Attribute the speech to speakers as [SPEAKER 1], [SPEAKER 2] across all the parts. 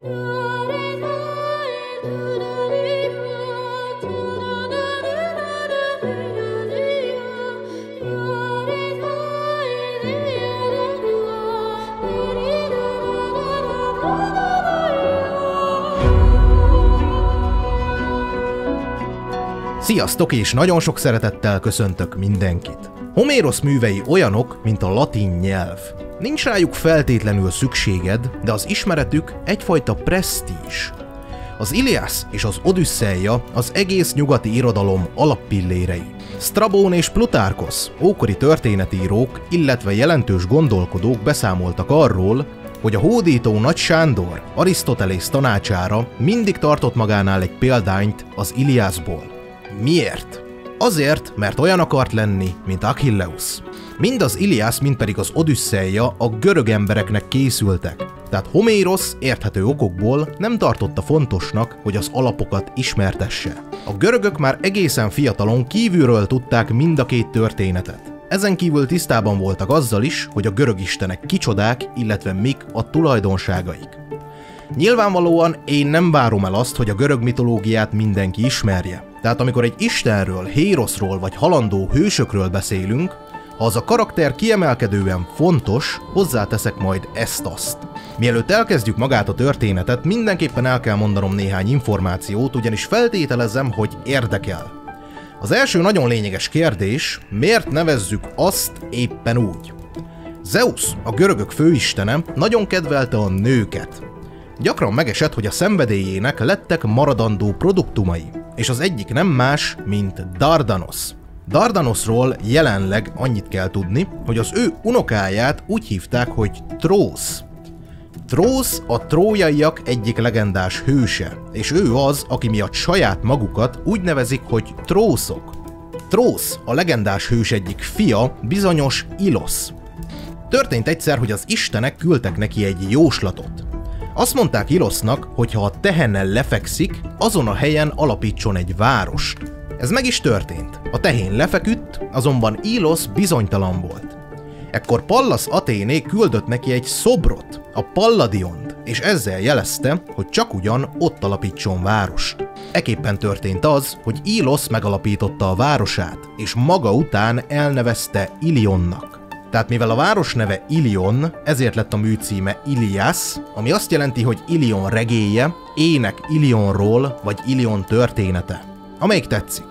[SPEAKER 1] Sziasztok, és nagyon sok szeretettel köszöntök mindenkit! Homérosz művei olyanok, mint a latin nyelv. Nincs rájuk feltétlenül szükséged, de az ismeretük egyfajta presztízs. Az Iliász és az Odüsszeia az egész nyugati irodalom alappillérei. Sztrabón és Plutarkosz, ókori történetírók, illetve jelentős gondolkodók beszámoltak arról, hogy a hódító Nagy Sándor Arisztotelész tanácsára mindig tartott magánál egy példányt az Iliászból. Miért? Azért, mert olyan akart lenni, mint Achilleus. Mind az Iliász, mind pedig az Odüsszeia a görög embereknek készültek, tehát Homérosz érthető okokból nem tartotta fontosnak, hogy az alapokat ismertesse. A görögök már egészen fiatalon kívülről tudták mind a két történetet. Ezen kívül tisztában voltak azzal is, hogy a görög istenek kicsodák, illetve mik a tulajdonságaik. Nyilvánvalóan én nem várom el azt, hogy a görög mitológiát mindenki ismerje. Tehát amikor egy istenről, Héroszról vagy halandó hősökről beszélünk, ha az a karakter kiemelkedően fontos, hozzáteszek majd ezt-azt. Mielőtt elkezdjük magát a történetet, mindenképpen el kell mondanom néhány információt, ugyanis feltételezem, hogy érdekel. Az első nagyon lényeges kérdés, miért nevezzük azt éppen úgy? Zeus, a görögök főistene, nagyon kedvelte a nőket. Gyakran megesett, hogy a szenvedélyének lettek maradandó produktumai, és az egyik nem más, mint Dardanosz. Dardanoszról jelenleg annyit kell tudni, hogy az ő unokáját úgy hívták, hogy Trósz. Trósz a trójaiak egyik legendás hőse, és ő az, aki miatt saját magukat úgy nevezik, hogy trószok. Trósz a legendás hős egyik fia, bizonyos Ilosz. Történt egyszer, hogy az istenek küldtek neki egy jóslatot. Azt mondták Ilosznak, hogy ha a tehennel lefekszik, azon a helyen alapítson egy várost. Ez meg is történt. A tehén lefeküdt, azonban Ilosz bizonytalan volt. Ekkor Pallasz Athéné küldött neki egy szobrot, a Palladiont, és ezzel jelezte, hogy csak ugyan ott alapítson várost. Ekképpen történt az, hogy Ilosz megalapította a városát, és maga után elnevezte Ilionnak. Tehát mivel a város neve Ilion, ezért lett a mű címe Iliász, ami azt jelenti, hogy Ilion regélye, ének Ilionról, vagy Ilion története, amelyik tetszik.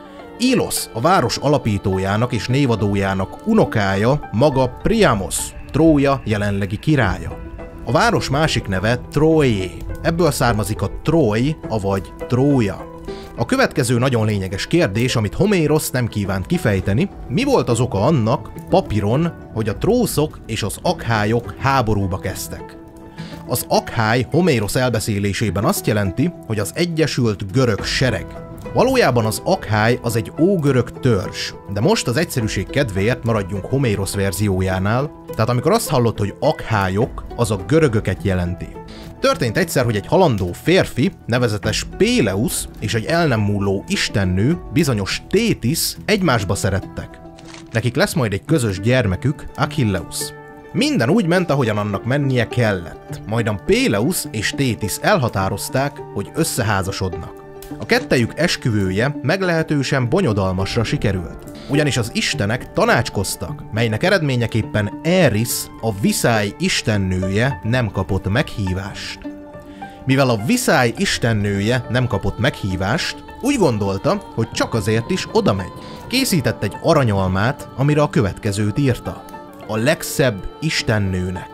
[SPEAKER 1] Ilosz, a város alapítójának és névadójának unokája maga Priamos, Trója jelenlegi királya. A város másik neve Troié, ebből származik a Troj, avagy Trója. A következő nagyon lényeges kérdés, amit Homérosz nem kívánt kifejteni, mi volt az oka annak, papíron, hogy a trószok és az akhályok háborúba kezdtek. Az akhály Homérosz elbeszélésében azt jelenti, hogy az egyesült görög sereg. Valójában az akhály az egy ógörög törzs, de most az egyszerűség kedvéért maradjunk Homérosz verziójánál, tehát amikor azt hallott, hogy akhályok, az a görögöket jelenti. Történt egyszer, hogy egy halandó férfi, nevezetes Péleus és egy el nem múló istennő, bizonyos Tétisz egymásba szerettek. Nekik lesz majd egy közös gyermekük, Achilleus. Minden úgy ment, ahogyan annak mennie kellett. Majdan Péleus és Tétisz elhatározták, hogy összeházasodnak. A kettejük esküvője meglehetősen bonyodalmasra sikerült, ugyanis az istenek tanácskoztak, melynek eredményeképpen Eris, a viszály istennője nem kapott meghívást. Mivel a viszály istennője nem kapott meghívást, úgy gondolta, hogy csak azért is odamegy. Készített egy aranyalmát, amire a következőt írta: a legszebb istennőnek.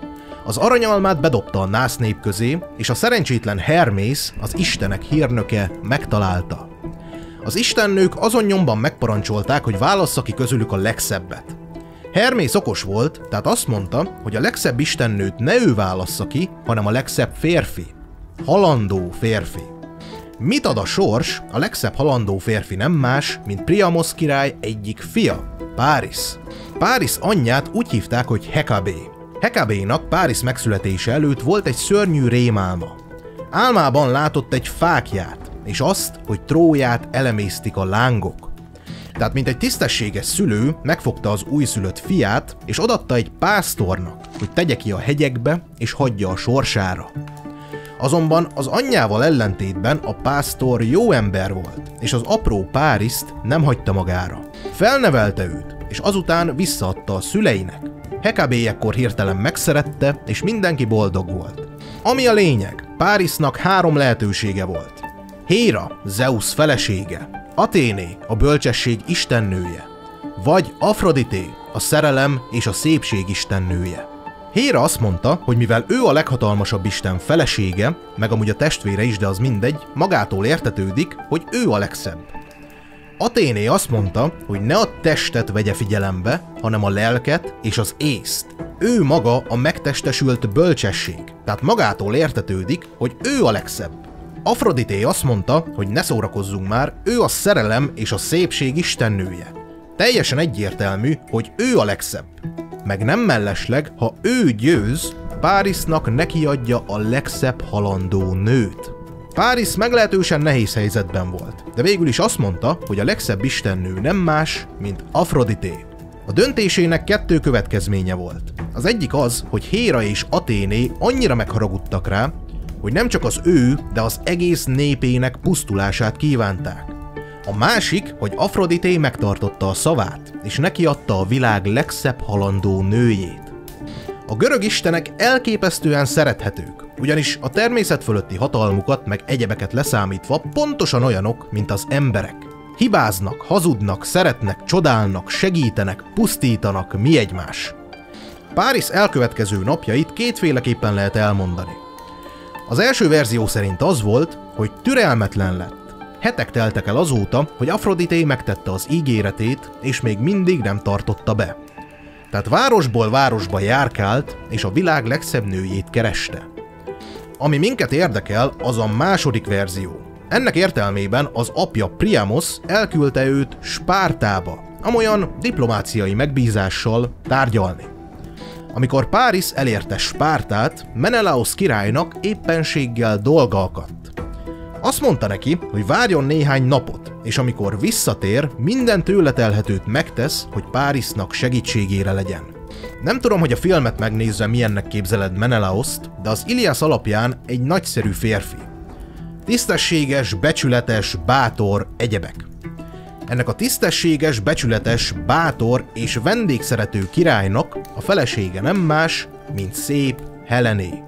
[SPEAKER 1] Az aranyalmát bedobta a násznép közé, és a szerencsétlen Hermész, az istenek hírnöke, megtalálta. Az istennők azon nyomban megparancsolták, hogy válassza ki közülük a legszebbet. Hermész okos volt, tehát azt mondta, hogy a legszebb istennőt ne ő válassza ki, hanem a legszebb férfi. Halandó férfi. Mit ad a sors? A legszebb halandó férfi nem más, mint Priamos király egyik fia, Párisz. Párisz anyját úgy hívták, hogy Hekabé. Hekabénak Párisz megszületése előtt volt egy szörnyű rémálma. Álmában látott egy fáklyát, és azt, hogy Tróját elemésztik a lángok. Tehát mint egy tisztességes szülő megfogta az újszülött fiát, és odaadta egy pásztornak, hogy tegye ki a hegyekbe, és hagyja a sorsára. Azonban az anyjával ellentétben a pásztor jó ember volt, és az apró Páriszt nem hagyta magára. Felnevelte őt, és azután visszaadta a szüleinek. Hekabé ekkor hirtelen megszerette, és mindenki boldog volt. Ami a lényeg, Párisnak 3 lehetősége volt. Héra, Zeusz felesége, Athéné, a bölcsesség istennője, vagy Afrodité, a szerelem és a szépség istennője. Héra azt mondta, hogy mivel ő a leghatalmasabb isten felesége, meg amúgy a testvére is, de az mindegy, magától értetődik, hogy ő a legszebb. Athéné azt mondta, hogy ne a testet vegye figyelembe, hanem a lelket és az észt. Ő maga a megtestesült bölcsesség, tehát magától értetődik, hogy ő a legszebb. Afrodité azt mondta, hogy ne szórakozzunk már, ő a szerelem és a szépség istennője. Teljesen egyértelmű, hogy ő a legszebb. Meg nem mellesleg, ha ő győz, Párisnak nekiadja a legszebb halandó nőt. Páris meglehetősen nehéz helyzetben volt, de végül is azt mondta, hogy a legszebb istennő nem más, mint Afrodité. A döntésének 2 következménye volt. Az egyik az, hogy Héra és Athéné annyira megharagudtak rá, hogy nem csak az ő, de az egész népének pusztulását kívánták. A másik, hogy Afrodité megtartotta a szavát, és nekiadta a világ legszebb halandó nőjét. A görög istenek elképesztően szerethetők, ugyanis a természet fölötti hatalmukat meg egyebeket leszámítva pontosan olyanok, mint az emberek. Hibáznak, hazudnak, szeretnek, csodálnak, segítenek, pusztítanak, mi egymás. Páris elkövetkező napjait 2 féleképpen lehet elmondani. Az első verzió szerint az volt, hogy türelmetlen lett. Hetek teltek el azóta, hogy Afrodité megtette az ígéretét, és még mindig nem tartotta be. Tehát városból városba járkált, és a világ legszebb nőjét kereste. Ami minket érdekel, az a második verzió. Ennek értelmében az apja Priamos elküldte őt Spártába, amolyan diplomáciai megbízással tárgyalni. Amikor Páris elérte Spártát, Menelaos királynak éppenséggel dolga akadt. Azt mondta neki, hogy várjon néhány napot, és amikor visszatér, minden tőle telhetőt megtesz, hogy Párisnak segítségére legyen. Nem tudom, hogy a filmet megnézve milyennek képzeled Menelaoszt, de az Iliász alapján egy nagyszerű férfi. Tisztességes, becsületes, bátor, egyebek. Ennek a tisztességes, becsületes, bátor és vendégszerető királynak a felesége nem más, mint szép Helené.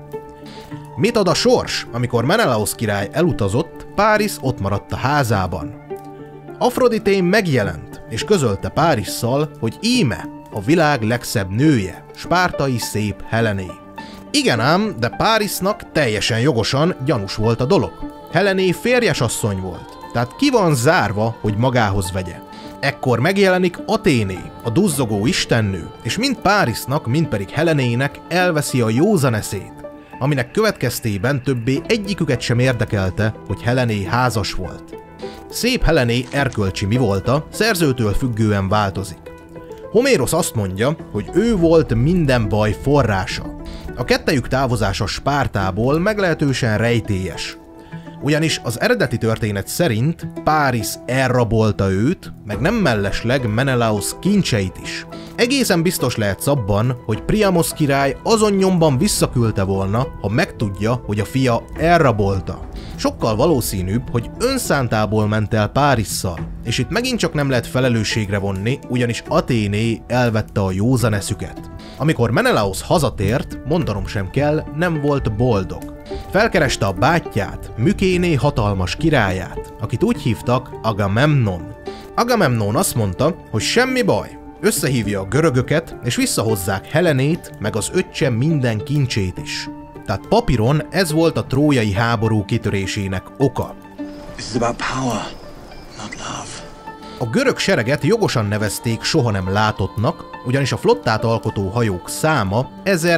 [SPEAKER 1] Mit ad a sors, amikor Menelaos király elutazott, Páris ott maradt a házában. Afrodité megjelent, és közölte Párisszal, hogy íme a világ legszebb nője, spártai szép Helené. Igen ám, de Párisnak teljesen jogosan gyanús volt a dolog. Helené férjesasszony volt, tehát ki van zárva, hogy magához vegye. Ekkor megjelenik Athéné, a duzzogó istennő, és mind Párisnak, mind pedig Helenének elveszi a józan eszét, aminek következtében többé egyiküket sem érdekelte, hogy Helené házas volt. Szép Helené erkölcsi mivolta szerzőtől függően változik. Homérosz azt mondja, hogy ő volt minden baj forrása. A kettejük távozása Spártából meglehetősen rejtélyes. Ugyanis az eredeti történet szerint Páris elrabolta őt, meg nem mellesleg Menelaos kincseit is. Egészen biztos lehetsz abban, hogy Priamos király azon nyomban visszaküldte volna, ha megtudja, hogy a fia elrabolta. Sokkal valószínűbb, hogy önszántából ment el Párisszal, és itt megint csak nem lehet felelősségre vonni, ugyanis Athéné elvette a józan eszüket. Amikor Menelaos hazatért, mondanom sem kell, nem volt boldog. Felkereste a bátyját, Mükéné hatalmas királyát, akit úgy hívtak Agamemnon. Agamemnon azt mondta, hogy semmi baj, összehívja a görögöket, és visszahozzák Helenét, meg az öccse minden kincsét is. Tehát papíron ez volt a trójai háború kitörésének oka.
[SPEAKER 2] This is about power, not love.
[SPEAKER 1] A görög sereget jogosan nevezték soha nem látottnak, ugyanis a flottát alkotó hajók száma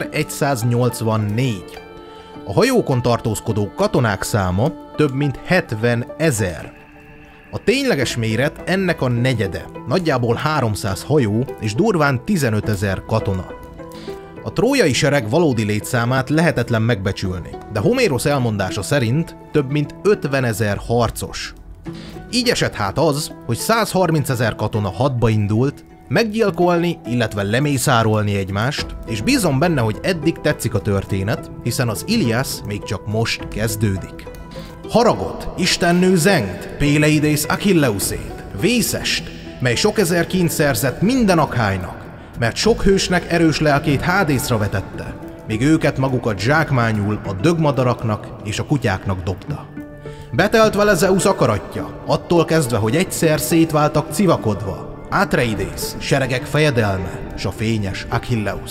[SPEAKER 1] 1184. A hajókon tartózkodó katonák száma több mint 70 000. A tényleges méret ennek a negyede, nagyjából 300 hajó és durván 15 000 katona. A trójai sereg valódi létszámát lehetetlen megbecsülni, de Homérosz elmondása szerint több mint 50 000 harcos. Így esett hát az, hogy 130 000 katona hadba indult, meggyilkolni, illetve lemészárolni egymást, és bízom benne, hogy eddig tetszik a történet, hiszen az Iliász még csak most kezdődik. Haragot, istennő Zengt, Péleides Achilleusét, Vészest, mely sok ezer kint szerzett minden Akhainak, mert sok hősnek erős lelkét Hádészra vetette, míg őket magukat zsákmányul a dögmadaraknak és a kutyáknak dobta. Betelt vele Zeusz akaratja, attól kezdve, hogy egyszer szétváltak civakodva, Atreides, seregek fejedelme, s a fényes Achilleus.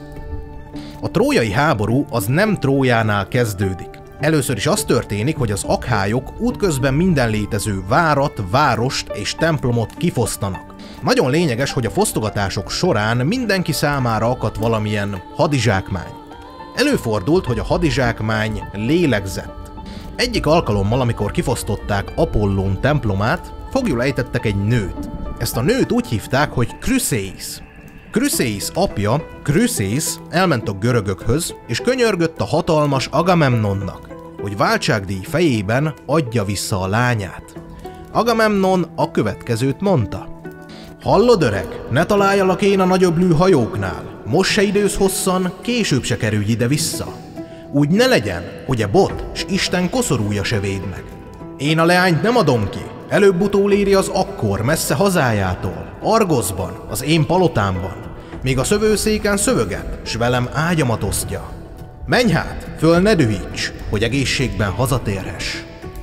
[SPEAKER 1] A trójai háború az nem Trójánál kezdődik. Először is az történik, hogy az akhályok útközben minden létező várat, várost és templomot kifosztanak. Nagyon lényeges, hogy a fosztogatások során mindenki számára akadt valamilyen hadizsákmány. Előfordult, hogy a hadizsákmány lélegzett. Egyik alkalommal, amikor kifosztották Apollón templomát, foglyul ejtettek egy nőt. Ezt a nőt úgy hívták, hogy Chryseis. Chryseis apja, Chrysész elment a görögökhöz, és könyörgött a hatalmas Agamemnonnak, hogy váltságdíj fejében adja vissza a lányát. Agamemnon a következőt mondta. Hallod, öreg, ne találjalak én a nagyobb lű hajóknál, most se idősz hosszan, később se kerülj ide-vissza. Úgy ne legyen, hogy a bot, s Isten koszorúja se véd meg. Én a leányt nem adom ki, előbb-utóbb éri az akkor messze hazájától, Argoszban, az én palotámban, még a szövőszéken szövöget, s velem ágyamat osztja. Menj hát, föl ne dühíts, hogy egészségben hazatérhess.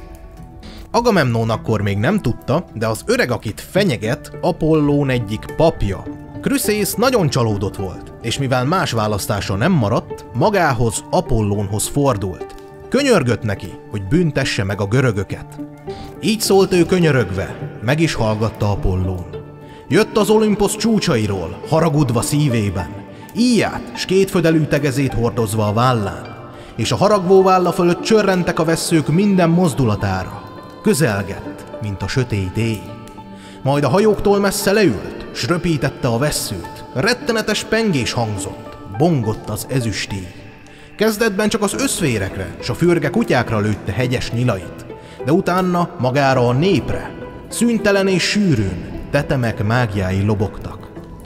[SPEAKER 1] Agamemnon akkor még nem tudta, de az öreg, akit fenyeget, Apollón egyik papja. Chrysész nagyon csalódott volt, és mivel más választása nem maradt, magához, Apollónhoz fordult. Könyörgött neki, hogy büntesse meg a görögöket. Így szólt ő könyörögve, meg is hallgatta Apollón. Jött az Olimposz csúcsairól, haragudva szívében, íját s kétfödelű tegezét hordozva a vállán, és a haragvó válla fölött csörrentek a vesszők minden mozdulatára. Közelgett, mint a sötét éj. Majd a hajóktól messze leült, s röpítette a vesszőt. Rettenetes pengés hangzott, bongott az ezüstéj. Kezdetben csak az összvérekre, s a fürge kutyákra lőtte hegyes nyilait, de utána magára a népre. Szüntelen és sűrűn tetemek mágiái lobogtak.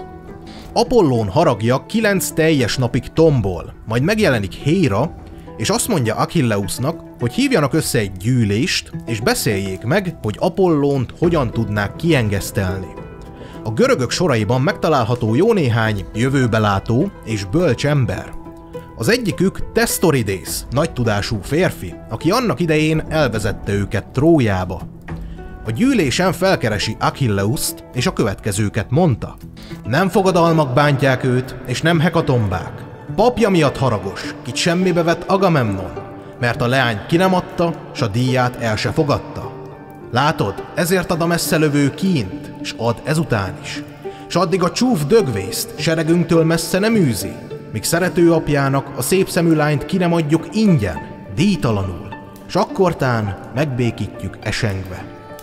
[SPEAKER 1] Apollón haragja 9 teljes napig tombol, majd megjelenik Héra, és azt mondja Achilleusnak, hogy hívjanak össze egy gyűlést, és beszéljék meg, hogy Apollónt hogyan tudnák kiengesztelni. A görögök soraiban megtalálható jó néhány jövőbelátó és bölcs ember. Az egyikük Testorides, nagy tudású férfi, aki annak idején elvezette őket Trójába. A gyűlésen felkeresi Achilleust, és a következőket mondta. Nem fogadalmak bántják őt, és nem hekatombák. Papja miatt haragos, kit semmibe vett Agamemnon, mert a leány ki nem adta, s a díját el se fogadta. Látod, ezért ad a messzelövő kínt, s ad ezután is. S addig a csúf dögvészt seregünktől messze nem űzi, míg szerető apjának a szép szemű lányt ki nem adjuk ingyen, díjtalanul, s akkortán megbékítjük esengve.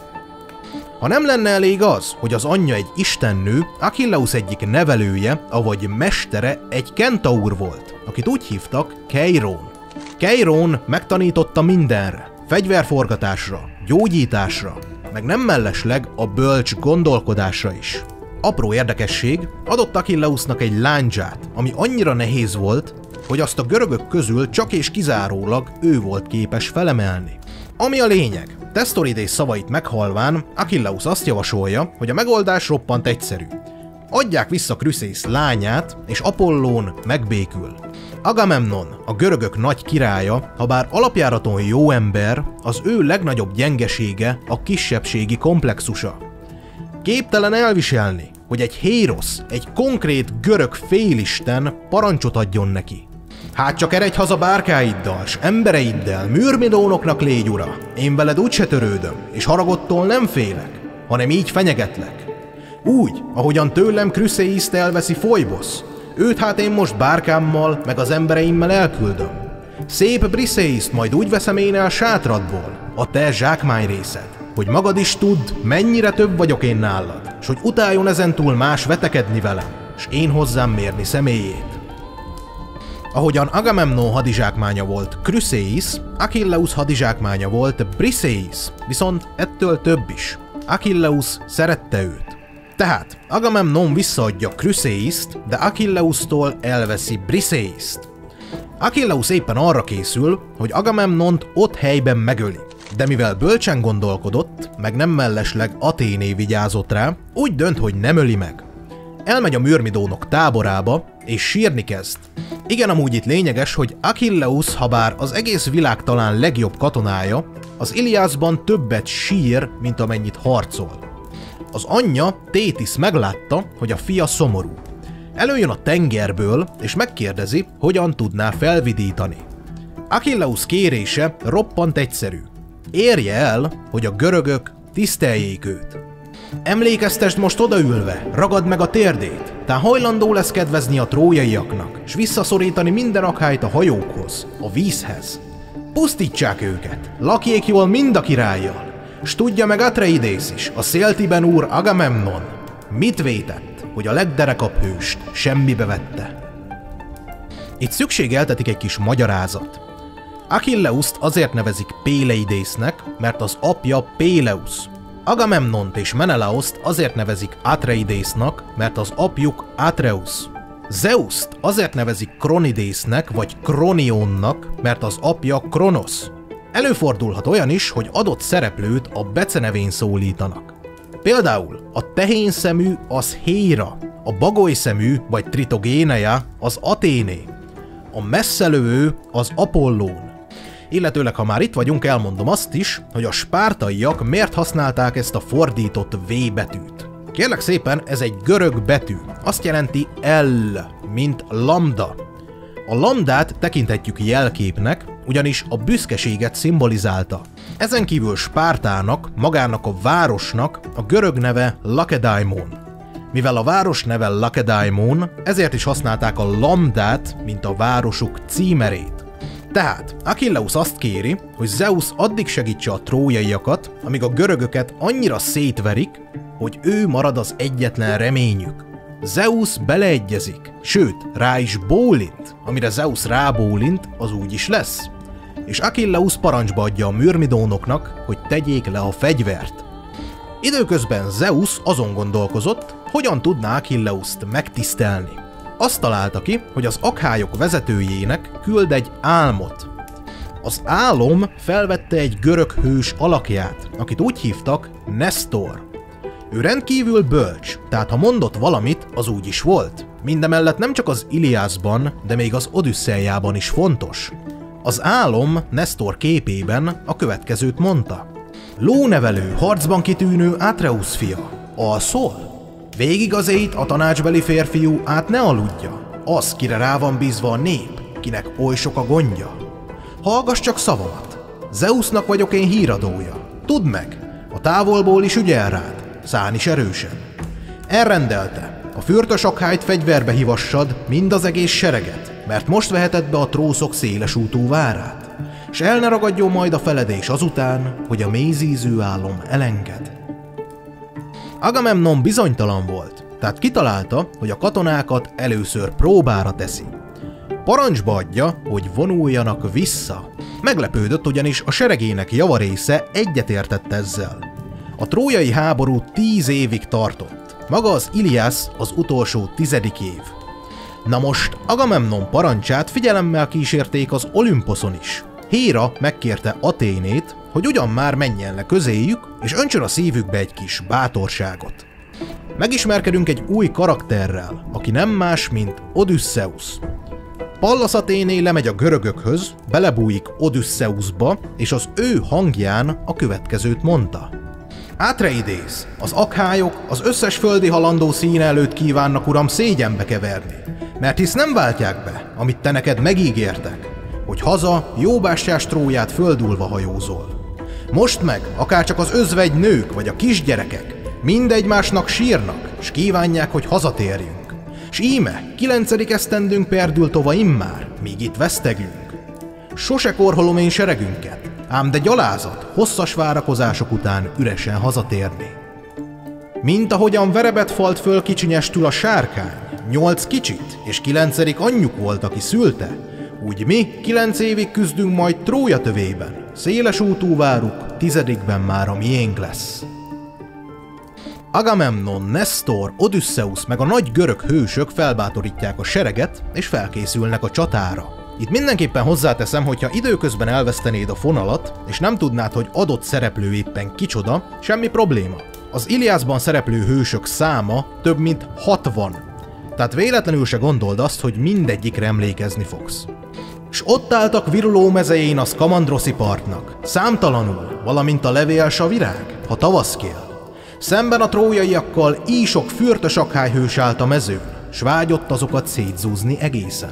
[SPEAKER 1] Ha nem lenne elég az, hogy az anyja egy istennő, Achilleus egyik nevelője, avagy mestere egy kentaur volt, akit úgy hívtak Keirón. Keirón megtanította mindenre, fegyverforgatásra, gyógyításra, meg nem mellesleg a bölcs gondolkodásra is. Apró érdekesség, adott Achilleusnak egy lándzsát, ami annyira nehéz volt, hogy azt a görögök közül csak és kizárólag ő volt képes felemelni. Ami a lényeg, Testorides szavait meghallván Achilleus azt javasolja, hogy a megoldás roppant egyszerű. Adják vissza Chrysész lányát, és Apollón megbékül. Agamemnon, a görögök nagy királya, habár alapjáraton jó ember, az ő legnagyobb gyengesége a kisebbségi komplexusa. Képtelen elviselni, hogy egy Hérosz, egy konkrét görög félisten parancsot adjon neki. Hát csak eredj haza bárkáiddal, s embereiddel, Mürmidónoknak légy ura, én veled úgyse törődöm, és haragodtól nem félek, hanem így fenyegetlek. Úgy, ahogyan tőlem Chryséiszt elveszi Foibosz, őt hát én most bárkámmal, meg az embereimmel elküldöm. Szép Briseiszt majd úgy veszem én el sátradból, a te zsákmány részed, hogy magad is tudd, mennyire több vagyok én nálad, s hogy utáljon ezentúl más vetekedni velem, s én hozzám mérni személyét. Ahogyan Agamemnon hadizsákmánya volt Chryséis, Achilleus hadizsákmánya volt Briseis, viszont ettől több is. Achilleus szerette őt. Tehát Agamemnon visszaadja Chryseiszt, de Achilleustól elveszi Briseiszt. Achilleus éppen arra készül, hogy Agamemnont ott helyben megöli, de mivel bölcsen gondolkodott, meg nem mellesleg Athéné vigyázott rá, úgy dönt, hogy nem öli meg. Elmegy a mürmidónok táborába, és sírni kezd. Igen, amúgy itt lényeges, hogy Achilleus, habár az egész világ talán legjobb katonája, az Iliászban többet sír, mint amennyit harcol. Az anyja, Tétisz meglátta, hogy a fia szomorú. Előjön a tengerből, és megkérdezi, hogyan tudná felvidítani. Achilleus kérése roppant egyszerű. Érje el, hogy a görögök tiszteljék őt. Emlékeztesd most odaülve, ragad meg a térdét, tá hajlandó lesz kedvezni a trójaiaknak, s visszaszorítani minden akhályt a hajókhoz, a vízhez. Pusztítsák őket, lakjék jól mind a királlyal, s tudja meg Atreidész is, a Széltiben úr Agamemnon, mit vétett, hogy a legderekabb hőst semmibe vette. Itt szükségeltetik egy kis magyarázat. Achilleuszt azért nevezik Péleidésznek, mert az apja Péleus. Agamemnont és Menelaoszt azért nevezik Atreidésznak, mert az apjuk Atreus. Zeuszt azért nevezik Kronidésznek vagy Kronionnak, mert az apja Kronosz. Előfordulhat olyan is, hogy adott szereplőt a becenevén szólítanak. Például a tehénszemű az Héra, a bagolyszemű vagy Tritogéneia az Athéné, a messzelövő az Apollón. Illetőleg, ha már itt vagyunk, elmondom azt is, hogy a spártaiak miért használták ezt a fordított V betűt. Kérlek szépen, ez egy görög betű, azt jelenti L, mint lambda. A lambdát tekinthetjük jelképnek, ugyanis a büszkeséget szimbolizálta. Ezen kívül Spártának, magának a városnak a görög neve Lakedaimon. Mivel a város neve Lakedaimon, ezért is használták a lambdát, mint a városuk címerét. Tehát Achilleus azt kéri, hogy Zeus addig segítse a trójaiakat, amíg a görögöket annyira szétverik, hogy ő marad az egyetlen reményük. Zeus beleegyezik, sőt, rá is bólint, amire Zeus rábólint, az úgy is lesz. És Achilleus parancsba adja a mürmidónoknak, hogy tegyék le a fegyvert. Időközben Zeus azon gondolkozott, hogyan tudná Achilleust megtisztelni. Azt találta ki, hogy az akhályok vezetőjének küld egy álmot. Az álom felvette egy görög hős alakját, akit úgy hívtak Nestor. Ő rendkívül bölcs, tehát ha mondott valamit, az úgy is volt. Mindemellett nem csak az Iliászban, de még az Odüsszeiában is fontos. Az álom Nestor képében a következőt mondta. Lónevelő, harcban kitűnő Atreus fia, alszol? Végig az ét a tanácsbeli férfiú át ne aludja, az, kire rá van bízva a nép, kinek oly sok a gondja. Hallgass csak szavamat, Zeusnak vagyok én híradója, tudd meg, a távolból is ügyel rád, szán is erősen. Elrendelte, a fürtös akhályt fegyverbe hivassad, mind az egész sereget, mert most veheted be a trószok széles útú várát, s el ne ragadjon majd a feledés azután, hogy a mélyzízű álom elenged. Agamemnon bizonytalan volt, tehát kitalálta, hogy a katonákat először próbára teszi. Parancsba adja, hogy vonuljanak vissza. Meglepődött, ugyanis a seregének javarésze egyetértett ezzel. A trójai háború 10 évig tartott, maga az Iliász az utolsó 10. év. Na most Agamemnon parancsát figyelemmel kísérték az Olimposzon is. Héra megkérte Athénét, hogy ugyan már menjen le közéjük, és öntsön a szívükbe egy kis bátorságot. Megismerkedünk egy új karakterrel, aki nem más, mint Odysseus. Pallas Athéné lemegy a görögökhöz, belebújik Odysseusba, és az ő hangján a következőt mondta. Atreidész, az akhályok az összes földi halandó színe előtt kívánnak, uram, szégyenbe keverni, mert hisz nem váltják be, amit te neked megígértek, hogy haza jóbástyás tróját földulva hajózol. Most meg, akárcsak az özvegy nők vagy a kisgyerekek, mind egymásnak sírnak, s kívánják, hogy hazatérjünk. S íme, 9. esztendőnk perdül tova immár, míg itt veszteglünk. Sose korholom én seregünket, ám de gyalázat, hosszas várakozások után üresen hazatérni. Mint ahogyan verebet falt föl kicsinyestül a sárkány, 8 kicsit, és 9. anyjuk volt, aki szülte, úgy mi 9 évig küzdünk majd Trója tövében, széles útú váruk, 10. már a miénk lesz. Agamemnon, Nestor, Odysseus meg a nagy görög hősök felbátorítják a sereget, és felkészülnek a csatára. Itt mindenképpen hozzáteszem, hogyha időközben elvesztenéd a fonalat, és nem tudnád, hogy adott szereplő éppen kicsoda, semmi probléma. Az Iliászban szereplő hősök száma több mint 60. Tehát véletlenül se gondold azt, hogy mindegyikre emlékezni fogsz. S ott álltak viruló mezején a Szkamandroszi partnak, számtalanul, valamint a levél a virág, ha tavaszkél. Szemben a trójaiakkal ísok fürtös akhályhős állt a mezőn, s vágyott azokat szétzúzni egészen.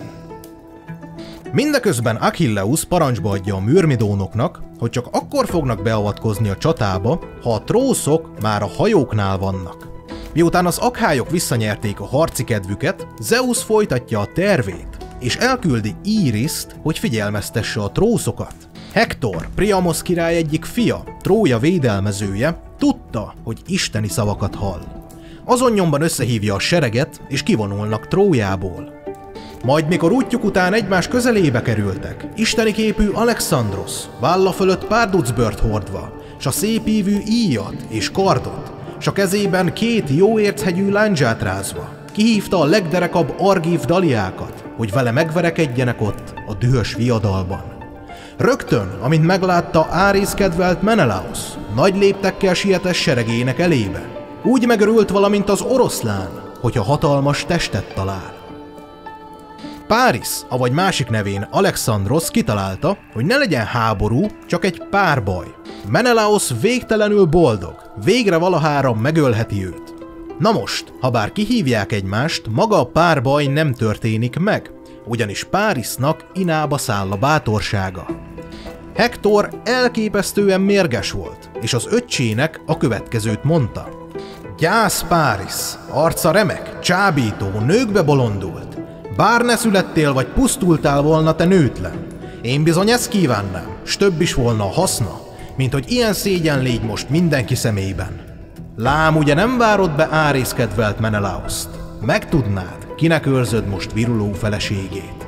[SPEAKER 1] Mindeközben Achilleus parancsba adja a mürmidónoknak, hogy csak akkor fognak beavatkozni a csatába, ha a trószok már a hajóknál vannak. Miután az akhályok visszanyerték a harci kedvüket, Zeus folytatja a tervét, és elküldi Íriszt, hogy figyelmeztesse a trószokat. Hektor, Priamos király egyik fia, Trója védelmezője, tudta, hogy isteni szavakat hall. Azon nyomban összehívja a sereget, és kivonulnak Trójából. Majd mikor útjuk után egymás közelébe kerültek, isteni képű Alexandros, válla fölött párducbört hordva, s a szépívű íjat és kardot, s a kezében 2 jóérchegyű lándzsát rázva, kihívta a legderekabb argív daliákat, hogy vele megverekedjenek ott a dühös viadalban. Rögtön, amint meglátta Árész kedvelt Menelaos, nagy léptekkel sietett seregének elébe. Úgy megörült, valamint az oroszlán, hogyha hatalmas testet talál. Páris, avagy másik nevén Alexandros kitalálta, hogy ne legyen háború, csak egy párbaj. Menelaos végtelenül boldog, végre valahára megölheti őt. Na most, ha bár kihívják egymást, maga a párbaj nem történik meg, ugyanis Párisnak inába száll a bátorsága. Hektor elképesztően mérges volt, és az öccsének a következőt mondta. Gyász Páris, arca remek, csábító, nőkbe bolondult. Bár ne születtél vagy pusztultál volna te nőtlen. Én bizony ezt kívánnám, s több is volna a haszna, mint hogy ilyen szégyen légy most mindenki szemében. Lám, ugye nem várod be Árész kedvelt Menelaoszt? Megtudnád, kinek őrzöd most viruló feleségét.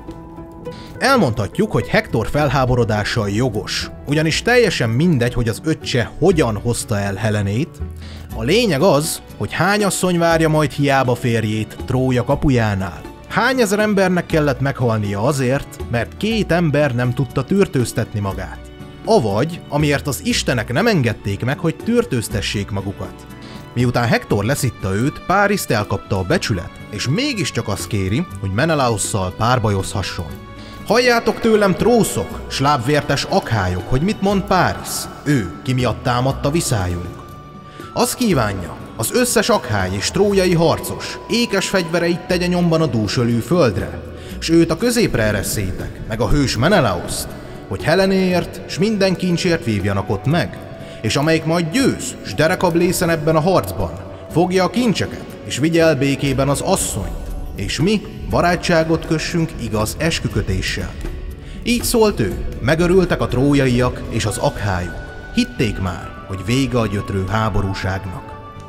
[SPEAKER 1] Elmondhatjuk, hogy Hektor felháborodása jogos, ugyanis teljesen mindegy, hogy az öccse hogyan hozta el Helenét. A lényeg az, hogy hány asszony várja majd hiába férjét Trója kapujánál. Hány ezer embernek kellett meghalnia azért, mert 2 ember nem tudta tűrtőztetni magát. Avagy, amiért az istenek nem engedték meg, hogy tűrtőztessék magukat. Miután Hektor leszitta őt, Páriszt elkapta a becsület, és mégiscsak azt kéri, hogy Menelaosszal párbajozhasson. Halljátok tőlem, trószok, s lábvértes akhályok, hogy mit mond Páris, ő, ki miatt támadta viszályunk. Azt kívánja, az összes akhály és trójai harcos ékes fegyvereit tegye nyomban a dúsölű földre, s őt a középre eresszétek, meg a hős Menelaoszt, hogy Helenéért s minden kincsért vívjanak ott meg, és amelyik majd győz, s derekabb lészen ebben a harcban, fogja a kincseket, és vigye el békében az asszonyt, és mi barátságot kössünk igaz eskükötéssel. Így szólt ő, megörültek a trójaiak és az akhályok. Hitték már, hogy vége a gyötrő háborúságnak.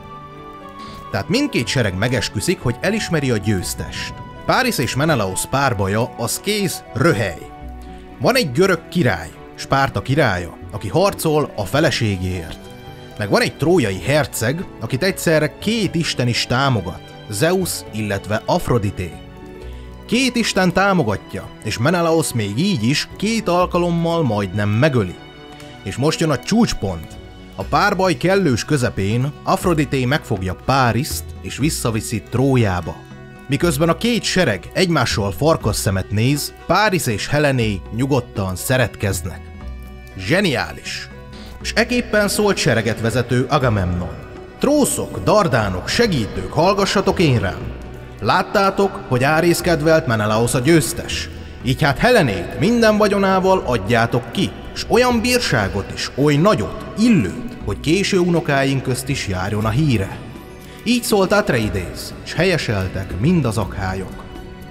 [SPEAKER 1] Tehát mindkét sereg megesküszik, hogy elismeri a győztest. Páris és Menelaos párbaja az kész röhely. Van egy görög király, Spárta királya, aki harcol a feleségéért. Meg van egy trójai herceg, akit egyszerre 2 isten is támogat, Zeus, illetve Afrodité. 2 isten támogatja, és Menelaos még így is 2 alkalommal majdnem megöli. És most jön a csúcspont. A párbaj kellős közepén Afrodité megfogja Páriszt és visszaviszi Trójába. Miközben a 2 sereg egymással farkasszemet néz, Páris és Helené nyugodtan szeretkeznek. Zseniális! S eképpen szólt sereget vezető Agamemnon. Trószok, dardánok, segítők, hallgassatok én rám! Láttátok, hogy Árész kedvelt Menelaos a győztes. Így hát Helenét minden vagyonával adjátok ki, s olyan bírságot is, oly nagyot, illőt, hogy késő unokáink közt is járjon a híre. Így szólt Atreides, s helyeseltek mind az akhályok.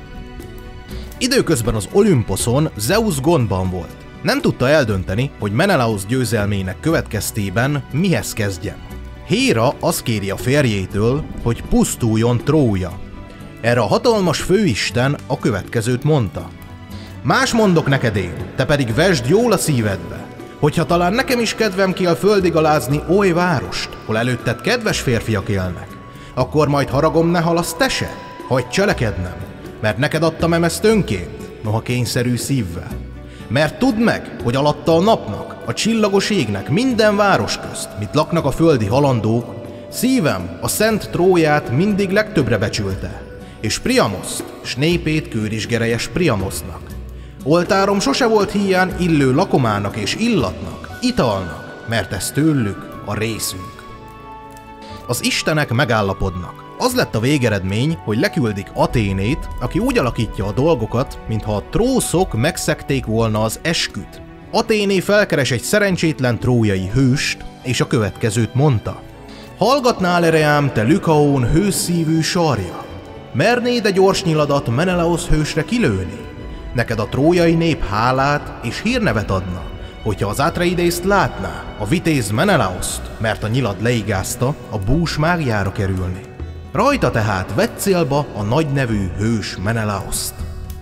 [SPEAKER 1] Időközben az Olümposzon Zeus gondban volt. Nem tudta eldönteni, hogy Menelaos győzelmének következtében mihez kezdjen. Héra azt kéri a férjétől, hogy pusztuljon Trója. Erre a hatalmas főisten a következőt mondta. Más mondok neked én, te pedig vesd jól a szívedbe, Hogyha talán nekem is kedvem kell földigalázni oly várost, hol előtted kedves férfiak élnek, akkor majd haragom ne halasz te se, hagyj cselekednem, mert neked adtam ezt önként, noha kényszerű szívvel. Mert tudd meg, hogy alatta a napnak, a csillagos égnek minden város közt, mit laknak a földi halandók, szívem a szent Tróját mindig legtöbbre becsülte, és Priamoszt, s népét kőrisgerejes Priamosznak. Oltárom sose volt híján illő lakomának és illatnak, italnak, mert ez tőlük a részünk. Az istenek megállapodnak. Az lett a végeredmény, hogy leküldik Athénét, aki úgy alakítja a dolgokat, mintha a trószok megszegték volna az esküt. Athéné felkeres egy szerencsétlen trójai hőst, és a következőt mondta. Hallgatnál erre ám, te Lykaón hőszívű sarja? Mernéd a gyors nyiladat Menelaosz hősre kilőni? Neked a trójai nép hálát és hírnevet adna, hogyha az Atreidészt látná, a vitéz Menelaoszt, mert a nyilad leigázta, a bús mágjára kerülni. Rajta tehát vett célba a nagynevű hős Menelaoszt.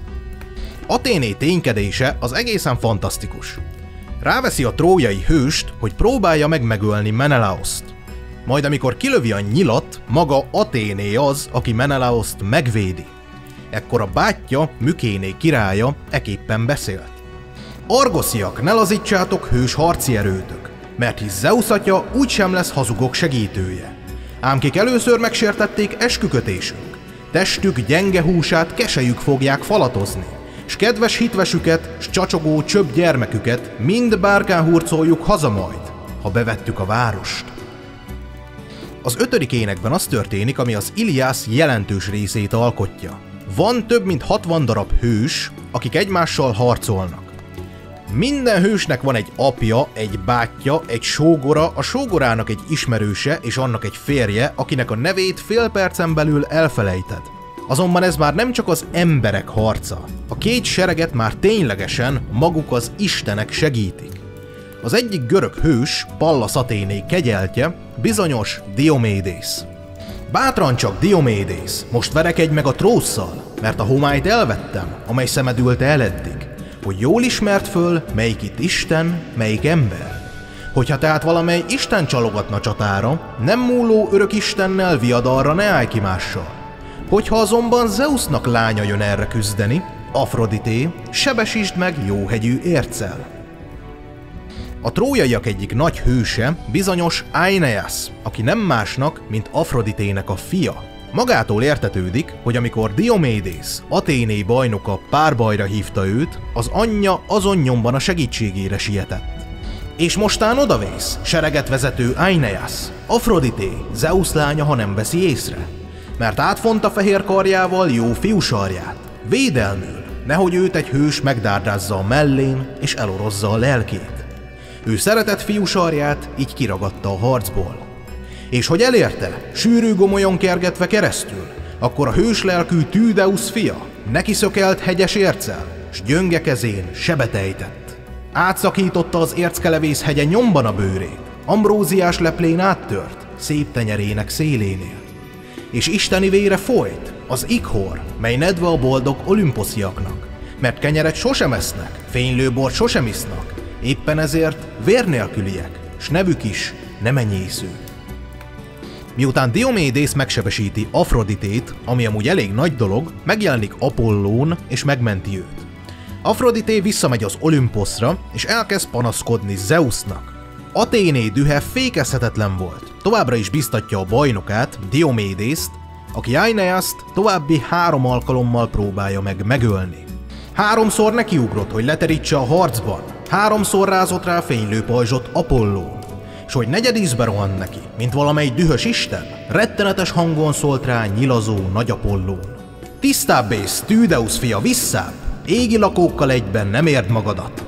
[SPEAKER 1] Athéné ténykedése az egészen fantasztikus. Ráveszi a trójai hőst, hogy próbálja meg megölni Menelaoszt. Majd amikor kilövi a nyilat, maga Athéné az, aki Menelaoszt megvédi. Ekkor a bátyja, Mükéné királya eképpen beszélt. Argosziak, ne lazítsátok hős harci erőtök, mert hisz Zeusz atya úgysem lesz hazugok segítője. Ám kik először megsértették eskükötésünk, testük gyenge húsát keselyük fogják falatozni, s kedves hitvesüket, s csacsogó csöbb gyermeküket mind bárkán hurcoljuk haza majd, ha bevettük a várost. Az 5. énekben az történik, ami az Iliász jelentős részét alkotja. Van több mint 60 darab hős, akik egymással harcolnak. Minden hősnek van egy apja, egy bátyja, egy sógora, a sógorának egy ismerőse és annak egy férje, akinek a nevét fél percen belül elfelejted. Azonban ez már nem csak az emberek harca. A két sereget már ténylegesen maguk az istenek segítik. Az egyik görög hős, Pallas Athéné kegyeltje, bizonyos Diomédész. Bátran csak Diomédész, most verekedj meg a trósszal, mert a homályt elvettem, amely szemedülte el eddig, hogy jól ismert föl, melyik itt Isten, melyik ember. Hogyha tehát valamely Isten csalogatna csatára, nem múló örök Istennel viadalra ne állj ki mással. Hogyha azonban Zeusznak lánya jön erre küzdeni, Afrodité, sebesítsd meg jóhegyű érccel. A trójaiak egyik nagy hőse bizonyos Aeneas, aki nem másnak, mint Afroditének a fia. Magától értetődik, hogy amikor Diomédész, Athéné bajnoka párbajra hívta őt, az anyja azon nyomban a segítségére sietett. És mostán odavész, sereget vezető Aeneas, Afrodité, Zeusz lánya, ha nem veszi észre. Mert átfonta fehér karjával jó fiúsarját, védelmül, nehogy őt egy hős megdárdázza a mellén és elorozza a lelkét. Ő szeretett fiúsarját, így kiragadta a harcból. És hogy elérte, sűrű gomolyon kergetve keresztül, akkor a hős lelkű Tüdeusz fia neki szökelt hegyes érccel, s gyönge kezén sebet ejtett. Átszakította az érckelevész hegye nyomban a bőrét, ambróziás leplén áttört, szép tenyerének szélénél. És isteni vére folyt, az ikhor, mely nedve a boldog olimposziaknak, mert kenyeret sosem esznek, fénylőbort sosem isznak, éppen ezért vér nélküliek, s nevük is nem enyésző. Miután Diomédész megsebesíti Afroditét, ami amúgy elég nagy dolog, megjelenik Apollón és megmenti őt. Afrodité visszamegy az Olimposzra és elkezd panaszkodni Zeusznak. Athéné dühe fékezhetetlen volt, továbbra is biztatja a bajnokát, Diomédészt, aki Aeneast további 3 alkalommal próbálja meg megölni. 3-szor nekiugrott, hogy leterítse a harcban, 3-szor rázott rá fénylő pajzsot Apollón, s hogy negyedízbe rohant neki, mint valamely dühös isten, rettenetes hangon szólt rá nyilazó nagy Apollón. Tisztább ész, Tüdeusz fia, visszább! Égi lakókkal egyben nem érd magadat!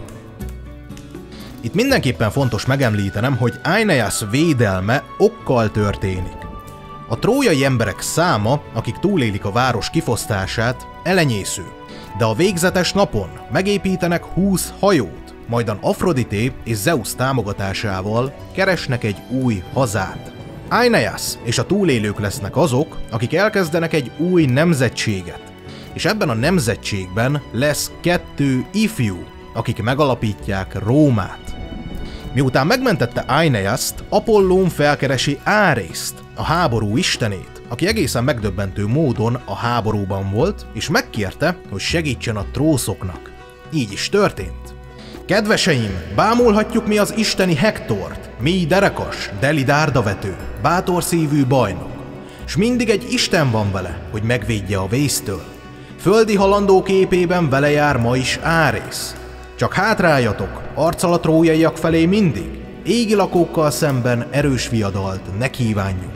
[SPEAKER 1] Itt mindenképpen fontos megemlítenem, hogy Aeneas védelme okkal történik. A trójai emberek száma, akik túlélik a város kifosztását, elenyésző, de a végzetes napon megépítenek 20 hajót, majdan Afrodité és Zeusz támogatásával keresnek egy új hazát. Aeneas és a túlélők lesznek azok, akik elkezdenek egy új nemzetséget, és ebben a nemzetségben lesz 2 ifjú, akik megalapítják Rómát. Miután megmentette Aeneast, Apollón felkeresi Árészt, a háború istenét, aki egészen megdöbbentő módon a háborúban volt, és megkérte, hogy segítsen a trószoknak. Így is történt. Kedveseim, bámulhatjuk mi az isteni Hektort, mi derekas, deli dárdavető, bátor szívű bajnok, s mindig egy isten van vele, hogy megvédje a vésztől. Földi halandó képében vele jár ma is Árész. Csak hátráljatok, arccal a trójaiak felé mindig, égi lakókkal szemben erős viadalt ne kívánjunk.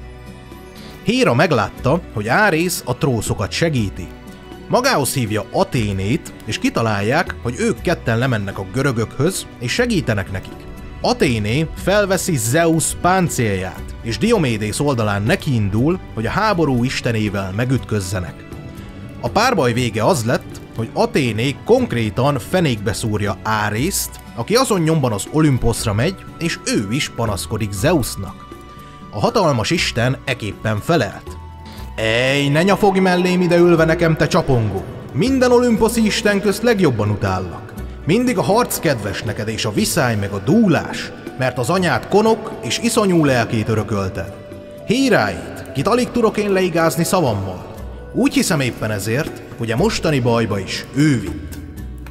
[SPEAKER 1] Héra meglátta, hogy Árész a trószokat segíti. Magához hívja Athénét, és kitalálják, hogy ők ketten lemennek a görögökhöz, és segítenek nekik. Athéné felveszi Zeus páncélját, és Diomédész oldalán nekiindul, hogy a háború istenével megütközzenek. A párbaj vége az lett, hogy Athéné konkrétan fenékbe szúrja Árészt, aki azon nyomban az Olimposzra megy, és ő is panaszkodik Zeusnak. A hatalmas isten eképpen felelt. Ej, ne nyafogj mellém ide ülve nekem, te csapongó! Minden olimposzi isten közt legjobban utállak. Mindig a harc kedves neked és a viszály meg a dúlás, mert az anyád konok és iszonyú lelkét örökölted. Híráit, kit alig tudok én leigázni szavammal. Úgy hiszem éppen ezért, hogy a mostani bajba is ő vitt.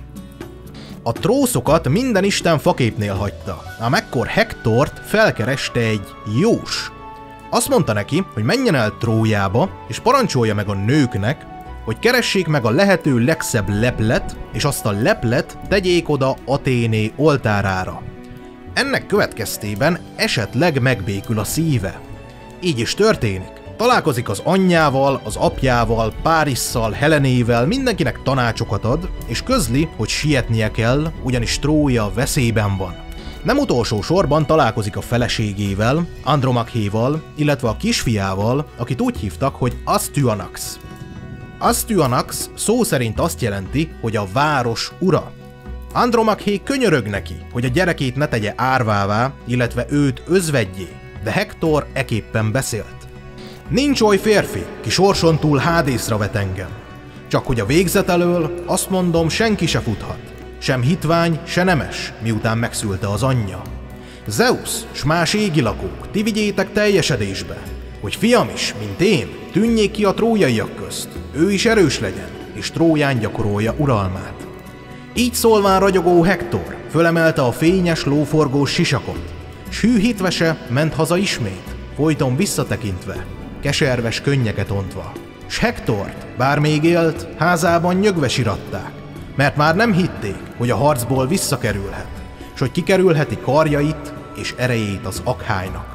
[SPEAKER 1] A trószokat minden isten faképnél hagyta, ám ekkor Hektort felkereste egy jós. Azt mondta neki, hogy menjen el Trójába, és parancsolja meg a nőknek, hogy keressék meg a lehető legszebb leplet, és azt a leplet tegyék oda Athéné oltárára. Ennek következtében esetleg megbékül a szíve. Így is történik. Találkozik az anyjával, az apjával, Párisszal, Helenével, mindenkinek tanácsokat ad, és közli, hogy sietnie kell, ugyanis Trója veszélyben van. Nem utolsó sorban találkozik a feleségével, Andromakhéval, illetve a kisfiával, akit úgy hívtak, hogy Astyanax. Astyanax szó szerint azt jelenti, hogy a város ura. Andromakhé könyörög neki, hogy a gyerekét ne tegye árvává, illetve őt özvegyé, de Hektor eképpen beszélt. Nincs oly férfi, ki sorson túl Hádészra vet engem. Csak hogy a végzet elől, azt mondom, senki se futhat. Sem hitvány, se nemes, miután megszülte az anyja. Zeus, s más égi lakók, ti vigyétek teljesedésbe, hogy fiam is, mint én, tűnjék ki a trójaiak közt, ő is erős legyen, és Tróján gyakorolja uralmát. Így szólván ragyogó Hektor fölemelte a fényes lóforgós sisakot, s hű hitvese ment haza ismét, folyton visszatekintve, keserves könnyeket ontva. S Hektort, bár még élt, házában nyögve siratták, mert már nem hitték, hogy a harcból visszakerülhet, s hogy kikerülheti karjait és erejét az Akhájnak.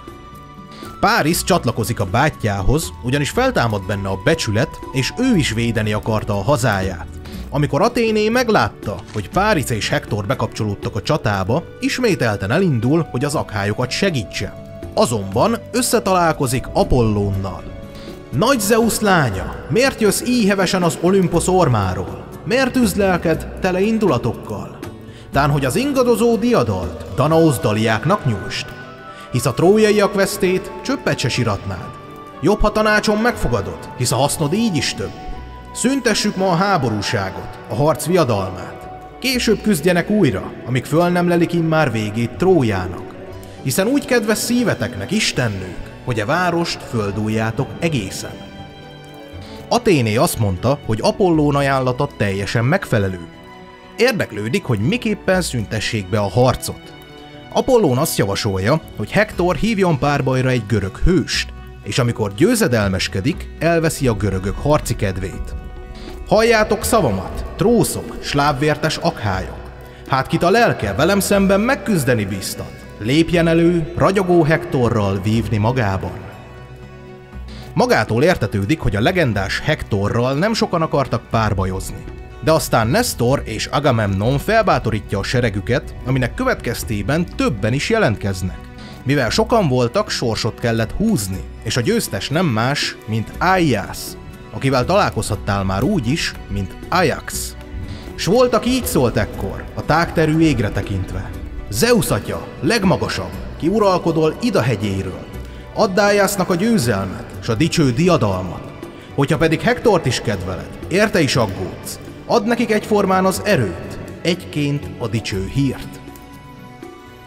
[SPEAKER 1] Párisz csatlakozik a bátyjához, ugyanis feltámad benne a becsület, és ő is védeni akarta a hazáját. Amikor Athéné meglátta, hogy Párisz és Hektor bekapcsolódtak a csatába, ismételten elindul, hogy az akhályokat segítse. Azonban összetalálkozik Apollónnal. Nagy Zeus lánya, miért jössz így hevesen az Olimposz ormáról? Miért űz lelked tele indulatokkal? Tán, hogy az ingadozó diadalt Danaosz daliáknak nyújtsd, hisz a trójaiak vesztét csöppet se siratnád. Jobb, ha tanácsom megfogadod, hisz a hasznod így is több. Szüntessük ma a háborúságot, a harc viadalmát. Később küzdjenek újra, amíg föl nem lelik immár végét Trójának. Hiszen úgy kedves szíveteknek, istennők, hogy a várost földújjátok egészen. Athéné azt mondta, hogy Apollón ajánlata teljesen megfelelő. Érdeklődik, hogy miképpen szüntessék be a harcot. Apollón azt javasolja, hogy Hektor hívjon párbajra egy görög hőst, és amikor győzedelmeskedik, elveszi a görögök harci kedvét. Halljátok szavamat, trószok, s lábvértes akhályok! Hát kit a lelke velem szemben megküzdeni bíztat, lépjen elő, ragyogó Hektorral vívni magában. Magától értetődik, hogy a legendás Hektorral nem sokan akartak párbajozni. De aztán Nesztor és Agamemnon felbátorítja a seregüket, aminek következtében többen is jelentkeznek. Mivel sokan voltak, sorsot kellett húzni, és a győztes nem más, mint Aiász, akivel találkozhattál már úgy is, mint Ajax. S voltak így szólt ekkor, a tágterű égre tekintve. Zeus atya, legmagasabb, ki uralkodol Ida hegyéről. Add Aiásznak a győzelmet, s a dicső diadalmat. Hogyha pedig Hektort is kedveled, érte is aggódsz, add nekik egyformán az erőt, egyként a dicső hírt.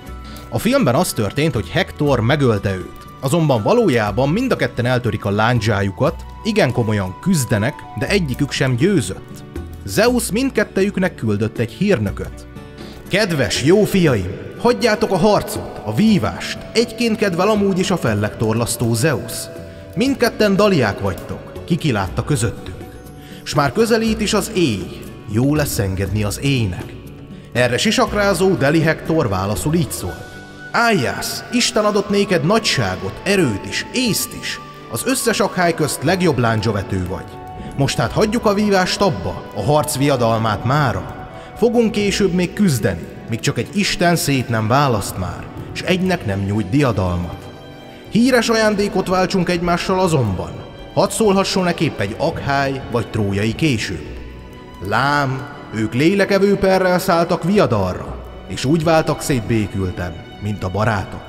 [SPEAKER 1] A filmben az történt, hogy Hektor megölte őt, azonban valójában mind a ketten eltörik a lándzsájukat, igen komolyan küzdenek, de egyikük sem győzött. Zeus mindkettejüknek küldött egy hírnököt. Kedves jó fiaim, hagyjátok a harcot, a vívást, egyként kedvel amúgy is a fellegtorlasztó Zeus. Mindketten daliák vagytok, kikilátta közöttünk. S már közelít is az éj, jó lesz engedni az éjnek. Erre sisakrázó Deli Hektor válaszul így szól. Áljász, Isten adott néked nagyságot, erőt is, észt is. Az összes akhály közt legjobb láncsavető vagy. Most hát hagyjuk a vívást abba, a harc viadalmát mára. Fogunk később még küzdeni, míg csak egy Isten szét nem választ már, s egynek nem nyújt diadalmat. Híres ajándékot váltsunk egymással azonban, hadd szólhasson épp egy akhály vagy trójai később. Lám, ők lélekevő perrel szálltak viadalra, és úgy váltak szét békülten, mint a barátok.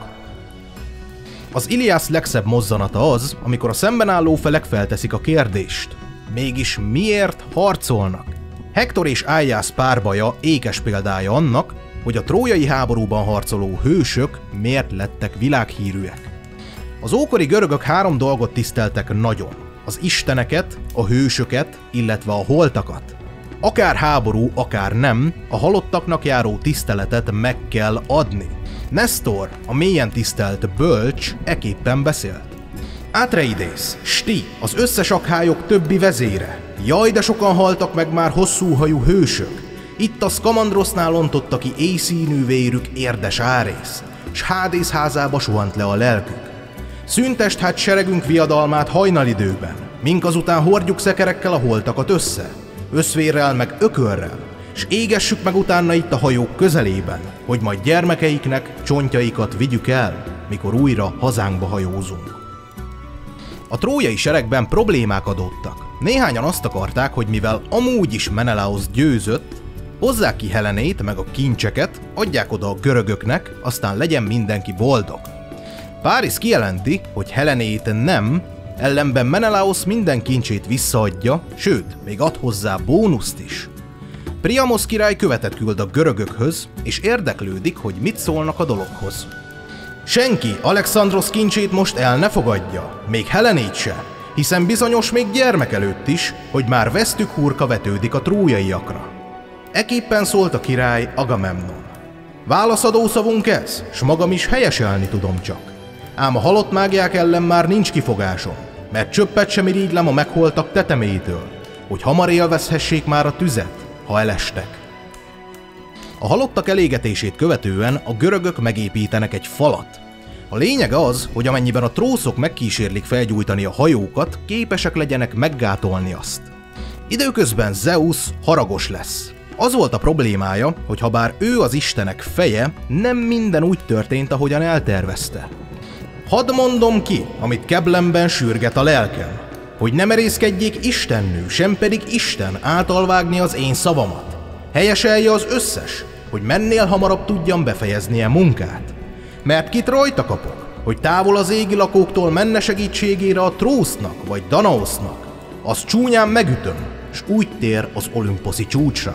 [SPEAKER 1] Az Iliász legszebb mozzanata az, amikor a szemben álló felek felteszik a kérdést. Mégis miért harcolnak? Hektor és Aias párbaja ékes példája annak, hogy a trójai háborúban harcoló hősök miért lettek világhírűek. Az ókori görögök 3 dolgot tiszteltek nagyon: az isteneket, a hősöket, illetve a holtakat. Akár háború, akár nem, a halottaknak járó tiszteletet meg kell adni. Nestor, a mélyen tisztelt bölcs, eképpen beszélt. Átreidész, Sti, az összes akhályok többi vezére. Jaj, de sokan haltak meg már hosszúhajú hősök. Itt a Szkamandrosznál ontotta ki éjszínű vérük érdes Árész, s Hádész házába suhant le a lelkük. Szüntest hát seregünk viadalmát hajnalidőben, mink azután hordjuk szekerekkel a holtakat össze, összvérrel meg ökörrel, s égessük meg utána itt a hajók közelében, hogy majd gyermekeiknek csontjaikat vigyük el, mikor újra hazánkba hajózunk. A trójai seregben problémák adódtak. Néhányan azt akarták, hogy mivel amúgy is Menelaosz győzött, hozzák ki Helenét meg a kincseket, adják oda a görögöknek, aztán legyen mindenki boldog. Párisz kijelenti, hogy Helenét nem, ellenben Menelaosz minden kincsét visszaadja, sőt, még ad hozzá bónuszt is. Priamos király követet küld a görögökhöz, és érdeklődik, hogy mit szólnak a dologhoz. Senki Alexandrosz kincsét most el ne fogadja, még Helenét se, hiszen bizonyos még gyermek előtt is, hogy már vesztük hurka vetődik a trójaiakra. Eképpen szólt a király Agamemnon. Válaszadó szavunk ez, s magam is helyeselni tudom csak. Ám a halott mágiák ellen már nincs kifogásom, mert csöppet sem irigylem a megholtak tetemétől, hogy hamar élvezhessék már a tüzet, ha elestek. A halottak elégetését követően a görögök megépítenek egy falat. A lényeg az, hogy amennyiben a trószok megkísérlik felgyújtani a hajókat, képesek legyenek meggátolni azt. Időközben Zeus haragos lesz. Az volt a problémája, hogy habár ő az istenek feje, nem minden úgy történt, ahogyan eltervezte. Hadd mondom ki, amit keblemben sürget a lelkem, hogy ne merészkedjék istennő, sem pedig Isten által vágni az én szavamat. Helyeselje az összes, hogy mennél hamarabb tudjam befejezni a munkát. Mert kit rajta kapok, hogy távol az égi lakóktól menne segítségére a Trósznak vagy Danaosznak, az csúnyán megütöm, s úgy tér az olimposzi csúcsra.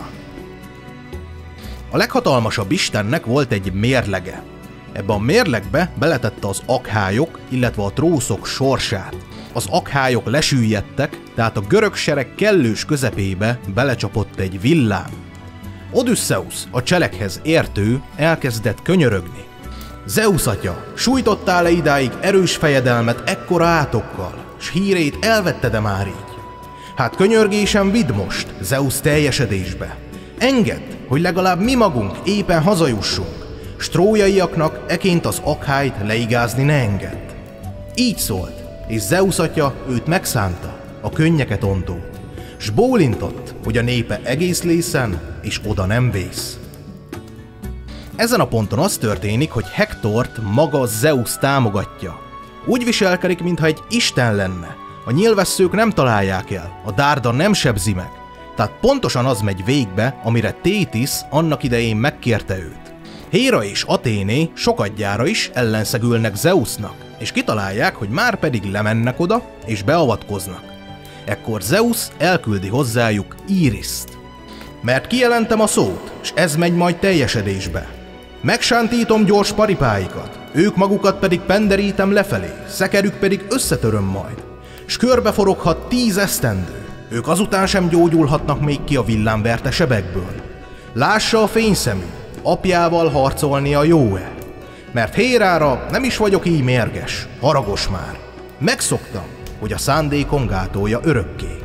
[SPEAKER 1] A leghatalmasabb istennek volt egy mérlege. Ebbe a mérlegbe beletette az akhályok, illetve a trószok sorsát. Az akhályok lesüllyedtek, tehát a görög sereg kellős közepébe belecsapott egy villám. Odüsszeusz, a cselekhez értő, elkezdett könyörögni. Zeus atya, sújtottál-e idáig erős fejedelmet ekkora átokkal, s hírét elvetted-e már így? Hát könyörgésem vidd most, Zeus teljesedésbe. Engedd, hogy legalább mi magunk éppen hazajussunk, s trójaiaknak eként az akhályt leigázni ne engedd. Így szólt, és Zeus atya őt megszánta, a könnyeket ontó, s bólintott, hogy a népe egész lészen, és oda nem vész. Ezen a ponton az történik, hogy Hektort maga Zeus támogatja. Úgy viselkedik, mintha egy isten lenne. A nyilvesszők nem találják el, a dárda nem sebzi meg. Tehát pontosan az megy végbe, amire Tétisz annak idején megkérte őt. Héra és Athéné sokadjára is ellenszegülnek Zeusnak, és kitalálják, hogy már pedig lemennek oda, és beavatkoznak. Ekkor Zeus elküldi hozzájuk Íriszt. Mert kijelentem a szót, s ez megy majd teljesedésbe. Megsántítom gyors paripáikat, ők magukat pedig penderítem lefelé, szekerük pedig összetöröm majd, s körbeforoghat 10 esztendő, ők azután sem gyógyulhatnak még ki a villámverte sebekből. Lássa a fényszemű, apjával harcolnia jó-e? Mert Hérára nem is vagyok így mérges, haragos már. Megszoktam, hogy a szándékom gátolja örökké.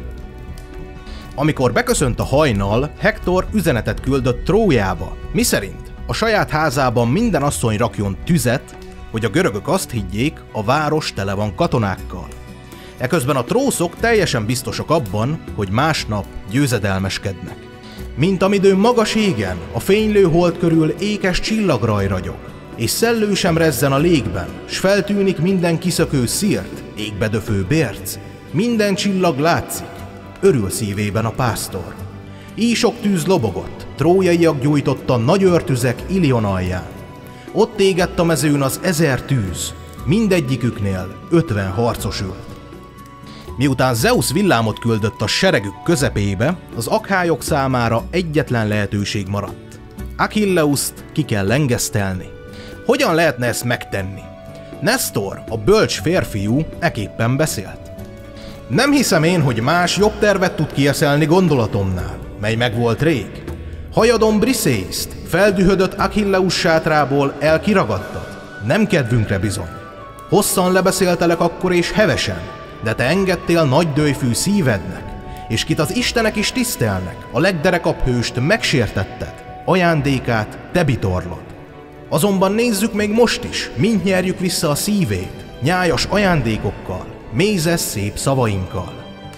[SPEAKER 1] Amikor beköszönt a hajnal, Hektor üzenetet küldött Trójába, miszerint a saját házában minden asszony rakjon tüzet, hogy a görögök azt higgyék, a város tele van katonákkal. Eközben a trószok teljesen biztosak abban, hogy másnap győzedelmeskednek. Mint amidőn magas égen, a fénylő hold körül ékes csillagraj ragyog, és szellő sem rezzen a légben, s feltűnik minden kiszökő szírt, égbedöfő bérc, minden csillag látszik, örül szívében a pásztor. Így sok tűz lobogott, trójaiak gyújtotta nagy őrtüzek Ilion alján. Ott égett a mezőn az 1000 tűz, mindegyiküknél 50 harcos ült. Miután Zeus villámot küldött a seregük közepébe, az akhályok számára egyetlen lehetőség maradt. Achilleuszt ki kell lengesztelni. Hogyan lehetne ezt megtenni? Nestor, a bölcs férfiú, eképpen beszélt. Nem hiszem én, hogy más jobb tervet tud kieszelni gondolatomnál, mely megvolt rég. Hajadon Briseiszt, feldühödött Achilleus sátrából elkiragadtad. Nem kedvünkre bizony. Hosszan lebeszéltelek akkor és hevesen, de te engedtél nagy dőjfű szívednek, és kit az istenek is tisztelnek, a legderekabb hőst megsértetted, ajándékát te bitorlod. Azonban nézzük még most is, mint nyerjük vissza a szívét, nyájas ajándékokkal, mézes szép szavainkkal.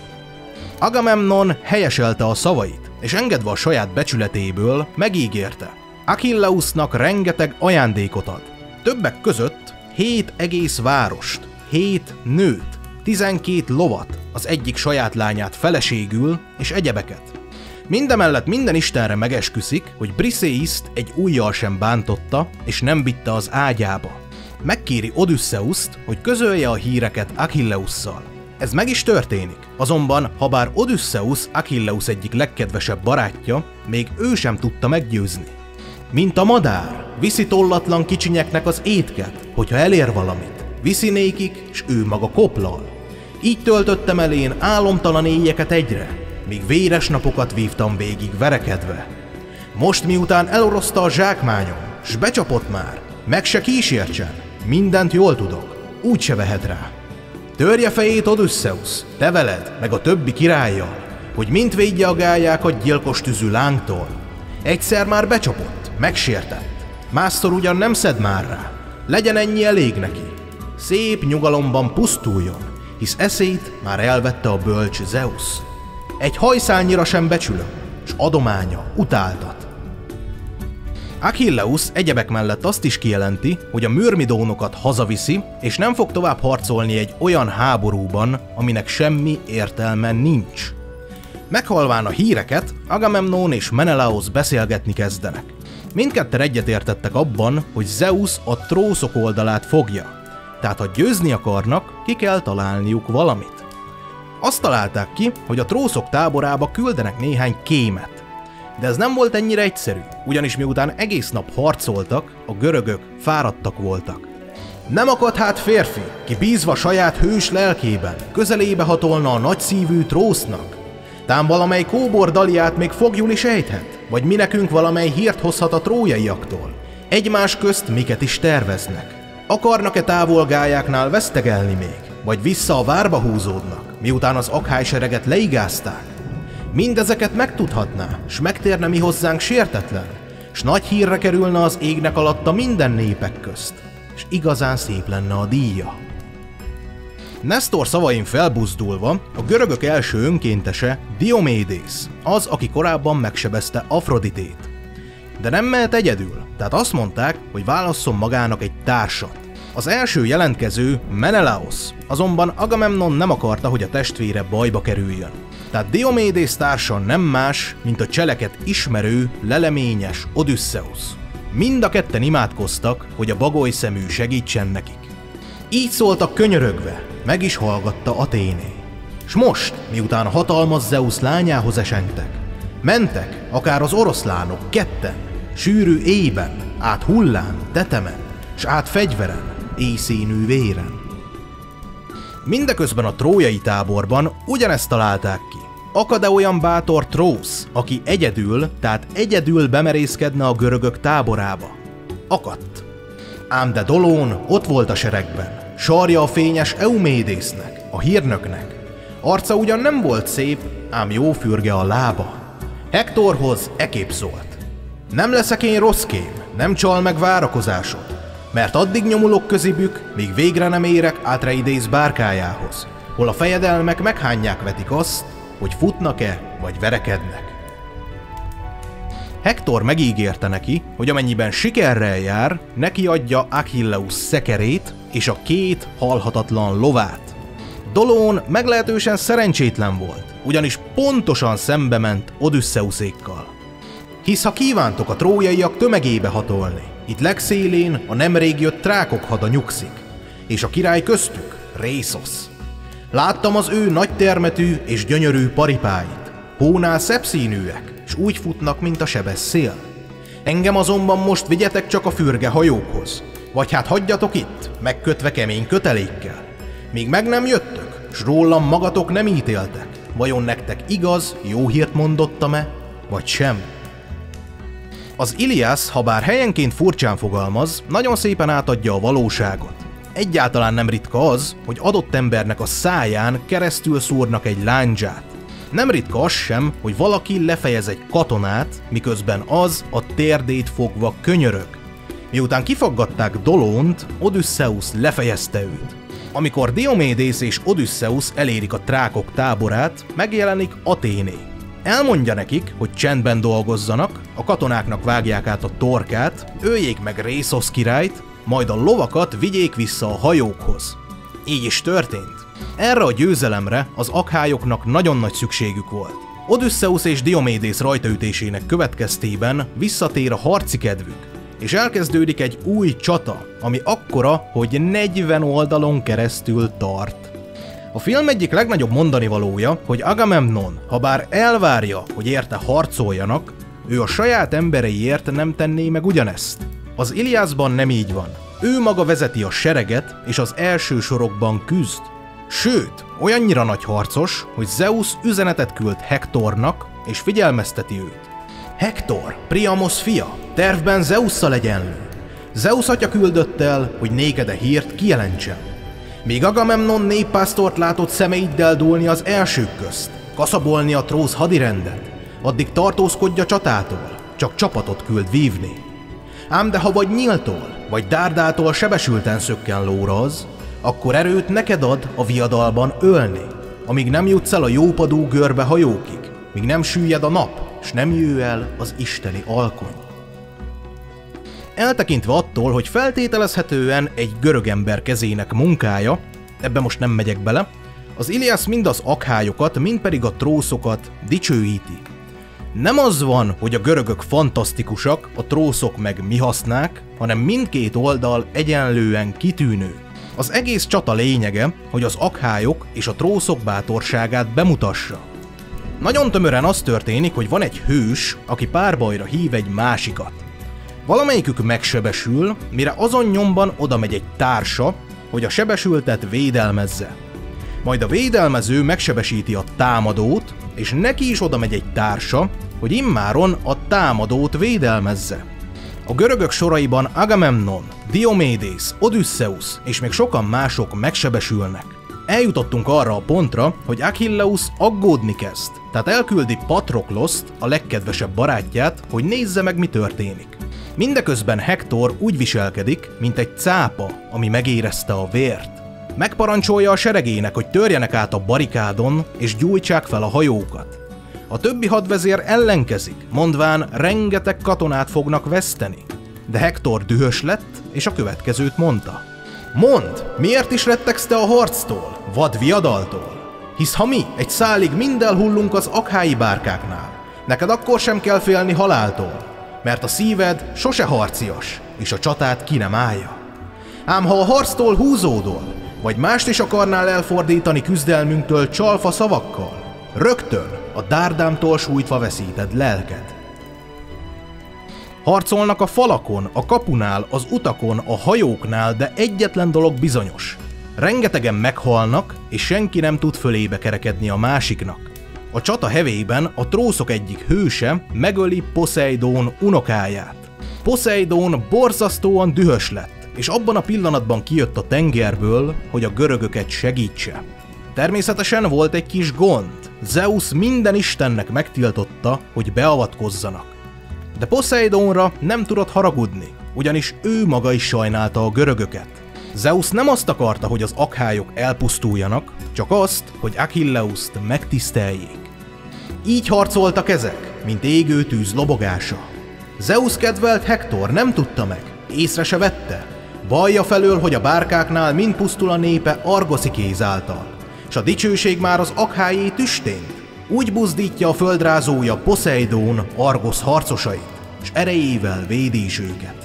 [SPEAKER 1] Agamemnon helyeselte a szavait, és engedve a saját becsületéből megígérte. Achilleusnak rengeteg ajándékot ad. Többek között 7 egész várost, 7 nőt, 12 lovat, az egyik saját lányát feleségül, és egyebeket. Mindemellett minden istenre megesküszik, hogy Briseiszt egy ujjal sem bántotta, és nem vitte az ágyába. Megkéri Odysseuszt, hogy közölje a híreket Achilleusszal. Ez meg is történik, azonban habár Odysseus Achilleus egyik legkedvesebb barátja, még ő sem tudta meggyőzni. Mint a madár, viszi tollatlan kicsinyeknek az étket, hogyha elér valamit, viszi nékik, s ő maga koplal. Így töltöttem el én álomtalan éjjeket egyre, míg véres napokat vívtam végig verekedve. Most miután eloroszta a zsákmányom, s becsapott már, meg se kísértsen, mindent jól tudok, úgy se vehet rá. Törje fejét Odysseus, te veled, meg a többi királlyal, hogy mind védje a gályákat gyilkos tűzű lángtól. Egyszer már becsapott, megsértett, másszor ugyan nem szed már rá, legyen ennyi elég neki. Szép nyugalomban pusztuljon, hisz eszét már elvette a bölcs Zeus. Egy hajszálnyira sem becsülöm, s adománya utáltat. Achilleus egyebek mellett azt is kijelenti, hogy a mürmidónokat hazaviszi, és nem fog tovább harcolni egy olyan háborúban, aminek semmi értelme nincs. Meghallván a híreket, Agamemnon és Menelaos beszélgetni kezdenek. Mindketten egyetértettek abban, hogy Zeus a trószok oldalát fogja, tehát ha győzni akarnak, ki kell találniuk valamit. Azt találták ki, hogy a trószok táborába küldenek néhány kémet. De ez nem volt ennyire egyszerű, ugyanis miután egész nap harcoltak, a görögök fáradtak voltak. Nem akad hát férfi, ki bízva saját hős lelkében, közelébe hatolna a nagyszívű trósznak. Tám valamely kóbor daliát még fogjul is ejthet, vagy mi nekünk valamely hírt hozhat a trójaiaktól. Egymás közt miket is terveznek. Akarnak-e távolgályáknál vesztegelni még, vagy vissza a várba húzódnak, miután az akhálysereget leigázták? Mindezeket megtudhatná, s megtérne mi hozzánk sértetlen, s nagy hírre kerülne az égnek alatta minden népek közt, s igazán szép lenne a díja. Nestor szavain felbuzdulva, a görögök első önkéntese Diomédész, az, aki korábban megsebezte Afroditét. De nem mehet egyedül, tehát azt mondták, hogy válasszon magának egy társat. Az első jelentkező, Menelaos, azonban Agamemnon nem akarta, hogy a testvére bajba kerüljön. Tehát Diomédész társa nem más, mint a cseleket ismerő, leleményes Odysseus. Mind a ketten imádkoztak, hogy a bagolyszemű segítsen nekik. Így szóltak könyörögve, meg is hallgatta Athéné. S most, miután a hatalmas Zeus lányához esengtek, mentek, akár az oroszlánok ketten, sűrű éjben, át hullán, tetemen, s át fegyveren, éjszínű véren. Mindeközben a trójai táborban ugyanezt találták ki. Akad-e olyan bátor trósz, aki egyedül bemerészkedne a görögök táborába? Akadt. Ám de Dolón ott volt a seregben, sarja a fényes Eumédésznek, a hírnöknek. Arca ugyan nem volt szép, ám jó fürge a lába. Hektorhoz ekképp szólt: nem leszek én rosszkém, nem csal meg várakozásod, mert addig nyomulok közibük, míg végre nem érek Atreides bárkájához, hol a fejedelmek meghányják vetik azt, hogy futnak-e vagy verekednek. Hektor megígérte neki, hogy amennyiben sikerrel jár, neki adja Achilleus szekerét és a 2 halhatatlan lovát. Dolón meglehetősen szerencsétlen volt, ugyanis pontosan szembe ment Odüsszeuszékkal. Hisz ha kívántok a trójaiak tömegébe hatolni, itt legszélén a nemrég jött trákok hada nyugszik, és a király köztük, Részosz. Láttam az ő nagy termetű és gyönyörű paripáit, hónál szebb színűek, s úgy futnak, mint a sebes szél. Engem azonban most vigyetek csak a fürge hajókhoz, vagy hát hagyjatok itt, megkötve kemény kötelékkel. Míg meg nem jöttök, s rólam magatok nem ítéltek, vajon nektek igaz, jó hírt mondottam-e, vagy sem? Az Iliász, ha bár helyenként furcsán fogalmaz, nagyon szépen átadja a valóságot. Egyáltalán nem ritka az, hogy adott embernek a száján keresztül szúrnak egy lándzsát. Nem ritka az sem, hogy valaki lefejez egy katonát, miközben az a térdét fogva könyörög. Miután kifaggatták Dolónt, Odüsszeusz lefejezte őt. Amikor Diomédész és Odüsszeusz elérik a trákok táborát, megjelenik Athéné. Elmondja nekik, hogy csendben dolgozzanak, a katonáknak vágják át a torkát, öljék meg Részosz királyt, majd a lovakat vigyék vissza a hajókhoz. Így is történt. Erre a győzelemre az akhályoknak nagyon nagy szükségük volt. Odüsszeusz és Diomédész rajtaütésének következtében visszatér a harci kedvük, és elkezdődik egy új csata, ami akkora, hogy 40 oldalon keresztül tart. A film egyik legnagyobb mondanivalója, hogy Agamemnon, ha bár elvárja, hogy érte harcoljanak, ő a saját embereiért nem tenné meg ugyanezt. Az Iliászban nem így van. Ő maga vezeti a sereget, és az első sorokban küzd. Sőt, olyannyira nagy harcos, hogy Zeus üzenetet küld Hektornak, és figyelmezteti őt. Hektor, Priamos fia, tervben Zeusszal egyenlő. Zeus atya küldött el, hogy néked a hírt kijelentsem. Míg Agamemnon néppásztort látott szemeiddel dúlni az elsők közt, kaszabolni a tróz hadirendet, addig tartózkodj a csatától, csak csapatot küld vívni. Ám de ha vagy nyíltól, vagy dárdától sebesülten szökken lóra az, akkor erőt neked ad a viadalban ölni, amíg nem jutsz el a jópadú görbe hajókig, míg nem süllyed a nap, s nem jöjj el az isteni alkony. Eltekintve attól, hogy feltételezhetően egy görög ember kezének munkája, ebbe most nem megyek bele, az Iliász mind az akhályokat, mind pedig a trószokat dicsőíti. Nem az van, hogy a görögök fantasztikusak, a trószok meg mi hasznák, hanem mindkét oldal egyenlően kitűnő. Az egész csata lényege, hogy az akhályok és a trószok bátorságát bemutassa. Nagyon tömören az történik, hogy van egy hős, aki párbajra hív egy másikat. Valamelyikük megsebesül, mire azon nyomban oda megy egy társa, hogy a sebesültet védelmezze. Majd a védelmező megsebesíti a támadót, és neki is oda megy egy társa, hogy immáron a támadót védelmezze. A görögök soraiban Agamemnon, Diomédész, Odüsszeusz és még sokan mások megsebesülnek. Eljutottunk arra a pontra, hogy Achilleus aggódni kezd, tehát elküldi Patrokloszt, a legkedvesebb barátját, hogy nézze meg, mi történik. Mindeközben Hektor úgy viselkedik, mint egy cápa, ami megérezte a vért. Megparancsolja a seregének, hogy törjenek át a barikádon és gyújtsák fel a hajókat. A többi hadvezér ellenkezik, mondván rengeteg katonát fognak veszteni. De Hektor dühös lett, és a következőt mondta. Mondd, miért is rettegsz te a harctól, vad viadaltól? Hisz ha mi egy szálig mind elhullunk az akhái bárkáknál, neked akkor sem kell félni haláltól, mert a szíved sose harcias, és a csatát ki nem állja. Ám ha a harctól húzódol, vagy mást is akarnál elfordítani küzdelmünktől csalfa szavakkal, rögtön a dárdámtól sújtva veszíted lelked. Harcolnak a falakon, a kapunál, az utakon, a hajóknál, de egyetlen dolog bizonyos. Rengetegen meghalnak, és senki nem tud fölébe kerekedni a másiknak. A csata hevében a trószok egyik hőse megöli Poseidón unokáját. Poseidón borzasztóan dühös lett, és abban a pillanatban kijött a tengerből, hogy a görögöket segítse. Természetesen volt egy kis gond. Zeus minden istennek megtiltotta, hogy beavatkozzanak. De Poseidónra nem tudott haragudni, ugyanis ő maga is sajnálta a görögöket. Zeus nem azt akarta, hogy az akhályok elpusztuljanak, csak azt, hogy Achilleuszt megtiszteljék. Így harcoltak ezek, mint égő tűz lobogása. Zeus kedvelt Hektor nem tudta meg, észre se vette. Ballja felől, hogy a bárkáknál mind pusztul a népe argoszi kéz által, s a dicsőség már az akhályé tüstént. Úgy buzdítja a földrázója Poseidón Argosz harcosait, s erejével védi is őket.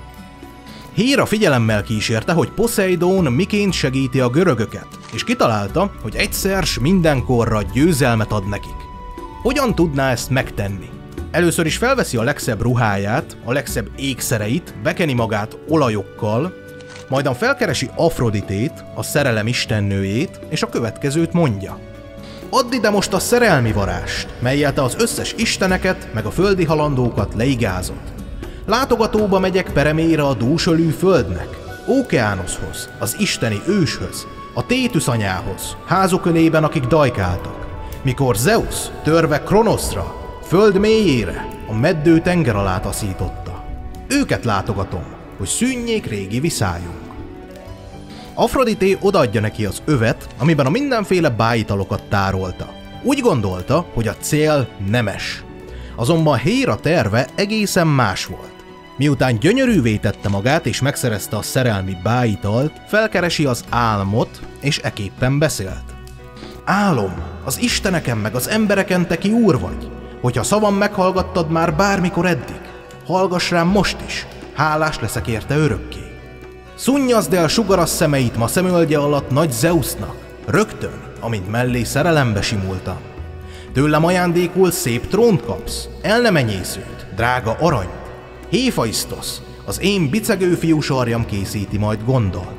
[SPEAKER 1] Héra figyelemmel kísérte, hogy Poseidón miként segíti a görögöket, és kitalálta, hogy egyszer s mindenkorra győzelmet ad nekik. Hogyan tudná ezt megtenni? Először is felveszi a legszebb ruháját, a legszebb ékszereit, bekeni magát olajokkal, majdan felkeresi Afroditét, a szerelem istennőjét, és a következőt mondja. Add ide most a szerelmi varást, mellyel te az összes isteneket, meg a földi halandókat leigázod. Látogatóba megyek peremére a dúsölű földnek, Ókeánoszhoz, az isteni őshöz, a Tétusz anyához, házuk ölében, akik dajkáltak. Mikor Zeus törve Kronoszra, föld mélyére, a meddő tenger alá taszította. Őket látogatom, hogy szűnjék régi viszályunk. Afrodité odaadja neki az övet, amiben a mindenféle bájitalokat tárolta. Úgy gondolta, hogy a cél nemes. Azonban Héra terve egészen más volt. Miután gyönyörűvé tette magát és megszerezte a szerelmi bájitalt, felkeresi az álmot, és eképpen beszélt. Álom, az isteneken meg az embereken te ki úr vagy, hogyha szavam meghallgattad már bármikor eddig, hallgass rám most is, hálás leszek érte örökké. Szunnyazd el sugaras szemeit ma szemöldje alatt nagy Zeusnak, rögtön, amint mellé szerelembe simultam. Tőlem ajándékul szép trónt kapsz, elnemenyészőt, drága aranyt. Héfaisztosz, az én bicegő fiú sarjam készíti majd gondol.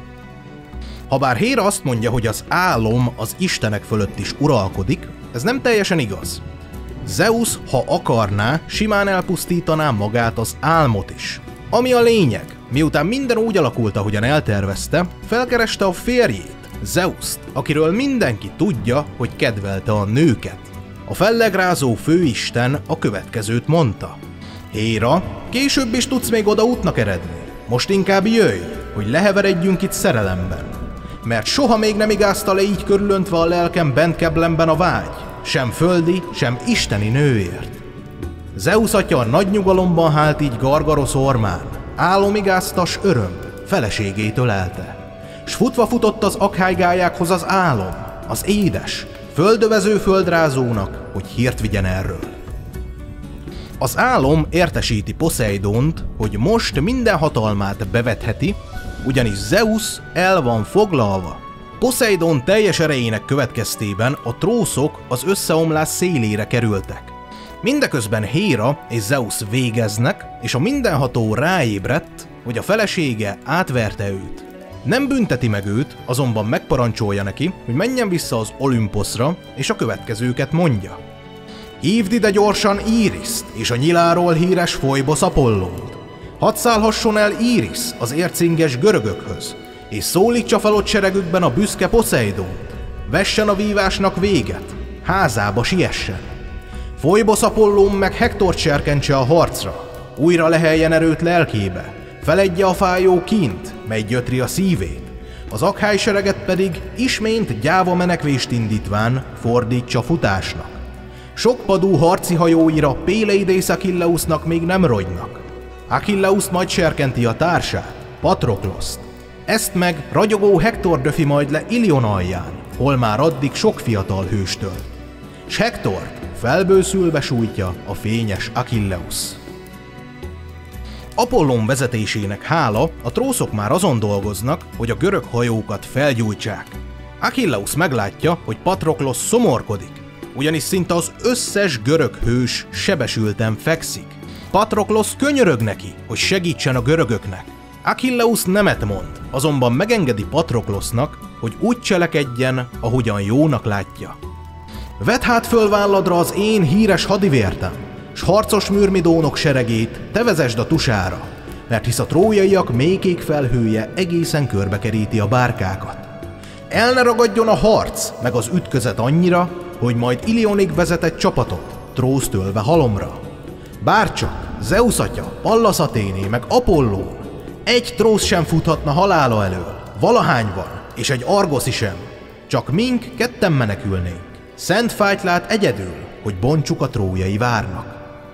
[SPEAKER 1] Habár Héra azt mondja, hogy az álom az istenek fölött is uralkodik, ez nem teljesen igaz. Zeus, ha akarná, simán elpusztítaná magát az álmot is. Ami a lényeg, miután minden úgy alakult, ahogyan eltervezte, felkereste a férjét, Zeuszt, akiről mindenki tudja, hogy kedvelte a nőket. A fellegrázó főisten a következőt mondta. Héra, később is tudsz még oda útnak eredni. Most inkább jöjj, hogy leheveredjünk itt szerelemben. Mert soha még nem igázta le így körülöntve a lelkem bent keblemben a vágy, sem földi, sem isteni nőért. Zeus atya nagy nyugalomban hált így Gargarosz ormán, álomigáztas öröm, feleségét ölelte. S futva futott az akhálygályákhoz az álom, az édes, földövező földrázónak, hogy hírt vigyen erről. Az álom értesíti Poseidont, hogy most minden hatalmát bevetheti, ugyanis Zeus el van foglalva. Poseidon teljes erejének következtében a trószok az összeomlás szélére kerültek. Mindeközben Héra és Zeus végeznek, és a mindenható ráébredt, hogy a felesége átverte őt. Nem bünteti meg őt, azonban megparancsolja neki, hogy menjen vissza az Olümposzra, és a következőket mondja. Hívd ide gyorsan Íriszt és a nyiláról híres Foibosz Apollót. Hadd szállhasson el Íris az ércinges görögökhöz, és szólítsa fel ott seregükben a büszke Poseidont. Vessen a vívásnak véget, házába siessen. Foibosz Apollón meg Hektort serkentse a harcra, újra leheljen erőt lelkébe, feledje a fájó kint, mely gyötri a szívét, az akhály sereget pedig ismént gyáva menekvést indítván fordítsa futásnak. Sok padú harci hajóira Péleidész Achilleusnak még nem rogynak. Achilleus majd serkenti a társát, Patrokloszt. Ezt meg ragyogó Hektor döfi majd le Ilion alján, hol már addig sok fiatal hőstől. S Hektort felbőszülve sújtja a fényes Achilleus. Apollón vezetésének hála, a trószok már azon dolgoznak, hogy a görög hajókat felgyújtsák. Achilleus meglátja, hogy Patroklosz szomorkodik, ugyanis szinte az összes görög hős sebesülten fekszik. Patroklosz könyörög neki, hogy segítsen a görögöknek. Achilleus nemet mond, azonban megengedi Patroklosznak, hogy úgy cselekedjen, ahogyan jónak látja. Vedd hát föl válladra az én híres hadivértem, s harcos mürmidónok seregét te vezesd a tusára, mert hisz a trójaiak mélykék felhője egészen körbekeríti a bárkákat. El ne ragadjon a harc, meg az ütközet annyira, hogy majd Ilionig vezet egy csapatot, trózt ölve halomra. Bárcsak Zeusz atya, Pallas Athéné meg Apollón egy tróz sem futhatna halála elől, valahány van, és egy Argoszi sem, csak mink ketten menekülnénk. Szent fájt lát egyedül, hogy bontsuk a trójai várnak.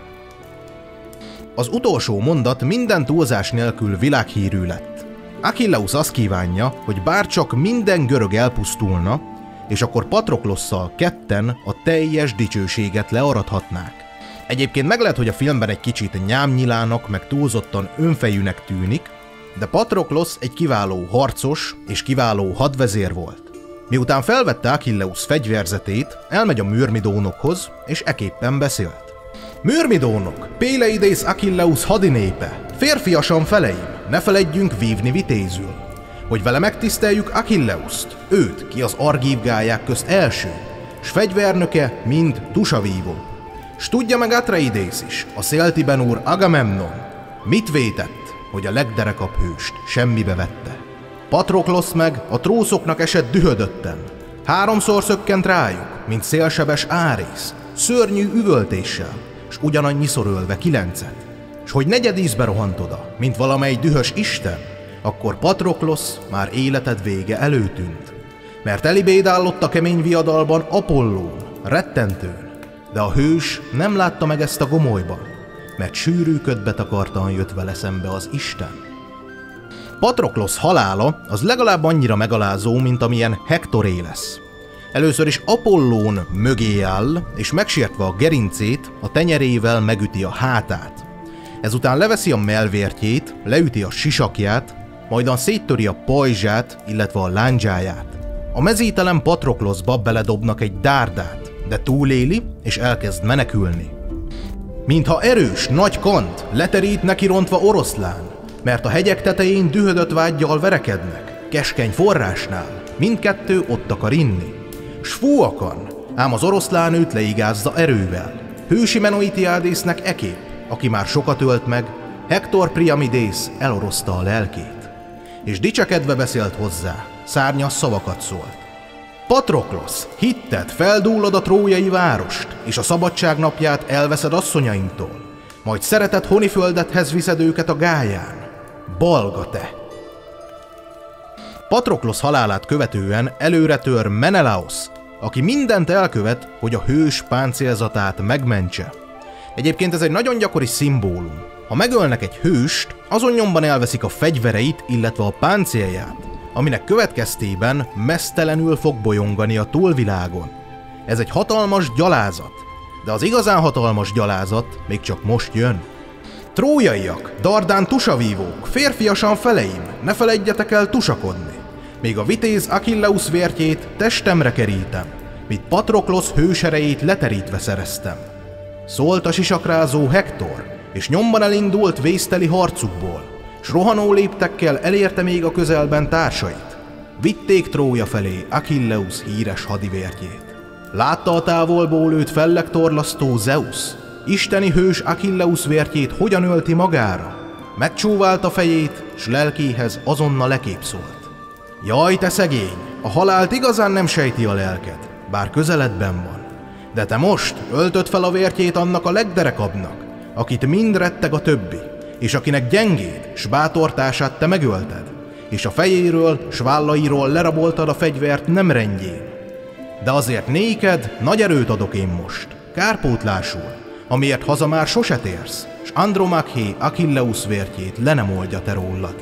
[SPEAKER 1] Az utolsó mondat minden túlzás nélkül világhírű lett. Achilleus azt kívánja, hogy bárcsak minden görög elpusztulna, és akkor Patroklosszal ketten a teljes dicsőséget learadhatnák. Egyébként meg lehet, hogy a filmben egy kicsit nyámnyilának, meg túlzottan önfejűnek tűnik, de Patroklosz egy kiváló harcos és kiváló hadvezér volt. Miután felvette Achilleus fegyverzetét, elmegy a mürmidónokhoz, és eképpen beszélt. Mürmidónok, Péleides Achilleus hadinépe, férfiasan feleim, ne feledjünk vívni vitézül, hogy vele megtiszteljük Achilleust, őt, ki az argív gályák közt első, s fegyvernöke mind tusavívó. S tudja meg Atreides is, a Széltiben úr Agamemnon, mit vétett, hogy a legderekabb hőst semmibe vette. Patroklosz meg a trószoknak esett dühödötten, háromszor szökkent rájuk, mint szélsebes Árész, szörnyű üvöltéssel, s ugyanannyiszor ölve 9-et. S hogy negyedízbe rohant oda, mint valamely dühös isten, akkor Patroklosz már életed vége előtűnt. Mert elibédállott a kemény viadalban Apollón, rettentőn, de a hős nem látta meg ezt a gomolyban, mert sűrű ködbe takartan jött vele szembe az isten. Patroklosz halála az legalább annyira megalázó, mint amilyen Hektoré lesz. Először is Apollón mögé áll, és megsértve a gerincét, a tenyerével megüti a hátát. Ezután leveszi a mellvértjét, leüti a sisakját, majdan széttöri a pajzsát, illetve a lándzsáját. A mezítelen Patrokloszba beledobnak egy dárdát, de túléli, és elkezd menekülni. Mintha erős, nagy kant leterít neki rontva oroszlán, mert a hegyek tetején dühödött vággyal verekednek, keskeny forrásnál, mindkettő ott akar inni. S fúakan, ám az oroszlán őt leigázza erővel. Hősi Menoitiádésznek ekép, aki már sokat ölt meg, Hektor Priamidész eloroszta a lelkét. És dicsekedve beszélt hozzá, szárnyas szavakat szólt. Patroklosz, hitted, feldúlod a trójai várost, és a szabadság napját elveszed asszonyainktól, majd szeretett honiföldethez viszed őket a gályán. Balga te! Patroklosz halálát követően előre tör Menelaosz, aki mindent elkövet, hogy a hős páncélzatát megmentse. Egyébként ez egy nagyon gyakori szimbólum. Ha megölnek egy hőst, azon nyomban elveszik a fegyvereit, illetve a páncélját, aminek következtében meztelenül fog bolyongani a túlvilágon. Ez egy hatalmas gyalázat, de az igazán hatalmas gyalázat még csak most jön. Trójaiak, dardán tusavívók, férfiasan feleim, ne feledjetek el tusakodni. Még a vitéz Achilleus vértjét testemre kerítem, míg Patroklosz hőserejét leterítve szereztem. Szólt a sisakrázó Hektor, és nyomban elindult vészteli harcukból, s rohanó léptekkel elérte még a közelben társait. Vitték Trója felé Achilleus híres hadivértjét. Látta a távolból őt fellegtorlasztó Zeusz, isteni hős Achilleus vértjét hogyan ölti magára. Megcsóválta fejét, s lelkéhez azonnal leképszolt. Jaj, te szegény, a halált igazán nem sejti a lelked, bár közeledben van. De te most öltöd fel a vértjét annak a legderekabbnak, akit mind retteg a többi, és akinek gyengéd, s bátortását te megölted, és a fejéről, s vállairól leraboltad a fegyvert nem rendjén. De azért néked nagy erőt adok én most, kárpótlásul, amiért haza már sose térsz, s Andromaché Achilleus vértjét le nem oldja te rólad.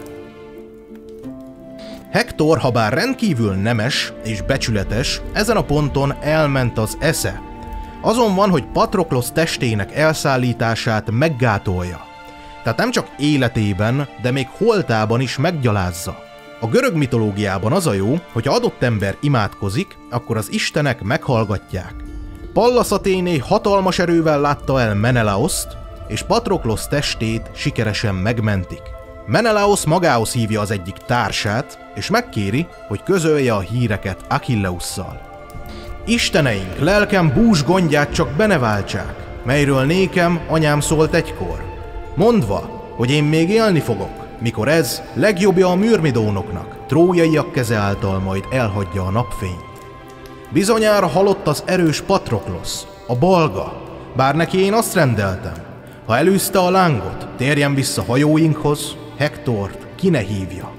[SPEAKER 1] Hektor, ha bár rendkívül nemes és becsületes, ezen a ponton elment az esze. Azon van, hogy Patroklosz testének elszállítását meggátolja. Tehát nem csak életében, de még holtában is meggyalázza. A görög mitológiában az a jó, hogy ha adott ember imádkozik, akkor az istenek meghallgatják. Pallas Athéné hatalmas erővel látta el Menelaoszt, és Patroklosz testét sikeresen megmentik. Menelaos magához hívja az egyik társát, és megkéri, hogy közölje a híreket Achilleusszal. Isteneink, lelkem bús gondját csak be ne váltsák, melyről nékem anyám szólt egykor, mondva, hogy én még élni fogok, mikor ez legjobbja a mürmidónoknak, trójaiak keze által majd elhagyja a napfényt. Bizonyára halott az erős Patroklosz, a balga, bár neki én azt rendeltem, ha elűzte a lángot, térjen vissza hajóinkhoz, Hektort ki ne hívja.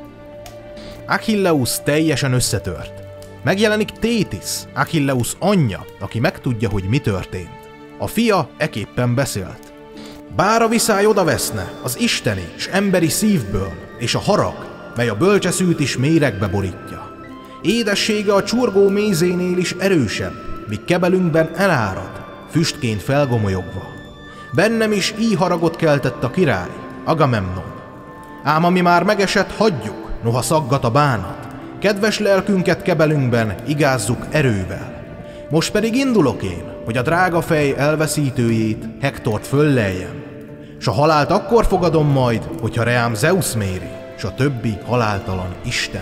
[SPEAKER 1] Achilleus teljesen összetört. Megjelenik Thétis, Achilleus anyja, aki megtudja, hogy mi történt. A fia eképpen beszélt. Bár a viszály odaveszne az isteni s emberi szívből, és a harag, mely a bölcseszűt is méregbe borítja. Édessége a csurgó mézénél is erősebb, míg kebelünkben elárad, füstként felgomolyogva. Bennem is íharagot keltett a király, Agamemnon. Ám ami már megesett, hagyjuk, noha szaggat a bánat. Kedves lelkünket kebelünkben igázzuk erővel. Most pedig indulok én, hogy a drága fej elveszítőjét, Hektort fölleljem. S a halált akkor fogadom majd, hogyha reám Zeus méri, s a többi haláltalan isten.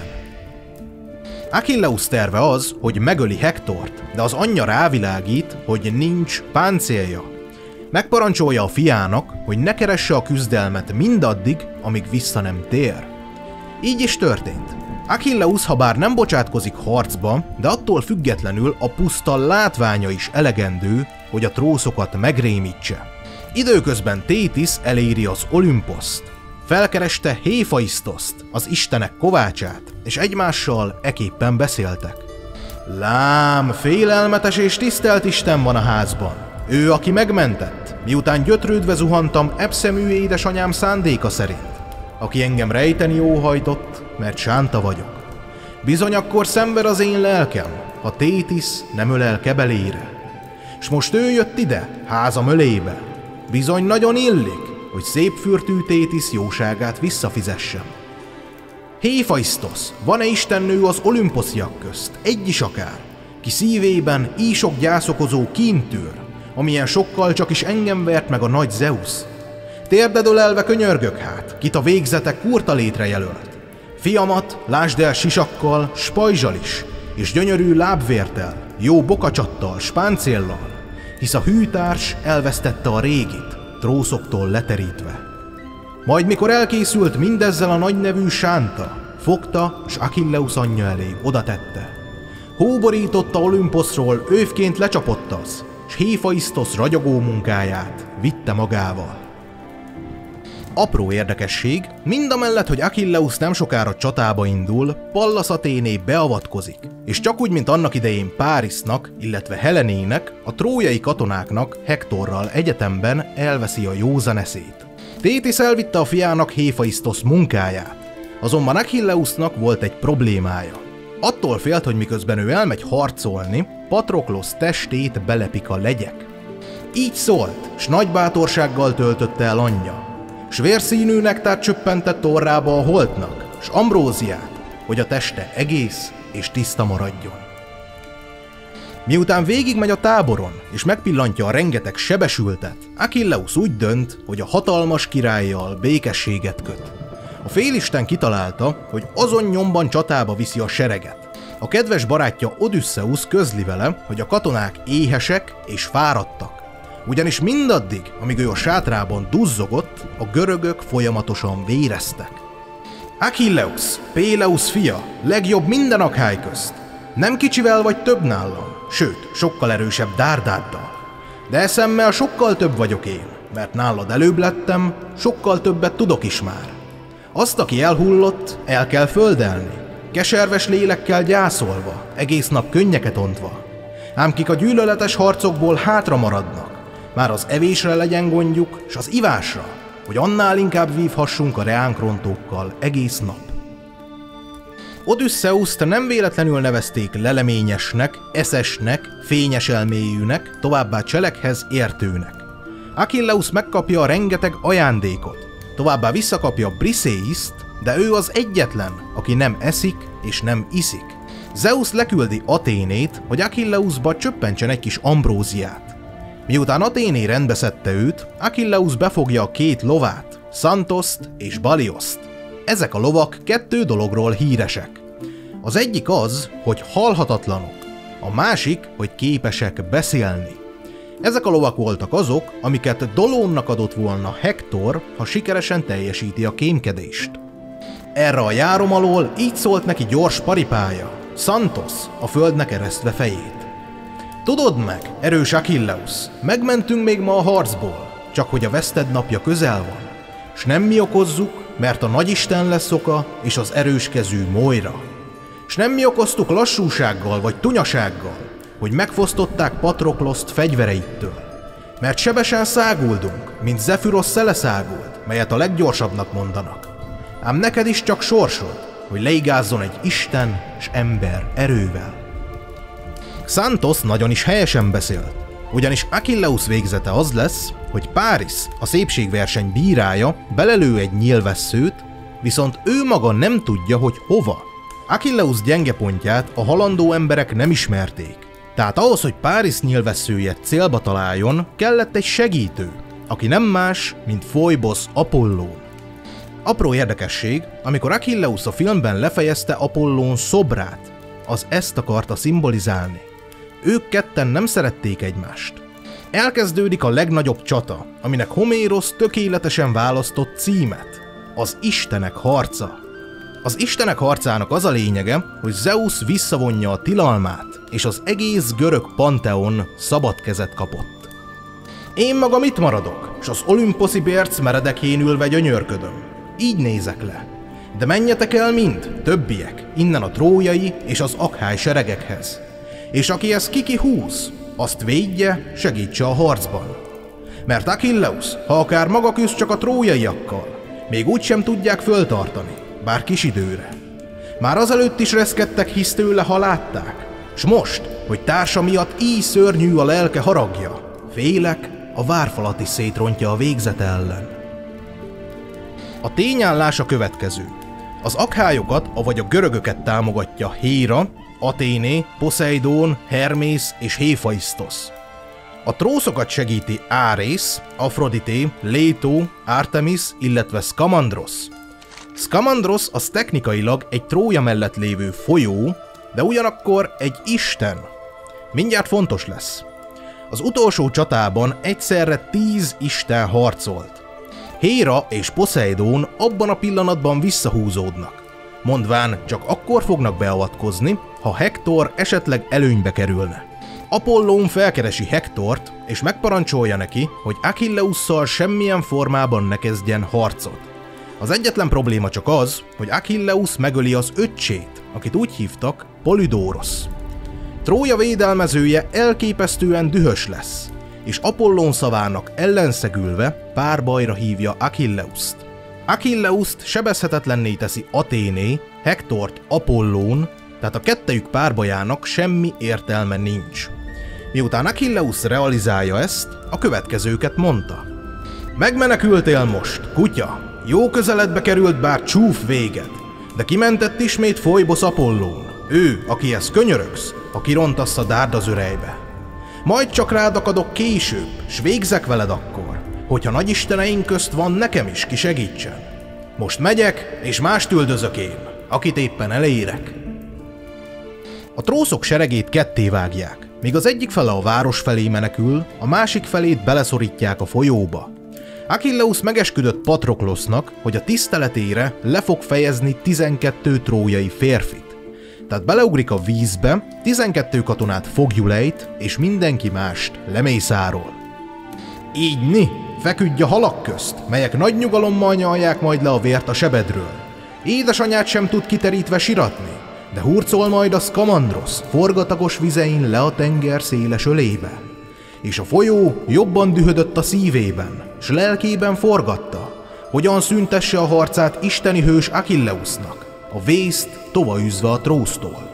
[SPEAKER 1] Achilleus terve az, hogy megöli Hektort, de az anyja rávilágít, hogy nincs páncélja. Megparancsolja a fiának, hogy ne keresse a küzdelmet mindaddig, amíg vissza nem tér. Így is történt. Achilleus ha bár nem bocsátkozik harcba, de attól függetlenül a puszta látványa is elegendő, hogy a trószokat megrémítse. Időközben Thétis eléri az Olimposzt. Felkereste Héfaisztoszt, az istenek kovácsát, és egymással eképpen beszéltek. Lám, félelmetes és tisztelt isten van a házban. Ő, aki megmentett, miután gyötrődve zuhantam ebszemű édesanyám szándéka szerint, aki engem rejteni óhajtott, mert sánta vagyok. Bizony akkor szenved az én lelkem, ha Thétis nem ölel kebelére. S most ő jött ide, házam ölébe. Bizony nagyon illik, hogy szép fürtű Thétis jóságát visszafizessem. Héfaisztosz, van-e istennő az olimposziak közt, egy is akár, ki szívében így sok gyászokozó kínt tűr, amilyen sokkal csak is engem vert meg a nagy Zeus. Térded ölelve könyörgök hát, kit a végzete kurta létre jelölt. Fiamat lásd el sisakkal, s pajzsal is, és gyönyörű lábvértel, jó bokacsattal, s páncéllal, hisz a hűtárs elvesztette a régit, trószoktól leterítve. Majd mikor elkészült mindezzel a nagynevű sánta, fogta, s Achilleus anyja elé odatette. Hóborította Olimposzról ővként lecsapott az, s Héfaisztosz ragyogó munkáját vitte magával. Apró érdekesség, mindamellett, hogy Achilleus nem sokára csatába indul, Pallas Athéné beavatkozik, és csak úgy, mint annak idején Párisznak, illetve Helenének, a trójai katonáknak Hektorral egyetemben elveszi a józan eszét. Thétis elvitte a fiának Héfaisztosz munkáját, azonban Achilleusnak volt egy problémája. Attól félt, hogy miközben ő elmegy harcolni, Patroklosz testét belepik a legyek. Így szólt, s nagy bátorsággal töltötte el anyja, s vérszínű nektárt csöppentett orrába a holtnak, s ambróziát, hogy a teste egész és tiszta maradjon. Miután végigmegy a táboron, és megpillantja a rengeteg sebesültet, Achilleus úgy dönt, hogy a hatalmas királlyal békességet köt. A félisten kitalálta, hogy azon nyomban csatába viszi a sereget. A kedves barátja Odüsszeusz közli vele, hogy a katonák éhesek és fáradtak. Ugyanis mindaddig, amíg ő a sátrában duzzogott, a görögök folyamatosan véreztek. Achilleus, Péleus fia, legjobb minden akhály közt. Nem kicsivel vagy több nálam, sőt, sokkal erősebb Dárdáddal. De eszemmel sokkal több vagyok én, mert nálad előbb lettem, sokkal többet tudok is már. Azt, aki elhullott, el kell földelni, keserves lélekkel gyászolva, egész nap könnyeket ontva. Ám kik a gyűlöletes harcokból hátra maradnak, már az evésre legyen gondjuk, s az ivásra, hogy annál inkább vívhassunk a reánkrontókkal egész nap. Odüsszeuszt nem véletlenül nevezték leleményesnek, eszesnek, fényes elméjűnek, továbbá cselekhez értőnek. Achilleus megkapja a rengeteg ajándékot, továbbá visszakapja Briseiszt, de ő az egyetlen, aki nem eszik és nem iszik. Zeus leküldi Athénét, hogy Achilleusba csöppentsen egy kis ambróziát. Miután Athéné rendbeszedte őt, Achilleus befogja a két lovát, Xantoszt és Balioszt. Ezek a lovak kettő dologról híresek. Az egyik az, hogy halhatatlanok, a másik, hogy képesek beszélni. Ezek a lovak voltak azok, amiket Dolónnak adott volna Hektor, ha sikeresen teljesíti a kémkedést. Erre a járom alól így szólt neki gyors paripája, Xantosz, a földnek eresztve fejét. Tudod meg, erős Achilleus, megmentünk még ma a harcból, csak hogy a veszted napja közel van, s nem mi okozzuk, mert a nagyisten lesz oka, és az erőskezű Moira. S nem mi okoztuk lassúsággal vagy tunyasággal, hogy megfosztották Patrokloszt fegyvereittől. Mert sebesen száguldunk, mint Zephyros szele szágult, melyet a leggyorsabbnak mondanak. Ám neked is csak sorsod, hogy leigázzon egy isten s ember erővel. Xantosz nagyon is helyesen beszélt, ugyanis Achilleus végzete az lesz, hogy Páris, a szépségverseny bírája belelő egy nyílvesszőt, viszont ő maga nem tudja, hogy hova. Achilleus gyenge pontját a halandó emberek nem ismerték, tehát ahhoz, hogy Páris nyílvesszője célba találjon, kellett egy segítő, aki nem más, mint Phoebos Apollón. Apró érdekesség, amikor Achilleus a filmben lefejezte Apollón szobrát, az ezt akarta szimbolizálni. Ők ketten nem szerették egymást. Elkezdődik a legnagyobb csata, aminek Homérosz tökéletesen választott címet, az Istenek harca. Az Istenek harcának az a lényege, hogy Zeus visszavonja a tilalmát, és az egész görög panteon szabad kezet kapott. Én magam itt maradok, s az olimposzi bérc meredekén ülve gyönyörködöm. Így nézek le. De menjetek el mind, többiek, innen a trójai és az akháj seregekhez. És aki ezt kihúz, azt védje, segítse a harcban. Mert Achilleus, ha akár maga küzd csak a trójaiakkal, még úgysem tudják föltartani, bár kis időre. Már azelőtt is reszkedtek hisz tőle, ha látták, s most, hogy társa miatt így szörnyű a lelke haragja, félek, a várfalat is szétrontja a végzete ellen. A tényállás a következő. Az akhályokat, avagy a görögöket támogatja Héra, Athéné, Poseidón, Hermész és Héphaisztosz. A trószokat segíti Árész, Afrodité, Létó, Artemis, illetve Skamandrosz. Skamandrosz az technikailag egy Trója mellett lévő folyó, de ugyanakkor egy isten. Mindjárt fontos lesz. Az utolsó csatában egyszerre 10 isten harcolt. Héra és Poseidón abban a pillanatban visszahúzódnak, mondván csak akkor fognak beavatkozni, ha Hektor esetleg előnybe kerülne. Apollón felkeresi Hektort, és megparancsolja neki, hogy Achilleusszal semmilyen formában ne kezdjen harcot. Az egyetlen probléma csak az, hogy Achilleus megöli az öccsét, akit úgy hívtak Polydórosz. Trója védelmezője elképesztően dühös lesz, és Apollón szavának ellenszegülve párbajra hívja Achilleust. Achilleust sebezhetetlenné teszi Athéné, Hektort Apollón, tehát a kettejük párbajának semmi értelme nincs. Miután Achilleus realizálja ezt, a következőket mondta. Megmenekültél most, kutya! Jó közeledbe került bár csúf véged, de kimentett ismét Phoebos Apollón, ő, akihez könyörögsz, ha kirontasz a dárd az örejbe. Majd csak rád akadok később, s végzek veled akkor, hogyha nagyisteneink közt van nekem is, ki segítsen. Most megyek, és mást üldözök én, akit éppen elérek. A trószok seregét ketté vágják, míg az egyik fele a város felé menekül, a másik felét beleszorítják a folyóba. Achilleus megesküdött Patroklosznak, hogy a tiszteletére le fog fejezni 12 trójai férfit. Tehát beleugrik a vízbe, 12 katonát fogjul ejt, és mindenki mást lemészárol. Így feküdj a halak közt, melyek nagy nyugalommal nyalják majd le a vért a sebedről. Édesanyát sem tud kiterítve siratni, de hurcol majd a Skamandrosz forgatagos vizein le a tenger széles ölébe. És a folyó jobban dühödött a szívében, s lelkében forgatta, hogyan szüntesse a harcát isteni hős Achilleusnak, a vészt tovaüzve a tróztól.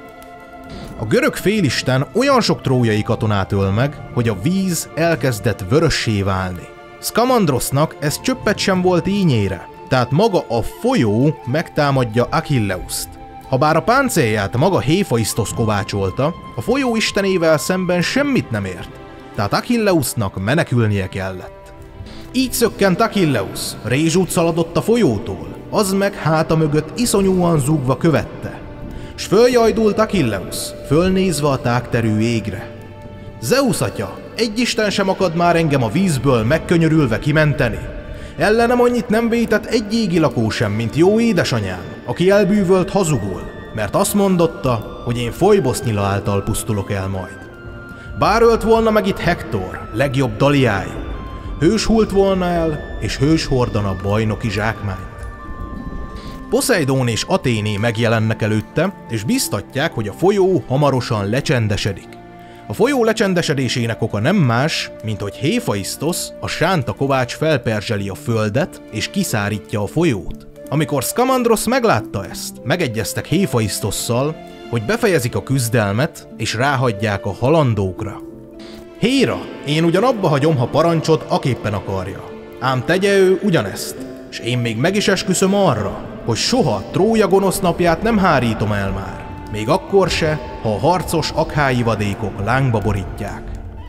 [SPEAKER 1] A görög félisten olyan sok trójai katonát öl meg, hogy a víz elkezdett vörössé válni. Skamandrosznak ez csöppet sem volt ínyére, tehát maga a folyó megtámadja Achilleust. Habár a páncélját maga Héphaisztosz kovácsolta, a folyó istenével szemben semmit nem ért, tehát Achilleusnak menekülnie kellett. Így szökkent Achilleus, rézsút szaladott a folyótól, az meg háta mögött iszonyúan zúgva követte. S följajdult Achilleus, fölnézve a tágterű égre. Zeus atya, egy isten sem akad már engem a vízből megkönyörülve kimenteni. Ellenem annyit nem vétett egy égi lakó sem, mint jó édesanyám, aki elbűvölt hazugul, mert azt mondotta, hogy én folybosznyila által pusztulok el majd. Bár ölt volna meg itt Hektor, legjobb daliájuk, hős hult volna el, és hős hordana bajnoki zsákmányt. Poseidón és Athéné megjelennek előtte, és biztatják, hogy a folyó hamarosan lecsendesedik. A folyó lecsendesedésének oka nem más, mint hogy Héphaisztosz, a sánta kovács felperzseli a földet, és kiszárítja a folyót. Amikor Szkamandrosz meglátta ezt, megegyeztek Héphaisztosszal, hogy befejezik a küzdelmet, és ráhagyják a halandókra. Héra, én ugyan abba hagyom, ha parancsot aképpen akarja. Ám tegye ő ugyanezt, és én még meg is esküszöm arra, hogy soha Trója gonosz napját nem hárítom el már, még akkor se, ha a harcos akhái vadékok lángba borítják.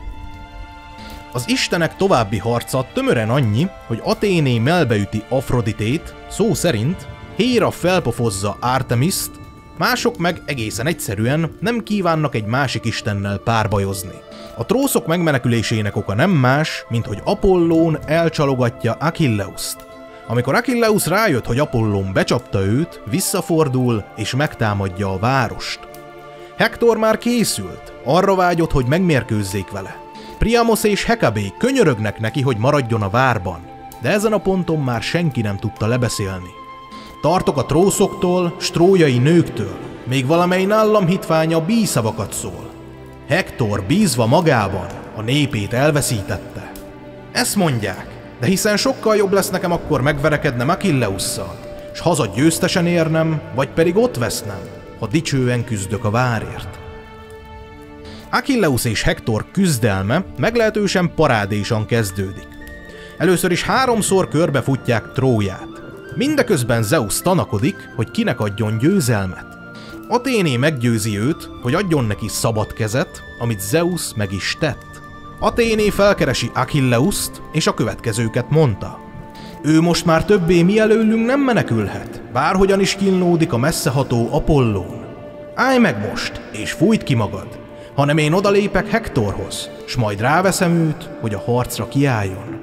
[SPEAKER 1] Az istenek további harca tömören annyi, hogy Athéné melbeüti Afroditét, szó szerint, Héra felpofozza Artemiszt, mások meg egészen egyszerűen nem kívánnak egy másik istennel párbajozni. A trószok megmenekülésének oka nem más, mint hogy Apollón elcsalogatja Achilleust. Amikor Achilleus rájött, hogy Apollón becsapta őt, visszafordul és megtámadja a várost. Hektor már készült, arra vágyott, hogy megmérkőzzék vele. Priamos és Hekabé könyörögnek neki, hogy maradjon a várban, de ezen a ponton már senki nem tudta lebeszélni. Tartok a trószoktól, s trójai nőktől, még valamely nálam hitványa bíjszavakat szól. Hektor bízva magában a népét elveszítette. Ezt mondják, de hiszen sokkal jobb lesz nekem akkor megverekednem Achilleusszal, s haza győztesen érnem, vagy pedig ott vesznem, ha dicsően küzdök a várért. Achilleus és Hektor küzdelme meglehetősen parádésan kezdődik. Először is 3-szor körbefutják Tróját. Mindeközben Zeus tanakodik, hogy kinek adjon győzelmet. Athéné meggyőzi őt, hogy adjon neki szabad kezet, amit Zeus meg is tett. Athéné felkeresi Achilleust, és a következőket mondta. Ő most már többé mi előlünk nem menekülhet, bárhogyan is kínlódik a messzeható Apollón. Állj meg most, és fújt ki magad, hanem én odalépek Hektorhoz, s majd ráveszem őt, hogy a harcra kiálljon.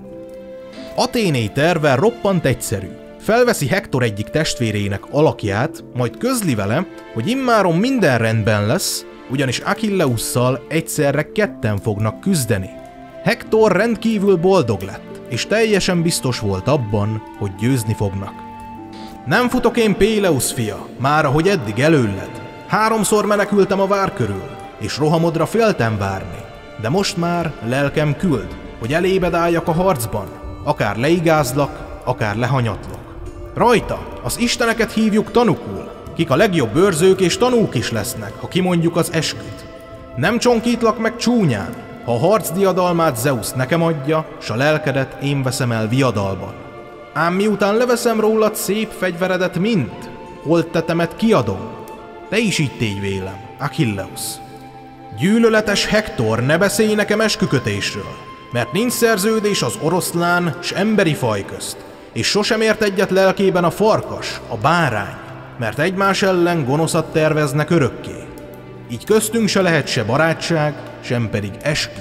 [SPEAKER 1] Athéné terve roppant egyszerű. Felveszi Hektor egyik testvérének alakját, majd közli vele, hogy immáron minden rendben lesz, ugyanis Achilleusszal egyszerre ketten fognak küzdeni. Hektor rendkívül boldog lett, és teljesen biztos volt abban, hogy győzni fognak. Nem futok én Péleus fia, már ahogy eddig előled. 3-szor menekültem a vár körül, és rohamodra féltem várni, de most már lelkem küld, hogy elébed álljak a harcban, akár leigázlak, akár lehanyatlok. Rajta az isteneket hívjuk tanukul, kik a legjobb őrzők és tanúk is lesznek, ha kimondjuk az esküt. Nem csonkítlak meg csúnyán, ha a harc diadalmát Zeus nekem adja, s a lelkedet én veszem el viadalban. Ám miután leveszem rólad szép fegyveredet mind, holttetemet kiadom. Te is így tégy vélem, Achilleus. Gyűlöletes Hektor, ne beszélj nekem eskükötésről, mert nincs szerződés az oroszlán s emberi faj közt, és sosem ért egyet lelkében a farkas, a bárány, mert egymás ellen gonoszat terveznek örökké. Így köztünk se lehet se barátság, sem pedig eskü.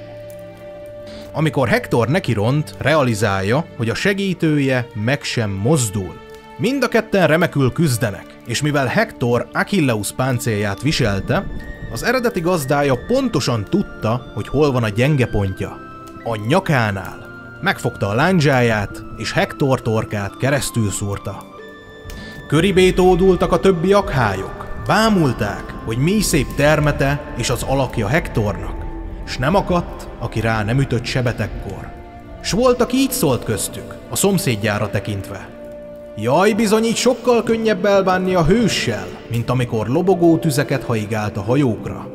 [SPEAKER 1] Amikor Hektor nekiront, realizálja, hogy a segítője meg sem mozdul. Mind a ketten remekül küzdenek, és mivel Hektor Achilleus páncélját viselte, az eredeti gazdája pontosan tudta, hogy hol van a gyenge pontja. A nyakánál. Megfogta a lándzsáját, és Hektor torkát keresztül szúrta. Köribé tódultak a többi akhályok, bámulták, hogy mi szép termete és az alakja Hektornak, s nem akadt, aki rá nem ütött sebet ekkor. S volt, aki így szólt köztük, a szomszédjára tekintve. Jaj, bizony így sokkal könnyebb elbánni a hőssel, mint amikor lobogó tüzeket haigált a hajókra.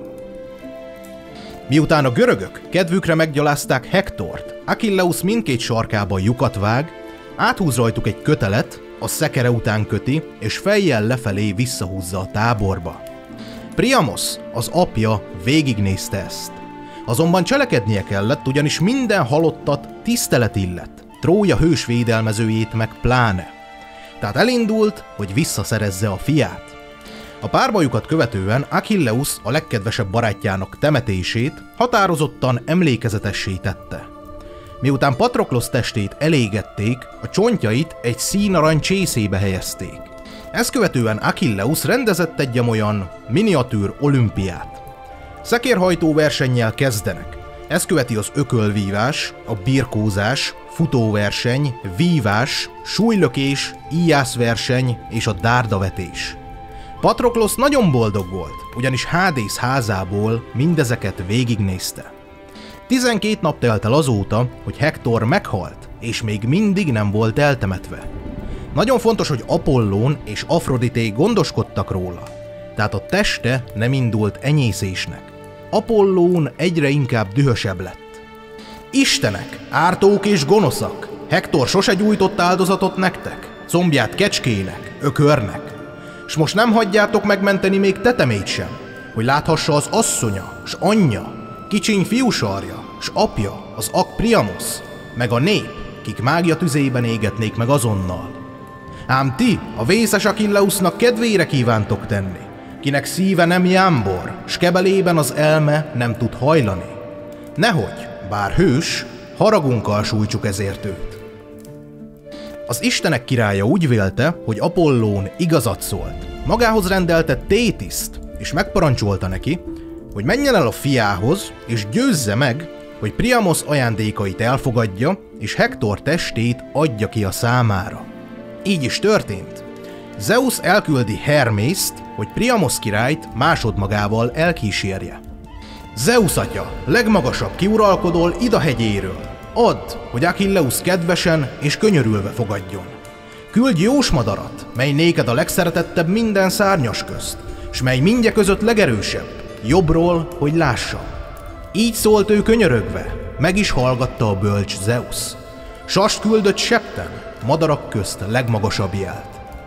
[SPEAKER 1] Miután a görögök kedvükre meggyalázták Hektort, Achilleus mindkét sarkába lyukat vág, áthúz rajtuk egy kötelet, a szekere után köti, és fejjel lefelé visszahúzza a táborba. Priamos, az apja végignézte ezt. Azonban cselekednie kellett, ugyanis minden halottat tisztelet illet, Trója hős védelmezőjét meg pláne. Tehát elindult, hogy visszaszerezze a fiát. A párbajukat követően Achilleus a legkedvesebb barátjának temetését határozottan emlékezetessé tette. Miután Patroklosz testét elégették, a csontjait egy színarany csészébe helyezték. Ezt követően Achilleus rendezett egy olyan miniatűr olimpiát. Szekérhajtó versennyel kezdenek. Ezt követi az ökölvívás, a birkózás, futóverseny, vívás, súlylökés, íjászverseny és a dárdavetés. Patroklosz nagyon boldog volt, ugyanis Hádész házából mindezeket végignézte. 12 nap telt el azóta, hogy Hektor meghalt, és még mindig nem volt eltemetve. Nagyon fontos, hogy Apollón és Afrodité gondoskodtak róla, tehát a teste nem indult enyészésnek. Apollón egyre inkább dühösebb lett. Istenek, ártók és gonoszak! Hektor sose gyújtott áldozatot nektek, combját kecskének, ökörnek. S most nem hagyjátok megmenteni még tetemét sem, hogy láthassa az asszonya, s anyja, kicsiny fiúsarja, s apja, az ak Priamosz, meg a nép, kik mágia tüzében égetnék meg azonnal. Ám ti a vészes Achilleusnak kedvére kívántok tenni, kinek szíve nem jámbor, s kebelében az elme nem tud hajlani. Nehogy, bár hős, haragunkkal sújtsuk ezért őt. Az istenek királya úgy vélte, hogy Apollón igazat szólt. Magához rendelte Tétiszt, és megparancsolta neki, hogy menjen el a fiához, és győzze meg, hogy Priamosz ajándékait elfogadja, és Hektor testét adja ki a számára. Így is történt. Zeus elküldi Hermészt, hogy Priamosz királyt másodmagával elkísérje. Zeus atya, legmagasabb kiuralkodol Ida hegyéről. Add, hogy Achilleus kedvesen és könyörülve fogadjon. Küldj jósmadarat, mely néked a legszeretettebb minden szárnyas közt, s mely mindje között legerősebb, jobbról, hogy lássam. Így szólt ő könyörögve, meg is hallgatta a bölcs Zeus. Sast küldött septen, madarak közt legmagasabb jelt.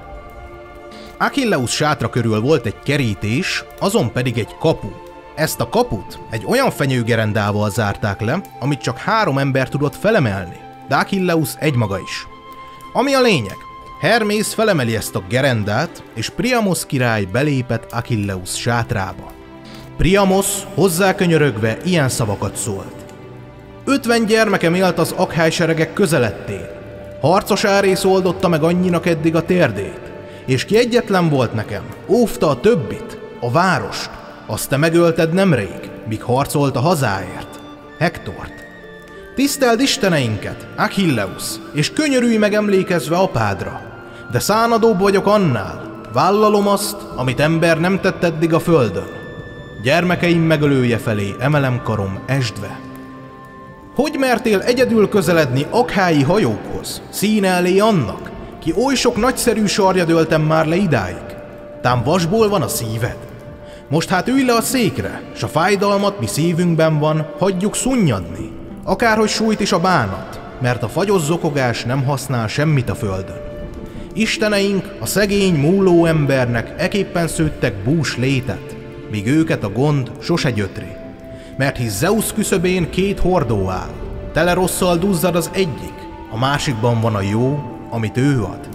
[SPEAKER 1] Achilleus sátra körül volt egy kerítés, azon pedig egy kapu. Ezt a kaput egy olyan fenyőgerendával zárták le, amit csak 3 ember tudott felemelni, de Achilleus egymaga is. Ami a lényeg, Hermész felemeli ezt a gerendát, és Priamosz király belépett Achilleus sátrába. Priamosz hozzákönyörögve ilyen szavakat szólt. 50 gyermekem élt az akhály seregek közelettén. Harcos árész oldotta meg annyinak eddig a térdét, és ki egyetlen volt nekem, óvta a többit, a várost, azt te megölted nemrég, míg harcolt a hazáért, Hektort. Tiszteld isteneinket, Achilleus, és könyörülj meg emlékezve apádra, de szánadóbb vagyok annál, vállalom azt, amit ember nem tett eddig a földön. Gyermekeim megölője felé emelem karom esdve. Hogy mertél egyedül közeledni akhái hajókhoz, színe elé annak, ki oly sok nagyszerű sarjad öltem már le idáig? Tám vasból van a szíved? Most hát ülj le a székre, s a fájdalmat, mi szívünkben van, hagyjuk szunnyadni, akárhogy sújt is a bánat, mert a fagyos zokogás nem használ semmit a földön. Isteneink a szegény, múló embernek eképpen szőttek bús létet, míg őket a gond sose gyötri. Mert hisz Zeus küszöbén 2 hordó áll, tele rosszal duzzad az egyik, a másikban van a jó, amit ő ad.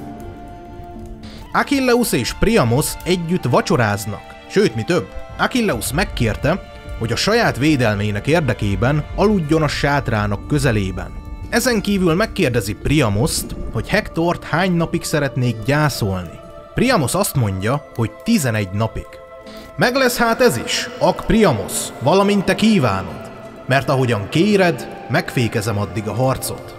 [SPEAKER 1] Achilleus és Priamosz együtt vacsoráznak, sőt mi több, Achilleus megkérte, hogy a saját védelmének érdekében aludjon a sátrának közelében. Ezen kívül megkérdezi Priamoszt, hogy Hektort hány napig szeretnék gyászolni. Priamosz azt mondja, hogy 11 napig. Meg lesz hát ez is, ak Priamosz, valamint te kívánod, mert ahogyan kéred, megfékezem addig a harcot.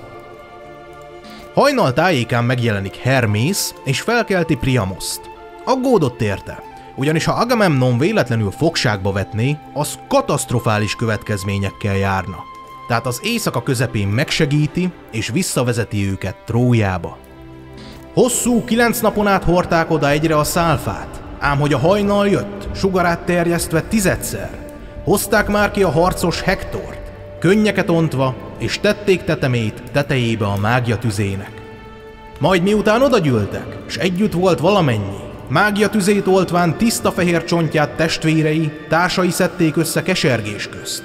[SPEAKER 1] Hajnal tájékán megjelenik Hermész, és felkelti Priamoszt. Aggódott érte, ugyanis ha Agamemnon véletlenül fogságba vetné, az katasztrofális következményekkel járna. Tehát az éjszaka közepén megsegíti, és visszavezeti őket Trójába. Hosszú 9 napon át hordták oda egyre a szálfát, ám hogy a hajnal jött, sugarát terjesztve 10-szer, hozták már ki a harcos Hektort, könnyeket ontva, és tették tetemét tetejébe a mágia tüzének. Majd miután odagyűltek, s együtt volt valamennyi, mágia tüzét oltván tiszta fehér csontját testvérei, társai szedték össze kesergés közt.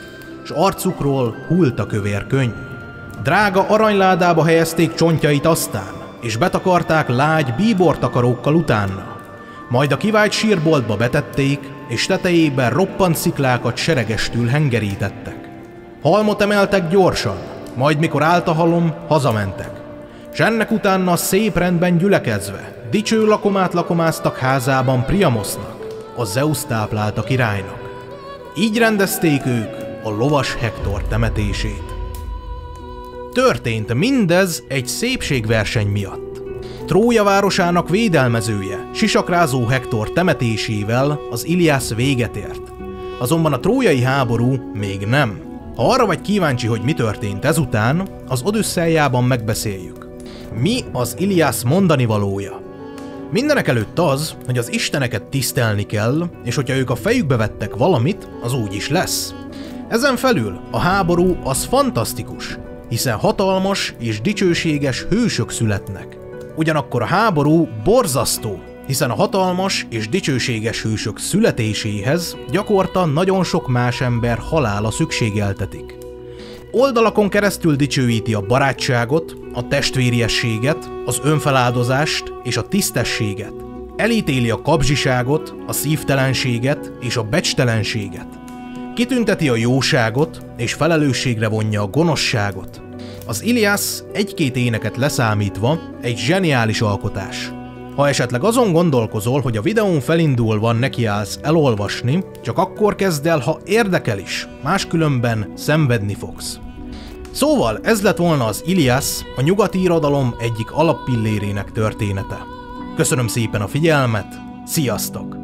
[SPEAKER 1] s arcukról hult a kövér könny. Drága aranyládába helyezték csontjait aztán, és betakarták lágy bíbortakarókkal utána. Majd a kivált sírboltba betették, és tetejében roppant sziklákat seregestül hengerítettek. Halmot emeltek gyorsan, majd mikor állt a halom, hazamentek. S ennek utána szép rendben gyülekezve, dicső lakomát lakomáztak házában Priamosznak, a Zeusz táplálta királynak. Így rendezték ők a lovas Hektor temetését. Történt mindez egy szépségverseny miatt. Trója városának védelmezője, sisakrázó Hektor temetésével az Iliász véget ért. Azonban a trójai háború még nem. Ha arra vagy kíváncsi, hogy mi történt ezután, az Odüsszeiában megbeszéljük. Mi az Iliász mondani valója? Mindenekelőtt az, hogy az isteneket tisztelni kell, és hogyha ők a fejükbe vettek valamit, az úgy is lesz. Ezen felül a háború az fantasztikus, hiszen hatalmas és dicsőséges hősök születnek. Ugyanakkor a háború borzasztó, hiszen a hatalmas és dicsőséges hősök születéséhez gyakorta nagyon sok más ember halála szükségeltetik. Oldalakon keresztül dicsőíti a barátságot, a testvériességet, az önfeláldozást és a tisztességet. Elítéli a kabzsiságot, a szívtelenséget és a becstelenséget. Kitünteti a jóságot és felelősségre vonja a gonoszságot. Az Iliász egy-két éneket leszámítva egy zseniális alkotás. Ha esetleg azon gondolkozol, hogy a videón felindulva nekiállsz elolvasni, csak akkor kezd el, ha érdekel is, máskülönben szenvedni fogsz. Szóval ez lett volna az Iliász, a nyugati irodalom egyik alappillérének története. Köszönöm szépen a figyelmet, sziasztok!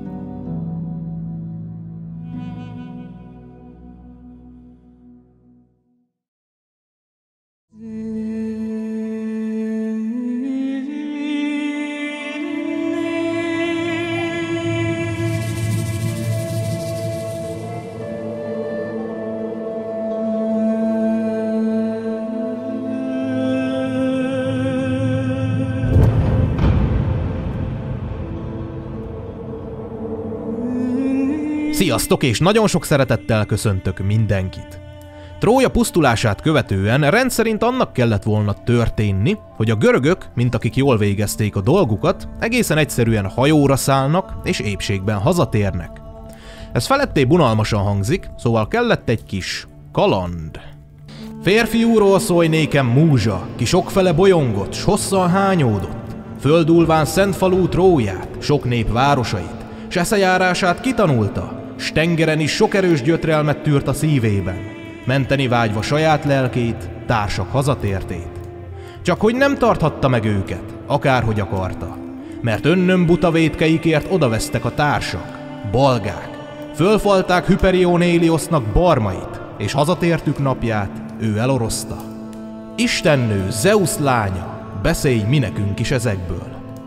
[SPEAKER 1] Sziasztok, és nagyon sok szeretettel köszöntök mindenkit! Trója pusztulását követően rendszerint annak kellett volna történni, hogy a görögök, mint akik jól végezték a dolgukat, egészen egyszerűen hajóra szállnak és épségben hazatérnek. Ez feletté unalmasan hangzik, szóval kellett egy kis kaland. Férfiúról szólj nékem múzsa, ki sokfele bolyongott, s hosszan hányódott, földulván szent falú Tróját, sok nép városait, s eszejárását kitanulta, s tengeren is sok erős gyötrelmet tűrt a szívében, menteni vágyva saját lelkét, társak hazatértét. Csak hogy nem tarthatta meg őket, akárhogy akarta, mert önnön buta vétkeikért odavesztek a társak, balgák, fölfalták Hyperion Héliosznak barmait, és hazatértük napját ő elorozta. Istennő, Zeusz lánya, beszélj mi nekünk is ezekből.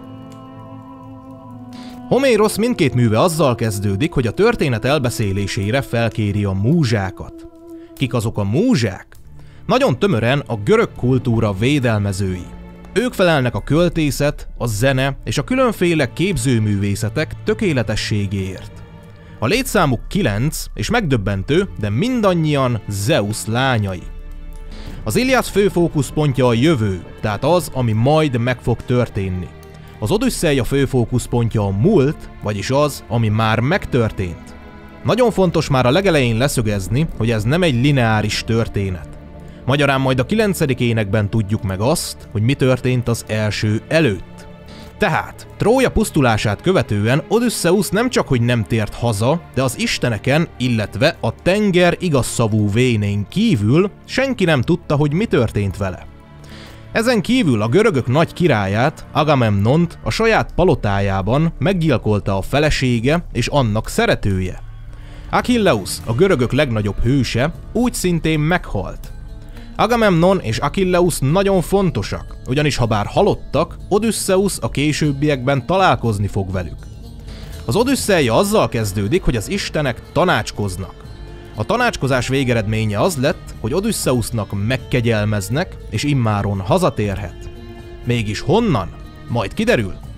[SPEAKER 1] Homérosz mindkét műve azzal kezdődik, hogy a történet elbeszélésére felkéri a múzsákat. Kik azok a múzsák? Nagyon tömören a görög kultúra védelmezői. Ők felelnek a költészet, a zene és a különféle képzőművészetek tökéletességéért. A létszámuk 9, és megdöbbentő, de mindannyian Zeusz lányai. Az Iliász fő fókuszpontja a jövő, tehát az, ami majd meg fog történni. Az Odüsszeia fő fókuszpontja a múlt, vagyis az, ami már megtörtént. Nagyon fontos már a legelején leszögezni, hogy ez nem egy lineáris történet. Magyarán majd a 9. énekben tudjuk meg azt, hogy mi történt az első előtt. Tehát, Trója pusztulását követően Odüsszeusz nem csak hogy nem tért haza, de az isteneken, illetve a tenger igazszavú vénén kívül senki nem tudta, hogy mi történt vele. Ezen kívül a görögök nagy királyát, Agamemnont a saját palotájában meggyilkolta a felesége és annak szeretője. Achilleus, a görögök legnagyobb hőse, úgy szintén meghalt. Agamemnon és Achilleus nagyon fontosak, ugyanis ha bár halottak, Odüsszeusz a későbbiekben találkozni fog velük. Az Odüsszeia azzal kezdődik, hogy az istenek tanácskoznak. A tanácskozás végeredménye az lett, hogy Odüsszeusznak megkegyelmeznek, és immáron hazatérhet. Mégis honnan? Majd kiderül.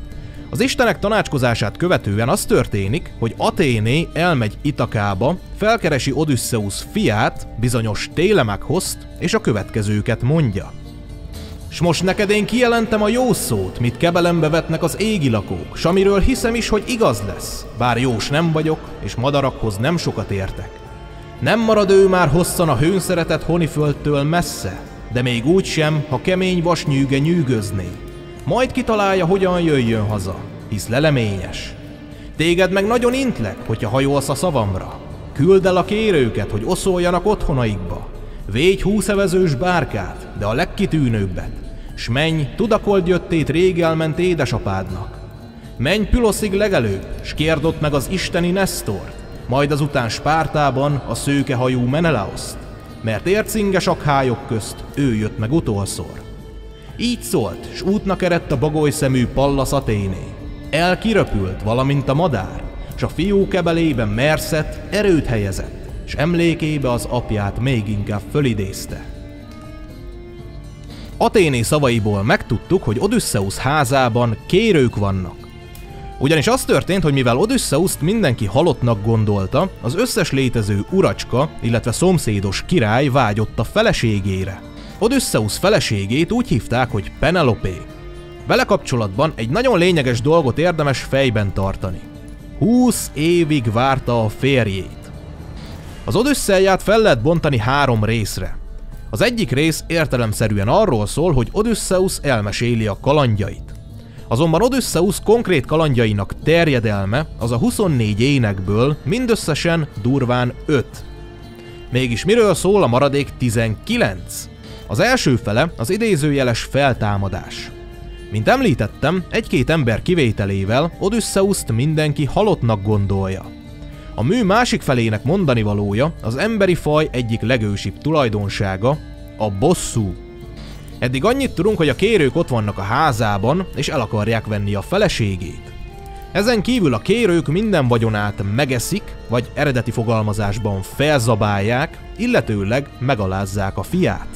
[SPEAKER 1] Az istenek tanácskozását követően az történik, hogy Athéné elmegy Ithakába, felkeresi Odüsszeusz fiát, bizonyos Télemakoszt, és a következőket mondja. S most neked én kijelentem a jó szót, mit kebelembe vetnek az égi lakók, s amiről hiszem is, hogy igaz lesz, bár jós nem vagyok, és madarakhoz nem sokat értek. Nem marad ő már hosszan a hőnszeretett Honiföldtől messze, de még úgy sem, ha kemény vasnyűge nyűgözné. Majd kitalálja, hogyan jöjjön haza, hisz leleményes. Téged meg nagyon intlek, hogyha hajolsz a szavamra. Küld el a kérőket, hogy oszoljanak otthonaikba. Védj 20 evezős bárkát, de a legkitűnőbbet, s menj, tudakold jöttét rég elment édesapádnak. Menj Püloszig legelőbb, s kérd ott meg az isteni Nesztort, majd azután Spártában a szőkehajú Menelaoszt, mert ércinges akhályok közt ő jött meg utolszor. Így szólt, s útnak eredt a bagolyszemű Pallas Athéné. Elkiröpült, valamint a madár, s a fiú kebelében Merszet erőt helyezett, s emlékébe az apját még inkább fölidézte. Athéné szavaiból megtudtuk, hogy Odüsszeusz házában kérők vannak. Ugyanis az történt, hogy mivel Odüszeuszt mindenki halottnak gondolta, az összes létező uracska, illetve szomszédos király vágyott a feleségére. Odüsszeusz feleségét úgy hívták, hogy Penelopé. Vele kapcsolatban egy nagyon lényeges dolgot érdemes fejben tartani. 20 évig várta a férjét. Az Odüsszeiát fel lehet bontani 3 részre. Az egyik rész értelemszerűen arról szól, hogy Odüsszeusz elmeséli a kalandjait. Azonban Odüsszeusz konkrét kalandjainak terjedelme az a 24 énekből mindösszesen durván 5. Mégis miről szól a maradék 19? Az első fele az idézőjeles feltámadás. Mint említettem, egy-két ember kivételével Odüsszeuszt mindenki halottnak gondolja. A mű másik felének mondanivalója az emberi faj egyik legősibb tulajdonsága, a bosszú. Eddig annyit tudunk, hogy a kérők ott vannak a házában, és el akarják venni a feleségét. Ezen kívül a kérők minden vagyonát megeszik, vagy eredeti fogalmazásban felzabálják, illetőleg megalázzák a fiát.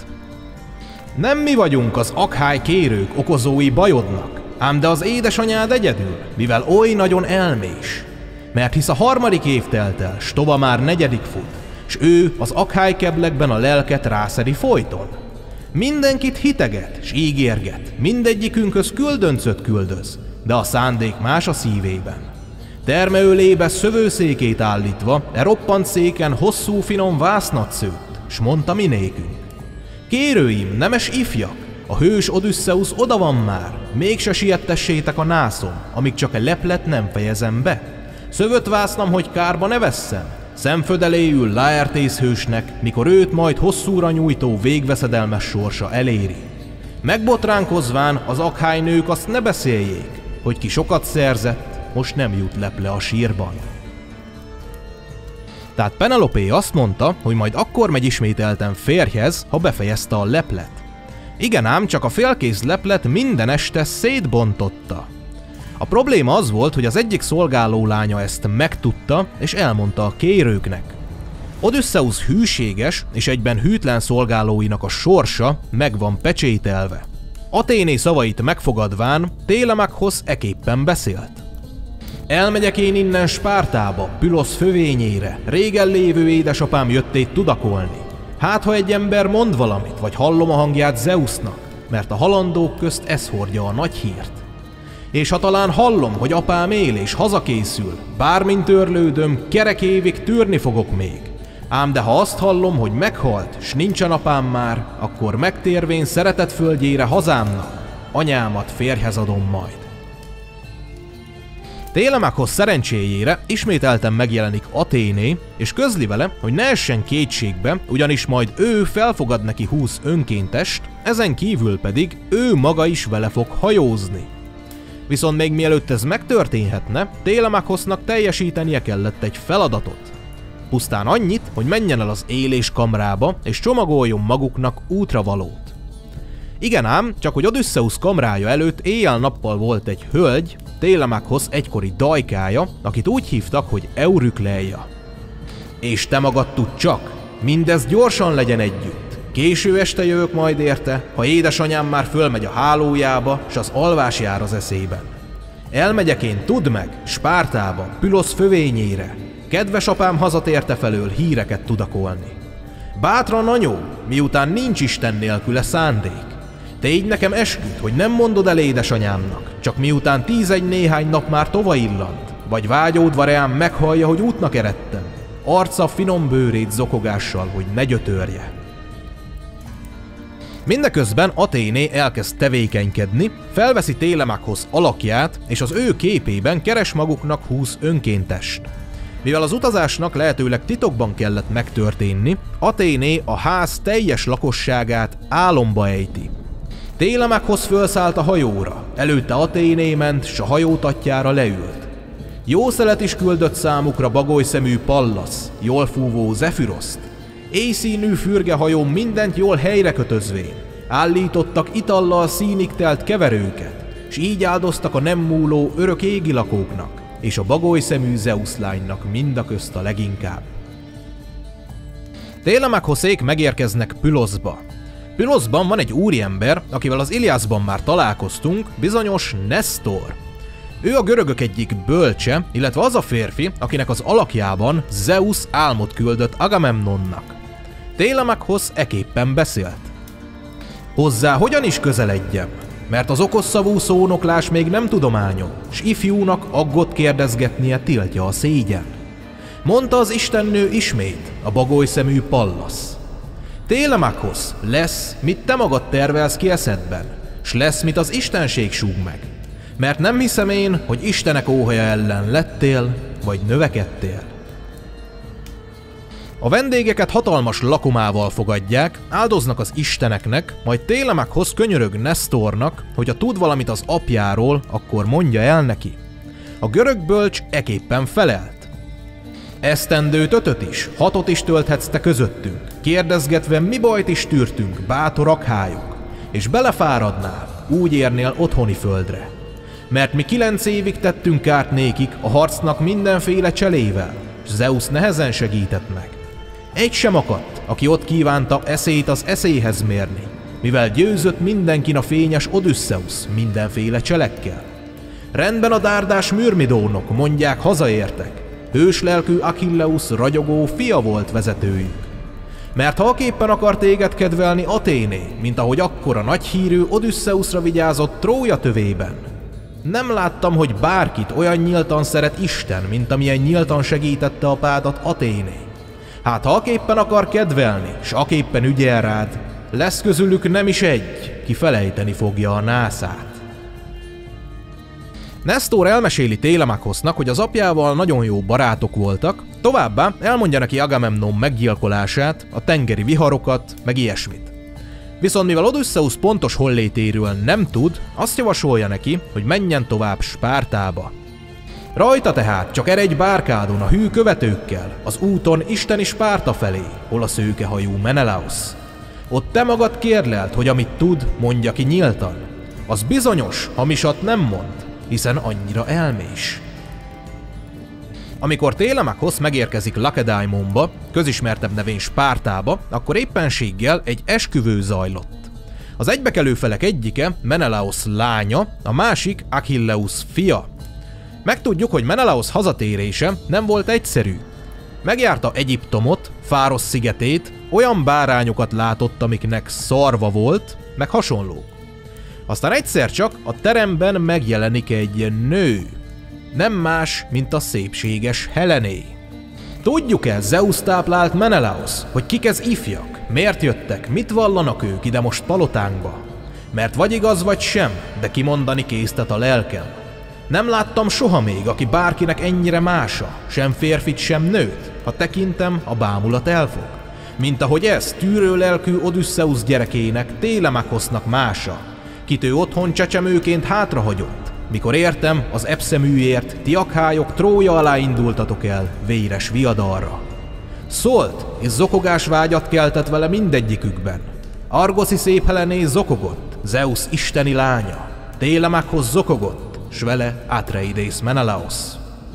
[SPEAKER 1] Nem mi vagyunk az akhály kérők okozói bajodnak, ám de az édesanyád egyedül, mivel oly nagyon elmés. Mert hisz a 3. év telt el, s tova már 4. fut, s ő az akhály keblekben a lelket rászedi folyton. Mindenkit hiteget, s ígérget, mindegyikünkhöz küldöncöt küldöz, de a szándék más a szívében. Termeőlébe szövőszékét állítva, roppant széken hosszú finom vásznat szőtt, s mondta minékünk. Kérőim, nemes ifjak, a hős Odüsszeusz oda van már, mégse siettessétek a nászom, amíg csak a leplet nem fejezem be. Szövött vásznam, hogy kárba ne vesszem, szemfödeléül Laertész hősnek, mikor őt majd hosszúra nyújtó végveszedelmes sorsa eléri. Megbotránkozván az akhálynők azt ne beszéljék, hogy ki sokat szerzett, most nem jut leple a sírban. Tehát Penelopé azt mondta, hogy majd akkor megy ismételten férjhez, ha befejezte a leplet. Igen ám, csak a félkész leplet minden este szétbontotta. A probléma az volt, hogy az egyik szolgáló lánya ezt megtudta, és elmondta a kérőknek. Odüsszeusz hűséges és egyben hűtlen szolgálóinak a sorsa meg van pecsételve. Athéné szavait megfogadván Télemakhoz eképpen beszélt. Elmegyek én innen Spártába, Pülosz fövényére, régen lévő édesapám jöttét tudakolni. Hát ha egy ember mond valamit, vagy hallom a hangját Zeusnak, mert a halandók közt ez hordja a nagy hírt. És ha talán hallom, hogy apám él és hazakészül, bármint örlődöm, kerek évig tűrni fogok még. Ám de ha azt hallom, hogy meghalt, s nincsen apám már, akkor megtérvén szeretett földjére hazámnak, anyámat férjhez adom majd. Télemakhoz szerencséjére ismételten megjelenik Athéné, és közli vele, hogy ne essen kétségbe, ugyanis majd ő felfogad neki 20 önkéntest, ezen kívül pedig ő maga is vele fog hajózni. Viszont még mielőtt ez megtörténhetne, Télemakosnak teljesítenie kellett egy feladatot. Pusztán annyit, hogy menjen el az éléskamrába, és csomagoljon maguknak útravalót. Igen ám, csak hogy Odüsszeusz kamrája előtt éjjel-nappal volt egy hölgy, Télemakhoz egykori dajkája, akit úgy hívtak, hogy Eurykleia. És te magad tudd csak, mindez gyorsan legyen együtt. Késő este jövök majd érte, ha édesanyám már fölmegy a hálójába, s az alvás jár az eszében. Elmegyek én, tudd meg, Spártába, Pülosz fövényére. Kedves apám hazatérte felől híreket tudakolni. Bátran, anyó, miután nincs Isten nélküle szándék. Tégy nekem esküt, hogy nem mondod el édesanyámnak, csak miután 11 néhány nap már tova illant, vagy vágyódva reám meghallja, hogy útnak eredtem. Arca finom bőrét zokogással, hogy ne gyötörje. Mindeközben Athéné elkezd tevékenykedni, felveszi Télemakhosz alakját, és az ő képében keres maguknak 20 önkéntest. Mivel az utazásnak lehetőleg titokban kellett megtörténni, Athéné a ház teljes lakosságát álomba ejti. Télemakhosz fölszállt a hajóra, előtte Athéné ment, s a hajótatjára leült. Jó szelet is küldött számukra bagolyszemű Pallasz, jól fúvó Zefiroszt. Éjszínű fürgehajón mindent jól helyre kötözvén, állítottak itallal színig telt keverőket, s így áldoztak a nem múló örök égi lakóknak, és a bagolyszemű Zeusz lánynak mindaközt a leginkább. Télemakhoszék megérkeznek Püloszba. Püloszban van egy úriember, akivel az Iliászban már találkoztunk, bizonyos Nesztor. Ő a görögök egyik bölcse, illetve az a férfi, akinek az alakjában Zeusz álmot küldött Agamemnonnak. Télemakhosz eképpen beszélt. Hozzá hogyan is közeledjem? Mert az okosszavú szónoklás még nem tudományom, s ifjúnak aggot kérdezgetnie tiltja a szégyen. Mondta az istennő ismét, a bagolyszemű Pallasz. Télemakhosz, lesz, mit te magad tervelsz ki eszedben, s lesz, mit az istenség súg meg. Mert nem hiszem én, hogy istenek óhaja ellen lettél, vagy növekedtél. A vendégeket hatalmas lakomával fogadják, áldoznak az isteneknek, majd Télemakhosz könyörög Nesztornak, hogy ha tud valamit az apjáról, akkor mondja el neki. A görög bölcs eképpen felelt. Esztendőt 5 is, 6 is tölthetsz te közöttünk, kérdezgetve mi bajt is tűrtünk, bátor akhályok, és belefáradnál, úgy érnél otthoni földre. Mert mi 9 évig tettünk kárt nékik a harcnak mindenféle cselével, s Zeusz nehezen segített meg. Egy sem akadt, aki ott kívánta eszét az eszéhez mérni, mivel győzött mindenkin a fényes Odüsszeusz mindenféle cselekkel. Rendben a dárdás mürmidónok, mondják, hazaértek, hőslelkű Achilleusz ragyogó fia volt vezetőjük. Mert ha aképpen akar téged kedvelni Athéné, mint ahogy akkor a nagyhírű Odüsszeuszra vigyázott Trója tövében, nem láttam, hogy bárkit olyan nyíltan szeret Isten, mint amilyen nyíltan segítette apádat Athéné. Hát ha aképpen akar kedvelni, s aképpen ügyel rád, lesz közülük nem is egy, ki felejteni fogja a nászát. Nesztor elmeséli Télemakhosznak, hogy az apjával nagyon jó barátok voltak, továbbá elmondja neki Agamemnon meggyilkolását, a tengeri viharokat, meg ilyesmit. Viszont mivel Odüsszeusz pontos hollétéről nem tud, azt javasolja neki, hogy menjen tovább Spártába. Rajta tehát csak eredj bárkádon a hű követőkkel, az úton isteni Spárta felé, hol a szőkehajú Menelaosz. Ott te magad kérlelt, hogy amit tud, mondja ki nyíltan. Az bizonyos, hamisat nem mond, hiszen annyira elmés. Amikor Télemakhosz megérkezik Lakedaimonba, közismertebb nevén Spártába, akkor éppenséggel egy esküvő zajlott. Az egybekelő felek egyike Menelaosz lánya, a másik Achilleusz fia. Megtudjuk, hogy Menelaosz hazatérése nem volt egyszerű. Megjárta Egyiptomot, Fárosz szigetét, olyan bárányokat látott, amiknek szarva volt, meg hasonlók. Aztán egyszer csak a teremben megjelenik egy nő. Nem más, mint a szépséges Helené. Tudjuk-e, Zeusz táplált Menelaosz, hogy kik ez ifjak, miért jöttek, mit vallanak ők ide most palotánkba? Mert vagy igaz, vagy sem, de kimondani késztet a lelkem. Nem láttam soha még, aki bárkinek ennyire mása, sem férfit, sem nőt, ha tekintem, a bámulat elfog. Mint ahogy ez tűrőlelkű Odüsszeusz gyerekének, Télemakhosznak mása, kit ő otthon csecsemőként hátrahagyott, mikor értem, az epszeműért ti akhályok Trója alá indultatok el véres viadalra. Szólt, és zokogás vágyat keltett vele mindegyikükben. Argoszi szép Helené zokogott, Zeusz isteni lánya, Télemakhosz zokogott, s vele Atreides Menelaosz.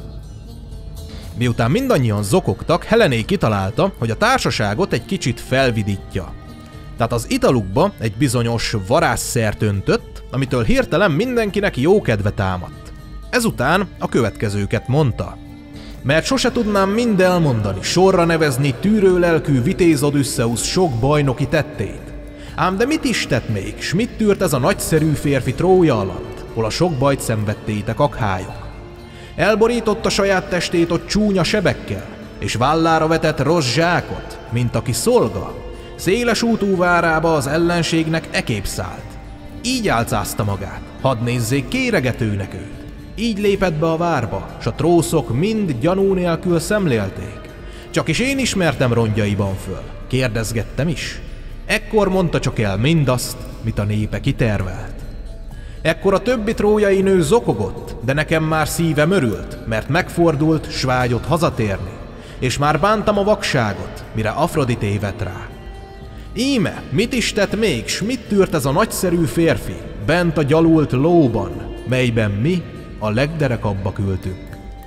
[SPEAKER 1] Miután mindannyian zokogtak, Helené kitalálta, hogy a társaságot egy kicsit felvidítja. Tehát az italukba egy bizonyos varázsszert öntött, amitől hirtelen mindenkinek jó kedve támadt. Ezután a következőket mondta. Mert sose tudnám mind elmondani, sorra nevezni tűrőlelkű vitéz Odüsszeusz sok bajnoki tettét. Ám de mit is tett még, s mit tűrt ez a nagyszerű férfi Trója alatt, hol a sok bajt szenvedtétek akhályok? Elborította saját testét ott csúnya sebekkel, és vállára vetett rossz zsákot, mint aki szolga. Széles útú várába az ellenségnek ekép szállt. Így álcázta magát, hadd nézzék kéregetőnek őt. Így lépett be a várba, s a trószok mind gyanú nélkül szemlélték. Csak is én ismertem rongyaiban föl, kérdezgettem is. Ekkor mondta csak el mindazt, mit a népe kitervelt. Ekkor a többi trójai nő zokogott, de nekem már szívem örült, mert megfordult, s vágyott hazatérni, és már bántam a vakságot, mire Afrodité vett rá. Íme, mit is tett még, s mit tűrt ez a nagyszerű férfi, bent a gyalult lóban, melyben mi a legderekabbak ültünk.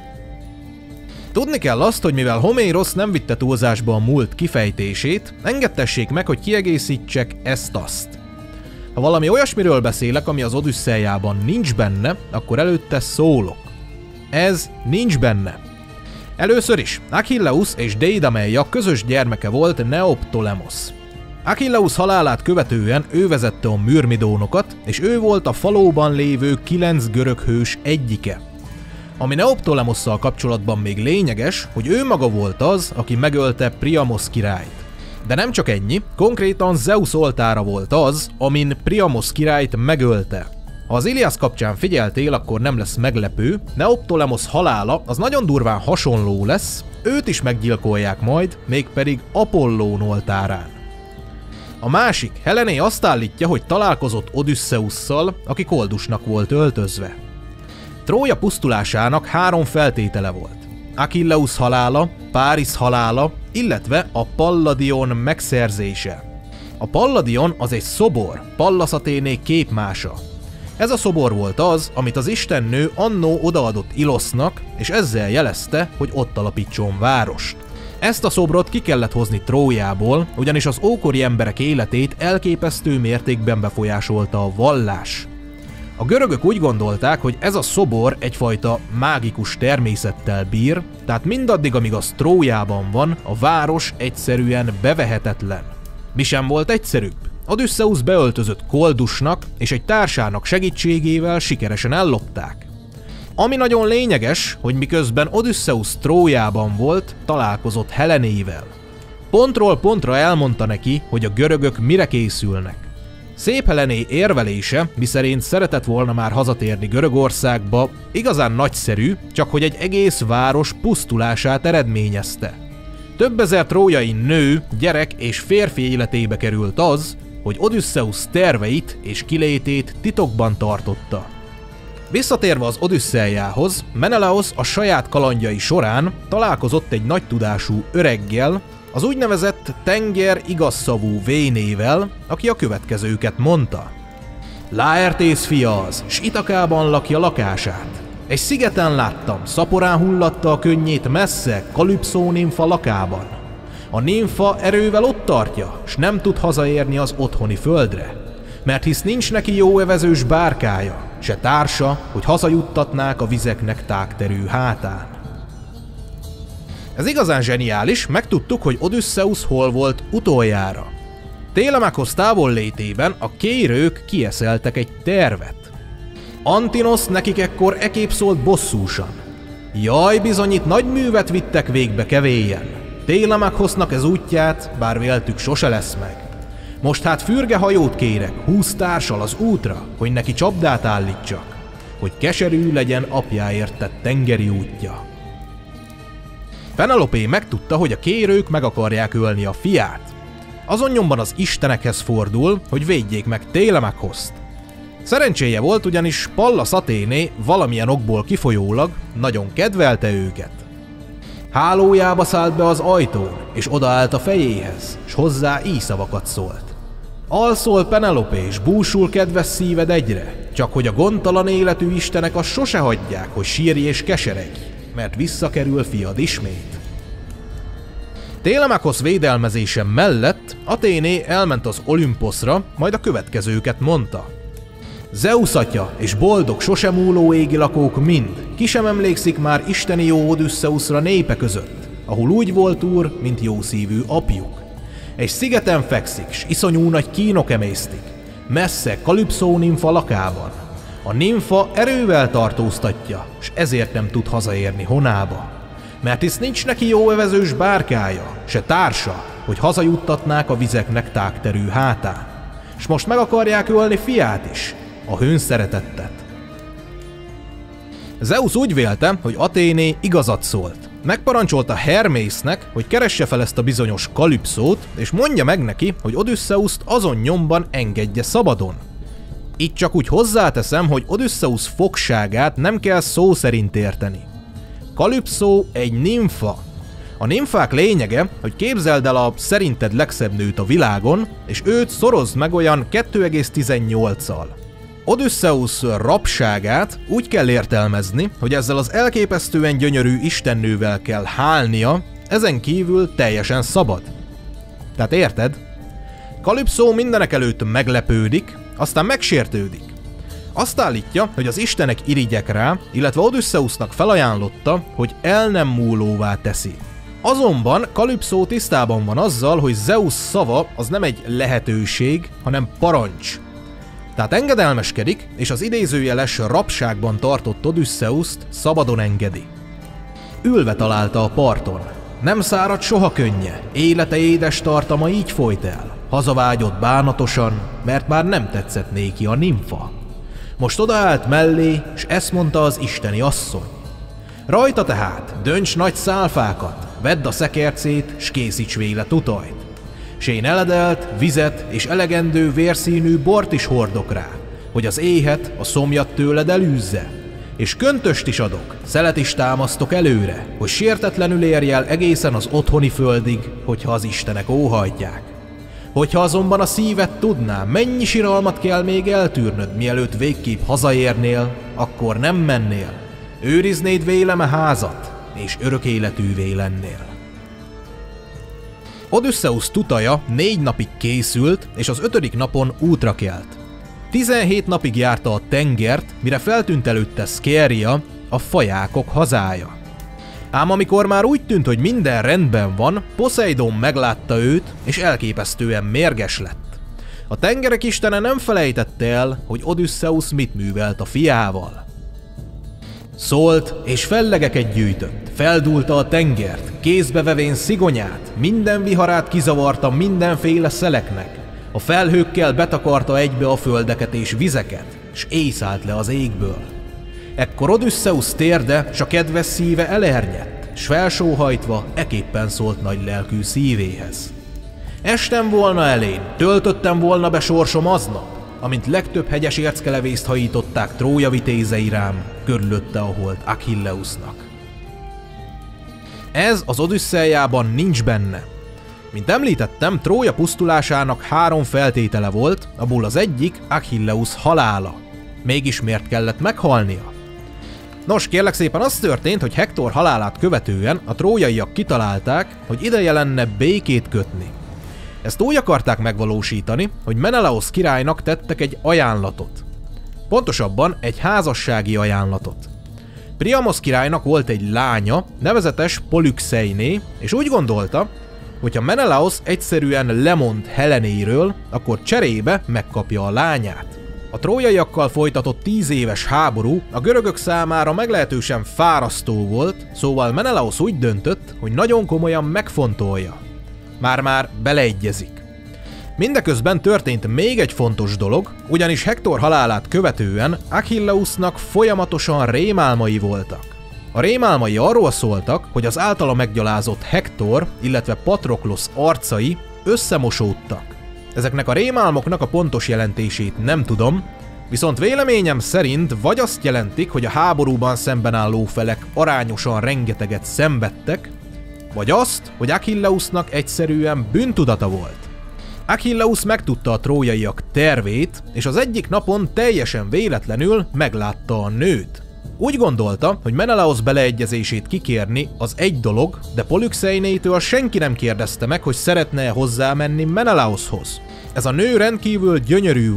[SPEAKER 1] Tudni kell azt, hogy mivel Homérosz nem vitte túlzásba a múlt kifejtését, engedtessék meg, hogy kiegészítsek ezt-azt. Ha valami olyasmiről beszélek, ami az Odüsszeiában nincs benne, akkor előtte szólok. Ez nincs benne. Először is, Achilleus és Deidameia közös gyermeke volt Neoptolemosz. Achilleus halálát követően ő vezette a mürmidónokat, és ő volt a falóban lévő 9 görög hős egyike. Ami Neoptolemosszal kapcsolatban még lényeges, hogy ő maga volt az, aki megölte Priamosz királyt. De nem csak ennyi, konkrétan Zeus oltára volt az, amin Priamosz királyt megölte. Ha az Iliász kapcsán figyeltél, akkor nem lesz meglepő, Neoptolemosz halála az nagyon durván hasonló lesz, őt is meggyilkolják majd, mégpedig Apollón oltárán. A másik, Helené azt állítja, hogy találkozott Odüsszeusszal, aki koldusnak volt öltözve. Trója pusztulásának 3 feltétele volt. Achilleus halála, Párisz halála, illetve a Palladion megszerzése. A Palladion az egy szobor, Pallas Athéné képmása. Ez a szobor volt az, amit az istennő annó odaadott Ilosznak, és ezzel jelezte, hogy ott alapítson várost. Ezt a szobrot ki kellett hozni Trójából, ugyanis az ókori emberek életét elképesztő mértékben befolyásolta a vallás. A görögök úgy gondolták, hogy ez a szobor egyfajta mágikus természettel bír, tehát mindaddig, amíg az Trójában van, a város egyszerűen bevehetetlen. Mi sem volt egyszerűbb. Odüsszeusz beöltözött koldusnak, és egy társának segítségével sikeresen ellopták. Ami nagyon lényeges, hogy miközben Odüsszeusz Trójában volt, találkozott Helenével. Pontról pontra elmondta neki, hogy a görögök mire készülnek. Szép Helené érvelése, miszerint szeretett volna már hazatérni Görögországba, igazán nagyszerű, csak hogy egy egész város pusztulását eredményezte. Több ezer trójai nő, gyerek és férfi életébe került az, hogy Odüsszeusz terveit és kilétét titokban tartotta. Visszatérve az Odüsszeiához, Menelaosz a saját kalandjai során találkozott egy nagy tudású öreggel, az úgynevezett tenger igazszavú Vénével, aki a következőket mondta. Laertész fia az, s Itakában lakja lakását. Egy szigeten láttam, szaporán hullatta a könnyét messze Kalypszó nimfa lakában. A nimfa erővel ott tartja, s nem tud hazaérni az otthoni földre, mert hisz nincs neki jó evezős bárkája, se társa, hogy hazajuttatnák a vizeknek tágterű hátán. Ez igazán zseniális, megtudtuk, hogy Odüsszeusz hol volt utoljára. Télemákhoz távollétében a kérők kieszeltek egy tervet. Antinosz nekik ekkor ekép szólt bosszúsan. Jaj, bizony itt nagy művet vittek végbe kevélyen. Télemákhosznak ez útját, bár véltük sose lesz meg. Most hát fürgehajót kérek, 20 társal az útra, hogy neki csapdát állítsak, hogy keserű legyen apjáért tett tengeri útja. Penelopé megtudta, hogy a kérők meg akarják ölni a fiát. Azon nyomban az istenekhez fordul, hogy védjék meg Télemákhoszt. Szerencséje volt, ugyanis Pallas Athéné valamilyen okból kifolyólag nagyon kedvelte őket. Hálójába szállt be az ajtón, és odaállt a fejéhez, s hozzá így szavakat szólt. Alszol, Penelopé, és búsul kedves szíved egyre, csak hogy a gondtalan életű istenek azt sose hagyják, hogy sírj és keseregj, mert visszakerül fiad ismét. Télemákhosz védelmezése mellett Athéné elment az Olimposzra, majd a következőket mondta. Zeus atya és boldog, sosem múló égi lakók mind, ki sem emlékszik már isteni jó Odüsszeuszra népe között, ahol úgy volt úr, mint jószívű apjuk. Egy szigeten fekszik, s iszonyú nagy kínok emésztik, messze Kalypszó nimfa lakában. A nimfa erővel tartóztatja, s ezért nem tud hazaérni Honába. Mert hisz nincs neki jó evezős bárkája, se társa, hogy hazajuttatnák a vizeknek tágterű hátán. S most meg akarják ölni fiát is, a hőn szeretettet. Zeus úgy vélte, hogy Athéné igazat szólt. Megparancsolta Hermésznek, hogy keresse fel ezt a bizonyos Kalypszót, és mondja meg neki, hogy Odüsszeuszt azon nyomban engedje szabadon. Itt csak úgy hozzáteszem, hogy Odüsszeusz fogságát nem kell szó szerint érteni. Kalypszó egy nimfa. A nimfák lényege, hogy képzeld el a szerinted legszebb nőt a világon, és őt szorozd meg olyan 2,18-al. Odüsszeusz rabságát úgy kell értelmezni, hogy ezzel az elképesztően gyönyörű istennővel kell hálnia, ezen kívül teljesen szabad. Tehát érted? Kalypszó mindenekelőtt meglepődik, aztán megsértődik. Azt állítja, hogy az istenek irigyek rá, illetve Odüsszeusznak felajánlotta, hogy el nem múlóvá teszi. Azonban Kalypszó tisztában van azzal, hogy Zeus szava az nem egy lehetőség, hanem parancs. Tehát engedelmeskedik, és az idézőjeles rabságban tartott Odüsszeuszt szabadon engedi. Ülve találta a parton. Nem száradt soha könnye, élete édes tartama így folyt el. Hazavágyott bánatosan, mert már nem tetszett néki a nimfa. Most odaállt mellé, s ezt mondta az isteni asszony. Rajta tehát dönts nagy szálfákat, vedd a szekercét, s készíts véle tutajt. S én eledelt, vizet és elegendő vérszínű bort is hordok rá, hogy az éhet, a szomjat tőled elűzze. És köntöst is adok, szelet is támasztok előre, hogy sértetlenül érj el egészen az otthoni földig, hogyha az istenek óhajtják. Hogyha azonban a szíved tudná, mennyi siralmat kell még eltűrnöd, mielőtt végképp hazaérnél, akkor nem mennél. Őriznéd vélem a házat, és örök életűvé lennél. Odüsszeusz tutaja 4 napig készült, és az 5. napon útra kelt. 17 napig járta a tengert, mire feltűnt előtte Szkéria, a fajákok hazája. Ám amikor már úgy tűnt, hogy minden rendben van, Poszeidón meglátta őt, és elképesztően mérges lett. A tengerek istene nem felejtette el, hogy Odüsszeusz mit művelt a fiával. Szólt, és fellegeket gyűjtött, feldúlta a tengert, kézbe vevén szigonyát, minden viharát kizavarta mindenféle szeleknek, a felhőkkel betakarta egybe a földeket és vizeket, s éjszált le az égből. Ekkor Odüsszeusz térde, s a kedves szíve elernyett, s felsóhajtva eképpen szólt nagy lelkű szívéhez. Estem volna elén, töltöttem volna be sorsom aznap, amint legtöbb hegyes érckelevészt hajították Trója vitézei rám, körülötte a holt Achilleusnak. Ez az Odüsszeiában nincs benne. Mint említettem, Trója pusztulásának 3 feltétele volt, abból az egyik Achilleus halála. Mégis miért kellett meghalnia? Nos, kérlek szépen az történt, hogy Hektor halálát követően a trójaiak kitalálták, hogy ideje lenne békét kötni. Ezt úgy akarták megvalósítani, hogy Menelaosz királynak tettek egy ajánlatot. Pontosabban egy házassági ajánlatot. Priamosz királynak volt egy lánya, nevezetes Polyxeiné, és úgy gondolta, hogy ha Menelaosz egyszerűen lemond Helenéről, akkor cserébe megkapja a lányát. A trójaiakkal folytatott 10 éves háború a görögök számára meglehetősen fárasztó volt, szóval Menelaosz úgy döntött, hogy nagyon komolyan megfontolja. Már-már beleegyezik. Mindeközben történt még egy fontos dolog, ugyanis Hektor halálát követően Achilleusnak folyamatosan rémálmai voltak. A rémálmai arról szóltak, hogy az általa meggyalázott Hektor, illetve Patroklosz arcai összemosódtak. Ezeknek a rémálmoknak a pontos jelentését nem tudom, viszont véleményem szerint vagy azt jelentik, hogy a háborúban szemben álló felek arányosan rengeteget szenvedtek, vagy azt, hogy Achilleusnak egyszerűen bűntudata volt. Achilleus megtudta a trójaiak tervét, és az egyik napon teljesen véletlenül meglátta a nőt. Úgy gondolta, hogy Menelaosz beleegyezését kikérni az egy dolog, de Polyxeinétől senki nem kérdezte meg, hogy szeretne-e hozzámenni Menelaoszhoz. Ez a nő rendkívül gyönyörű volt,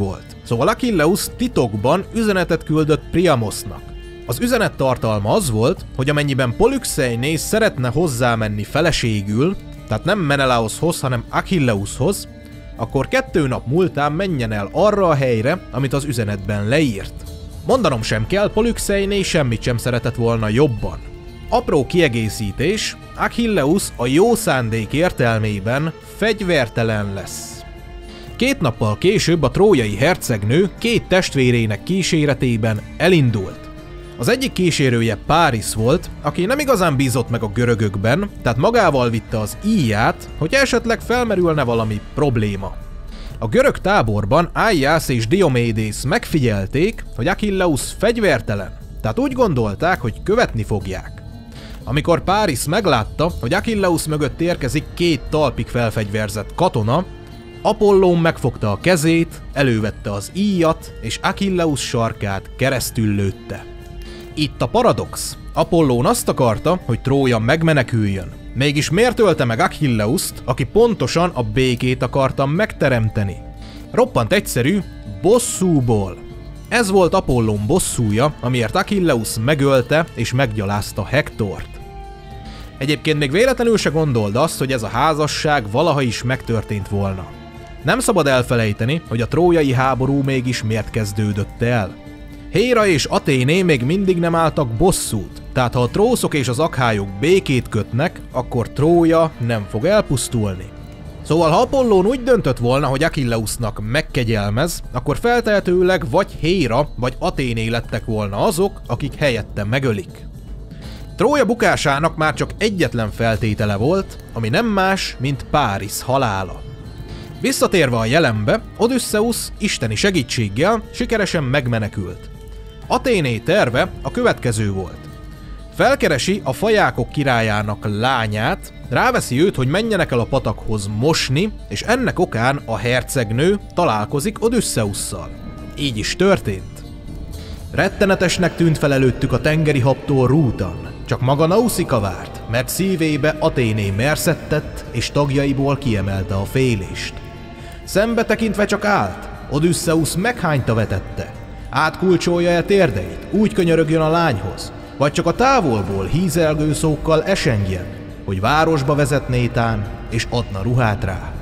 [SPEAKER 1] Szóval Achilleus titokban üzenetet küldött Priamosnak. Az üzenet tartalma az volt, hogy amennyiben Polyxeiné szeretne hozzámenni feleségül, tehát nem Menelaoshoz, hanem Achilleushoz, akkor 2 nap múltán menjen el arra a helyre, amit az üzenetben leírt. Mondanom sem kell, Polyxeiné semmit sem szeretett volna jobban. Apró kiegészítés, Achilleus a jó szándék értelmében fegyvertelen lesz. 2 nappal később a trójai hercegnő 2 testvérének kíséretében elindult. Az egyik kísérője Párisz volt, aki nem igazán bízott meg a görögökben, tehát magával vitte az íját, hogy esetleg felmerülne valami probléma. A görög táborban Aias és Diomédész megfigyelték, hogy Achilleus fegyvertelen, tehát úgy gondolták, hogy követni fogják. Amikor Párisz meglátta, hogy Achilleus mögött érkezik 2 talpig felfegyverzett katona, Apollón megfogta a kezét, elővette az íjat, és Achilleus sarkát keresztül lőtte. Itt a paradox. Apollón azt akarta, hogy Trója megmeneküljön. Mégis miért ölte meg Achilleust, aki pontosan a békét akarta megteremteni? Roppant egyszerű, bosszúból. Ez volt Apollón bosszúja, amiért Achilleus megölte és meggyalázta Hektort. Egyébként még véletlenül se gondold azt, hogy ez a házasság valaha is megtörtént volna. Nem szabad elfelejteni, hogy a trójai háború mégis miért kezdődött el. Héra és Athéné még mindig nem álltak bosszút, tehát ha a trószok és az akhályok békét kötnek, akkor Trója nem fog elpusztulni. Szóval ha Apollón úgy döntött volna, hogy Achilleusnak megkegyelmez, akkor feltehetőleg vagy Héra vagy Athéné lettek volna azok, akik helyette megölik. Trója bukásának már csak egyetlen feltétele volt, ami nem más, mint Párisz halála. Visszatérve a jelenbe, Odysseus isteni segítséggel sikeresen megmenekült. Athéné terve a következő volt. Felkeresi a fajákok királyának lányát, ráveszi őt, hogy menjenek el a patakhoz mosni, és ennek okán a hercegnő találkozik Odysseusszal. Így is történt. Rettenetesnek tűnt fel előttük a tengeri habtól Rútan, csak maga Nauszika várt, mert szívébe Athéné merszettett, és tagjaiból kiemelte a félést. Szembe tekintve csak állt, Odysseus meghányta vetette. Átkulcsolja-e térdeit, úgy könyörögjön a lányhoz, vagy csak a távolból hízelgő szókkal esengjen, hogy városba vezetné tán, és adna ruhát rá.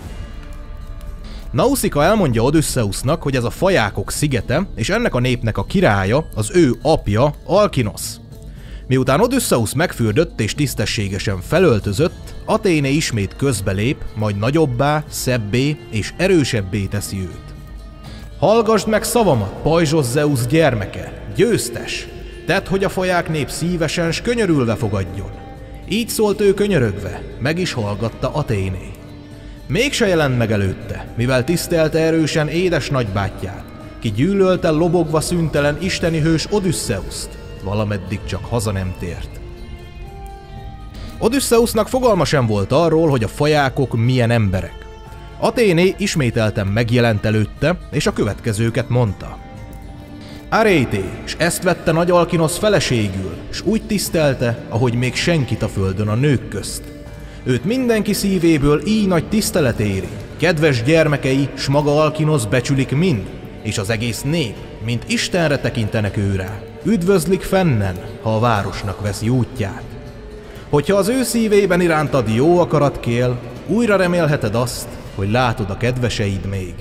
[SPEAKER 1] Nauszika elmondja Odysseusnak, hogy ez a fajákok szigete, és ennek a népnek a királya, az ő apja, Alkinosz. Miután Odysseus megfürdött és tisztességesen felöltözött, Athéné ismét közbelép, majd nagyobbá, szebbé és erősebbé teszi őt. Hallgasd meg szavamat, pajzsos Zeusz gyermeke, győztes! Tedd, hogy a faják nép szívesen s könyörülve fogadjon. Így szólt ő könyörögve, meg is hallgatta Athéné. Mégse jelent meg előtte, mivel tisztelte erősen édes nagybátyját, ki gyűlölte lobogva szüntelen isteni hős Odysseuszt, valameddig csak haza nem tért. Odysseusnak fogalma sem volt arról, hogy a fajákok milyen emberek. Athéné ismételten megjelent előtte, és a következőket mondta. Arété, s ezt vette nagy Alkinosz feleségül, s úgy tisztelte, ahogy még senkit a földön a nők közt. Őt mindenki szívéből így nagy tisztelet éri, kedves gyermekei s maga Alkinosz becsülik mind, és az egész nép, mint Istenre tekintenek őrá. Üdvözlik fennen, ha a városnak veszi útját. Hogyha az ő szívében irántad jó akarat kél, újra remélheted azt, hogy látod a kedveseid még.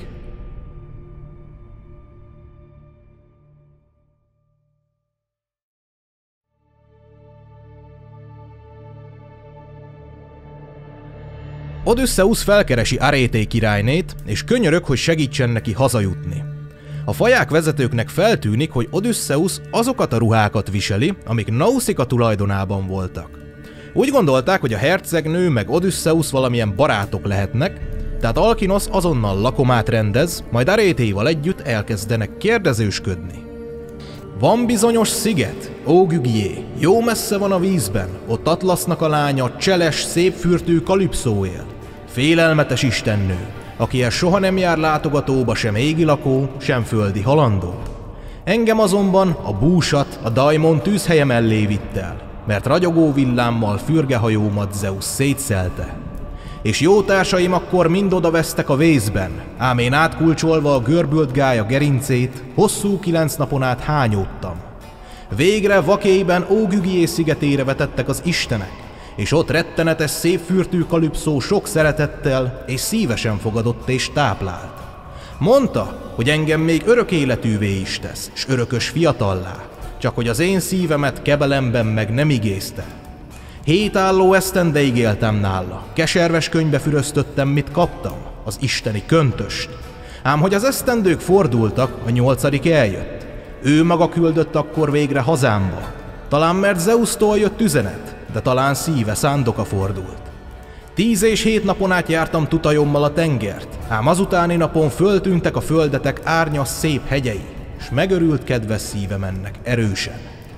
[SPEAKER 1] Odysseus felkeresi Arété királynét, és könyörög, hogy segítsen neki hazajutni. A faják vezetőknek feltűnik, hogy Odysseus azokat a ruhákat viseli, amik Nauszika tulajdonában voltak. Úgy gondolták, hogy a hercegnő meg Odysseus valamilyen barátok lehetnek, tehát Alkinosz azonnal lakomát rendez, majd Arétéval együtt elkezdenek kérdezősködni. Van bizonyos sziget, ó Gügié, jó messze van a vízben, ott Atlasznak a lánya, cseles, szépfürtű Kalipszó él. Félelmetes istennő, akihez soha nem jár látogatóba sem égi lakó, sem földi halandó. Engem azonban a búsat, a Daimon tűzhelye mellé vitt el, mert ragyogó villámmal fürgehajómat Zeusz szétszelte. És jó társaim akkor mind odavesztek a vészben, ám én átkulcsolva a görbült gálya gerincét, hosszú 9 napon át hányódtam. Végre Vakélyben Ógügyé szigetére vetettek az istenek, és ott rettenetes szép fürtű Kalüpszó sok szeretettel és szívesen fogadott és táplált. Mondta, hogy engem még örök életűvé is tesz, s örökös fiatallá, csak hogy az én szívemet kebelemben meg nem igézte. 7 álló esztendeig éltem nála, keserves könyvbe füröztöttem, mit kaptam, az isteni köntöst. Ám hogy az esztendők fordultak, a 8. eljött. Ő maga küldött akkor végre hazámba. Talán mert Zeusztól jött üzenet, de talán szíve szándoka fordult. 10 és 7 napon át jártam tutajommal a tengert, ám azutáni napon föltűntek a földetek árnyas szép hegyei, s megörült kedves szívem ennek erősen.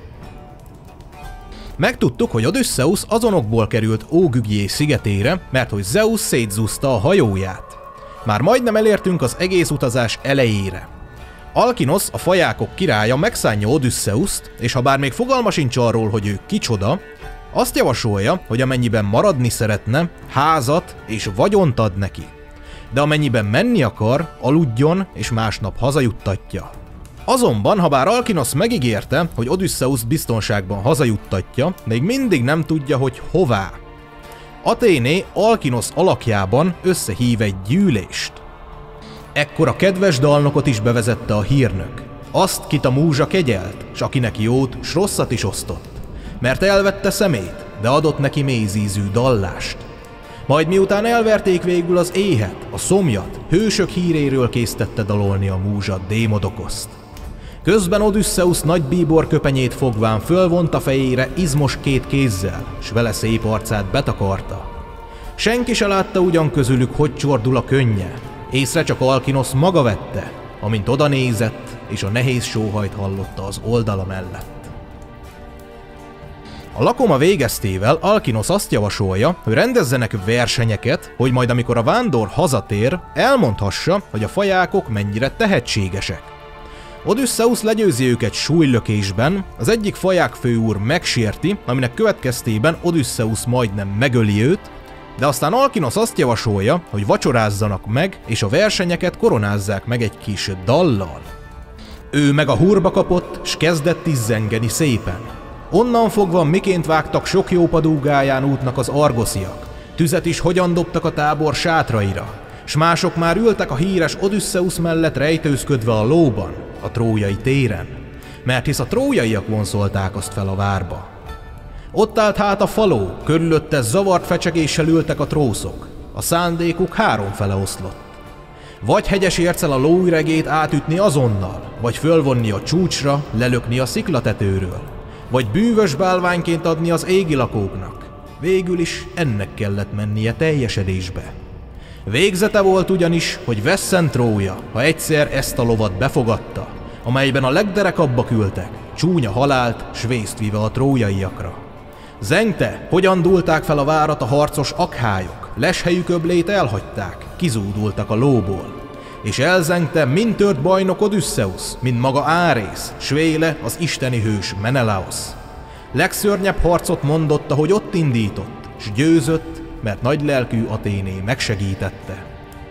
[SPEAKER 1] Megtudtuk, hogy Odüsszeusz azonokból került Ógügyé szigetére, mert hogy Zeusz szétzúzta a hajóját. Már majdnem elértünk az egész utazás elejére. Alkinosz, a fajákok királya megszánja Odüsszeuszt, és ha bár még fogalma sincs arról, hogy ő kicsoda, azt javasolja, hogy amennyiben maradni szeretne, házat és vagyont ad neki. De amennyiben menni akar, aludjon és másnap hazajuttatja. Azonban, ha bár Alkinosz megígérte, hogy Odüsszeuszt biztonságban hazajuttatja, még mindig nem tudja, hogy hová. Athéné Alkinosz alakjában összehív egy gyűlést. Ekkor a kedves dalnokot is bevezette a hírnök. Azt, kit a múzsa kegyelt, s akinek jót, s rosszat is osztott. Mert elvette szemét, de adott neki mélyzízű dallást. Majd miután elverték végül az éhet, a szomjat, hősök híréről késztette dalolni a múzsa Démodokoszt. Közben Odüsszeusz nagy bíbor köpenyét fogván fölvonta fejére izmos 2 kézzel, s vele szép arcát betakarta. Senki se látta ugyan közülük, hogy csordul a könnye, észre csak Alkinosz maga vette, amint oda nézett, és a nehéz sóhajt hallotta az oldala mellett. A lakoma végeztével Alkinosz azt javasolja, hogy rendezzenek versenyeket, hogy majd amikor a vándor hazatér, elmondhassa, hogy a fajákok mennyire tehetségesek. Odüsszeusz legyőzi őket súlylökésben, az egyik faják főúr megsérti, aminek következtében Odüsszeusz majdnem megöli őt, de aztán Alkinosz azt javasolja, hogy vacsorázzanak meg, és a versenyeket koronázzák meg egy kis dallal. Ő meg a hurba kapott, s kezdett izzengeni szépen. Onnan fogva miként vágtak sok jópadúgáján útnak az argosziak, tüzet is hogyan dobtak a tábor sátraira, s mások már ültek a híres Odüsszeusz mellett rejtőzködve a lóban, a trójai téren, mert hisz a trójaiak vonszolták azt fel a várba. Ott állt hát a faló, körülötte zavart fecsegéssel ültek a trószok, a szándékuk 3 fele oszlott. Vagy hegyes érccel a lóüregét átütni azonnal, vagy fölvonni a csúcsra, lelökni a sziklatetőről, vagy bűvös bálványként adni az égi lakóknak. Végül is ennek kellett mennie teljesedésbe. Végzete volt ugyanis, hogy vesszen Trója, ha egyszer ezt a lovat befogadta, amelyben a legderekabbak ültek, csúnya halált, s vészt vive a trójaiakra. Zengte, hogyan dúlták fel a várat a harcos akhályok, leshelyük öblét elhagyták, kizúdultak a lóból. És elzengte mind tört bajnok Odüsszeusz, mind maga Árész, s véle az isteni hős Menelaosz. Legszörnyebb harcot mondotta, hogy ott indított, s győzött, mert nagylelkű Athéné megsegítette.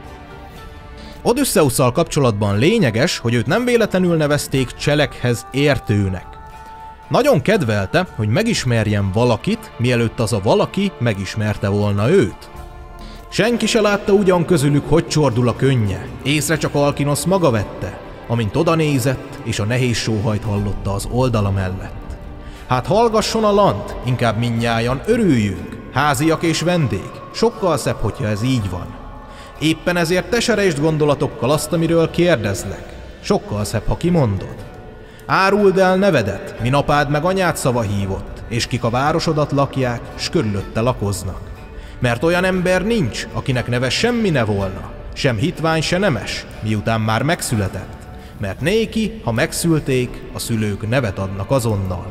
[SPEAKER 1] Odüsszeusszal kapcsolatban lényeges, hogy őt nem véletlenül nevezték cselekhez értőnek. Nagyon kedvelte, hogy megismerjen valakit, mielőtt az a valaki megismerte volna őt. Senki se látta ugyan közülük, hogy csordul a könnye, észre csak Alkinosz maga vette, amint oda nézett, és a nehéz sóhajt hallotta az oldala mellett. Hát hallgasson a land, inkább mindnyájan örüljünk, háziak és vendég, sokkal szebb, hogyha ez így van. Éppen ezért te seresd gondolatokkal azt, amiről kérdezlek, sokkal szebb, ha kimondod. Áruld el nevedet, min apád meg anyád szava hívott, és kik a városodat lakják, s körülötte lakoznak. Mert olyan ember nincs, akinek neve semmi ne volna, sem hitvány, se nemes, miután már megszületett, mert néki, ha megszülték, a szülők nevet adnak azonnal.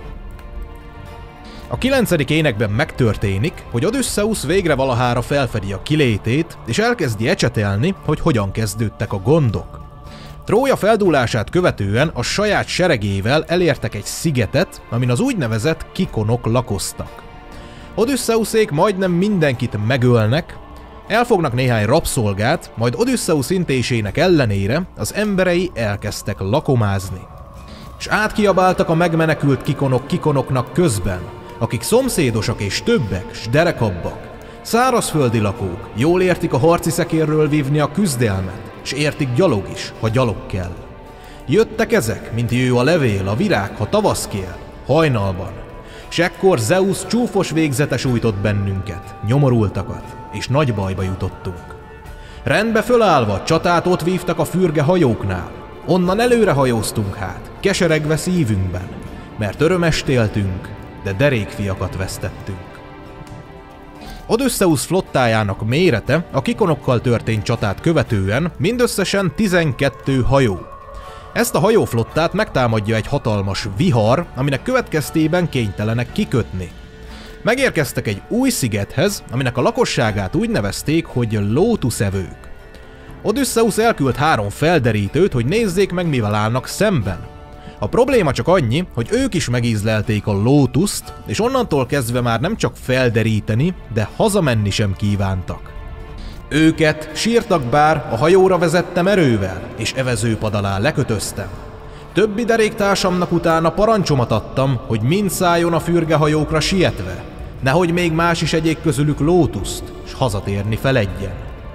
[SPEAKER 1] A 9. énekben megtörténik, hogy Odüsszeusz végre valahára felfedi a kilétét, és elkezdi ecsetelni, hogy hogyan kezdődtek a gondok. Trója feldúlását követően a saját seregével elértek egy szigetet, amin az úgynevezett kikonok lakoztak. Odüsszeuszék majdnem mindenkit megölnek, Elfognak néhány rabszolgát, majd Odüsszeusz intésének ellenére az emberei elkezdtek lakomázni. És átkiabáltak a megmenekült kikonoknak közben, akik szomszédosak és többek, s derekabbak. Szárazföldi lakók, jól értik a harci szekérről vívni a küzdelmet, s értik gyalog is, ha gyalog kell. Jöttek ezek, mint jő a levél, a virág, ha tavasz kél, hajnalban. S ekkor Zeusz csúfos végzete sújtott bennünket, nyomorultakat, és nagy bajba jutottunk. Rendbe fölállva csatát ott vívtak a fürge hajóknál, onnan előre hajóztunk hát, keseregve szívünkben, mert örömest éltünk, de derékfiakat vesztettünk. Odüsszeusz flottájának mérete a kikonokkal történt csatát követően mindösszesen 12 hajó. Ezt a hajóflottát megtámadja egy hatalmas vihar, aminek következtében kénytelenek kikötni. Megérkeztek egy új szigethez, aminek a lakosságát úgy nevezték, hogy lótuszevők. Odüsszeusz elküld 3 felderítőt, hogy nézzék meg, mivel állnak szemben. A probléma csak annyi, hogy ők is megízlelték a lótuszt, és onnantól kezdve már nem csak felderíteni, de hazamenni sem kívántak. Őket sírtak bár, a hajóra vezettem erővel, és evezőpad alá lekötöztem. Többi deréktársamnak utána parancsomat adtam, hogy mind szálljon a fürgehajókra sietve, nehogy még más is egyék közülük lótuszt, s hazatérni feledjen.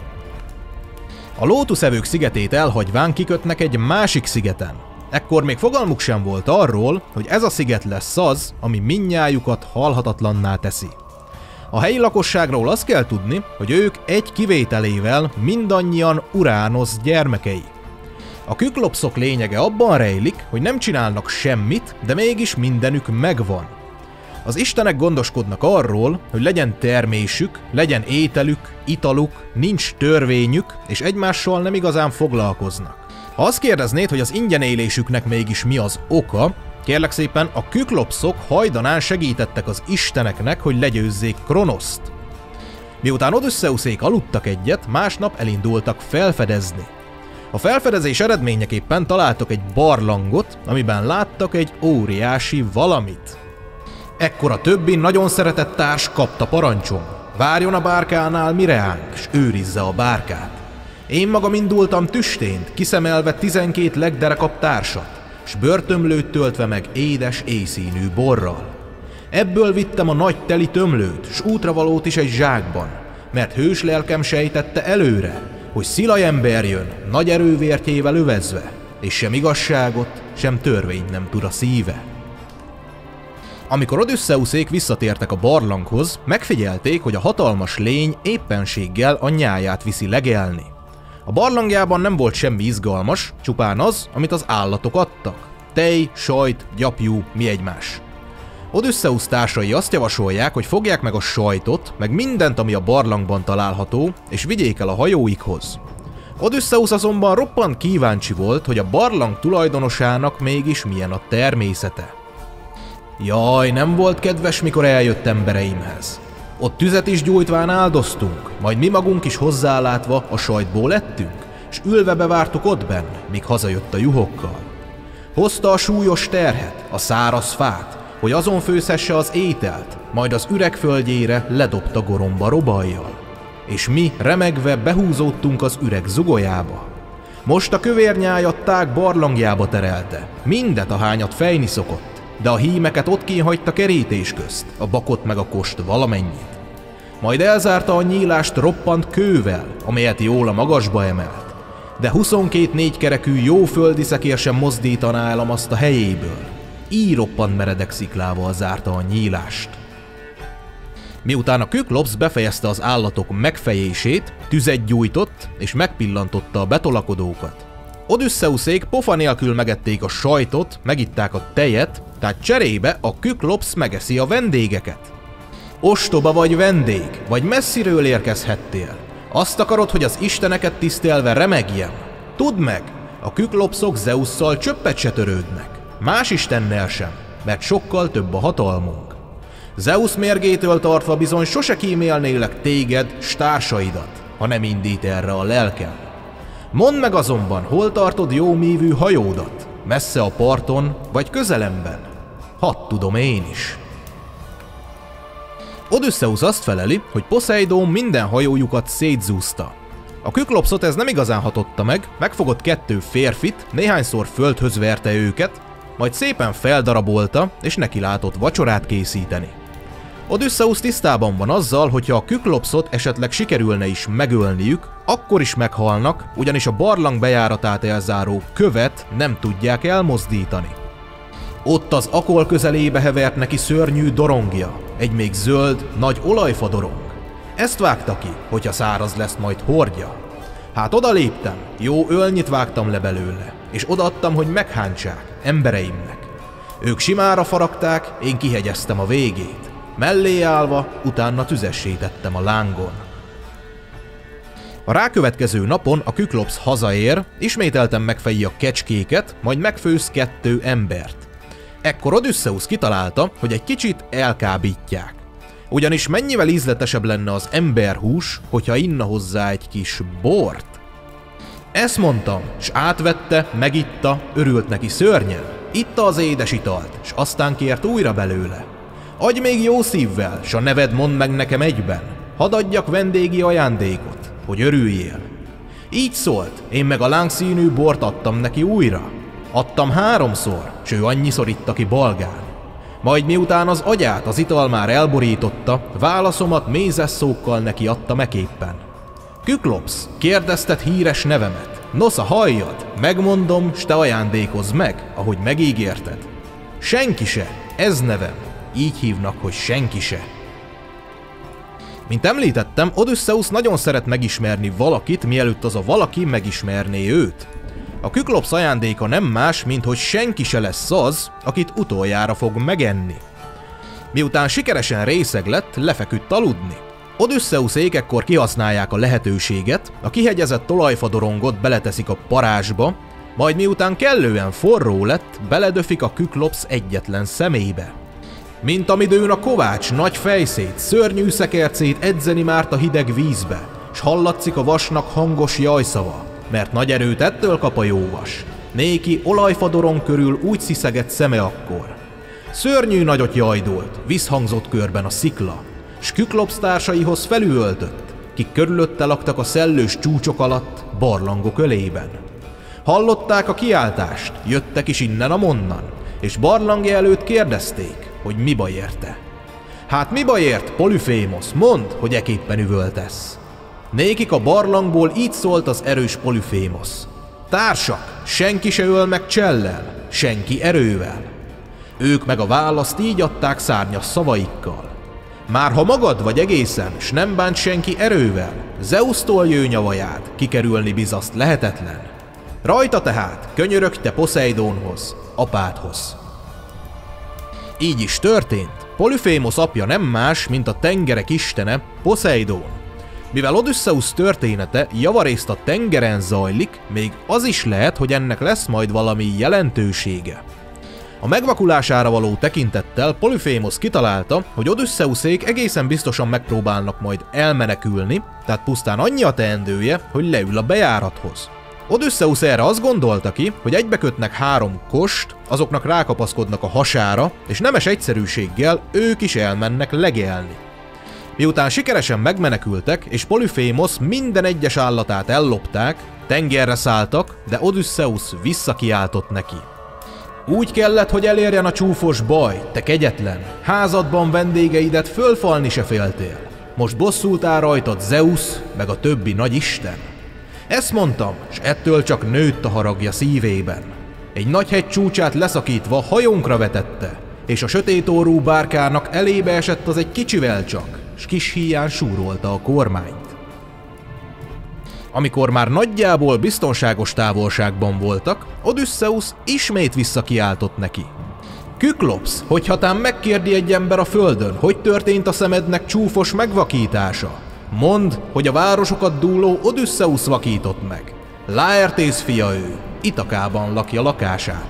[SPEAKER 1] A lótuszevők szigetét elhagyván kikötnek egy másik szigeten. Ekkor még fogalmuk sem volt arról, hogy ez a sziget lesz az, ami mindnyájukat halhatatlanná teszi. A helyi lakosságról azt kell tudni, hogy ők egy kivételével mindannyian Uránosz gyermekei. A küklopszok lényege abban rejlik, hogy nem csinálnak semmit, de mégis mindenük megvan. Az istenek gondoskodnak arról, hogy legyen termésük, legyen ételük, italuk, nincs törvényük, és egymással nem igazán foglalkoznak. Ha azt kérdeznéd, hogy az ingyenélésüknek mégis mi az oka, kérlek szépen a küklopszok hajdanán segítettek az isteneknek, hogy legyőzzék Kronoszt. Miután Odüsszeuszék aludtak egyet, másnap elindultak felfedezni. A felfedezés eredményeképpen találtak egy barlangot, amiben láttak egy óriási valamit. Ekkor a többi nagyon szeretett társ kapta parancsom. Várjon a bárkánál Mireánk, s őrizze a bárkát. Én magam indultam tüstént, kiszemelve 12 legderekabb társat, s bőrtömlőt töltve meg édes éjszínű borral. Ebből vittem a nagy teli tömlőt, s útravalót is egy zsákban, mert hős lelkem sejtette előre, hogy szilaj ember jön, nagy erővértjével övezve, és sem igazságot, sem törvényt nem tud a szíve. Amikor Odüsszeuszék visszatértek a barlanghoz, megfigyelték, hogy a hatalmas lény éppenséggel a nyáját viszi legelni. A barlangjában nem volt semmi izgalmas, csupán az, amit az állatok adtak. Tej, sajt, gyapjú, mi egymás. Odüsszeusz társai azt javasolják, hogy fogják meg a sajtot, meg mindent, ami a barlangban található, és vigyék el a hajóikhoz. Odüsszeusz azonban roppant kíváncsi volt, hogy a barlang tulajdonosának mégis milyen a természete. Jaj, nem volt kedves, mikor eljött embereimhez. Ott tüzet is gyújtván áldoztunk, majd mi magunk is hozzálátva a sajtból ettünk, s ülve bevártuk ott benn, míg hazajött a juhokkal. Hozta a súlyos terhet, a száraz fát, hogy azon főzhesse az ételt, majd az üreg földjére ledobta goromba robajjal. És mi remegve behúzódtunk az üreg zugolyába. Most a kövérnyájat tág barlangjába terelte, mindet ahányat fejni szokott, de a hímeket ott kihagyta kerítés közt, a bakot meg a kost valamennyit. Majd elzárta a nyílást roppant kővel, amelyet jól a magasba emelt. De 22 négykerekű jó földi szekér sem mozdítaná el a maszt a helyéből. Így roppant meredek sziklával zárta a nyílást. Miután a küklopsz befejezte az állatok megfejését, tüzet gyújtott és megpillantotta a betolakodókat. Odüsszeuszék pofa nélkül megették a sajtot, megitták a tejet, tehát cserébe a küklopsz megeszi a vendégeket. Ostoba vagy vendég, vagy messziről érkezhettél. Azt akarod, hogy az isteneket tisztelve remegjem? Tudd meg, a küklopszok Zeusszal csöppet se törődnek. Más istennel sem, mert sokkal több a hatalmunk. Zeusz mérgétől tartva bizony sose kímélnélek téged, s társaidat, ha nem indít erre a lelkem. Mondd meg azonban, hol tartod jómívű hajódat? Messze a parton, vagy közelemben? Hadd tudom én is. Odüsszeusz azt feleli, hogy Poszeidón minden hajójukat szétzúzta. A Küklopszot ez nem igazán hatotta meg, megfogott 2 férfit, néhányszor földhöz verte őket, majd szépen feldarabolta, és neki látott vacsorát készíteni. Odüsszeusz tisztában van azzal, hogyha a Küklopszot esetleg sikerülne is megölniük, akkor is meghalnak, ugyanis a barlang bejáratát elzáró követ nem tudják elmozdítani. Ott az Akol közelébe hevert neki szörnyű dorongja, egy még zöld, nagy olajfadorong. Ezt vágta ki, hogyha száraz lesz majd hordja. Hát oda léptem, jó ölnyit vágtam le belőle, és odaadtam, hogy meghántsák embereimnek. Ők simára faragták, én kihegyeztem a végét. Mellé állva, utána tüzessé tettem a lángon. A rákövetkező napon a Küklopsz hazaér, ismételten megfejji a kecskéket, majd megfőz 2 embert. Ekkor Odüsszeusz kitalálta, hogy egy kicsit elkábítják. Ugyanis mennyivel ízletesebb lenne az emberhús, hogyha inna hozzá egy kis bort. Ezt mondtam, s átvette, megitta, örült neki szörnyen. Itta az édes italt, s aztán kért újra belőle. Adj még jó szívvel, s a neved mondd meg nekem egyben. Hadd adjak vendégi ajándékot, hogy örüljél. Így szólt, én meg a lángszínű bort adtam neki újra. Adtam 3-szor, s ő annyiszor itta ki balgán. Majd miután az agyát az ital már elborította, válaszomat mézes szókkal neki adta eképpen. Küklopsz, kérdezted híres nevemet. Nosza, halljad, megmondom, s te ajándékozz meg, ahogy megígérted. Senki se, ez nevem. Így hívnak, hogy senki se. Mint említettem, Odüsszeusz nagyon szeret megismerni valakit, mielőtt az a valaki megismerné őt. A Küklopsz ajándéka nem más, mint hogy senki se lesz az, akit utoljára fog megenni. Miután sikeresen részeg lett, lefeküdt aludni. Odüsszeuszék ekkor kihasználják a lehetőséget, a kihegyezett olajfadorongot beleteszik a parázsba, majd miután kellően forró lett, beledöfik a Küklopsz egyetlen szemébe. Mint amidőn a kovács nagy fejszét, szörnyű szekercét edzeni márt a hideg vízbe, s hallatszik a vasnak hangos jajszava, mert nagy erőt ettől kap a jó vas. Néki olajfadoron körül úgy sziszegett szeme akkor. Szörnyű nagyot jajdolt, visszhangzott körben a szikla, s Küklopsz társaihoz felüvöltött, kik körülötte laktak a szellős csúcsok alatt, barlangok ölében. Hallották a kiáltást, jöttek is innen-amonnan, és barlangja előtt kérdezték, hogy mi baj érte. Hát mi baj ért, Polyphémosz, mondd, hogy eképpen üvöltesz. Nékik a barlangból így szólt az erős Polyphémosz. Társak, senki se öl meg csellel, senki erővel. Ők meg a választ így adták szárnyas szavaikkal. Már ha magad vagy egészen, s nem bánt senki erővel, Zeusztól jő nyavaját, kikerülni bizaszt lehetetlen. Rajta tehát, könyörögj te Poszeidónhoz, apádhoz. Így is történt. Polyphémosz apja nem más, mint a tengerek istene, Poszeidón. Mivel Odüsszeusz története javarészt a tengeren zajlik, még az is lehet, hogy ennek lesz majd valami jelentősége. A megvakulására való tekintettel Polyphémosz kitalálta, hogy Odüsszeuszék egészen biztosan megpróbálnak majd elmenekülni, tehát pusztán annyi a teendője, hogy leül a bejárathoz. Odüsszeusz erre azt gondolta ki, hogy egybekötnek 3 kost, azoknak rákapaszkodnak a hasára, és nemes egyszerűséggel ők is elmennek legelni. Miután sikeresen megmenekültek, és Polyphémosz minden egyes állatát ellopták, tengerre szálltak, de Odüsszeusz visszakiáltott neki. Úgy kellett, hogy elérjen a csúfos baj, te kegyetlen, házadban vendégeidet fölfalni se féltél. Most bosszult áll rajtad Zeusz, meg a többi nagy isten. Ezt mondtam, s ettől csak nőtt a haragja szívében. Egy nagy hegy csúcsát leszakítva hajónkra vetette, és a sötétórú bárkának elébe esett az egy kicsivel csak, s kis híján súrolta a kormányt. Amikor már nagyjából biztonságos távolságban voltak, Odüsszeusz ismét visszakiáltott neki. Küklopsz, hogyha megkérdi egy ember a földön, hogy történt a szemednek csúfos megvakítása, mondd, hogy a városokat dúló Odüsszeusz vakított meg. Laertész fia ő, Itakában lakja lakását.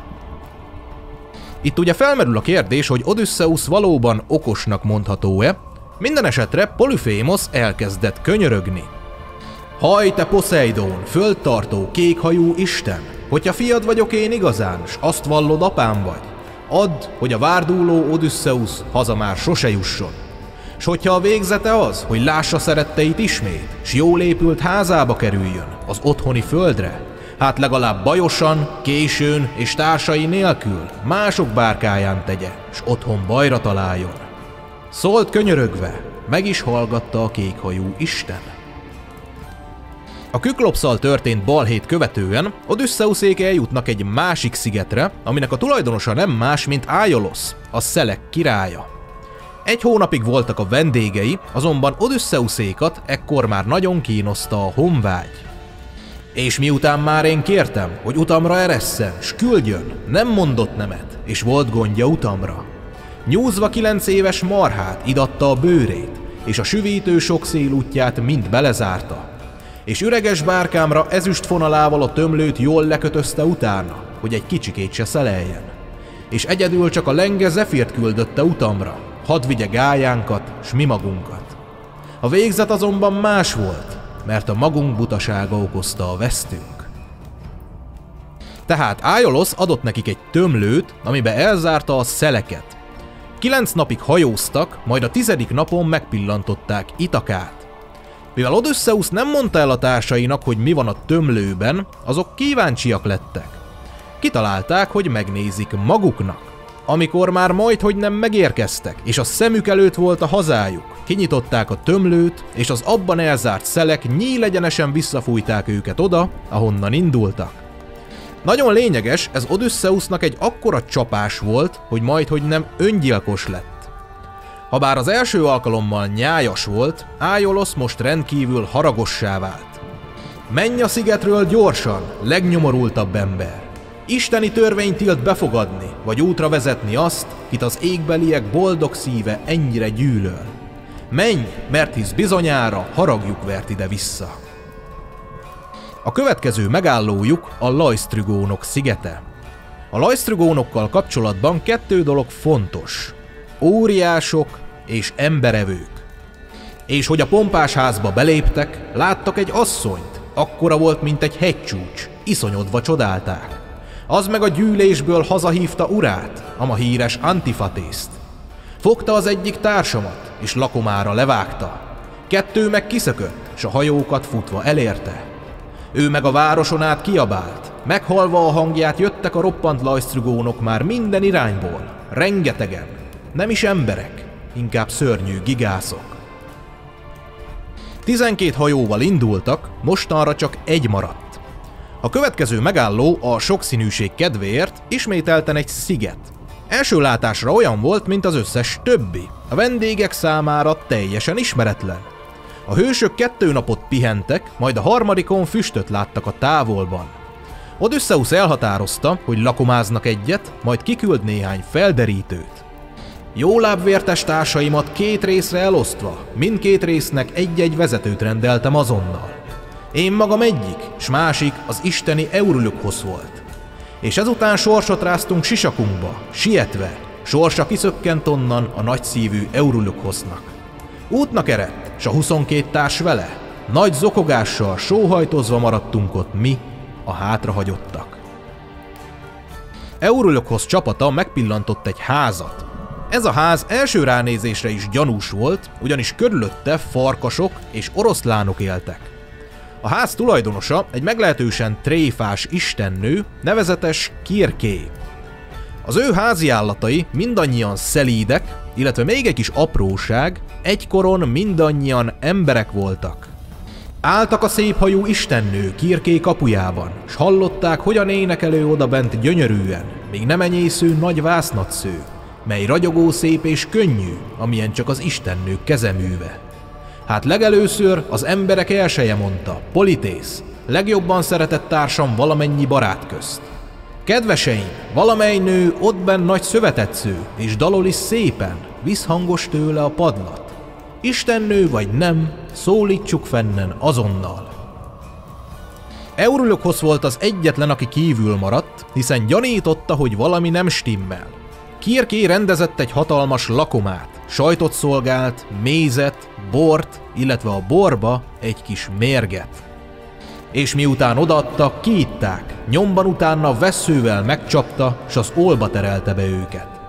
[SPEAKER 1] Itt ugye felmerül a kérdés, hogy Odüsszeusz valóban okosnak mondható-e, minden esetre Polyphémosz elkezdett könyörögni. Haj te Poszeidón, földtartó, kékhajú isten, hogyha fiad vagyok én igazán, s azt vallod apám vagy, add, hogy a várdúló Odüsszeusz haza már sose jusson. S hogyha a végzete az, hogy lássa szeretteit ismét, s jól épült házába kerüljön, az otthoni földre, hát legalább bajosan, későn és társai nélkül mások bárkáján tegye, s otthon bajra találjon. Szólt könyörögve, meg is hallgatta a kékhajú Isten. A Küklopsszal történt balhét követően Odüsszeuszék eljutnak egy másik szigetre, aminek a tulajdonosa nem más, mint Aiolosz, a szelek királya. Egy hónapig voltak a vendégei, azonban Odüsszeuszékat ekkor már nagyon kínoszta a honvágy. És miután már én kértem, hogy utamra eresszen, s küldjön, nem mondott nemet, és volt gondja utamra. Nyúzva 9 éves marhát idatta a bőrét, és a süvítő sok szélútját mind belezárta. És üreges bárkámra ezüst fonalával a tömlőt jól lekötözte utána, hogy egy kicsikét se szeleljen. És egyedül csak a lenge Zefírt küldötte utamra, hadd vigye gályánkat, s mi magunkat. A végzet azonban más volt, mert a magunk butasága okozta a vesztünk. Tehát Aiolosz adott nekik egy tömlőt, amibe elzárta a szeleket. 9 napig hajóztak, majd a 10. napon megpillantották Itakát. Mivel Odüsszeusz nem mondta el a társainak, hogy mi van a tömlőben, azok kíváncsiak lettek. Kitalálták, hogy megnézik maguknak. Amikor már majdhogy nem megérkeztek, és a szemük előtt volt a hazájuk, kinyitották a tömlőt, és az abban elzárt szelek nyílegyenesen visszafújták őket oda, ahonnan indultak. Nagyon lényeges, ez Odüsszeusznak egy akkora csapás volt, hogy majdhogy nem öngyilkos lett. Habár az első alkalommal nyájas volt, Aiolosz most rendkívül haragossá vált. Menj a szigetről gyorsan, legnyomorultabb ember! Isteni törvény tilt befogadni, vagy útra vezetni azt, kit az égbeliek boldog szíve ennyire gyűlöl. Menj, mert hisz bizonyára haragjuk vert ide-vissza. A következő megállójuk a Laestrygónok szigete. A Laestrygónokkal kapcsolatban 2 dolog fontos. Óriások és emberevők. És hogy a pompás házba beléptek, láttak egy asszonyt, akkora volt, mint egy hegycsúcs, iszonyodva csodálták. Az meg a gyűlésből hazahívta urát, ama híres Antifatészt. Fogta az egyik társamat, és lakomára levágta. 2 meg kiszökött, s a hajókat futva elérte. Ő meg a városon át kiabált. Meghalva a hangját jöttek a roppant Laestrygónok már minden irányból. Rengetegen. Nem is emberek, inkább szörnyű gigászok. 12 hajóval indultak, mostanra csak 1 maradt. A következő megálló a sokszínűség kedvéért ismételten egy sziget. Első látásra olyan volt, mint az összes többi, a vendégek számára teljesen ismeretlen. A hősök 2 napot pihentek, majd a 3. füstöt láttak a távolban. Odüsszeusz elhatározta, hogy lakomáznak egyet, majd kiküld néhány felderítőt. Jó lábvértes társaimat 2 részre elosztva, mindkét résznek egy-egy vezetőt rendeltem azonnal. Én magam egyik, s másik az isteni Eurülükhoz volt. És ezután sorsot ráztunk sisakunkba, sietve, sorsa kiszökkent onnan a nagyszívű Eurülükhoznak. Útnak eredt, s a 22 társ vele, nagy zokogással sóhajtozva maradtunk ott mi, a hátrahagyottak. Eurülükhoz csapata megpillantott egy házat. Ez a ház első ránézésre is gyanús volt, ugyanis körülötte farkasok és oroszlánok éltek. A ház tulajdonosa egy meglehetősen tréfás istennő, nevezetes Kirké. Az ő háziállatai mindannyian szelídek, illetve még egy kis apróság, egykoron mindannyian emberek voltak. Álltak a széphajú istennő Kirké kapujában, s hallották, hogyan énekelő odabent gyönyörűen, még nem enyésző nagy vásznatsző, mely ragyogó szép és könnyű, amilyen csak az istennők kezeműve. Hát legelőször az emberek elseje mondta, Politész, legjobban szeretett társam valamennyi barát közt. Kedveseim, valamely nő ott benn nagy szövetetsző, és dalol is szépen, visszhangos tőle a padlat. Istennő vagy nem, szólítsuk fennen azonnal. Eurülükhoz volt az egyetlen, aki kívül maradt, hiszen gyanította, hogy valami nem stimmel. Kirké rendezett egy hatalmas lakomát, sajtot szolgált, mézet, bort, illetve a borba egy kis mérget. És miután odaadtak, kiitták, nyomban utána vesszővel megcsapta, s az ólba terelte be őket.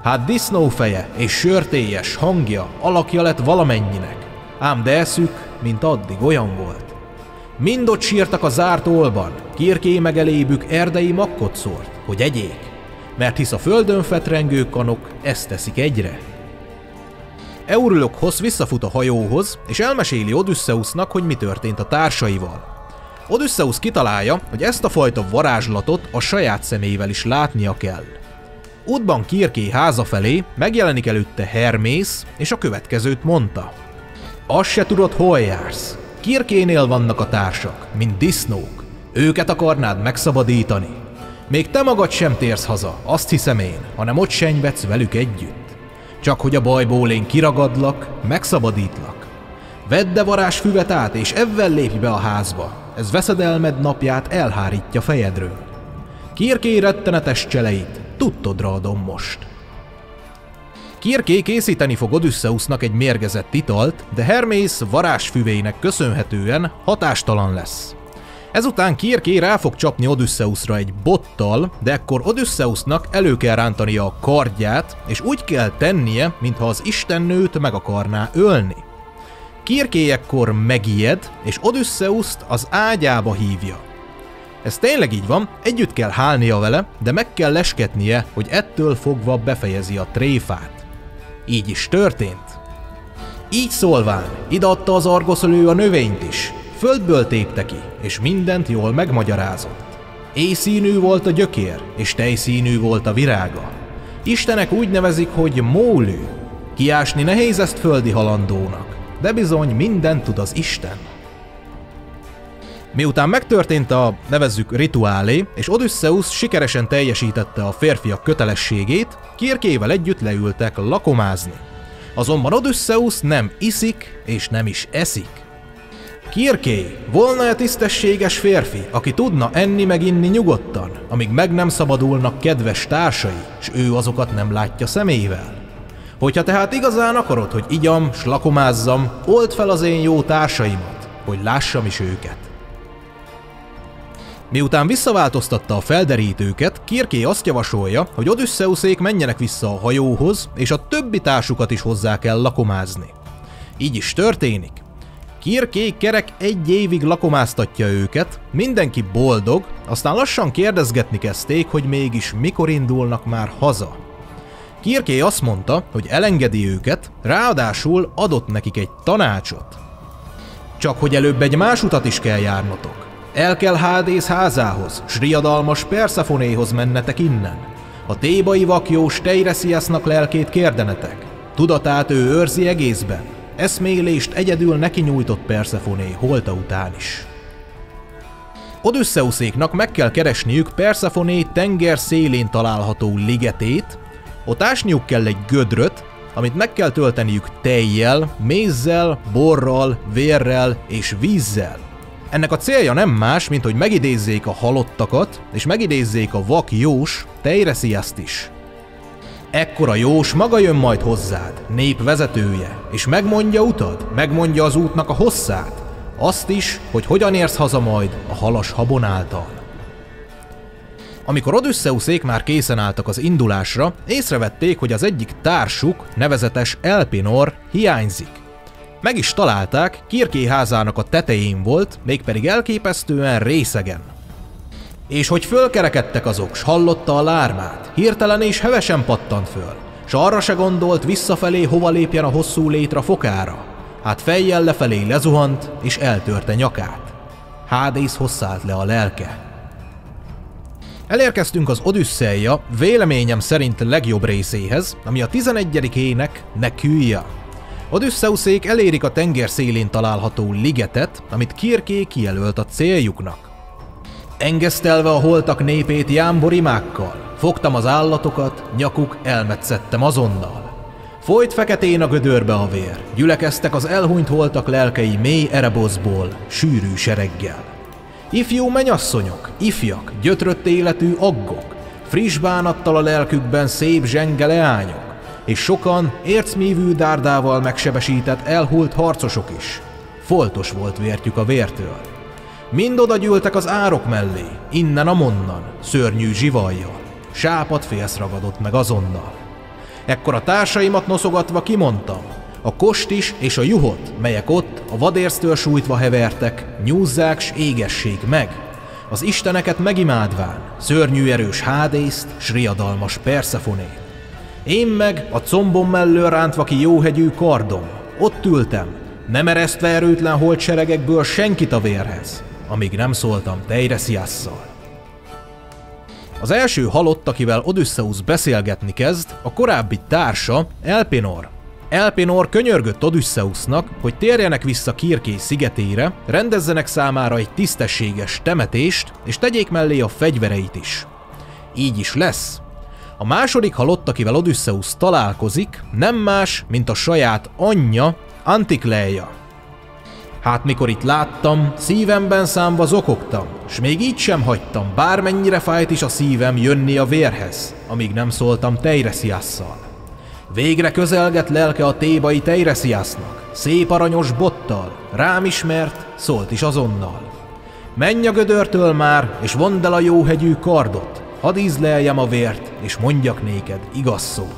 [SPEAKER 1] Hát disznófeje és sörtélyes hangja alakja lett valamennyinek, ám de eszük, mint addig olyan volt. Mind ott sírtak a zárt olban, Kirké meg elébük erdei makkot szórt, hogy egyék, mert hisz a földön fetrengő kanok ezt teszik egyre. Eurylokhosz visszafut a hajóhoz, és elmeséli Odüsszeusznak, hogy mi történt a társaival. Odüsszeusz kitalálja, hogy ezt a fajta varázslatot a saját szemével is látnia kell. Útban Kirké háza felé megjelenik előtte Hermész, és a következőt mondta. Azt se tudod, hol jársz. Kirkénél vannak a társak, mint disznók. Őket akarnád megszabadítani. Még te magad sem térsz haza, azt hiszem én, hanem ott senyvedsz velük együtt. Csak hogy a bajból én kiragadlak, megszabadítlak. Vedd a varázsfüvet át, és evvel lépj be a házba. Ez veszedelmed napját elhárítja fejedről. Kirké rettenetes cseleit tudtodra adom most. Kirké készíteni fog Odüsszeusznak egy mérgezett italt, de Hermész varázsfüvének köszönhetően hatástalan lesz. Ezután Kirké rá fog csapni Odüsszeuszra egy bottal, de ekkor Odüsszeusznak elő kell rántania a kardját, és úgy kell tennie, mintha az istennőt meg akarná ölni. Kirké ekkor megijed, és Odüszeuszt az ágyába hívja. Ez tényleg így van, együtt kell hálnia vele, de meg kell lesketnie, hogy ettől fogva befejezi a tréfát. Így is történt. Így szólván, ideadta az argoszölő a növényt is, földből tépte ki, és mindent jól megmagyarázott. Éjszínű volt a gyökér, és tejszínű volt a virága. Istenek úgy nevezik, hogy mólű. Kiásni nehéz ezt földi halandónak, de bizony mindent tud az Isten. Miután megtörtént a, nevezzük, rituálé, és Odüsszeusz sikeresen teljesítette a férfiak kötelességét, Kirkével együtt leültek lakomázni. Azonban Odüsszeusz nem iszik és nem is eszik. Kirké, volna-e tisztességes férfi, aki tudna enni meg inni nyugodtan, amíg meg nem szabadulnak kedves társai, s ő azokat nem látja szemével? Hogyha tehát igazán akarod, hogy igyam, s lakomázzam, old fel az én jó társaimat, hogy lássam is őket. Miután visszaváltoztatta a felderítőket, Kirké azt javasolja, hogy Odüsszeuszék menjenek vissza a hajóhoz, és a többi társukat is hozzá kell lakomázni. Így is történik. Kirké kerek 1 évig lakomáztatja őket, mindenki boldog, aztán lassan kérdezgetni kezdték, hogy mégis mikor indulnak már haza. Kirké azt mondta, hogy elengedi őket, ráadásul adott nekik egy tanácsot. Csak hogy előbb egy más utat is kell járnotok. El kell Hádész házához, s riadalmas Perszefonéhoz mennetek innen. A thébai vakjós Teiresiasznak lelkét kérdenetek. Tudatát ő őrzi egészben. Eszmélést egyedül neki nyújtott Perszefoné holta után is. Odüsszeuszéknak meg kell keresniük Perszefoné tenger szélén található ligetét, ott ásniuk kell egy gödröt, amit meg kell tölteniük tejjel, mézzel, borral, vérrel és vízzel. Ennek a célja nem más, mint hogy megidézzék a halottakat, és megidézzék a vak jós Teiresiaszt is. Ekkor a jós maga jön majd hozzád, nép vezetője, és megmondja utad, megmondja az útnak a hosszát, azt is, hogy hogyan érsz haza majd a halas habon által. Amikor Odüsszeuszék már készen álltak az indulásra, észrevették, hogy az egyik társuk, nevezetes Elpinor hiányzik. Meg is találták, Kirké házának a tetején volt, mégpedig elképesztően részegen. És hogy fölkerekedtek azok, s hallotta a lármát, hirtelen és hevesen pattant föl, s arra se gondolt visszafelé, hova lépjen a hosszú létra fokára. Hát fejjel lefelé lezuhant, és eltörte nyakát. Hádészhoz szállt le a lelke. Elérkeztünk az Odüsszeia véleményem szerint legjobb részéhez, ami a 11. ének Neküja. Odüsszeuszék elérik a tenger szélén található ligetet, amit Kirké kijelölt a céljuknak. Engesztelve a holtak népét jámborimákkal, fogtam az állatokat, nyakuk elmetszettem azonnal. Folyt feketén a gödörbe a vér, gyülekeztek az elhunyt holtak lelkei mély Ereboszból, sűrű sereggel. Ifjú menyasszonyok, ifjak, gyötrött életű aggok, friss bánattal a lelkükben szép zsenge leányok, és sokan ércmívű dárdával megsebesített elhult harcosok is. Foltos volt vértjük a vértől. Mind oda gyűltek az árok mellé, innen-amonnan, szörnyű zsivajjal. Sápad félsz ragadott meg azonnal. Ekkor a társaimat noszogatva kimondtam: a Kostis és a Juhot, melyek ott a vadérztől sújtva hevertek, nyúzzák s égessék meg, az isteneket megimádván, szörnyű erős Hádészt s riadalmas Persefonét. Én meg a combom mellől rántva ki jóhegyű kardom, ott ültem, nem eresztve erőtlen holtseregekből senkit a vérhez, amíg nem szóltam Teiresiasszal. Az első halott, akivel Odüsszeusz beszélgetni kezd, a korábbi társa, Elpenor. Elpenor könyörgött Odüsszeusznak, hogy térjenek vissza Kirkély szigetére, rendezzenek számára egy tisztességes temetést, és tegyék mellé a fegyvereit is. Így is lesz. A második halott, akivel Odüsszeusz találkozik, nem más, mint a saját anyja, Antikleia. Hát mikor itt láttam, szívemben számva zokogtam, s még így sem hagytam, bármennyire fájt is a szívem, jönni a vérhez, amíg nem szóltam Teiresiasszal. Végre közelgett lelke a thébai Teiresiasnak, szép aranyos bottal, rám ismert, szólt is azonnal. Menj a gödörtől már, és vondd el a jóhegyű kardot, hadd ízleljem a vért, és mondjak néked igaz szót.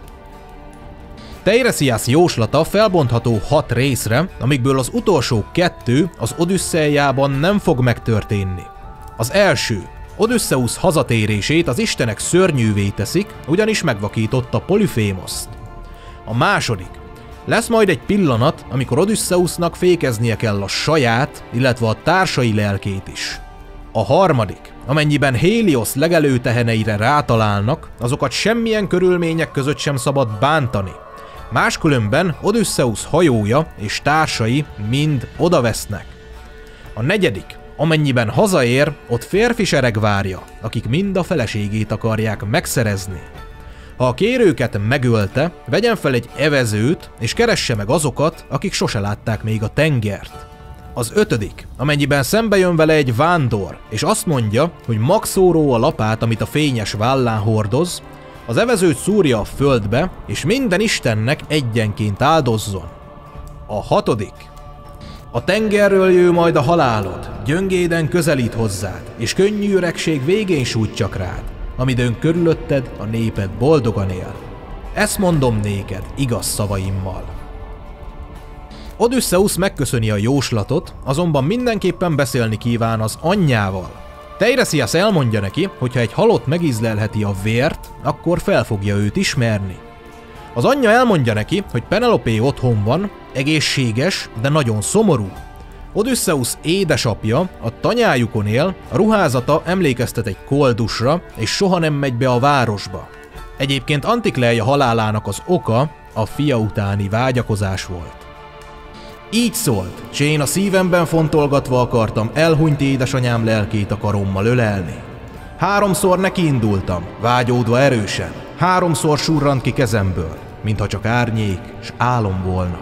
[SPEAKER 1] Teiresias jóslata felbontható 6 részre, amikből az utolsó 2 az Odüsszeiában nem fog megtörténni. Az első, Odüsszeusz hazatérését az istenek szörnyűvé teszik, ugyanis megvakította Polyphémoszt. A második, lesz majd egy pillanat, amikor Odüsszeusznak fékeznie kell a saját, illetve a társai lelkét is. A harmadik, amennyiben Héliosz legelő teheneire rátalálnak, azokat semmilyen körülmények között sem szabad bántani. Máskülönben Odüsszeusz hajója és társai mind odavesznek. A negyedik, amennyiben hazaér, ott férfi sereg várja, akik mind a feleségét akarják megszerezni. Ha a kérőket megölte, vegyen fel egy evezőt, és keresse meg azokat, akik sose látták még a tengert. Az ötödik, amennyiben szembe jön vele egy vándor, és azt mondja, hogy magszóró a lapát, amit a fényes vállán hordoz, az evezőt szúrja a földbe, és minden istennek egyenként áldozzon. A hatodik, a tengerről jő majd a halálod, gyöngéden közelít hozzád, és könnyű öregség végén sújt csak rád, amidőn körülötted a néped boldogan él. Ezt mondom néked igaz szavaimmal. Odüsszeusz megköszöni a jóslatot, azonban mindenképpen beszélni kíván az anyjával. Teiresias elmondja neki, hogy ha egy halott megízlelheti a vért, akkor fel fogja őt ismerni. Az anyja elmondja neki, hogy Penelopé otthon van, egészséges, de nagyon szomorú. Odüsszeusz édesapja a tanyájukon él, a ruházata emlékeztet egy koldusra, és soha nem megy be a városba. Egyébként Antikleia halálának az oka a fia utáni vágyakozás volt. Így szólt, s én a szívemben fontolgatva akartam elhunyt édesanyám lelkét a karommal ölelni. 3-szor nekiindultam, vágyódva erősen, 3-szor surrant ki kezemből, mintha csak árnyék s álom volna.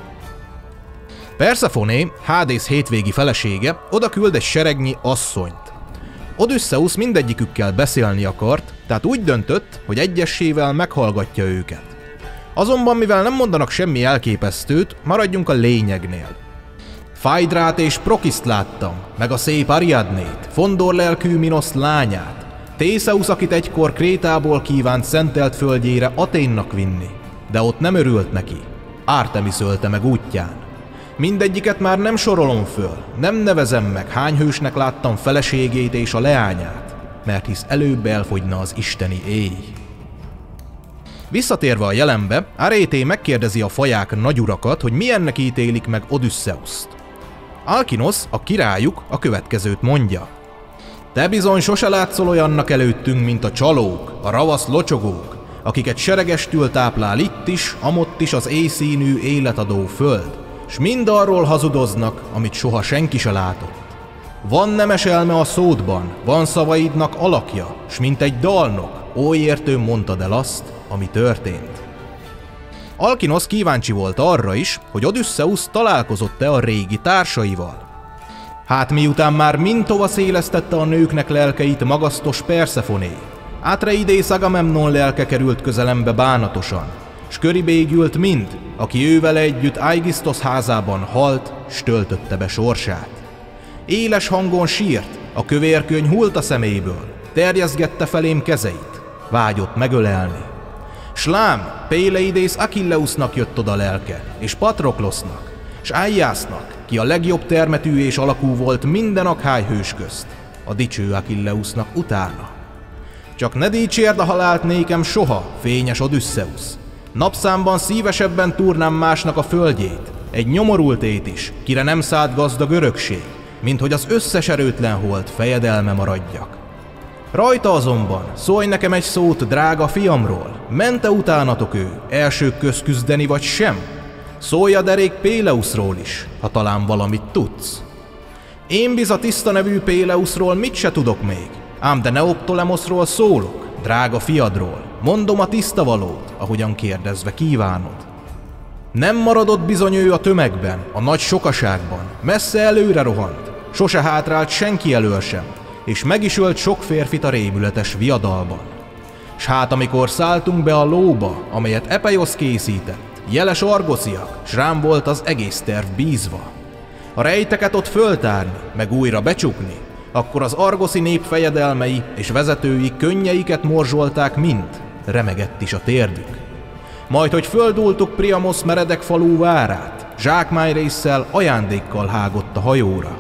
[SPEAKER 1] Persefoné, Hádész hétvégi felesége, oda küld egy seregnyi asszonyt. Odüsszeusz mindegyikükkel beszélni akart, tehát úgy döntött, hogy egyessével meghallgatja őket. Azonban mivel nem mondanak semmi elképesztőt, maradjunk a lényegnél. Phaidrát és Prokiszt láttam, meg a szép Ariadnét, fondorlelkű Minosz lányát, Thészeusz, akit egykor Krétából kívánt szentelt földjére Athénnak vinni, de ott nem örült neki. Ártemisz ölte meg útján. Mindegyiket már nem sorolom föl, nem nevezem meg, hány hősnek láttam feleségét és a leányát, mert hisz előbb elfogyna az isteni éj. Visszatérve a jelenbe, Arété megkérdezi a faják nagyurakat, hogy milyennek ítélik meg Odüsszeuszt. Alkinosz, a királyuk, a következőt mondja. Te bizony sose látszol olyannak előttünk, mint a csalók, a ravasz locsogók, akiket seregestül táplál itt is, amott is az éjszínű életadó föld, s mind arról hazudoznak, amit soha senki se látott. Van nemes elme a szódban, van szavaidnak alakja, s mint egy dalnok, oly értőn mondtad el azt, ami történt. Alkinosz kíváncsi volt arra is, hogy Odüsszeusz találkozott-e a régi társaival. Hát miután már mindtova szélesztette a nőknek lelkeit magasztos Persefoné, Átreidész Agamemnon lelke került közelembe bánatosan, s köribé gyűlt mind, aki ővele együtt Aigisztosz házában halt, s töltötte be sorsát. Éles hangon sírt, a kövérkönyv hult a szeméből, terjeszgette felém kezeit, vágyott megölelni. S lám, Péleides Achilleusnak jött oda lelke, és Patroklosznak, s Aiasnak, ki a legjobb termetű és alakú volt minden Akháj hős közt, a dicső Achilleusnak utána. Csak ne dicsérd a halált nékem soha, fényes Odüsszeusz. Napszámban szívesebben túrnám másnak a földjét, egy nyomorultét is, kire nem szállt gazdag örökség, mint hogy az összes erőtlen holt fejedelme maradjak. Rajta azonban szólj nekem egy szót, drága fiamról, mente utánatok ő, elsők közt küzdeni vagy sem? Szólj a derék Péleuszról is, ha talán valamit tudsz. Én biz a tiszta nevű Péleuszról mit se tudok még, ám de Neoptolemoszról szólok, drága fiadról, mondom a tiszta valót, ahogyan kérdezve kívánod. Nem maradott bizony ő a tömegben, a nagy sokaságban, messze előre rohant, sose hátrált senki elől sem, és meg is ölt sok férfit a rémületes viadalban. S hát amikor szálltunk be a lóba, amelyet Epeiosz készített, jeles argosziak, s rám volt az egész terv bízva. A rejteket ott föltárni, meg újra becsukni, akkor az argoszi nép fejedelmei és vezetői könnyeiket morzsolták mind, remegett is a térdük. Majd, hogy földultuk Priamosz meredek falú várát, zsákmányrésszel, ajándékkal hágott a hajóra.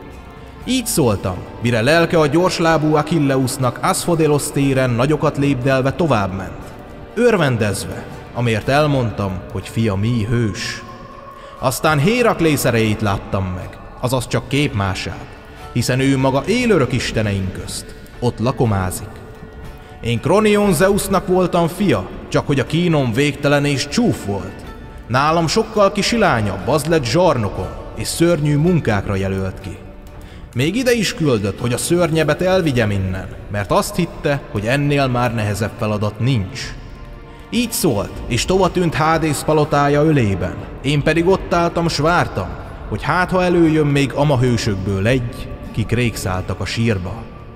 [SPEAKER 1] Így szóltam, mire lelke a gyorslábú Achilleusnak Asphodelos téren nagyokat lépdelve továbbment, örvendezve, amért elmondtam, hogy fia mi hős. Aztán Héraklész erejét láttam meg, azaz csak képmását, hiszen ő maga élőrök isteneink közt, ott lakomázik. Én Kronion Zeusnak voltam fia, csak hogy a kínom végtelen és csúf volt. Nálam sokkal kisilányabb, az lett zsarnokon, és szörnyű munkákra jelölt ki. Még ide is küldött, hogy a szörnyebet elvigyem innen, mert azt hitte, hogy ennél már nehezebb feladat nincs. Így szólt, és tova tűnt Hádész palotája ölében, én pedig ott álltam s vártam, hogy hát ha előjön még amahősökből egy, kik régszálltak a sírba.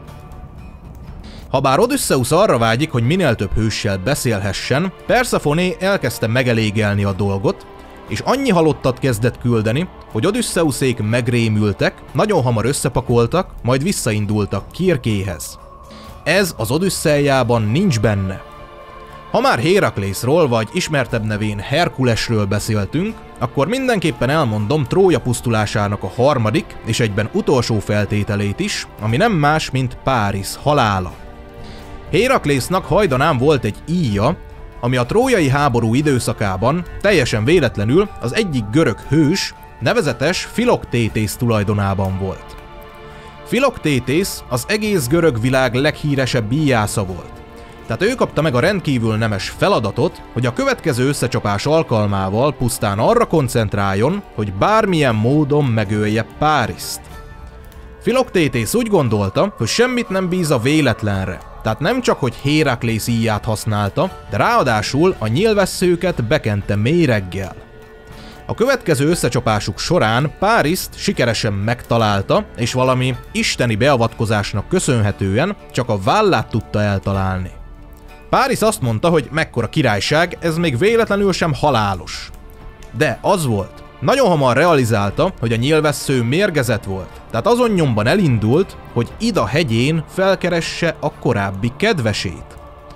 [SPEAKER 1] Habár Odüsszeusz arra vágyik, hogy minél több hőssel beszélhessen, Perszefoné elkezdte megelégelni a dolgot, és annyi halottat kezdett küldeni, hogy Odüsszeuszék megrémültek, nagyon hamar összepakoltak, majd visszaindultak Kirkéhez. Ez az Odüsszeiában nincs benne. Ha már Héraklészról vagy ismertebb nevén Herkulesről beszéltünk, akkor mindenképpen elmondom Trója pusztulásának a harmadik és egyben utolsó feltételét is, ami nem más, mint Párisz halála. Héraklésznak hajdanán volt egy íja, ami a trójai háború időszakában teljesen véletlenül az egyik görög hős, nevezetes Philoktétész tulajdonában volt. Philoktétész az egész görög világ leghíresebb íjásza volt. Tehát ő kapta meg a rendkívül nemes feladatot, hogy a következő összecsapás alkalmával pusztán arra koncentráljon, hogy bármilyen módon megölje Páriszt. Philoktétész úgy gondolta, hogy semmit nem bíz a véletlenre, tehát nem csak, hogy Héraklész íját használta, de ráadásul a nyílvesszőket bekente méreggel. A következő összecsapásuk során Páriszt sikeresen megtalálta, és valami isteni beavatkozásnak köszönhetően csak a vállát tudta eltalálni. Párisz azt mondta, hogy mekkora királyság, ez még véletlenül sem halálos. De az volt. Nagyon hamar realizálta, hogy a nyílvessző mérgezett volt, tehát azon nyomban elindult, hogy Ida hegyén felkeresse a korábbi kedvesét.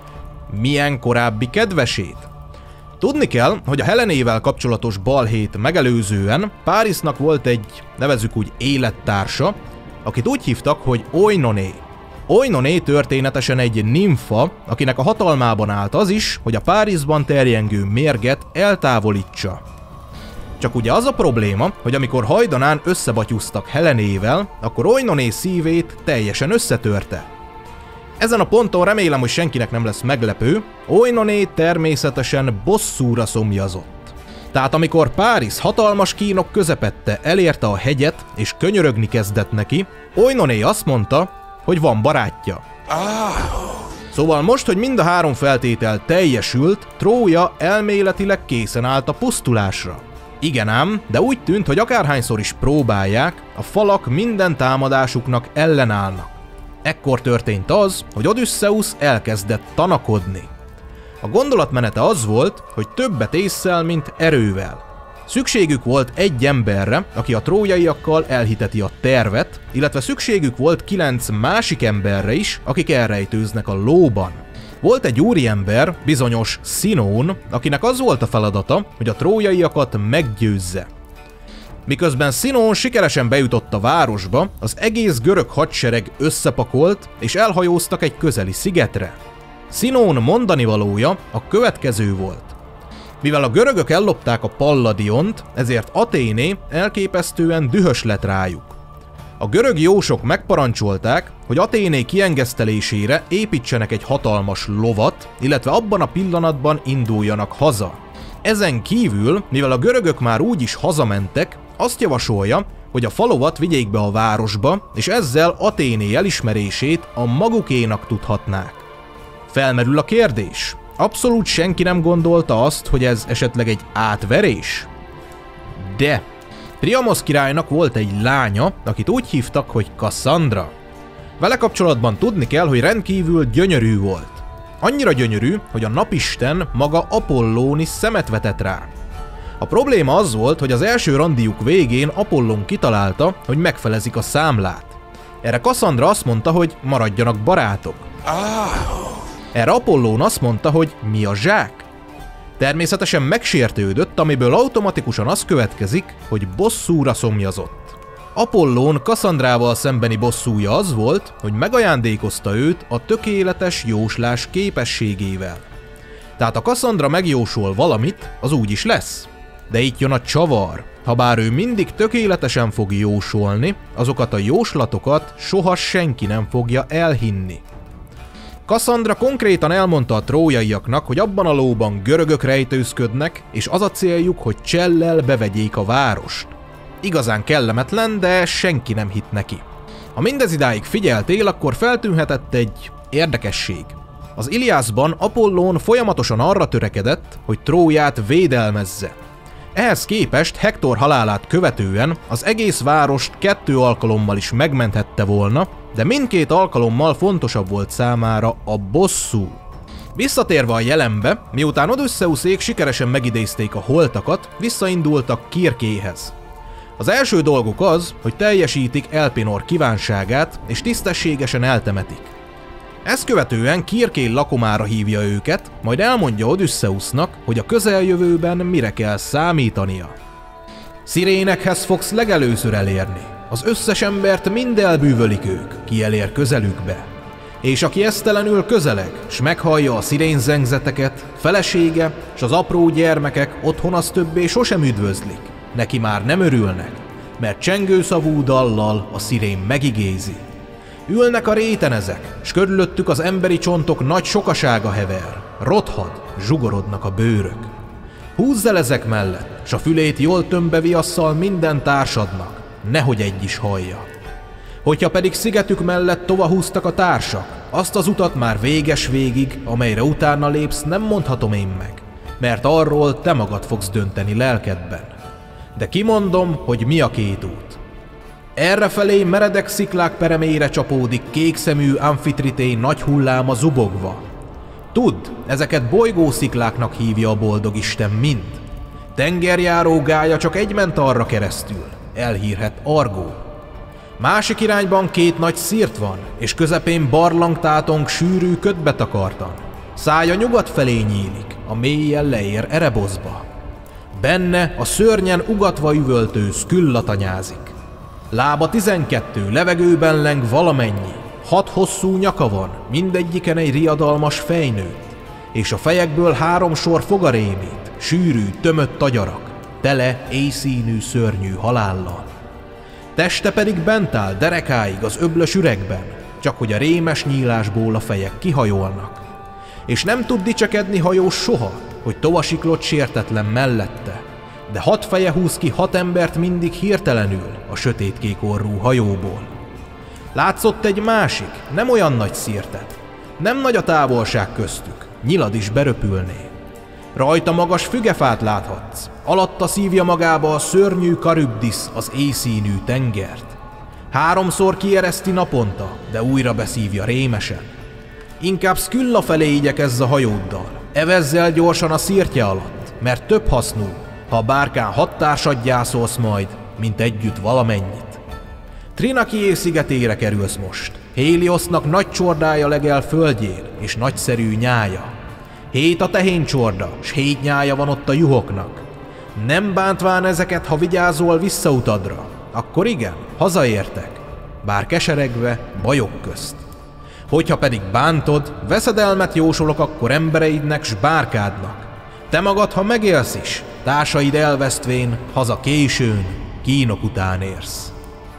[SPEAKER 1] Milyen korábbi kedvesét? Tudni kell, hogy a Helenével kapcsolatos balhét megelőzően Párisznak volt egy, nevezzük úgy, élettársa, akit úgy hívtak, hogy Oinoné. Oinoné történetesen egy nimfa, akinek a hatalmában állt az is, hogy a Páriszban terjengő mérget eltávolítsa. Csak ugye az a probléma, hogy amikor hajdanán összebatyusztak Helenével, akkor Oinoné szívét teljesen összetörte. Ezen a ponton remélem, hogy senkinek nem lesz meglepő, Oinoné természetesen bosszúra szomjazott. Tehát amikor Párisz hatalmas kínok közepette elérte a hegyet és könyörögni kezdett neki, Oinoné azt mondta, hogy van barátja. Szóval most, hogy mind a három feltétel teljesült, Trója elméletileg készen állt a pusztulásra. Igen ám, de úgy tűnt, hogy akárhányszor is próbálják, a falak minden támadásuknak ellenállnak. Ekkor történt az, hogy Odüsszeusz elkezdett tanakodni. A gondolatmenete az volt, hogy többet ésszel, mint erővel. Szükségük volt egy emberre, aki a trójaiakkal elhiteti a tervet, illetve szükségük volt 9 másik emberre is, akik elrejtőznek a lóban. Volt egy úriember, bizonyos Sinón, akinek az volt a feladata, hogy a trójaiakat meggyőzze. Miközben Sinón sikeresen bejutott a városba, az egész görög hadsereg összepakolt, és elhajóztak egy közeli szigetre. Sinón mondanivalója a következő volt. Mivel a görögök ellopták a Palladiont, ezért Athéné elképesztően dühös lett rájuk. A görög jósok megparancsolták, hogy Athéné kiengesztelésére építsenek egy hatalmas lovat, illetve abban a pillanatban induljanak haza. Ezen kívül, mivel a görögök már úgyis hazamentek, azt javasolja, hogy a falovat vigyék be a városba, és ezzel Athéné elismerését a magukénak tudhatnák. Felmerül a kérdés. Abszolút senki nem gondolta azt, hogy ez esetleg egy átverés? De Priamos királynak volt egy lánya, akit úgy hívtak, hogy Cassandra. Vele kapcsolatban tudni kell, hogy rendkívül gyönyörű volt. Annyira gyönyörű, hogy a napisten maga Apollón is szemet vetett rá. A probléma az volt, hogy az első randiuk végén Apollón kitalálta, hogy megfelezik a számlát. Erre Cassandra azt mondta, hogy maradjanak barátok. Erre Apollón azt mondta, hogy mi a zsák. Természetesen megsértődött, amiből automatikusan az következik, hogy bosszúra szomjazott. Apollón Cassandrával szembeni bosszúja az volt, hogy megajándékozta őt a tökéletes jóslás képességével. Tehát ha Cassandra megjósol valamit, az úgy is lesz. De itt jön a csavar. Habár ő mindig tökéletesen fog jósolni, azokat a jóslatokat soha senki nem fogja elhinni. Cassandra konkrétan elmondta a trójaiaknak, hogy abban a lóban görögök rejtőzködnek, és az a céljuk, hogy csellel bevegyék a várost. Igazán kellemetlen, de senki nem hitt neki. Ha mindez idáig figyeltél, akkor feltűnhetett egy érdekesség. Az Iliászban Apollón folyamatosan arra törekedett, hogy Tróját védelmezze. Ehhez képest Hektor halálát követően az egész várost 2 alkalommal is megmenthette volna, de mindkét alkalommal fontosabb volt számára a bosszú. Visszatérve a jelenbe, miután Odüsszeuszék sikeresen megidézték a holtakat, visszaindultak Kirkéhez. Az első dolguk az, hogy teljesítik Elpinor kívánságát és tisztességesen eltemetik. Ezt követően Kirké lakomára hívja őket, majd elmondja Odüsszeusznak, hogy a közeljövőben mire kell számítania. Szirénekhez fogsz legelőször elérni. Az összes embert mind elbűvölik ők, ki elér közelükbe. És aki esztelenül közeleg, s meghallja a szirén zengzeteket, felesége s az apró gyermekek otthon az többé sosem üdvözlik. Neki már nem örülnek, mert csengőszavú dallal a szirén megigézi. Ülnek a rétenezek, s körülöttük az emberi csontok nagy sokasága hever. Rothad, zsugorodnak a bőrök. Húzz el ezek mellett, s a fülét jól tömbe viasszal minden társadnak, nehogy egy is hallja. Hogyha pedig szigetük mellett tovahúztak a társak, azt az utat már véges végig, amelyre utána lépsz, nem mondhatom én meg, mert arról te magad fogsz dönteni lelkedben. De kimondom, hogy mi a 2 út. Errefelé meredek sziklák peremére csapódik kékszemű Amfitrité nagy hulláma zubogva. Tudd, ezeket bolygószikláknak hívja a boldog Isten mind. Tengerjáró gája csak egy ment arra keresztül, elhírhet Argó. Másik irányban 2 nagy szirt van, és közepén barlangtátong sűrű ködbe takartan. Szája nyugat felé nyílik, a mélyen leér Ereboszba. Benne a szörnyen ugatva üvöltő Skylla tanyázik. Lába 12, levegőben leng valamennyi, 6 hosszú nyaka van, mindegyiken egy riadalmas fejnőt, és a fejekből 3 sor fogarémít, sűrű, tömött agyarak, tele éjszínű szörnyű halállal. Teste pedig bent áll derekáig az öblös üregben, csak hogy a rémes nyílásból a fejek kihajolnak. És nem tud dicsekedni hajós soha, hogy tovasiklott sértetlen mellette, de 6 feje húz ki 6 embert mindig hirtelenül a sötétkék orrú hajóból. Látszott egy másik, nem olyan nagy szirtet. Nem nagy a távolság köztük, nyilad is beröpülné. Rajta magas fügefát láthatsz, alatta szívja magába a szörnyű Charybdis az éjszínű tengert. 3-szor kiereszti naponta, de újra beszívja rémesen. Inkább Skylla felé igyekezz a hajóddal, evezzel gyorsan a szirtje alatt, mert több hasznú, ha a bárkán 6 társad gyászolsz majd, mint együtt valamennyit. Trinakié szigetére kerülsz most. Héliosznak nagy csordája legel földjén, és nagyszerű nyája. 7 a tehéncsorda, s 7 nyája van ott a juhoknak. Nem bántván ezeket, ha vigyázol visszautadra, akkor igen, hazaértek, bár keseregve bajok közt. Hogyha pedig bántod, veszedelmet jósolok akkor embereidnek s bárkádnak. Te magad, ha megélsz is, társaid elvesztvén, haza későn, kínok után érsz.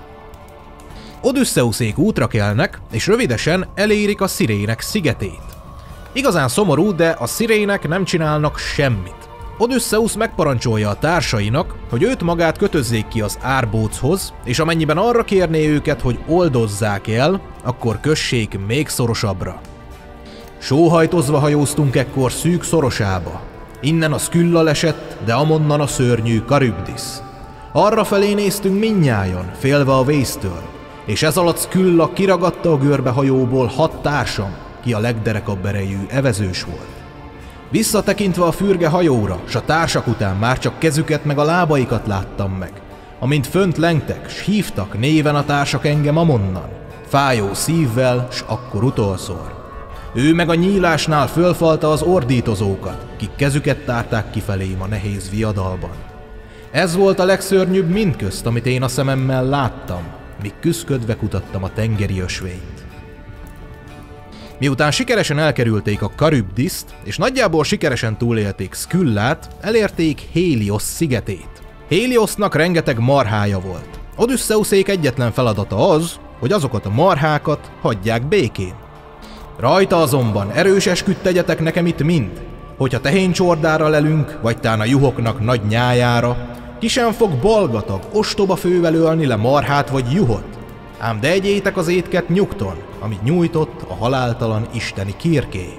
[SPEAKER 1] Odüsszeuszék útra kelnek, és rövidesen elérik a szirének szigetét. Igazán szomorú, de a szirének nem csinálnak semmit. Odüsszeusz megparancsolja a társainak, hogy őt magát kötözzék ki az árbóchoz, és amennyiben arra kérné őket, hogy oldozzák el, akkor kössék még szorosabbra. Sóhajtozva hajóztunk ekkor szűk szorosába. Innen a Szkylla lesett, de amonnan a szörnyű Charybdis. Arrafelé néztünk mindnyájan, félve a vésztől, és ez alatt Szkylla kiragadta a görbehajóból 6 társam, ki a legderekabb erejű evezős volt. Visszatekintve a fürge hajóra, s a társak után már csak kezüket meg a lábaikat láttam meg, amint fönt lengtek, s hívtak néven a társak engem amonnan, fájó szívvel, s akkor utolszor. Ő meg a nyílásnál fölfalta az ordítozókat, kik kezüket tárták kifelém a nehéz viadalban. Ez volt a legszörnyűbb mindközt, amit én a szememmel láttam, míg küszködve kutattam a tengeri ösvényt. Miután sikeresen elkerülték a Charybdist, és nagyjából sikeresen túlélték Szkyllát, elérték Héliosz szigetét. Héliosnak rengeteg marhája volt. Odüsszeuszék egyetlen feladata az, hogy azokat a marhákat hagyják békén. Rajta azonban erős esküt tegyetek nekem itt mind, hogyha tehéncsordára lelünk, vagy tán a juhoknak nagy nyájára, ki sem fog balgatag, ostoba fővel ölni le marhát vagy juhot. Ám de egyétek az étket nyugton, amit nyújtott a haláltalan isteni Kirké.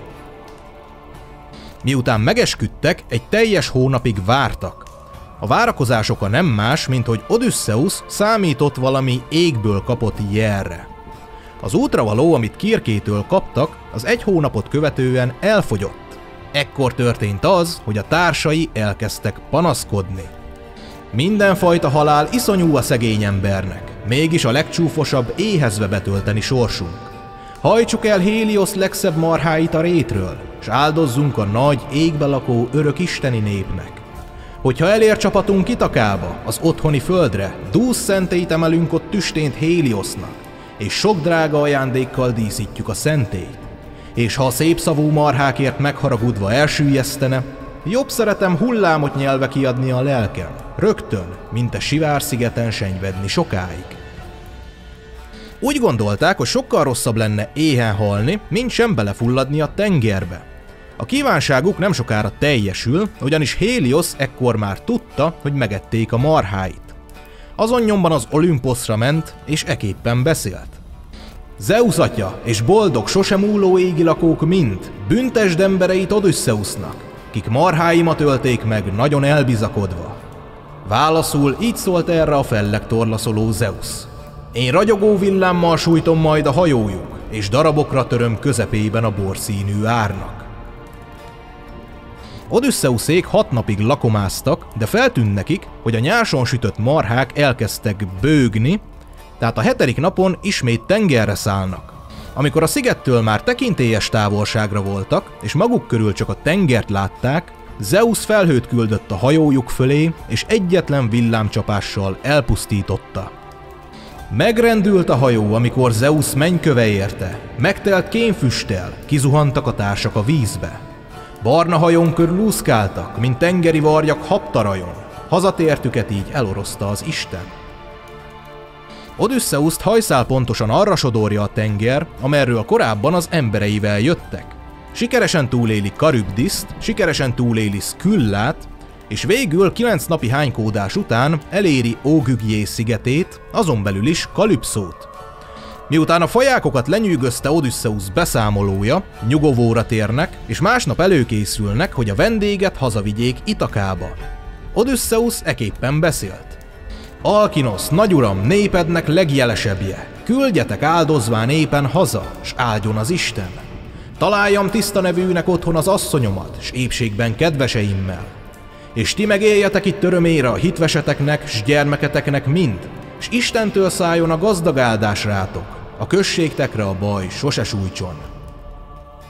[SPEAKER 1] Miután megesküdtek, egy teljes hónapig vártak. A várakozások nem más, mint hogy Odüsszeusz számított valami égből kapott jelre. Az útravaló, amit Kirkétől kaptak, az 1 hónapot követően elfogyott. Ekkor történt az, hogy a társai elkezdtek panaszkodni. Mindenfajta halál iszonyú a szegény embernek, mégis a legcsúfosabb éhezve betölteni sorsunk. Hajtsuk el Héliosz legszebb marháit a rétről, s áldozzunk a nagy, égbe lakó örök isteni népnek. Hogyha elér csapatunk Itakába, az otthoni földre, dúszszentélyt emelünk ott tüstént Héliosznak, és sok drága ajándékkal díszítjük a szentélyt. És ha a szépszavú marhákért megharagudva elsüllyesztene, jobb szeretem hullámot nyelve kiadni a lelkem, rögtön, mint a Sivár-szigeten senyvedni sokáig. Úgy gondolták, hogy sokkal rosszabb lenne éhen halni, mint sem belefulladni a tengerbe. A kívánságuk nem sokára teljesül, ugyanis Héliosz ekkor már tudta, hogy megették a marháit. Azon nyomban az Olimposzra ment, és eképpen beszélt. Zeusz atya és boldog sosem múló égi lakók mind, büntesd embereit Odüsszeusznak, kik marháimat ölték meg nagyon elbizakodva. Válaszul így szólt erre a felleg torlaszoló Zeusz. Én ragyogó villámmal sújtom majd a hajójuk, és darabokra töröm közepében a borszínű árnak. Odüsszeuszék 6 napig lakomáztak, de feltűnt nekik, hogy a nyáson sütött marhák elkezdtek bőgni, tehát a 7. napon ismét tengerre szállnak. Amikor a szigettől már tekintélyes távolságra voltak, és maguk körül csak a tengert látták, Zeusz felhőt küldött a hajójuk fölé, és egyetlen villámcsapással elpusztította. Megrendült a hajó, amikor Zeusz mennyköve érte, megtelt kémfüsttel, kizuhantak a társak a vízbe. Barna hajón körül úszkáltak, mint tengeri varjak habtarajon, hazatértüket így elorozta az Isten. Odüsszeuszt hajszál pontosan arra sodorja a tenger, amerről korábban az embereivel jöttek. Sikeresen túléli Charybdist, sikeresen túléli Szkyllát, és végül 9 napi hánykódás után eléri Ógügyé szigetét, azon belül is Kalypszót. Miután a fajákokat lenyűgözte Odüsszeusz beszámolója, nyugovóra térnek, és másnap előkészülnek, hogy a vendéget hazavigyék Itakába. Odüsszeusz eképpen beszélt. Alkinosz, nagyuram, népednek legjelesebbje, küldjetek áldozván éppen haza, s áldjon az Isten. Találjam tiszta nevűnek otthon az asszonyomat, s épségben kedveseimmel. És ti megéljetek itt örömére a hitveseteknek, s gyermeketeknek mind, s Istentől szálljon a gazdag áldás rátok, a községtekre a baj sose sújtson.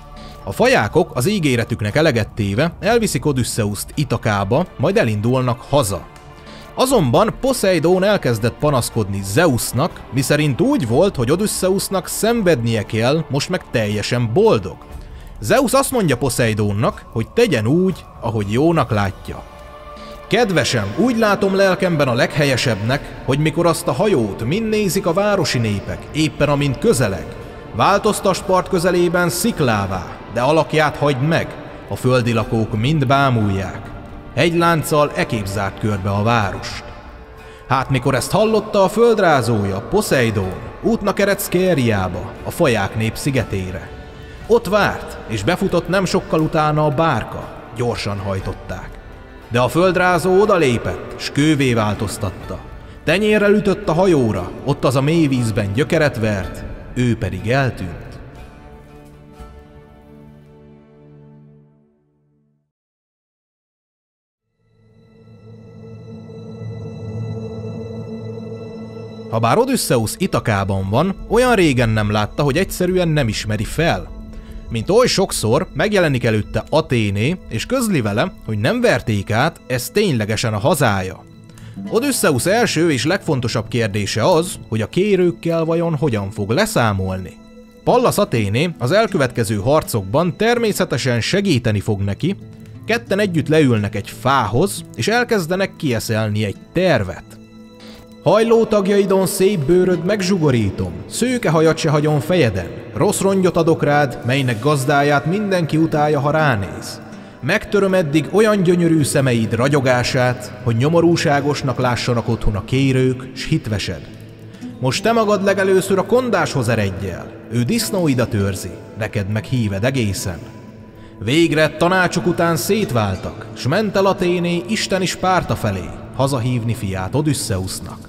[SPEAKER 1] A fajákok az ígéretüknek eleget téve elviszik Odüsszeuszt Itakába, majd elindulnak haza. Azonban Poseidón elkezdett panaszkodni Zeusnak, miszerint úgy volt, hogy Odüsszeusnak szenvednie kell, most meg teljesen boldog. Zeus azt mondja Poseidónnak, hogy tegyen úgy, ahogy jónak látja. Kedvesem, úgy látom lelkemben a leghelyesebbnek, hogy mikor azt a hajót mind nézik a városi népek, éppen amint közeleg, változtass part közelében sziklává, de alakját hagyd meg, a földi lakók mind bámulják. Hegylánccal eképp zárt körbe a várost. Hát mikor ezt hallotta a földrázója, Poseidón, útnak eredt Szkériába, a faják nép szigetére. Ott várt, és befutott nem sokkal utána a bárka, gyorsan hajtották. De a földrázó odalépett, s kővé változtatta. Tenyérrel ütött a hajóra, ott az a mély vízben gyökeret vert, ő pedig eltűnt. Habár Odüsszeusz Itakában van, olyan régen nem látta, hogy egyszerűen nem ismeri fel. Mint oly sokszor, megjelenik előtte Athéné, és közli vele, hogy nem verték át, ez ténylegesen a hazája. Odüsszeusz első és legfontosabb kérdése az, hogy a kérőkkel vajon hogyan fog leszámolni. Pallas Athéné az elkövetkező harcokban természetesen segíteni fog neki, ketten együtt leülnek egy fához, és elkezdenek kieszelni egy tervet. Hajló tagjaidon szép bőröd megzsugorítom, szőke hajat se hagyom fejeden, rossz rongyot adok rád, melynek gazdáját mindenki utálja, ha ránéz. Megtöröm eddig olyan gyönyörű szemeid ragyogását, hogy nyomorúságosnak lássanak otthon a kérők, s hitvesed. Most te magad legelőször a kondáshoz eredj el, ő disznóidat őrzi, neked meg híved egészen. Végre tanácsuk után szétváltak, s ment el Athéné isteni Spárta felé, hazahívni fiát Odüsszeusznak.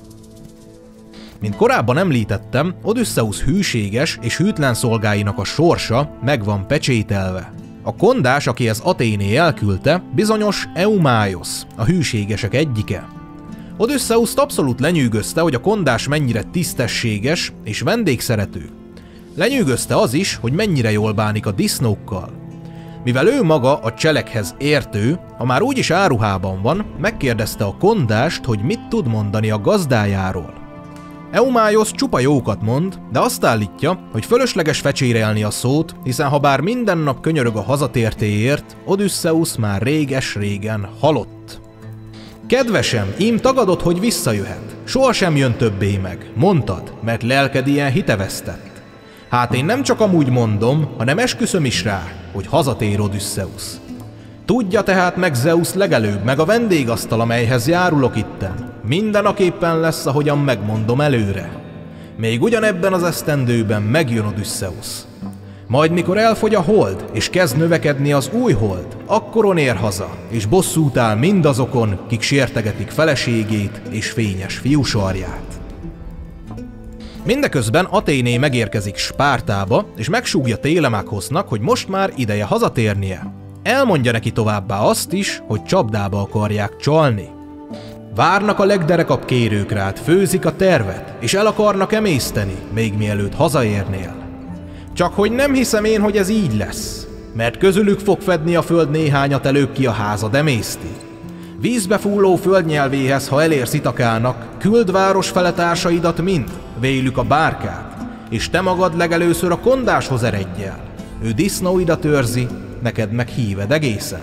[SPEAKER 1] Mint korábban említettem, Odüsszeusz hűséges és hűtlen szolgáinak a sorsa meg van pecsételve. A kondás, akihez Athéné elküldte, bizonyos Eumáiosz, a hűségesek egyike. Odüsszeuszt abszolút lenyűgözte, hogy a kondás mennyire tisztességes és vendégszerető. Lenyűgözte az is, hogy mennyire jól bánik a disznókkal. Mivel ő maga a cselekhez értő, ha már úgyis áruhában van, megkérdezte a kondást, hogy mit tud mondani a gazdájáról. Eumáiosz csupa jókat mond, de azt állítja, hogy fölösleges fecsérelni a szót, hiszen ha bár minden nap könyörög a hazatértéért, Odüsszeusz már réges-régen halott. Kedvesem, ím tagadod, hogy visszajöhet. Sohasem jön többé meg, mondtad, mert lelked ilyen hitevesztett. Hát én nem csak amúgy mondom, hanem esküszöm is rá, hogy hazatér Odüsszeusz. Tudja tehát meg Zeus legelőbb, meg a vendégasztal, amelyhez járulok itten. Mindenaképpen lesz, ahogyan megmondom előre. Még ugyanebben az esztendőben megjön Odüsszeusz. Majd mikor elfogy a hold, és kezd növekedni az új hold, akkoron ér haza, és bosszút áll mindazokon, kik sértegetik feleségét és fényes fiúsarját. Mindeközben Athéné megérkezik Spártába, és megsúgja Télemákhosznak, hogy most már ideje hazatérnie. Elmondja neki továbbá azt is, hogy csapdába akarják csalni. Várnak a legderekabb kérők rád, főzik a tervet, és el akarnak emészteni, még mielőtt hazaérnél. Csak hogy nem hiszem én, hogy ez így lesz, mert közülük fog fedni a föld néhányat, előbb ki a házad emészti. Vízbe fúló földnyelvéhez, ha elérsz Itakának, küld város fele társaidat mind, vélük a bárkát, és te magad legelőször a kondáshoz eredj el. Ő disznóidat őrzi, neked meg híved egészen.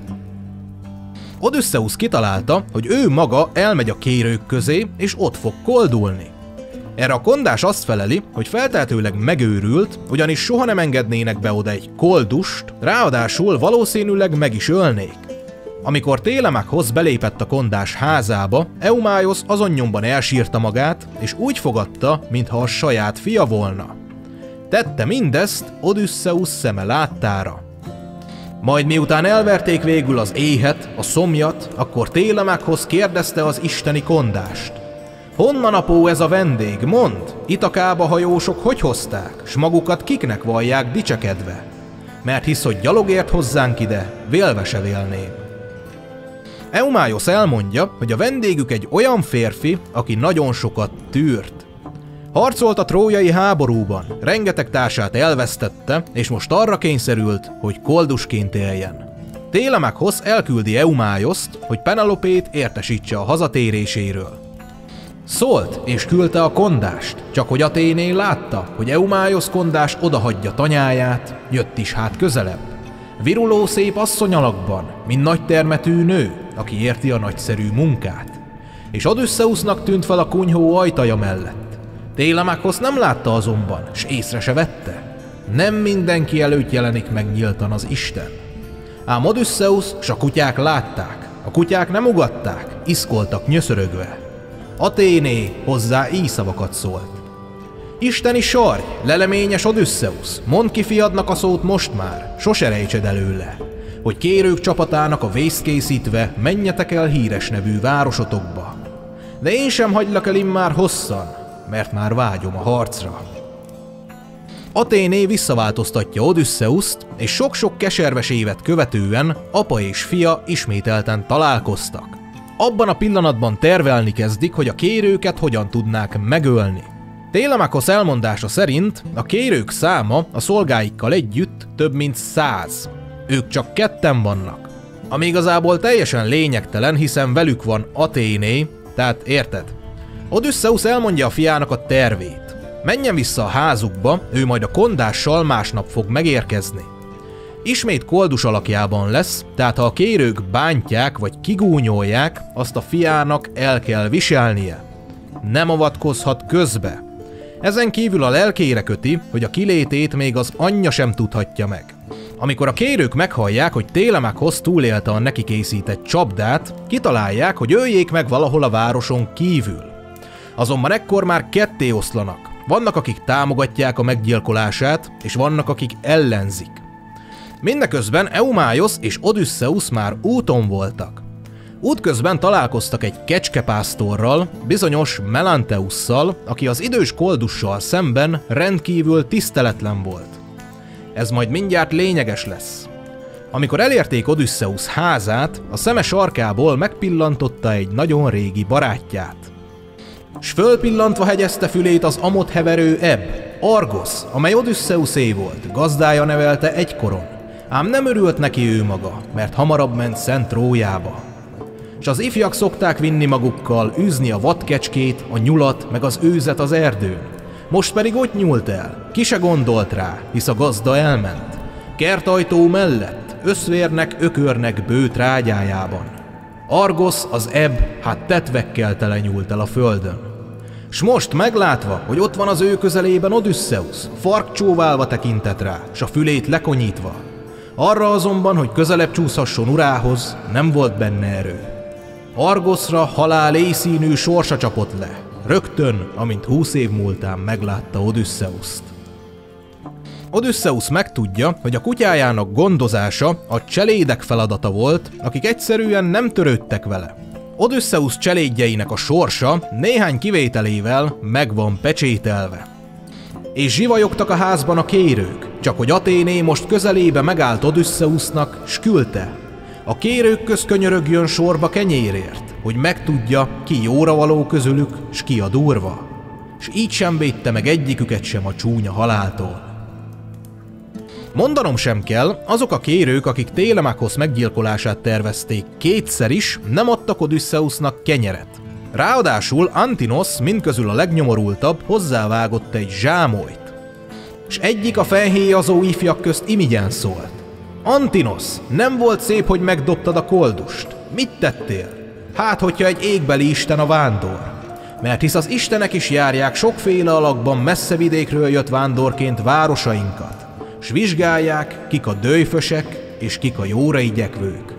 [SPEAKER 1] Odüsszeusz kitalálta, hogy ő maga elmegy a kérők közé, és ott fog koldulni. Erre a kondás azt feleli, hogy feltehetőleg megőrült, ugyanis soha nem engednének be oda egy koldust, ráadásul valószínűleg meg is ölnék. Amikor Télemákhosz belépett a kondás házába, Eumáiosz azon nyomban elsírta magát, és úgy fogadta, mintha a saját fia volna. Tette mindezt Odüsszeusz szeme láttára. Majd miután elverték végül az éhet, a szomjat, akkor Télemákhosz kérdezte az isteni kondást. Honnan apó ez a vendég, mondd, Itakába hajósok hogy hozták, s magukat kiknek vallják dicsekedve? Mert hisz, hogy gyalog ért hozzánk ide, vélve se vélném. Eumáiosz elmondja, hogy a vendégük egy olyan férfi, aki nagyon sokat tűrt. Harcolt a trójai háborúban, rengeteg társát elvesztette, és most arra kényszerült, hogy koldusként éljen. Télemakhosz elküldi Eumájoszt, hogy Penelopét értesítse a hazatéréséről. Szólt és küldte a kondást, csak hogy Athéné látta, hogy Eumájosz kondás odahagyja tanyáját, jött is hát közelebb. Viruló szép asszony alakban, mint nagytermetű nő, aki érti a nagyszerű munkát. És Odüsszeusznak tűnt fel a kunyhó ajtaja mellett. Télemakhosz nem látta azonban, s észre se vette. Nem mindenki előtt jelenik meg nyíltan az Isten. Ám Odüsszeusz s a kutyák látták, a kutyák nem ugatták, iszkoltak nyöszörögve. Athéné hozzá így szavakat szólt. Isteni sarj, leleményes Odüsszeusz, mondd ki fiadnak a szót most már, sose rejtsed előle, hogy kérők csapatának a vészt készítve menjetek el híres nevű városotokba. De én sem hagylak el immár hosszan, mert már vágyom a harcra. Athéné visszaváltoztatja Odüsszeuszt, és sok-sok keserves évet követően apa és fia ismételten találkoztak. Abban a pillanatban tervelni kezdik, hogy a kérőket hogyan tudnák megölni. Télemakhosz elmondása szerint a kérők száma a szolgáikkal együtt több mint 100. Ők csak ketten vannak. Ami igazából teljesen lényegtelen, hiszen velük van Athéné, tehát érted? Odüsszeusz elmondja a fiának a tervét. Menjen vissza a házukba, ő majd a kondással másnap fog megérkezni. Ismét koldus alakjában lesz, tehát ha a kérők bántják vagy kigúnyolják, azt a fiának el kell viselnie. Nem avatkozhat közbe. Ezen kívül a lelkére köti, hogy a kilétét még az anyja sem tudhatja meg. Amikor a kérők meghallják, hogy Télemakhosz túlélte a neki készített csapdát, kitalálják, hogy öljék meg valahol a városon kívül. Azonban ekkor már ketté oszlanak. Vannak, akik támogatják a meggyilkolását, és vannak, akik ellenzik. Mindeközben Eumájosz és Odüsszeusz már úton voltak. Útközben találkoztak egy kecskepásztorral, bizonyos Melanteusszal, aki az idős koldussal szemben rendkívül tiszteletlen volt. Ez majd mindjárt lényeges lesz. Amikor elérték Odüsszeusz házát, a szeme sarkából megpillantotta egy nagyon régi barátját. S fölpillantva hegyezte fülét az amott heverő Ebb, Argosz, amely Odüsszeuszé volt, gazdája nevelte egykoron, ám nem örült neki ő maga, mert hamarabb ment Szent Trójába. S az ifjak szokták vinni magukkal, űzni a vadkecskét, a nyulat, meg az őzet az erdőn. Most pedig ott nyúlt el, ki se gondolt rá, hisz a gazda elment. Kertajtó mellett, összvérnek, ökörnek bő trágyájában. Argosz, az Ebb, hát tetvekkel tele nyúlt el a földön. S most meglátva, hogy ott van az ő közelében Odüsszeusz, farkcsóválva tekintett rá, s a fülét lekonyítva. Arra azonban, hogy közelebb csúszhasson urához, nem volt benne erő. Argoszra halál éjszínű sorsa csapott le, rögtön, amint 20 év múltán meglátta Odüsszeuszt. Odüsszeusz megtudja, hogy a kutyájának gondozása a cselédek feladata volt, akik egyszerűen nem törődtek vele. Odüsszeusz cselédjeinek a sorsa néhány kivételével meg van pecsételve. És zsivajogtak a házban a kérők, csak hogy Athéné most közelébe megállt Odüsszeusznak, s küldte. A kérők köz könyörögjön sorba kenyérért, hogy megtudja, ki jóra való közülük, s ki a durva. S így sem védte meg egyiküket sem a csúnya haláltól. Mondanom sem kell, azok a kérők, akik Télemakhosz meggyilkolását tervezték, kétszer is nem adtak Odüsszeusznak kenyeret. Ráadásul Antinosz mindközül a legnyomorultabb hozzávágott egy zsámolyt. S egyik a felhéjazó ifjak közt imigyen szólt. Antinosz, nem volt szép, hogy megdobtad a koldust. Mit tettél? Hát, hogyha egy égbeli isten a vándor. Mert hisz az istenek is járják sokféle alakban messze vidékről jött vándorként városainkat, s vizsgálják, kik a döjfösek és kik a jóra igyekvők.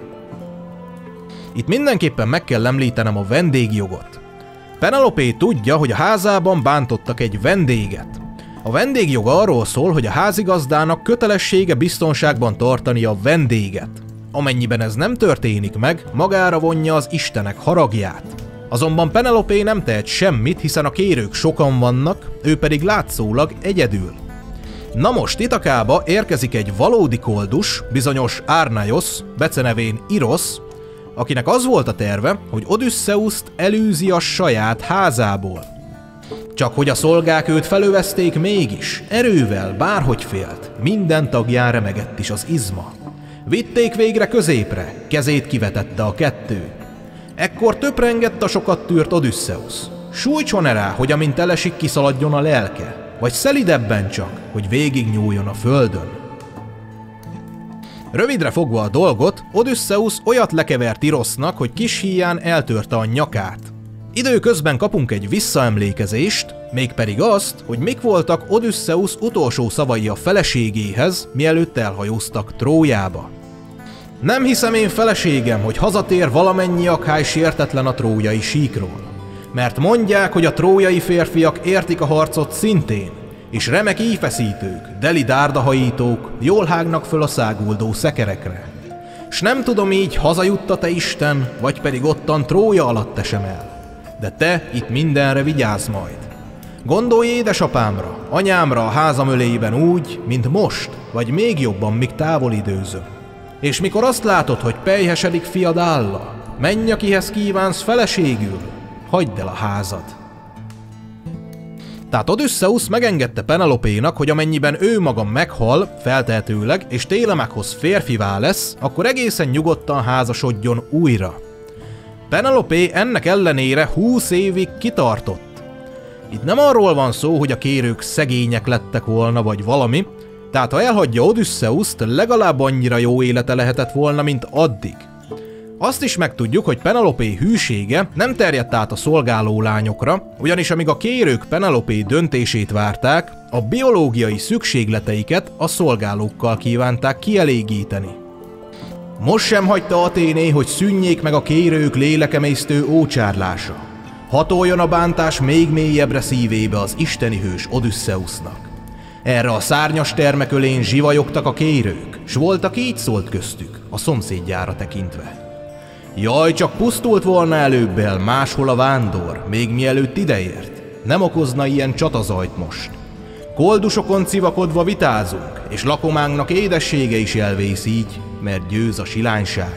[SPEAKER 1] Itt mindenképpen meg kell említenem a vendégjogot. Penelopé tudja, hogy a házában bántottak egy vendéget. A vendégjog arról szól, hogy a házigazdának kötelessége biztonságban tartani a vendéget. Amennyiben ez nem történik meg, magára vonja az istenek haragját. Azonban Penelopé nem tehet semmit, hiszen a kérők sokan vannak, ő pedig látszólag egyedül. Na most Itakába érkezik egy valódi koldus, bizonyos Árnaiosz, becenevén Irosz, akinek az volt a terve, hogy Odüsszeuszt elűzi a saját házából. Csak hogy a szolgák őt felövezték mégis, erővel, bárhogy félt, minden tagján remegett is az izma. Vitték végre középre, kezét kivetette a kettő. Ekkor töprengett a sokat tűrt Odüsszeusz. Sújtson-e rá, hogy amint elesik, kiszaladjon a lelke, vagy szelidebben csak, hogy végignyúljon a földön? Rövidre fogva a dolgot, Odüsszeusz olyat lekevert Irosznak, hogy kis híján eltörte a nyakát. Időközben kapunk egy visszaemlékezést, mégpedig azt, hogy mik voltak Odüsszeusz utolsó szavai a feleségéhez, mielőtt elhajóztak Trójába. Nem hiszem én, feleségem, hogy hazatér valamennyi akhály sértetlen a trójai síkról. Mert mondják, hogy a trójai férfiak értik a harcot szintén, és remek íjfeszítők, deli dárdahajítók jól hágnak föl a száguldó szekerekre. S nem tudom így, hazajutta-e Isten, vagy pedig ottan Trója alatt esem el. De te itt mindenre vigyázz majd. Gondolj édesapámra, anyámra a házam öléiben úgy, mint most, vagy még jobban, míg távol időzöm. És mikor azt látod, hogy pelyhesedik fiad Álla, menj, akihez kívánsz feleségül, hagyd el a házad. Tehát Odüsszeusz megengedte Penelopénak, hogy amennyiben ő maga meghal, feltehetőleg, és Télemákhoz férfivá lesz, akkor egészen nyugodtan házasodjon újra. Penelopé ennek ellenére 20 évig kitartott. Itt nem arról van szó, hogy a kérők szegények lettek volna, vagy valami, tehát ha elhagyja Odüsszeuszt, legalább annyira jó élete lehetett volna, mint addig. Azt is megtudjuk, hogy Penelopé hűsége nem terjedt át a szolgáló lányokra, ugyanis amíg a kérők Penelopé döntését várták, a biológiai szükségleteiket a szolgálókkal kívánták kielégíteni. Most sem hagyta Athéné, hogy szűnjék meg a kérők lélekemésztő ócsárlása. Hatoljon a bántás még mélyebbre szívébe az isteni hős Odüsszeusznak. Erre a szárnyas termekölén zsivajogtak a kérők, s voltak így szólt köztük, a szomszédjára tekintve. Jaj, csak pusztult volna előbb el máshol a vándor, még mielőtt ideért. Nem okozna ilyen csatazajt most. Koldusokon civakodva vitázunk, és lakománknak édessége is elvész így, mert győz a silányság.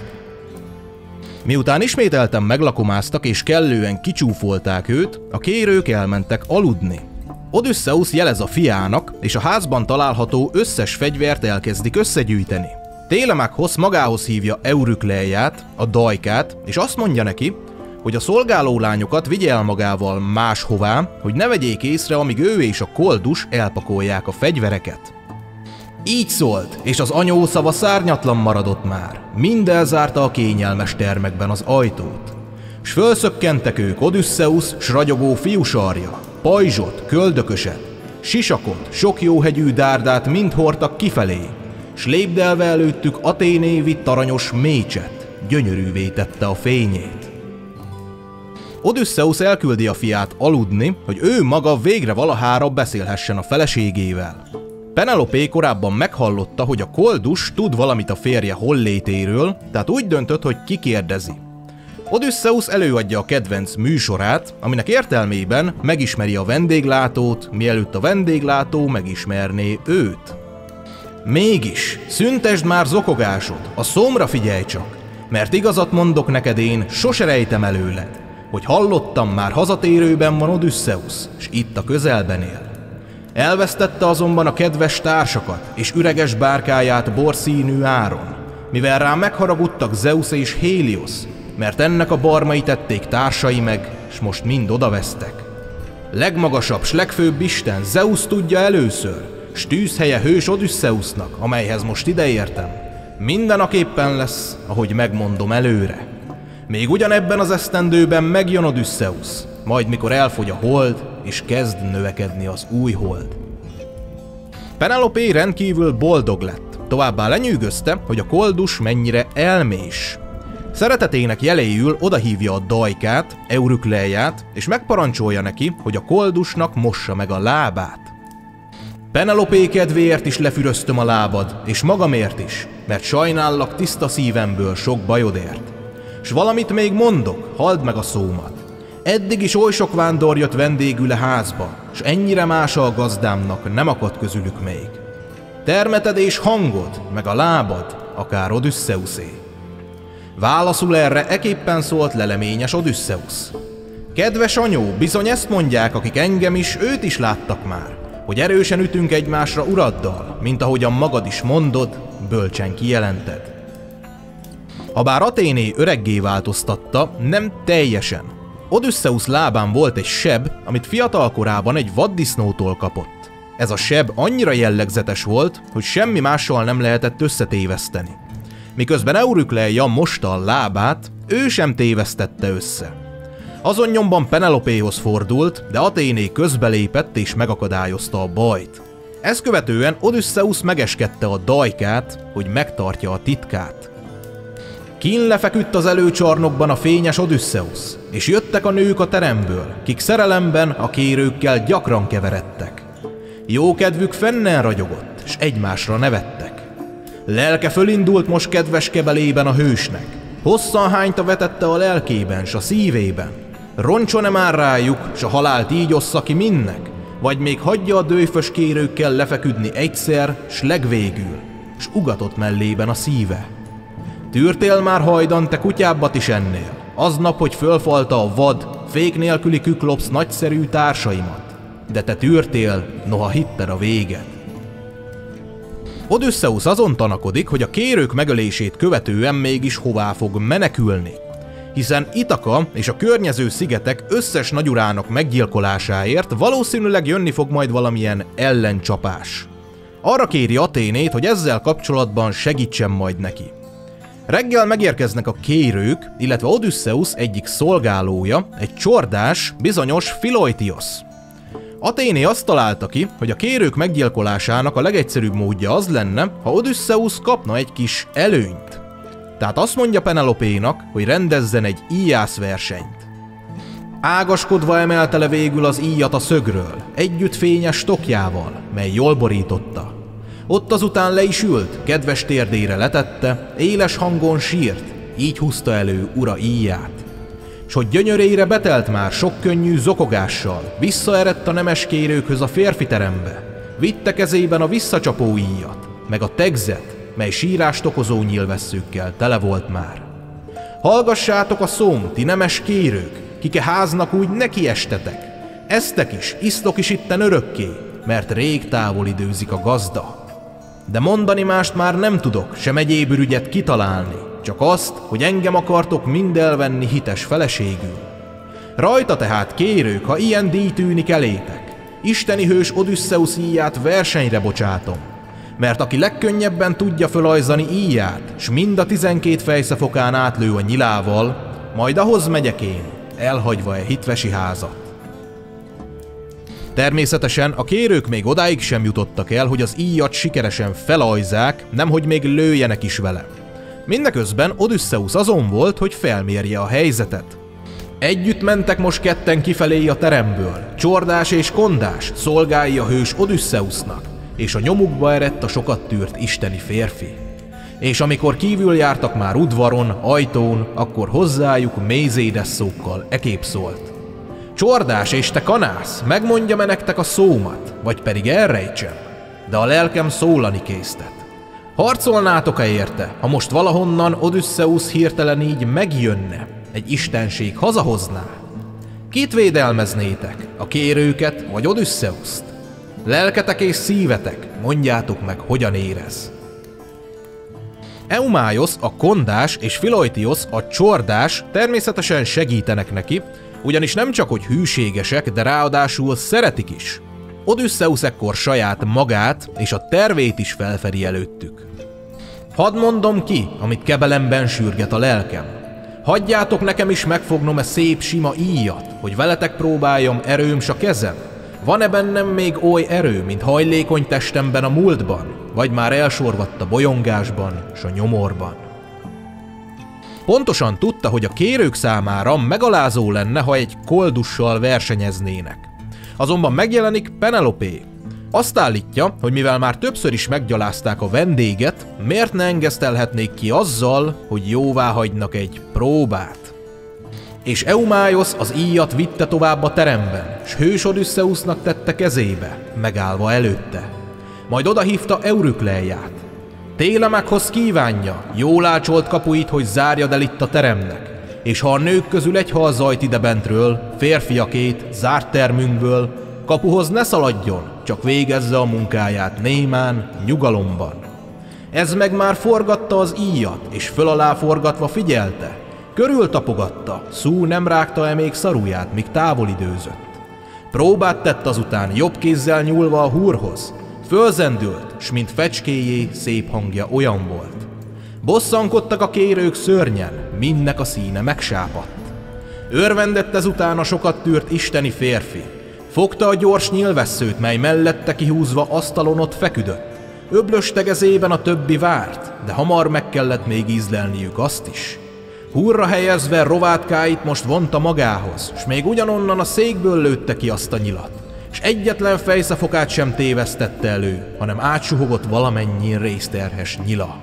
[SPEAKER 1] Miután ismételten meglakomáztak és kellően kicsúfolták őt, a kérők elmentek aludni. Odüsszeusz jelez a fiának, és a házban található összes fegyvert elkezdik összegyűjteni. Télemákhoz magához hívja Eurükleiát, a dajkát, és azt mondja neki, hogy a szolgálólányokat vigye el magával máshová, hogy ne vegyék észre, amíg ő és a koldus elpakolják a fegyvereket. Így szólt, és az anyó szava szárnyatlan maradott már, mind elzárta a kényelmes termekben az ajtót. S fölszökkentek ők Odüsszeusz s ragyogó fiúsarja, pajzsot, köldököset, sisakot, sok jóhegyű dárdát mind hordtak kifelé, s lépdelve előttük Athéné vitt aranyos mécset, gyönyörűvé tette a fényét. Odüsszeusz elküldi a fiát aludni, hogy ő maga végre valahára beszélhessen a feleségével. Penelopé korábban meghallotta, hogy a koldus tud valamit a férje hollétéről, tehát úgy döntött, hogy kikérdezi. Odüsszeusz előadja a kedvenc műsorát, aminek értelmében megismeri a vendéglátót, mielőtt a vendéglátó megismerné őt. Mégis, szüntesd már zokogásod, a szomra figyelj csak, mert igazat mondok neked én, sose rejtem előled, hogy hallottam már hazatérőben van Odüsszeusz, s itt a közelben él. Elvesztette azonban a kedves társakat és üreges bárkáját borszínű áron, mivel rá megharagudtak Zeusz és Héliosz, mert ennek a barmai tették társai meg, s most mind odavesztek. Legmagasabb s legfőbb isten Zeusz tudja először, s tűzhelye hős Odüsszeusznak, amelyhez most ideértem, mindenaképpen lesz, ahogy megmondom előre. Még ugyanebben az esztendőben megjön Odüsszeusz, majd mikor elfogy a hold, és kezd növekedni az új hold. Penelopé rendkívül boldog lett, továbbá lenyűgözte, hogy a koldus mennyire elmés. Szeretetének jeléül odahívja a dajkát, Eurükleiát, és megparancsolja neki, hogy a koldusnak mossa meg a lábát. Penelopé kedvéért is lefüröztöm a lábad, és magamért is, mert sajnállak tiszta szívemből sok bajodért. S valamit még mondok, halld meg a szómat. Eddig is oly sok vándor jött vendégül a házba, s ennyire más a gazdámnak nem akadt közülük még. Termeted és hangod, meg a lábad, akár Odüsszeuszé. Válaszul erre eképpen szólt leleményes Odüsszeusz. Kedves anyó, bizony ezt mondják, akik engem is, őt is láttak már, hogy erősen ütünk egymásra uraddal, mint ahogyan magad is mondod, bölcsen kijelented. Habár Athéné öreggé változtatta, nem teljesen. Odüsszeusz lábán volt egy seb, amit fiatalkorában egy vaddisznótól kapott. Ez a seb annyira jellegzetes volt, hogy semmi mással nem lehetett összetéveszteni. Miközben Eurykleia mosta a lábát, ő sem tévesztette össze. Azon nyomban Penelopéhoz fordult, de Athéné közbelépett és megakadályozta a bajt. Ezt követően Odüsszeusz megeskedte a dajkát, hogy megtartja a titkát. Kín lefeküdt az előcsarnokban a fényes Odüsszeusz, és jöttek a nők a teremből, kik szerelemben a kérőkkel gyakran keveredtek. Jókedvük fennen ragyogott, s egymásra nevettek. Lelke fölindult most kedves kebelében a hősnek. Hosszan hányta vetette a lelkében, s a szívében. Roncson-e már rájuk, s a halált így ossza ki mindnek? Vagy még hagyja a dőfös kérőkkel lefeküdni egyszer, s legvégül, s ugatott mellében a szíve. Tűrtél már hajdan te kutyábbat is ennél, aznap, hogy fölfalta a vad, fék nélküli Küklopsz nagyszerű társaimat. De te tűrtél, noha hitted a véget. Odüsszeusz azon tanakodik, hogy a kérők megölését követően mégis hová fog menekülni, hiszen Ithaka és a környező szigetek összes nagyurának meggyilkolásáért valószínűleg jönni fog majd valamilyen ellencsapás. Arra kéri Athénét, hogy ezzel kapcsolatban segítsen majd neki. Reggel megérkeznek a kérők, illetve Odüsszeusz egyik szolgálója, egy csordás, bizonyos Philoetios. Athéné azt találta ki, hogy a kérők meggyilkolásának a legegyszerűbb módja az lenne, ha Odüsszeusz kapna egy kis előnyt. Tehát azt mondja Penelopénak, hogy rendezzen egy íjász versenyt. Ágaskodva emelte le végül az íjat a szögről, együtt fényes tokjával, mely jól borította. Ott azután le is ült, kedves térdére letette, éles hangon sírt, így húzta elő ura íját. S hogy gyönyörére betelt már sok könnyű zokogással, visszaerett a nemes kérőkhöz a férfi terembe, vitte kezében a visszacsapó íjat, meg a tegzet, mely sírást okozó nyílvesszőkkel tele volt már. Hallgassátok a szóm, ti nemes kérők, kike háznak úgy nekiestetek, eztek is, isztok is itten örökké, mert rég távol időzik a gazda. De mondani mást már nem tudok, sem egyéb ürügyet kitalálni, csak azt, hogy engem akartok mind elvenni hites feleségül. Rajta tehát, kérők, ha ilyen díj tűnik elétek, isteni hős Odüsszeusz íját versenyre bocsátom, mert aki legkönnyebben tudja fölajzani íját, s mind a 12 fejszefokán átlő a nyilával, majd ahhoz megyek én, elhagyva hitvesi házat. Természetesen a kérők még odáig sem jutottak el, hogy az íjat sikeresen felajzák, nemhogy még lőjenek is vele. Mindeközben Odüsszeusz azon volt, hogy felmérje a helyzetet. Együtt mentek most ketten kifelé a teremből, csordás és kondás, szolgái a hős Odüsszeusznak, és a nyomukba eredt a sokat tűrt isteni férfi. És amikor kívül jártak már udvaron, ajtón, akkor hozzájuk mézédes szókkal ekép szólt. Csordás és te kanász, megmondjam-e nektek a szómat, vagy pedig elrejtsem? De a lelkem szólani késztet. Harcolnátok-e érte, ha most valahonnan Odüsszeusz hirtelen így megjönne, egy istenség hazahozná? Kit védelmeznétek, a kérőket vagy Odüsszeuszt? Lelketek és szívetek, mondjátok meg, hogyan érez. Eumáiosz, a kondás és Philoetios, a csordás természetesen segítenek neki, ugyanis nem csak hogy hűségesek, de ráadásul szeretik is. Odüsszeusz ekkor saját magát és a tervét is felfedi előttük. Hadd mondom ki, amit kebelemben sürget a lelkem. Hagyjátok nekem is megfognom szép sima íjat, hogy veletek próbáljam erőm s a kezem. Van-e bennem még oly erő, mint hajlékony testemben a múltban, vagy már elsorvadt a bolyongásban s a nyomorban? Pontosan tudta, hogy a kérők számára megalázó lenne, ha egy koldussal versenyeznének. Azonban megjelenik Penelopé. Azt állítja, hogy mivel már többször is meggyalázták a vendéget, miért ne engesztelhetnék ki azzal, hogy jóvá hagynak egy próbát. És Eumáiosz az íjat vitte tovább a teremben, s hős Odüsszeusznak tette kezébe, megállva előtte. Majd odahívta Eurykleiát. Télemachhoz kívánja, jól ácsolt kapuit, hogy zárjad el itt a teremnek. és ha a nők közül egy hall zajt idebentről, férfiakét, zárt termünkből, kapuhoz ne szaladjon, csak végezze a munkáját némán, nyugalomban. Ez meg már forgatta az íjat, és föl alá forgatva figyelte. Körültapogatta, szú nem rágta-e még szaruját, míg távol időzött. Próbát tett azután jobb kézzel nyúlva a húrhoz. Fölzendült, s mint fecskéjé szép hangja olyan volt. Bosszankodtak a kérők szörnyen, mindnek a színe megsápadt. Örvendett ezután a sokat tűrt isteni férfi. Fogta a gyors nyílvesszőt, mely mellette kihúzva asztalon ott feküdött. Öblös tegezében a többi várt, de hamar meg kellett még ízlelniük azt is. Húrra helyezve rovátkáit most vonta magához, s még ugyanonnan a székből lőtte ki azt a nyilat, s egyetlen fejszafokát sem tévesztette elő, hanem átsuhogott valamennyi részterhes nyila.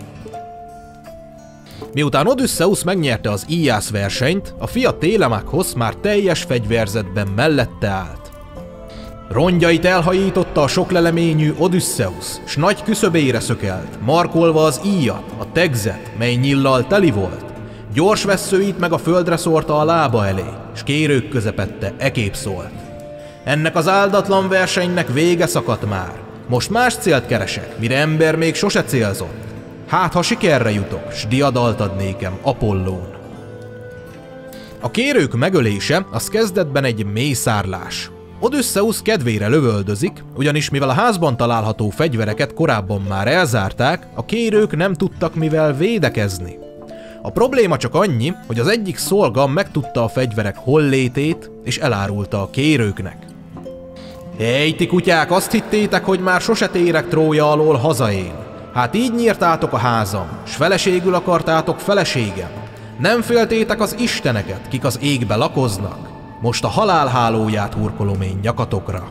[SPEAKER 1] Miután Odüsszeusz megnyerte az íjász versenyt, a fia Télemakhosz már teljes fegyverzetben mellette állt. Rongyait elhajította a sokleleményű Odüsszeusz, s nagy küszöbére szökelt, markolva az íjat, a tegzet, mely nyillal teli volt. Gyors vesszőit meg a földre szórta a lába elé, s kérők közepette ekép szólt. Ennek az áldatlan versenynek vége szakadt már. Most más célt keresek, mire ember még sose célzott. Hát, ha sikerre jutok, s diadalt ad nékem Apollón. A kérők megölése az kezdetben egy mészárlás. Odüsszeusz kedvére lövöldözik, ugyanis mivel a házban található fegyvereket korábban már elzárták, a kérők nem tudtak mivel védekezni. A probléma csak annyi, hogy az egyik szolga megtudta a fegyverek hollétét, és elárulta a kérőknek. Hey, ti kutyák, azt hittétek, hogy már sose térek Trója alól hazaén. Hát így nyírtátok a házam, s feleségül akartátok feleségem. Nem féltétek az isteneket, kik az égbe lakoznak. Most a halál hálóját hurkolom én nyakatokra.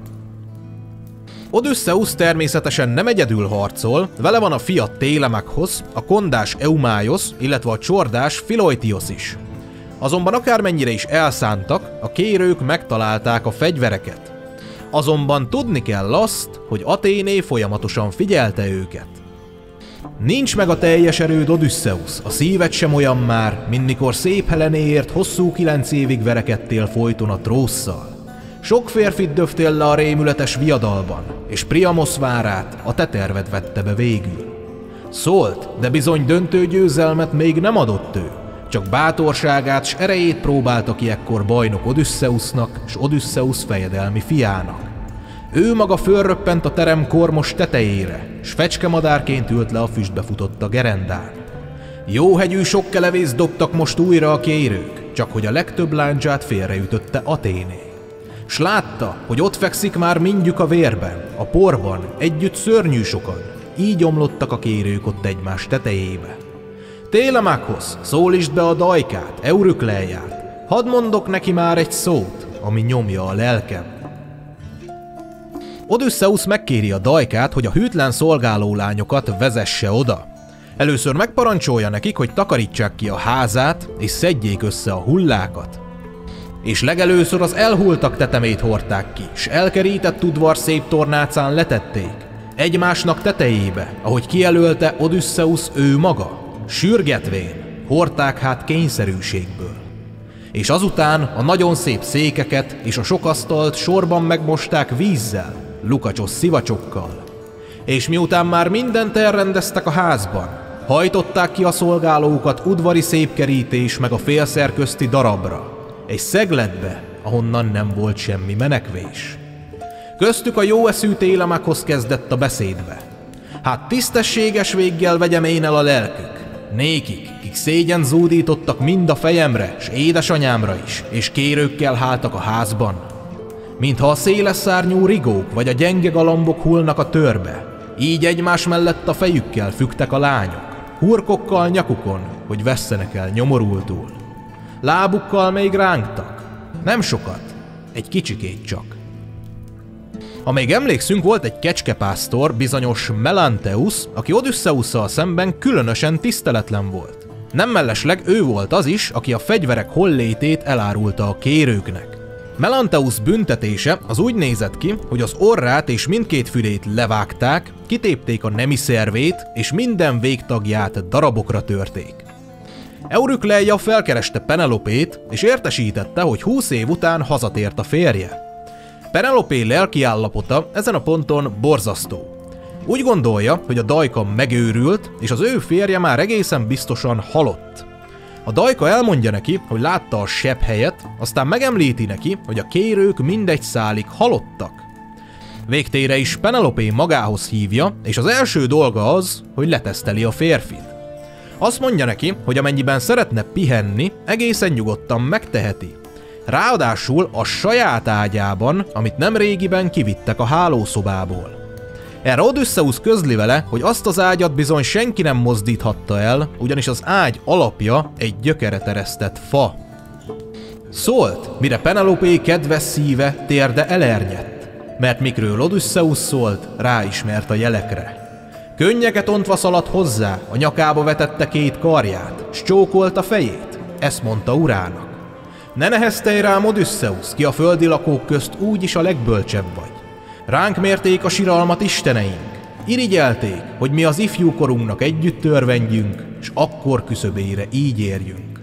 [SPEAKER 1] Odüsszeusz természetesen nem egyedül harcol, vele van a fia Télemakhosz, a kondás Eumáiosz, illetve a csordás Philoitiosz is. Azonban akármennyire is elszántak, a kérők megtalálták a fegyvereket. Azonban tudni kell azt, hogy Athéné folyamatosan figyelte őket. Nincs meg a teljes erőd, Odüsszeusz, a szíved sem olyan már, mint mikor szép Helenéért hosszú 9 évig verekedtél folyton a Trósszal. Sok férfit döftél le a rémületes viadalban, és Priamosz várát a te terved vette be végül. Szólt, de bizony döntő győzelmet még nem adott ő, csak bátorságát s erejét próbálta ki ekkor bajnok Odüsszeusznak s Odüsszeusz fejedelmi fiának. Ő maga fölröppent a terem kormos tetejére, s fecskemadárként ült le a füstbe futott a gerendán. Jóhegyű sokkelevészt dobtak most újra a kérők, csak hogy a legtöbb lándzsát félreütötte Athéné. S látta, hogy ott fekszik már mindjük a vérben, a porban, együtt szörnyű sokan, így omlottak a kérők ott egymás tetejébe. Télemakhosz, szólítsd be a dajkát, Eurükleiát, hadd mondok neki már egy szót, ami nyomja a lelkem. Odüsszeusz megkéri a dajkát, hogy a hűtlen szolgálólányokat vezesse oda. Először megparancsolja nekik, hogy takarítsák ki a házát, és szedjék össze a hullákat. És legelőször az elhulltak tetemét hordták ki, s elkerített udvar szép tornácán letették, egymásnak tetejébe, ahogy kijelölte Odüsszeusz ő maga, sürgetvén, hordták hát kényszerűségből. És azután a nagyon szép székeket és a sok asztalt sorban megmosták vízzel, lukacsos szivacsokkal. És miután már mindent elrendeztek a házban, hajtották ki a szolgálókat udvari szépkerítés meg a félszer közti darabra, egy szegletbe, ahonnan nem volt semmi menekvés. Köztük a jó eszű Télemakhosz kezdett a beszédbe. Hát tisztességes véggel vegyem én el a lelkük, nékik, kik szégyen zúdítottak mind a fejemre, s édesanyámra is, és kérőkkel háltak a házban. Mintha a széles szárnyú rigók vagy a gyenge galambok hullnak a törbe, így egymás mellett a fejükkel fügtek a lányok, hurkokkal nyakukon, hogy vesszenek el nyomorultul. Lábukkal még rángtak, nem sokat, egy kicsikét csak. Ha még emlékszünk, volt egy kecskepásztor, bizonyos Melanteusz, aki Odüsszeusszal szemben különösen tiszteletlen volt. Nem mellesleg ő volt az is, aki a fegyverek hollétét elárulta a kérőknek. Melanteusz büntetése az úgy nézett ki, hogy az orrát és mindkét fülét levágták, kitépték a nemi szervét, és minden végtagját darabokra törték. Eurykleia felkereste Penelopét, és értesítette, hogy 20 év után hazatért a férje. Penelopé lelkiállapota ezen a ponton borzasztó. Úgy gondolja, hogy a dajka megőrült, és az ő férje már egészen biztosan halott. A dajka elmondja neki, hogy látta a sebhelyet, aztán megemlíti neki, hogy a kérők mindegy szálig halottak. Végtére is Penelopé magához hívja, és az első dolga az, hogy leteszteli a férfit. Azt mondja neki, hogy amennyiben szeretne pihenni, egészen nyugodtan megteheti. Ráadásul a saját ágyában, amit nemrégiben kivittek a hálószobából. Erre Odysseus közli vele, hogy azt az ágyat bizony senki nem mozdíthatta el, ugyanis az ágy alapja egy gyökeret eresztett fa. Szólt, mire Penelopé kedves szíve, térde elernyett, mert mikről Odysseus szólt, ráismert a jelekre. Könnyeket ontva szaladt hozzá, a nyakába vetette 2 karját, s csókolta fejét, ezt mondta urának. Ne neheztelj rám, Odysseus, ki a földi lakók közt úgyis a legbölcsebb vagy. Ránk mérték a siralmat isteneink, irigyelték, hogy mi az ifjú korunknak együtt örvendjünk, s akkor küszöbére így érjünk.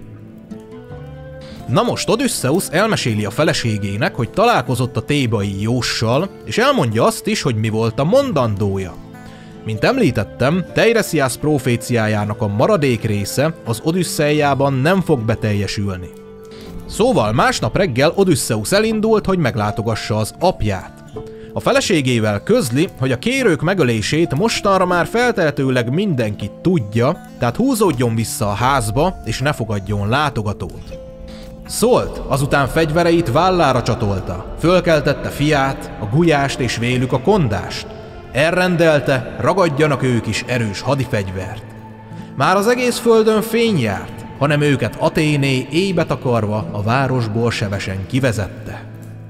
[SPEAKER 1] Na most Odysseus elmeséli a feleségének, hogy találkozott a thébai jóssal, és elmondja azt is, hogy mi volt a mondandója. Mint említettem, Teiresias proféciájának a maradék része az Odüsszeiában nem fog beteljesülni. Szóval másnap reggel Odysseus elindult, hogy meglátogassa az apját. A feleségével közli, hogy a kérők megölését mostanra már feltehetőleg mindenki tudja, tehát húzódjon vissza a házba, és ne fogadjon látogatót. Szólt, azután fegyvereit vállára csatolta, fölkeltette fiát, a gulyást és vélük a kondást. Elrendelte, ragadjanak ők is erős hadifegyvert. Már az egész földön fény járt, hanem őket Athéné éjbe takarva a városból sebesen kivezette.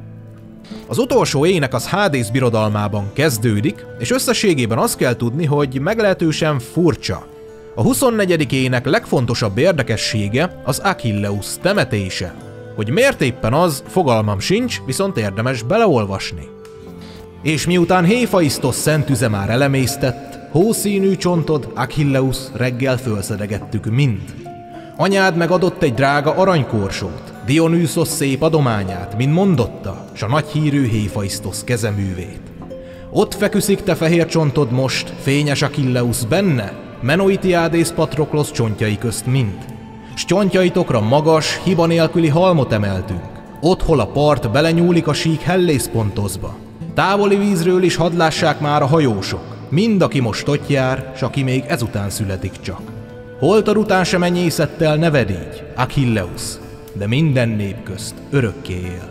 [SPEAKER 1] Az utolsó ének az Hádész birodalmában kezdődik, és összességében azt kell tudni, hogy meglehetősen furcsa. A 24. ének legfontosabb érdekessége az Achilleus temetése. Hogy miért éppen az, fogalmam sincs, viszont érdemes beleolvasni. És miután Héfaisztosz szent tüze már elemésztett, hószínű csontod, Achilleus, reggel fölszedegettük mind. Anyád megadott egy drága aranykorsót, Dionysos szép adományát, mint mondotta, s a nagyhírű Héfaisztosz kezeművét. Ott feküszik te fehér csontod most, fényes Achilleus benne, Menoitiádész Patroklosz csontjai közt mind. S csontjaitokra magas, hiba nélküli halmot emeltünk. Ott, hol a part belenyúlik a sík Hellészpontozba. Távoli vízről is hadd lássák már a hajósok, mind aki most ott jár, s aki még ezután születik csak. Holtad után sem enyészettel neved így, Achilleus, de minden nép közt örökké él.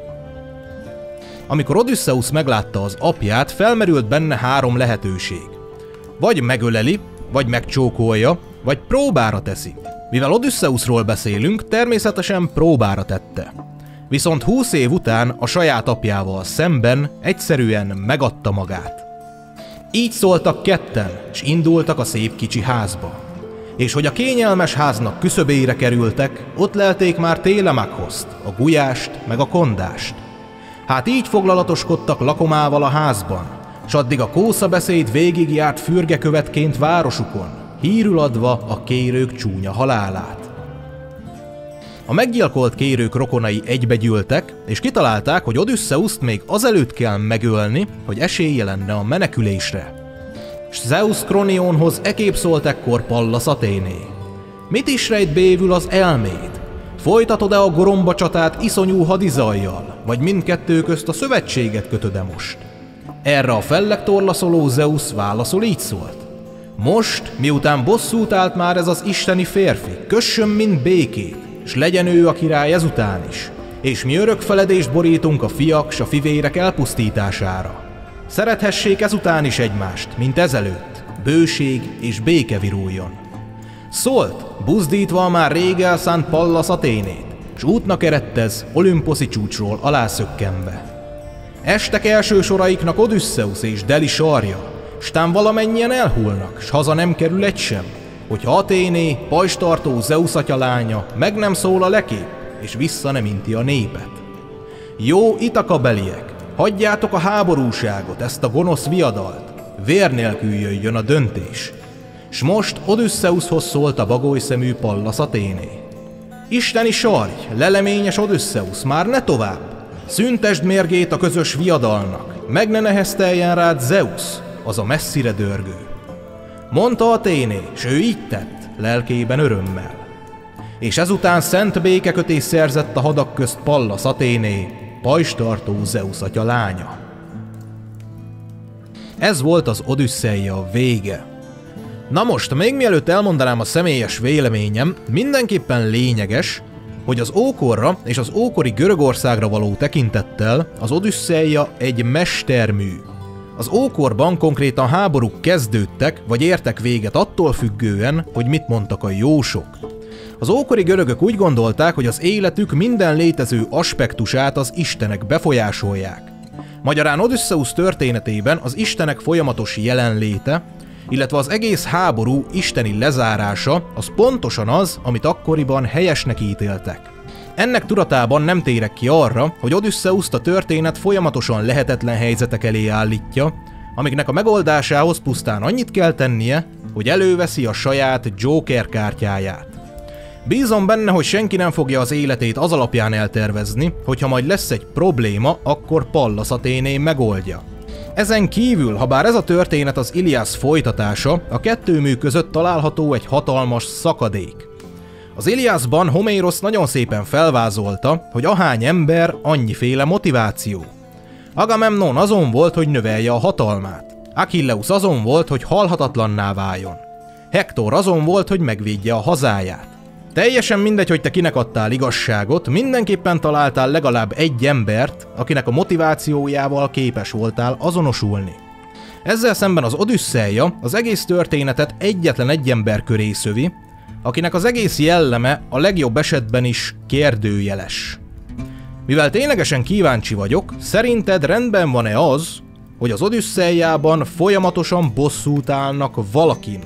[SPEAKER 1] Amikor Odysseus meglátta az apját, felmerült benne 3 lehetőség. Vagy megöleli, vagy megcsókolja, vagy próbára teszi. Mivel Odysseusról beszélünk, természetesen próbára tette. Viszont 20 év után a saját apjával szemben egyszerűen megadta magát. Így szóltak ketten, s indultak a szép kicsi házba. És hogy a kényelmes háznak küszöbére kerültek, ott lelték már Télemakoszt, a gulyást meg a kondást. Hát így foglalatoskodtak lakomával a házban, s addig a kószabeszéd végigjárt fürgekövetként városukon, hírül adva a kérők csúnya halálát. A meggyilkolt kérők rokonai egybegyűltek, és kitalálták, hogy Odysseust még azelőtt kell megölni, hogy esélye lenne a menekülésre. S Zeus Kronionhoz ekképp szólt ekkor Pallas Athéné. Mit is rejt bévül az elméd? Folytatod-e a goromba csatát iszonyú hadizajjal, vagy mindkettő közt a szövetséget kötöd-e most? Erre a fellektorlaszoló Zeus válaszol, így szólt. Most, miután bosszút állt már ez az isteni férfi, kössön mind békét, s legyen ő a király ezután is, és mi örökfeledést borítunk a fiak s a fivérek elpusztítására. Szerethessék ezután is egymást, mint ezelőtt, bőség és béke viruljon. Szólt, buzdítva a már rég elszánt Pallas Athénét, s útnak eredtez Olimposzi csúcsról alászökkenve. Estek első soraiknak Odysseus és Deli sarja, stán valamennyien elhullnak, s haza nem kerül egy sem, hogyha Athéné, pajzstartó Zeus atya lánya meg nem szól a lekép, és vissza nem inti a népet. Jó Itaka beliek, hagyjátok a háborúságot, ezt a gonosz viadalt, vér nélkül jöjjön a döntés. S most Odüsszeuszhoz szólt a bagolyszemű Pallas Athéné. Isteni sarj, leleményes Odüsszeusz, már ne tovább! Szüntesd mérgét a közös viadalnak, meg ne nehezteljen rád Zeusz, az a messzire dörgő. Mondta Athéné, s ő így tett, lelkében örömmel. És ezután szent békekötés szerzett a hadak közt Pallas Athéné, pajzstartó Zeusz atya lánya. Ez volt az Odüsszeia vége. Na most, még mielőtt elmondanám a személyes véleményem, mindenképpen lényeges, hogy az ókorra és az ókori Görögországra való tekintettel az Odüsszeia egy mestermű. Az ókorban konkrétan háborúk kezdődtek, vagy értek véget attól függően, hogy mit mondtak a jósok. Az ókori görögök úgy gondolták, hogy az életük minden létező aspektusát az istenek befolyásolják. Magyarán Odüsszeusz történetében az istenek folyamatos jelenléte, illetve az egész háború isteni lezárása az pontosan az, amit akkoriban helyesnek ítéltek. Ennek tudatában nem térek ki arra, hogy Odüsszeuszt a történet folyamatosan lehetetlen helyzetek elé állítja, amiknek a megoldásához pusztán annyit kell tennie, hogy előveszi a saját Joker kártyáját. Bízom benne, hogy senki nem fogja az életét az alapján eltervezni, hogyha majd lesz egy probléma, akkor Pallas Athéné megoldja. Ezen kívül, ha bár ez a történet az Iliász folytatása, a kettő mű között található egy hatalmas szakadék. Az Iliászban Homérosz nagyon szépen felvázolta, hogy ahány ember, annyiféle motiváció. Agamemnon azon volt, hogy növelje a hatalmát. Achilleus azon volt, hogy halhatatlanná váljon. Hektor azon volt, hogy megvédje a hazáját. Teljesen mindegy, hogy te kinek adtál igazságot, mindenképpen találtál legalább egy embert, akinek a motivációjával képes voltál azonosulni. Ezzel szemben az Odüsszeia az egész történetet egyetlen egy ember köré szövi, akinek az egész jelleme a legjobb esetben is kérdőjeles. Mivel ténylegesen kíváncsi vagyok, szerinted rendben van-e az, hogy az Odüsszeiában folyamatosan bosszút állnak valakin?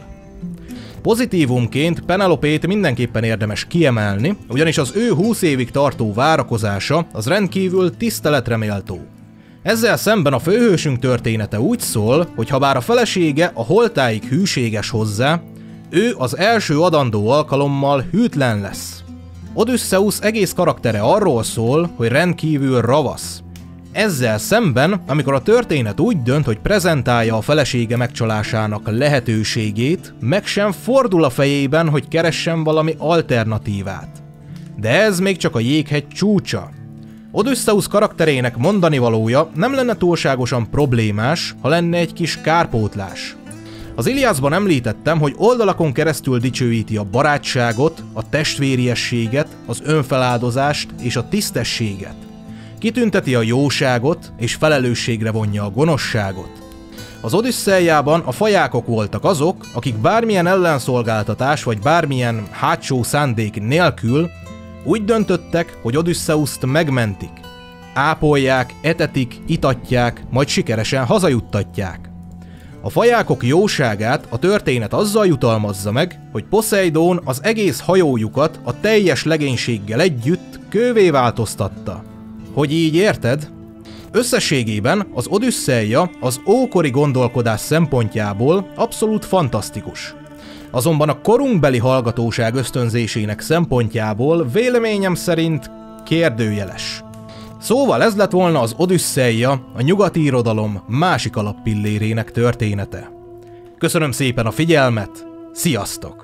[SPEAKER 1] Pozitívumként Penelopét mindenképpen érdemes kiemelni, ugyanis az ő 20 évig tartó várakozása az rendkívül tiszteletre méltó. Ezzel szemben a főhősünk története úgy szól, hogy habár a felesége a holtáig hűséges hozzá, ő az első adandó alkalommal hűtlen lesz. Odüsszeusz egész karaktere arról szól, hogy rendkívül ravasz. Ezzel szemben, amikor a történet úgy dönt, hogy prezentálja a felesége megcsalásának lehetőségét, meg sem fordul a fejében, hogy keressen valami alternatívát. De ez még csak a jéghegy csúcsa. Odüsszeusz karakterének mondanivalója nem lenne túlságosan problémás, ha lenne egy kis kárpótlás. Az Iliászban említettem, hogy oldalakon keresztül dicsőíti a barátságot, a testvériességet, az önfeláldozást és a tisztességet. Kitünteti a jóságot és felelősségre vonja a gonoszságot. Az Odüsszeiában a fajákok voltak azok, akik bármilyen ellenszolgáltatás vagy bármilyen hátsó szándék nélkül úgy döntöttek, hogy Odüsszeuszt megmentik. Ápolják, etetik, itatják, majd sikeresen hazajuttatják. A fajákok jóságát a történet azzal jutalmazza meg, hogy Poszeidón az egész hajójukat a teljes legénységgel együtt kővé változtatta. Hogy így érted? Összességében az Odüsszeia az ókori gondolkodás szempontjából abszolút fantasztikus. Azonban a korunkbeli hallgatóság ösztönzésének szempontjából véleményem szerint kérdőjeles. Szóval ez lett volna az Odüsszeia, a nyugati irodalom másik alappillérének története. Köszönöm szépen a figyelmet, sziasztok!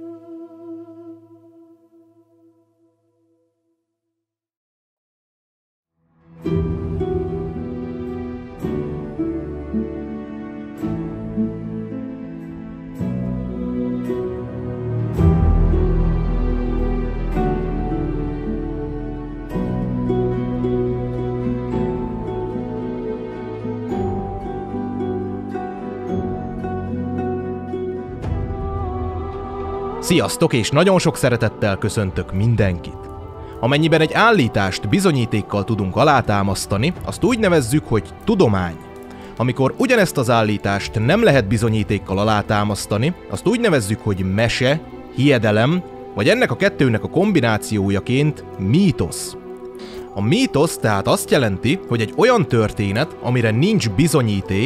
[SPEAKER 1] Sziasztok, és nagyon sok szeretettel köszöntök mindenkit! Amennyiben egy állítást bizonyítékkal tudunk alátámasztani, azt úgy nevezzük, hogy tudomány. Amikor ugyanezt az állítást nem lehet bizonyítékkal alátámasztani, azt úgy nevezzük, hogy mese, hiedelem, vagy ennek a kettőnek a kombinációjaként mítosz. A mítosz tehát azt jelenti, hogy egy olyan történet, amire nincs bizonyíték,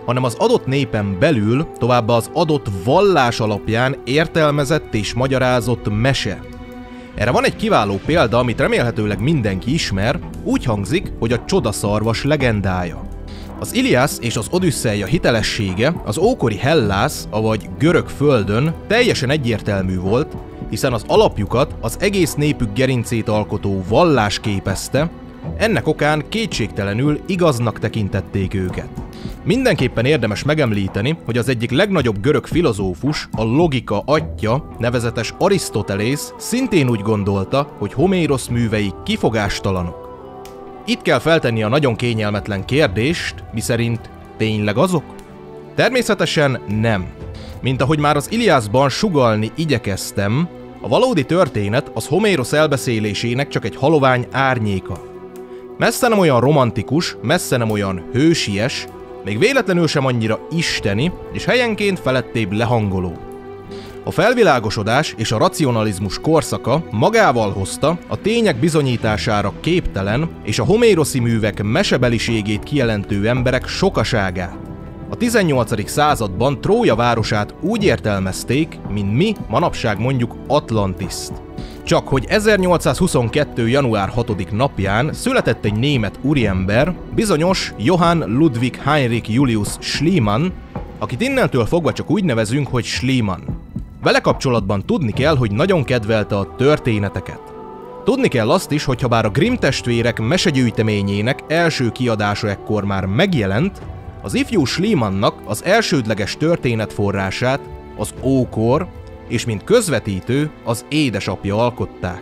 [SPEAKER 1] hanem az adott népen belül, továbbá az adott vallás alapján értelmezett és magyarázott mese. Erre van egy kiváló példa, amit remélhetőleg mindenki ismer, úgy hangzik, hogy a csodaszarvas legendája. Az Iliász és az Odüsszeia hitelessége az ókori Hellász, avagy görög földön teljesen egyértelmű volt, hiszen az alapjukat az egész népük gerincét alkotó vallás képezte, ennek okán kétségtelenül igaznak tekintették őket. Mindenképpen érdemes megemlíteni, hogy az egyik legnagyobb görög filozófus, a logika atya, nevezetes Arisztotelész szintén úgy gondolta, hogy Homérosz művei kifogástalanok. Itt kell feltenni a nagyon kényelmetlen kérdést, miszerint tényleg azok? Természetesen nem. Mint ahogy már az Iliászban sugallni igyekeztem, a valódi történet az Homérosz elbeszélésének csak egy halovány árnyéka. Messze nem olyan romantikus, messze nem olyan hősies, még véletlenül sem annyira isteni, és helyenként felettébb lehangoló. A felvilágosodás és a racionalizmus korszaka magával hozta a tények bizonyítására képtelen és a homéroszi művek mesebeliségét kijelentő emberek sokaságát. A 18. században Trója városát úgy értelmezték, mint mi manapság mondjuk Atlantiszt. Csak hogy 1822. január 6. napján született egy német úriember, bizonyos Johann Ludwig Heinrich Julius Schliemann, akit innentől fogva csak úgy nevezünk, hogy Schliemann. Vele kapcsolatban tudni kell, hogy nagyon kedvelte a történeteket. Tudni kell azt is, hogy ha bár a Grimm testvérek mesegyűjteményének első kiadása ekkor már megjelent, az ifjú Schliemannnak az elsődleges történetforrását az ókor, és mint közvetítő az édesapja alkották.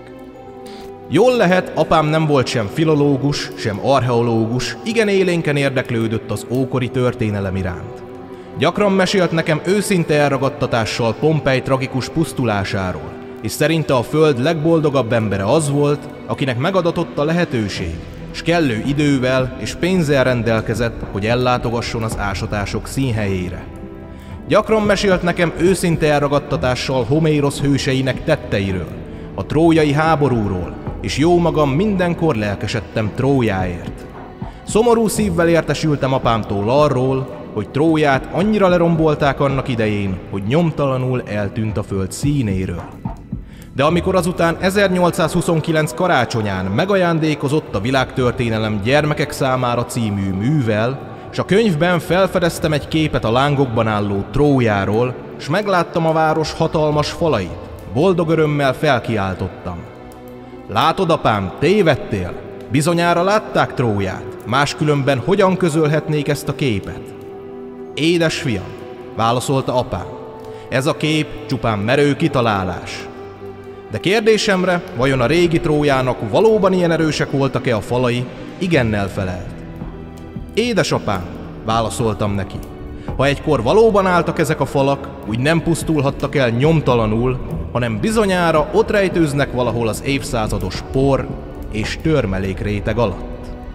[SPEAKER 1] Jól lehet, apám nem volt sem filológus, sem archeológus, igen élénken érdeklődött az ókori történelem iránt. Gyakran mesélt nekem őszinte elragadtatással Pompej tragikus pusztulásáról, és szerinte a föld legboldogabb embere az volt, akinek megadatott a lehetőség, s kellő idővel és pénzzel rendelkezett, hogy ellátogasson az ásatások színhelyére. Gyakran mesélt nekem őszinte elragadtatással Homérosz hőseinek tetteiről, a trójai háborúról, és jó magam mindenkor lelkesedtem Trójáért. Szomorú szívvel értesültem apámtól arról, hogy Tróját annyira lerombolták annak idején, hogy nyomtalanul eltűnt a föld színéről. De amikor azután 1829 karácsonyán megajándékozott a Világtörténelem gyermekek számára című művel, s a könyvben felfedeztem egy képet a lángokban álló Trójáról, s megláttam a város hatalmas falait, boldog örömmel felkiáltottam. Látod, apám, tévedtél? Bizonyára látták Tróját, máskülönben hogyan közölhetnék ezt a képet? Édes fiam, válaszolta apám, ez a kép csupán merő kitalálás. De kérdésemre, vajon a régi Trójának valóban ilyen erősek voltak-e a falai, igennel felelt. Édesapám, válaszoltam neki, ha egykor valóban álltak ezek a falak, úgy nem pusztulhattak el nyomtalanul, hanem bizonyára ott rejtőznek valahol az évszázados por és törmelékréteg alatt.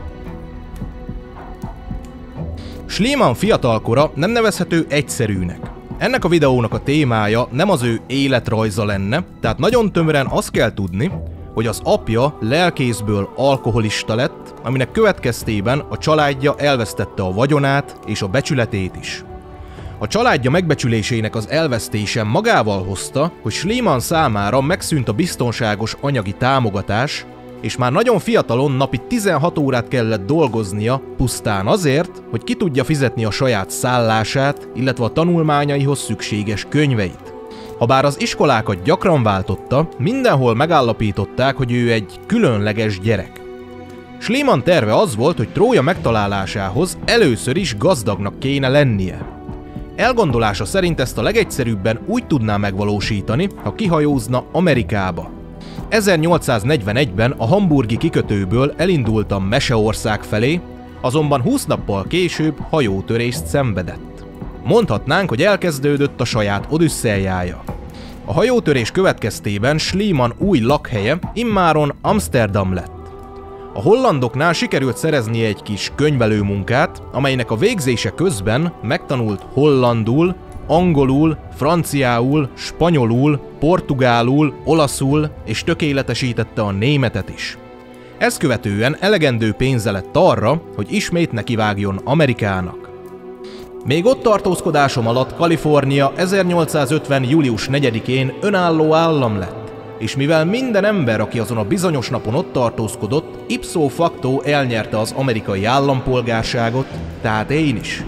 [SPEAKER 1] Schliemann fiatalkora nem nevezhető egyszerűnek. Ennek a videónak a témája nem az ő életrajza lenne, tehát nagyon tömören azt kell tudni, hogy az apja lelkészből alkoholista lett, aminek következtében a családja elvesztette a vagyonát és a becsületét is. A családja megbecsülésének az elvesztése magával hozta, hogy Schliemann számára megszűnt a biztonságos anyagi támogatás, és már nagyon fiatalon napi 16 órát kellett dolgoznia pusztán azért, hogy ki tudja fizetni a saját szállását, illetve a tanulmányaihoz szükséges könyveit. Habár az iskolákat gyakran váltotta, mindenhol megállapították, hogy ő egy különleges gyerek. Schliemann terve az volt, hogy Trója megtalálásához először is gazdagnak kéne lennie. Elgondolása szerint ezt a legegyszerűbben úgy tudná megvalósítani, ha kihajózna Amerikába. 1841-ben a hamburgi kikötőből elindultam Meseország felé, azonban 20 nappal később hajótörést szenvedett. Mondhatnánk, hogy elkezdődött a saját odüsszeiája. A hajótörés következtében Schliemann új lakhelye immáron Amsterdam lett. A hollandoknál sikerült szereznie egy kis könyvelőmunkát, amelynek a végzése közben megtanult hollandul, angolul, franciául, spanyolul, portugálul, olaszul és tökéletesítette a németet is. Ezt követően elegendő pénze lett arra, hogy ismét nekivágjon Amerikának. Még ott tartózkodásom alatt Kalifornia 1850. július 4-én önálló állam lett, és mivel minden ember, aki azon a bizonyos napon ott tartózkodott, ipso facto elnyerte az amerikai állampolgárságot, tehát én is.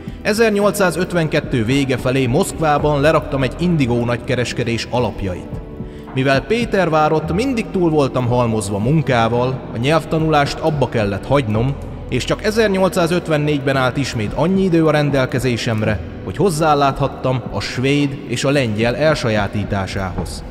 [SPEAKER 1] 1852 vége felé Moszkvában leraktam egy indigó nagykereskedés alapjait. Mivel Pétervárott mindig túl voltam halmozva munkával, a nyelvtanulást abba kellett hagynom, és csak 1854-ben állt ismét annyi idő a rendelkezésemre, hogy hozzáláthattam a svéd és a lengyel elsajátításához.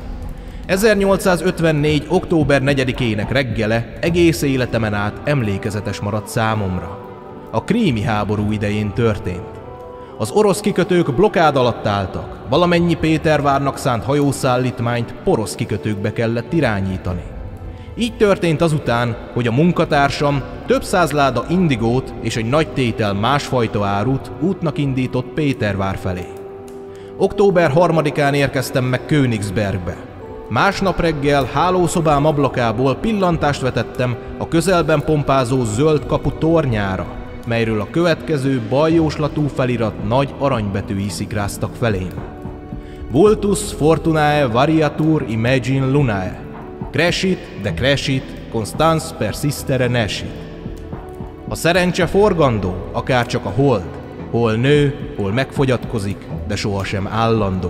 [SPEAKER 1] 1854. október 4-ének reggele egész életemen át emlékezetes maradt számomra. A krími háború idején történt. Az orosz kikötők blokkád alatt álltak, valamennyi Pétervárnak szánt hajószállítmányt porosz kikötőkbe kellett irányítani. Így történt azután, hogy a munkatársam több száz láda indigót és egy nagy tétel másfajta árut útnak indított Pétervár felé. Október 3-án érkeztem meg Königsbergbe. Másnap reggel hálószobám ablakából pillantást vetettem a közelben pompázó zöld kapu tornyára, melyről a következő baljóslatú felirat nagy aranybetűi szikráztak felém. Vultus fortunae variatur imagine lunae. Crescit, de crescit, constans persistere nescit. A szerencse forgandó, akár csak a hold, hol nő, hol megfogyatkozik, de sohasem állandó.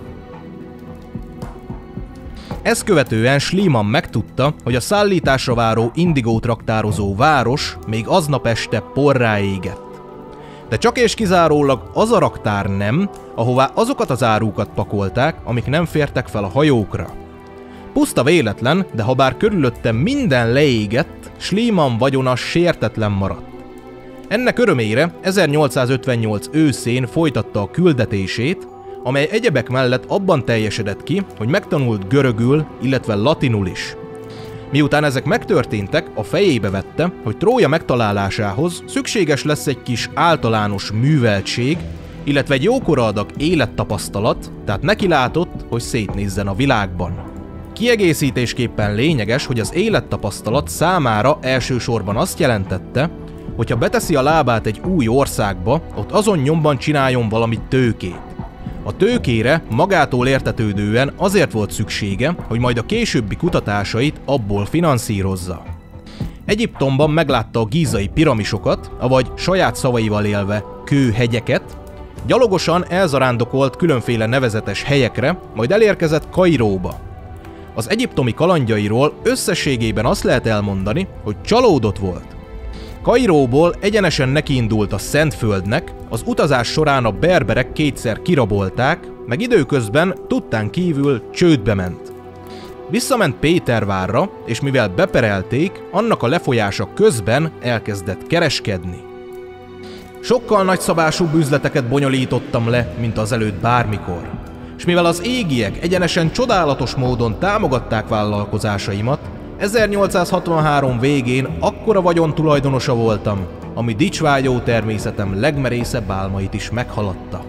[SPEAKER 1] Ezt követően Schliemann megtudta, hogy a szállításra váró indigót raktározó város még aznap este porrá égett. De csak és kizárólag az a raktár nem, ahová azokat az árukat pakolták, amik nem fértek fel a hajókra. Puszta véletlen, de habár körülöttem minden leégett, Schliemann vagyona sértetlen maradt. Ennek örömére 1858 őszén folytatta a küldetését, amely egyebek mellett abban teljesedett ki, hogy megtanult görögül, illetve latinul is. Miután ezek megtörténtek, a fejébe vette, hogy Trója megtalálásához szükséges lesz egy kis általános műveltség, illetve egy jókora adag élettapasztalat, tehát neki látott, hogy szétnézzen a világban. Kiegészítésképpen lényeges, hogy az élettapasztalat számára elsősorban azt jelentette, hogyha beteszi a lábát egy új országba, ott azon nyomban csináljon valami tőkét. A tőkére magától értetődően azért volt szüksége, hogy majd a későbbi kutatásait abból finanszírozza. Egyiptomban meglátta a gízai piramisokat, avagy saját szavaival élve kőhegyeket, gyalogosan elzarándokolt különféle nevezetes helyekre, majd elérkezett Kairóba. Az egyiptomi kalandjairól összességében azt lehet elmondani, hogy csalódott volt. Kairóból egyenesen nekiindult a Szentföldnek, az utazás során a berberek kétszer kirabolták, meg időközben tudtán kívül csődbe ment. Visszament Pétervárra, és mivel beperelték, annak a lefolyása közben elkezdett kereskedni. Sokkal nagyszabásúbb üzleteket bonyolítottam le, mint azelőtt bármikor. És mivel az égiek egyenesen csodálatos módon támogatták vállalkozásaimat, 1863 végén akkora vagyontulajdonosa voltam, ami dicsvágyó természetem legmerészebb álmait is meghaladta.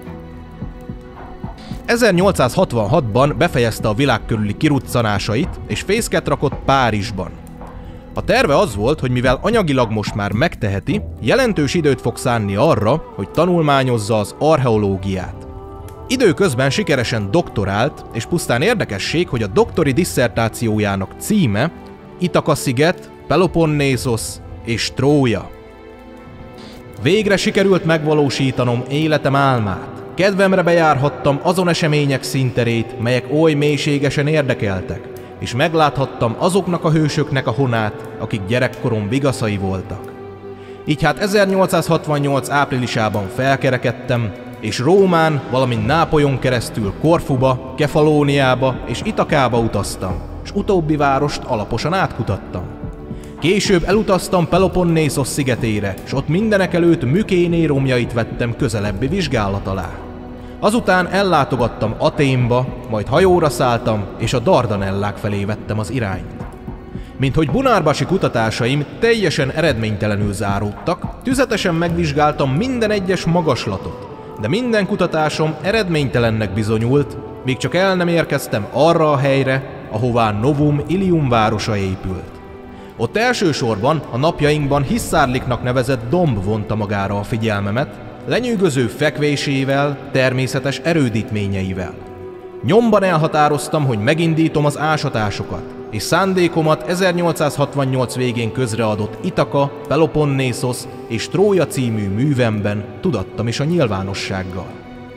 [SPEAKER 1] 1866-ban befejezte a világ körüli kiruccanásait, és fészket rakott Párizsban. A terve az volt, hogy mivel anyagilag most már megteheti, jelentős időt fog szánni arra, hogy tanulmányozza az archeológiát. Időközben sikeresen doktorált, és pusztán érdekesség, hogy a doktori disszertációjának címe Itaka-sziget, Peloponnészos és Trója. Végre sikerült megvalósítanom életem álmát. Kedvemre bejárhattam azon események színterét, melyek oly mélységesen érdekeltek, és megláthattam azoknak a hősöknek a honát, akik gyerekkorom vigaszai voltak. Így hát 1868 áprilisában felkerekedtem, és Rómán, valamint Nápolyon keresztül Korfuba, Kefalóniába és Itakába utaztam, és utóbbi várost alaposan átkutattam. Később elutaztam Peloponnészos szigetére, és ott mindenekelőtt Mykéné romjait vettem közelebbi vizsgálat alá. Azután ellátogattam Athénba, majd hajóra szálltam, és a Dardanellák felé vettem az irányt. Minthogy bunárbasi kutatásaim teljesen eredménytelenül záródtak, tüzetesen megvizsgáltam minden egyes magaslatot, de minden kutatásom eredménytelennek bizonyult, míg csak el nem érkeztem arra a helyre, ahová Novum Ilium városa épült. Ott elsősorban a napjainkban Hisszárliknak nevezett domb vonta magára a figyelmemet, lenyűgöző fekvésével, természetes erődítményeivel. Nyomban elhatároztam, hogy megindítom az ásatásokat, és szándékomat 1868 végén közreadott Itaka, Peloponnészos és Trója című művemben tudattam is a nyilvánossággal.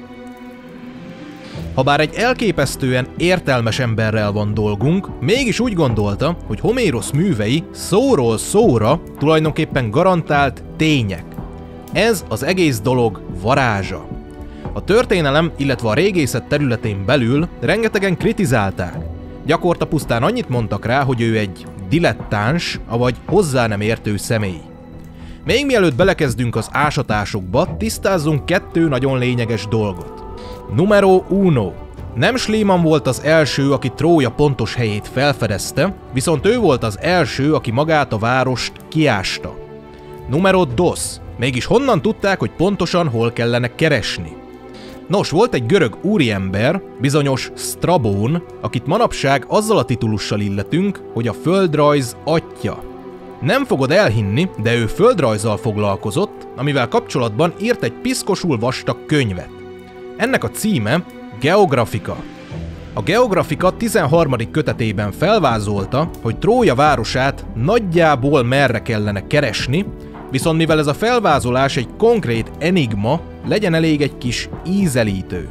[SPEAKER 1] Habár egy elképesztően értelmes emberrel van dolgunk, mégis úgy gondolta, hogy Homérosz művei szóról szóra tulajdonképpen garantált tények. Ez az egész dolog varázsa. A történelem, illetve a régészet területén belül rengetegen kritizálták. Gyakorta pusztán annyit mondtak rá, hogy ő egy dilettáns, avagy hozzá nem értő személy. Még mielőtt belekezdünk az ásatásokba, tisztázzunk 2 nagyon lényeges dolgot. Numero uno. Nem Schliemann volt az első, aki Trója pontos helyét felfedezte, viszont ő volt az első, aki magát a várost kiásta. Numero dos. Mégis honnan tudták, hogy pontosan hol kellene keresni? Nos, volt egy görög úriember, bizonyos Strabón, akit manapság azzal a titulussal illetünk, hogy a földrajz atya. Nem fogod elhinni, de ő földrajzzal foglalkozott, amivel kapcsolatban írt egy piszkosul vastag könyvet. Ennek a címe Geographica. A Geographica 13. kötetében felvázolta, hogy Trója városát nagyjából merre kellene keresni, viszont mivel ez a felvázolás egy konkrét enigma, legyen elég egy kis ízelítő.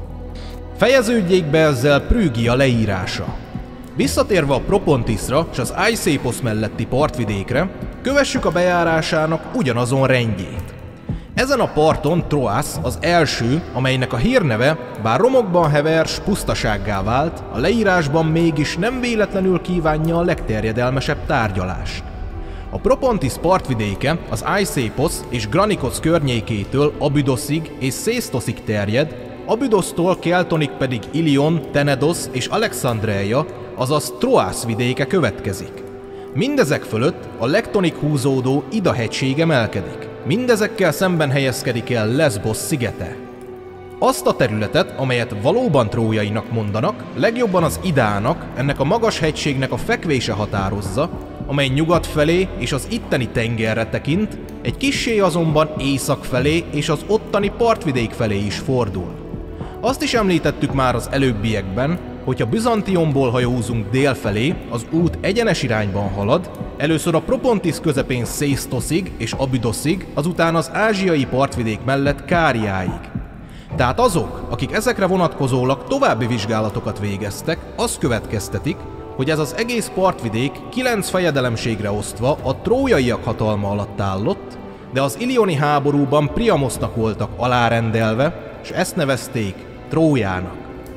[SPEAKER 1] Fejeződjék be ezzel Prügia leírása. Visszatérve a Propontisra és az Aisépos melletti partvidékre, kövessük a bejárásának ugyanazon rendjét. Ezen a parton Troász az első, amelynek a hírneve, bár romokban hever s pusztasággá vált, a leírásban mégis nem véletlenül kívánja a legterjedelmesebb tárgyalást. A Propontis partvidéke az Aisépos és Granikos környékétől Abydoszig és Szésztoszig terjed, Abydosztól Keltonig pedig Ilion, Tenedos és Alexandreia, azaz Troász vidéke következik. Mindezek fölött a Lektonig húzódó Ida hegység emelkedik. Mindezekkel szemben helyezkedik el Lesbos szigete. Azt a területet, amelyet valóban trójainak mondanak, legjobban az Idának, ennek a magas hegységnek a fekvése határozza, amely nyugat felé és az itteni tengerre tekint, egy kissé azonban észak felé és az ottani partvidék felé is fordul. Azt is említettük már az előbbiekben, hogyha Bizantiumból hajózunk dél felé, az út egyenes irányban halad, először a Propontis közepén Szésztoszig és Abydoszig, azután az ázsiai partvidék mellett Káriáig. Tehát azok, akik ezekre vonatkozólag további vizsgálatokat végeztek, azt következtetik, hogy ez az egész partvidék 9 fejedelemségre osztva a trójaiak hatalma alatt állott, de az ilioni háborúban Priamosznak voltak alárendelve, és ezt nevezték Trójának.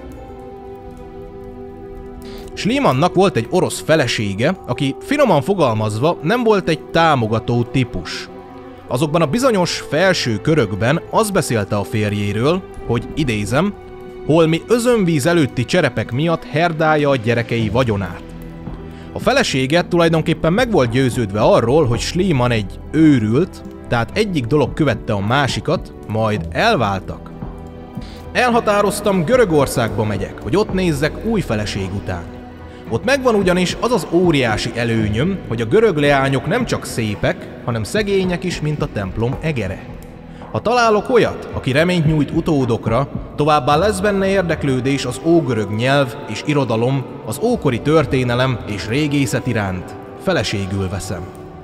[SPEAKER 1] Schliemannnak volt egy orosz felesége, aki finoman fogalmazva nem volt egy támogató típus. Azokban a bizonyos felső körökben az beszélte a férjéről, hogy idézem, holmi özönvíz előtti cserepek miatt herdálja a gyerekei vagyonát. A felesége tulajdonképpen meg volt győződve arról, hogy Schliemann egy őrült, tehát egyik dolog követte a másikat, majd elváltak. Elhatároztam, Görögországba megyek, hogy ott nézzek új feleség után. Ott megvan ugyanis az az óriási előnyöm, hogy a görög leányok nem csak szépek, hanem szegények is, mint a templom egere. Ha találok olyat, aki reményt nyújt utódokra, továbbá lesz benne érdeklődés az ógörög nyelv és irodalom, az ókori történelem és régészet iránt, feleségül veszem.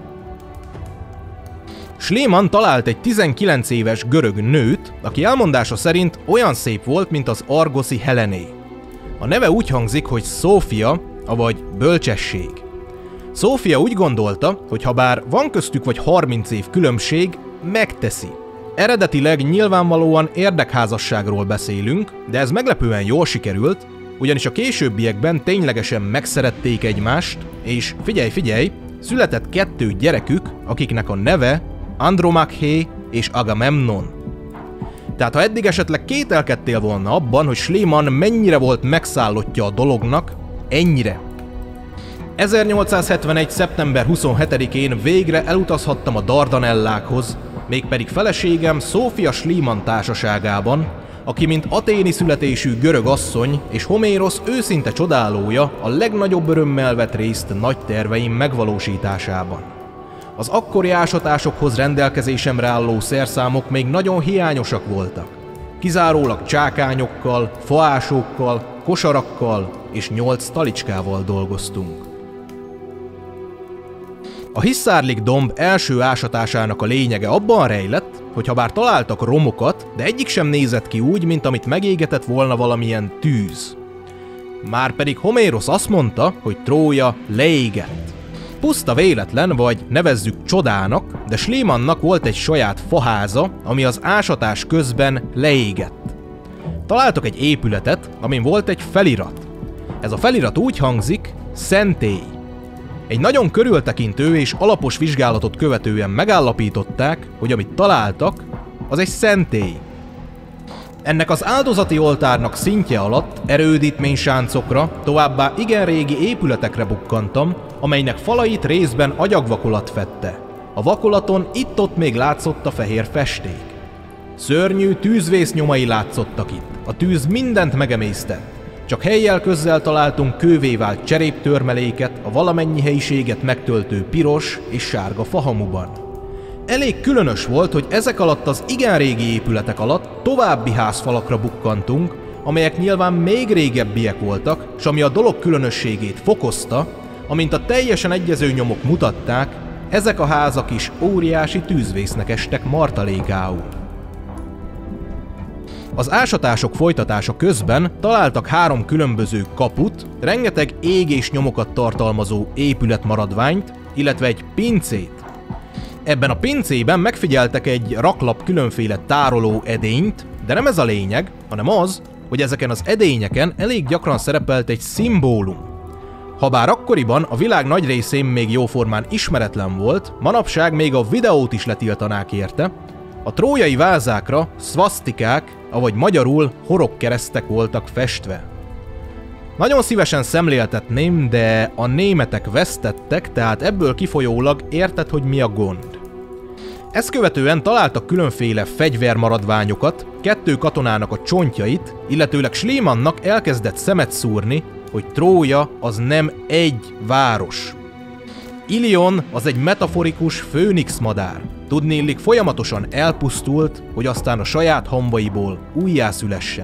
[SPEAKER 1] Schliemann talált egy 19 éves görög nőt, aki elmondása szerint olyan szép volt, mint az argoszi Helené. A neve úgy hangzik, hogy Szófia, avagy bölcsesség. Szófia úgy gondolta, hogy ha bár van köztük vagy 30 év különbség, megteszi. Eredetileg nyilvánvalóan érdekházasságról beszélünk, de ez meglepően jól sikerült, ugyanis a későbbiekben ténylegesen megszerették egymást, és figyelj, született 2 gyerekük, akiknek a neve Andromaché és Agamemnon. Tehát ha eddig esetleg kételkedtél volna abban, hogy Schliemann mennyire volt megszállottja a dolognak, ennyire. 1871. szeptember 27-én végre elutazhattam a Dardanellákhoz, mégpedig feleségem Szófia Schliemann társaságában, aki mint aténi születésű görög asszony és Homérosz őszinte csodálója a legnagyobb örömmel vett részt nagy terveim megvalósításában. Az akkori ásatásokhoz rendelkezésemre álló szerszámok még nagyon hiányosak voltak. Kizárólag csákányokkal, faásókkal, kosarakkal és 8 talicskával dolgoztunk. A Hiszárlik domb első ásatásának a lényege abban rejlett, hogy ha bár találtak romokat, de egyik sem nézett ki úgy, mint amit megégetett volna valamilyen tűz. Márpedig Homérosz azt mondta, hogy Trója leégett. Puszta véletlen, vagy nevezzük csodának, de Schliemannak volt egy saját faháza, ami az ásatás közben leégett. Találtak egy épületet, amin volt egy felirat. Ez a felirat úgy hangzik, szentély. Egy nagyon körültekintő és alapos vizsgálatot követően megállapították, hogy amit találtak, az egy szentély. Ennek az áldozati oltárnak szintje alatt erődítménysáncokra, továbbá igen régi épületekre bukkantam, amelynek falait részben agyagvakolat fedte. A vakolaton itt-ott még látszott a fehér festék. Szörnyű tűzvész nyomai látszottak itt. A tűz mindent megemésztett. Csak helyjel közzel találtunk kővé vált cseréptörmeléket a valamennyi helyiséget megtöltő piros és sárga fahamuban. Elég különös volt, hogy ezek alatt az igen régi épületek alatt további házfalakra bukkantunk, amelyek nyilván még régebbiek voltak, s ami a dolog különösségét fokozta, amint a teljesen egyező nyomok mutatták, ezek a házak is óriási tűzvésznek estek martalékául. Az ásatások folytatása közben találtak 3 különböző kaput, rengeteg égésnyomokat tartalmazó épületmaradványt, illetve egy pincét. Ebben a pincében megfigyeltek egy raklap különféle tároló edényt, de nem ez a lényeg, hanem az, hogy ezeken az edényeken elég gyakran szerepelt egy szimbólum. Habár akkoriban a világ nagy részén még jóformán ismeretlen volt, manapság még a videót is letiltanák érte, a trójai vázákra szvasztikák, avagy magyarul horogkeresztek voltak festve. Nagyon szívesen szemléltetném, de a németek vesztettek, tehát ebből kifolyólag érted, hogy mi a gond. Ezt követően találtak különféle fegyvermaradványokat, 2 katonának a csontjait, illetőleg Schliemannak elkezdett szemet szúrni, hogy Trója az nem egy város. Ilion az egy metaforikus főnix madár. Tudniillik folyamatosan elpusztult, hogy aztán a saját hambaiból újjászülessen.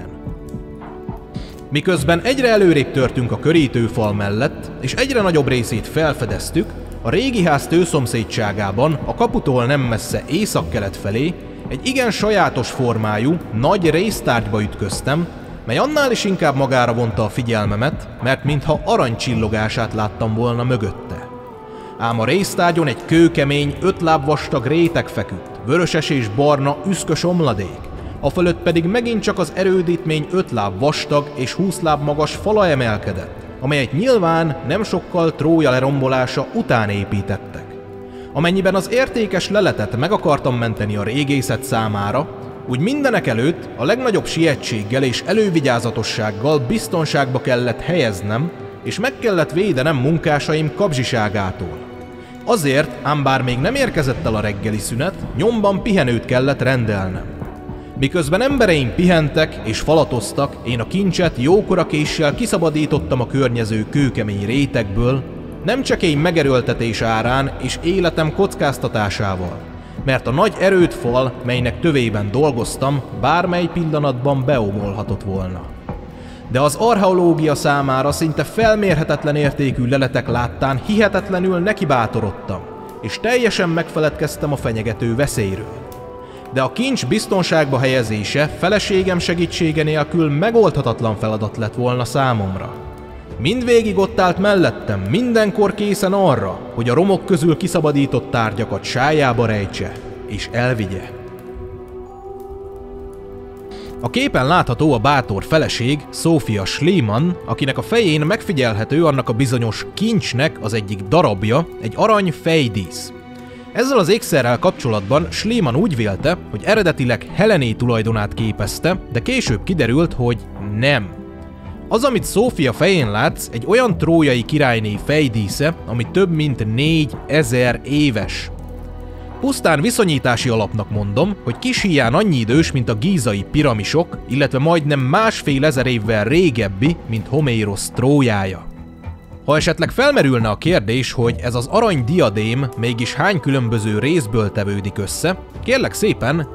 [SPEAKER 1] Miközben egyre előrébb törtünk a körítőfal mellett, és egyre nagyobb részét felfedeztük, a régi ház tőszomszédságában, a kaputól nem messze északkelet felé, egy igen sajátos formájú, nagy résztárgyba ütköztem, mely annál is inkább magára vonta a figyelmemet, mert mintha aranycsillogását láttam volna mögötte. Ám a résztárgyon egy kőkemény, 5 láb vastag réteg feküdt, vöröses és barna, üszkös omladék, afölött pedig megint csak az erődítmény 5 láb vastag és 20 láb magas fala emelkedett, amelyet nyilván nem sokkal Trója lerombolása után építettek. Amennyiben az értékes leletet meg akartam menteni a régészet számára, úgy mindenek előtt a legnagyobb sietséggel és elővigyázatossággal biztonságba kellett helyeznem, és meg kellett védenem munkásaim kapzsiságától. Azért, ám bár még nem érkezett el a reggeli szünet, nyomban pihenőt kellett rendelnem. Miközben embereim pihentek és falatoztak, én a kincset jókora késsel kiszabadítottam a környező kőkemény rétegből, nem csekély megerőltetés árán és életem kockáztatásával, mert a nagy erődfal, melynek tövében dolgoztam, bármely pillanatban beomolhatott volna. De az archeológia számára szinte felmérhetetlen értékű leletek láttán hihetetlenül nekibátorodtam, és teljesen megfeledkeztem a fenyegető veszélyről. De a kincs biztonságba helyezése feleségem segítsége nélkül megoldhatatlan feladat lett volna számomra. Mindvégig ott állt mellettem, mindenkor készen arra, hogy a romok közül kiszabadított tárgyakat sájába rejtse és elvigye. A képen látható a bátor feleség, Sophia Schliemann, akinek a fején megfigyelhető annak a bizonyos kincsnek az egyik darabja, egy arany fejdísz. Ezzel az ékszerrel kapcsolatban Schliemann úgy vélte, hogy eredetileg Helené tulajdonát képezte, de később kiderült, hogy nem. Az, amit Sophia fején látsz, egy olyan trójai királyné fejdísze, ami több mint 4000 éves. Pusztán viszonyítási alapnak mondom, hogy kis híján annyi idős, mint a gízai piramisok, illetve majdnem 1,5 ezer évvel régebbi, mint Homérosz Trójája. Ha esetleg felmerülne a kérdés, hogy ez az arany diadém mégis hány különböző részből tevődik össze, kérlek szépen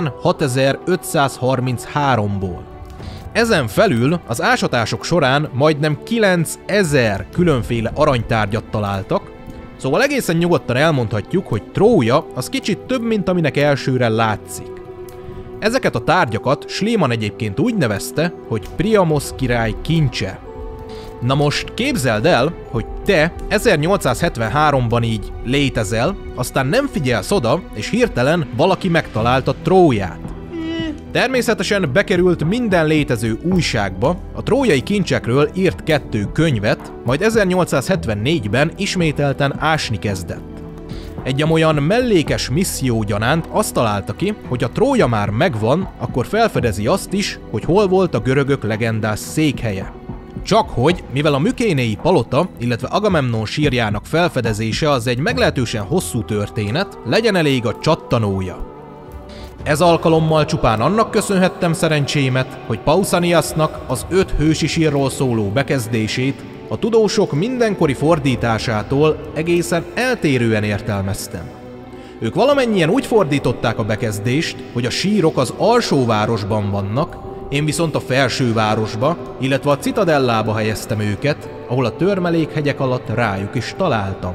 [SPEAKER 1] 16.533-ból. Ezen felül az ásatások során majdnem 9000 különféle aranytárgyat találtak, szóval egészen nyugodtan elmondhatjuk, hogy Trója az kicsit több, mint aminek elsőre látszik. Ezeket a tárgyakat Schliemann egyébként úgy nevezte, hogy Priamos király kincse. Na most képzeld el, hogy te 1873-ban így létezel, aztán nem figyelsz oda, és hirtelen valaki megtalálta Tróját. Természetesen bekerült minden létező újságba, a trójai kincsekről írt 2 könyvet, majd 1874-ben ismételten ásni kezdett. Egy amolyan mellékes misszió gyanánt azt találta ki, hogy ha Trója már megvan, akkor felfedezi azt is, hogy hol volt a görögök legendás székhelye. Csak hogy, mivel a mükénéi palota, illetve Agamemnon sírjának felfedezése az egy meglehetősen hosszú történet, legyen elég a csattanója. Ez alkalommal csupán annak köszönhettem szerencsémet, hogy Pausaniasnak az 5 hősi sírról szóló bekezdését a tudósok mindenkori fordításától egészen eltérően értelmeztem. Ők valamennyien úgy fordították a bekezdést, hogy a sírok az alsóvárosban vannak, én viszont a felsővárosba, illetve a citadellába helyeztem őket, ahol a törmelékhegyek alatt rájuk is találtam.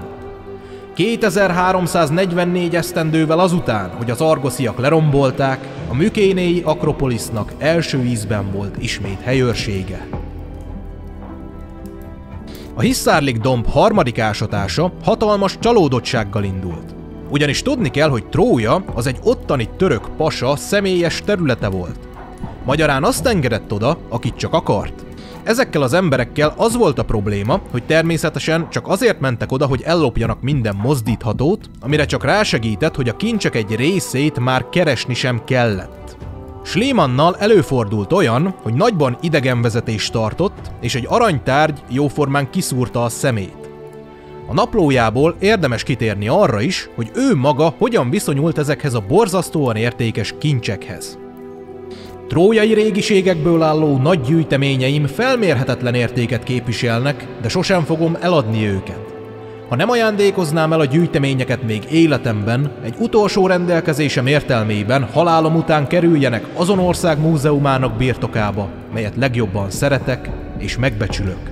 [SPEAKER 1] 2344 esztendővel azután, hogy az argosziak lerombolták, a mükénéi Akropolisznak első ízben volt ismét helyőrsége. A Hisarlik domb harmadik ásatása hatalmas csalódottsággal indult. Ugyanis tudni kell, hogy Trója az egy ottani török pasa személyes területe volt. Magyarán azt engedett oda, akit csak akart. Ezekkel az emberekkel az volt a probléma, hogy természetesen csak azért mentek oda, hogy ellopjanak minden mozdíthatót, amire csak rásegített, hogy a kincsek egy részét már keresni sem kellett. Schliemannal előfordult olyan, hogy nagyban idegenvezetést tartott, és egy aranytárgy jóformán kiszúrta a szemét. A naplójából érdemes kitérni arra is, hogy ő maga hogyan viszonyult ezekhez a borzasztóan értékes kincsekhez. Trójai régiségekből álló nagy gyűjteményeim felmérhetetlen értéket képviselnek, de sosem fogom eladni őket. Ha nem ajándékoznám el a gyűjteményeket még életemben, egy utolsó rendelkezésem értelmében halálom után kerüljenek azon ország múzeumának birtokába, melyet legjobban szeretek és megbecsülök.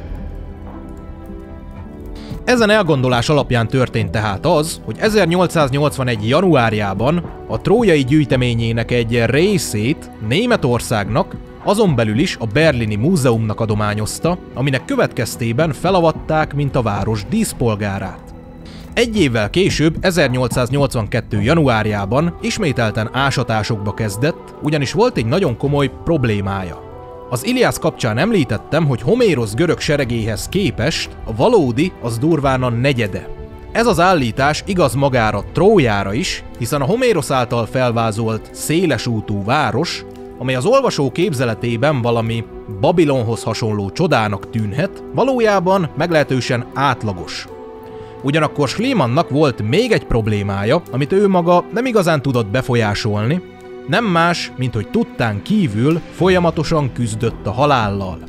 [SPEAKER 1] Ezen elgondolás alapján történt tehát az, hogy 1881. januárjában a trójai gyűjteményének egy részét Németországnak, azon belül is a berlini múzeumnak adományozta, aminek következtében felavatták, mint a város díszpolgárát. Egy évvel később, 1882. januárjában ismételten ásatásokba kezdett, ugyanis volt egy nagyon komoly problémája. Az Iliász kapcsán említettem, hogy Homérosz görög seregéhez képest a valódi az durván a negyede. Ez az állítás igaz magára Trójára is, hiszen a Homérosz által felvázolt szélesútú város, amely az olvasó képzeletében valami Babilonhoz hasonló csodának tűnhet, valójában meglehetősen átlagos. Ugyanakkor Schliemannnak volt még egy problémája, amit ő maga nem igazán tudott befolyásolni, nem más, mint hogy tudtán kívül folyamatosan küzdött a halállal.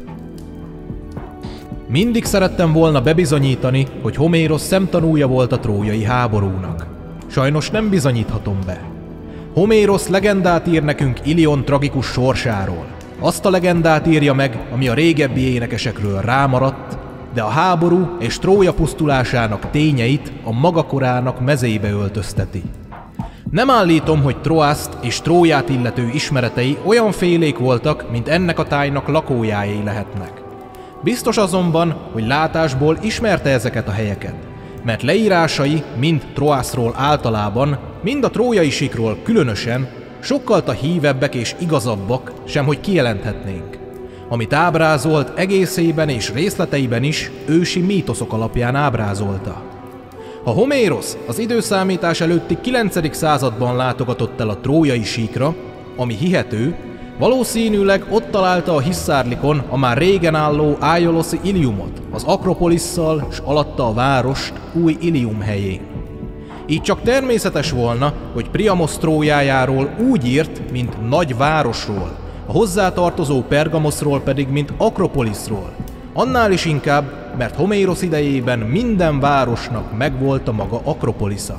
[SPEAKER 1] Mindig szerettem volna bebizonyítani, hogy Homérosz szemtanúja volt a trójai háborúnak. Sajnos nem bizonyíthatom be. Homérosz legendát ír nekünk Ilion tragikus sorsáról. Azt a legendát írja meg, ami a régebbi énekesekről rámaradt, de a háború és Trója pusztulásának tényeit a maga korának mezébe öltözteti. Nem állítom, hogy Troászt és Tróját illető ismeretei olyan félék voltak, mint ennek a tájnak lakójáé lehetnek. Biztos azonban, hogy látásból ismerte ezeket a helyeket, mert leírásai mind Troászról általában, mind a trójai síkról különösen sokkal hívebbek és igazabbak, semhogy kijelenthetnénk. Amit ábrázolt egészében és részleteiben is ősi mítoszok alapján ábrázolta. Ha Homérosz az időszámítás előtti 9. században látogatott el a trójai síkra, ami hihető, valószínűleg ott találta a Hisarlikon a már régen álló Aioloszi Iliumot, az Akropolisszal s alatta a várost új Ilium helyén. Így csak természetes volna, hogy Priamos Trójájáról úgy írt, mint nagy városról, a hozzátartozó Pergamoszról pedig, mint Akropoliszról, Annál is inkább, mert Homérosz idejében minden városnak megvolt a maga Akropolisza.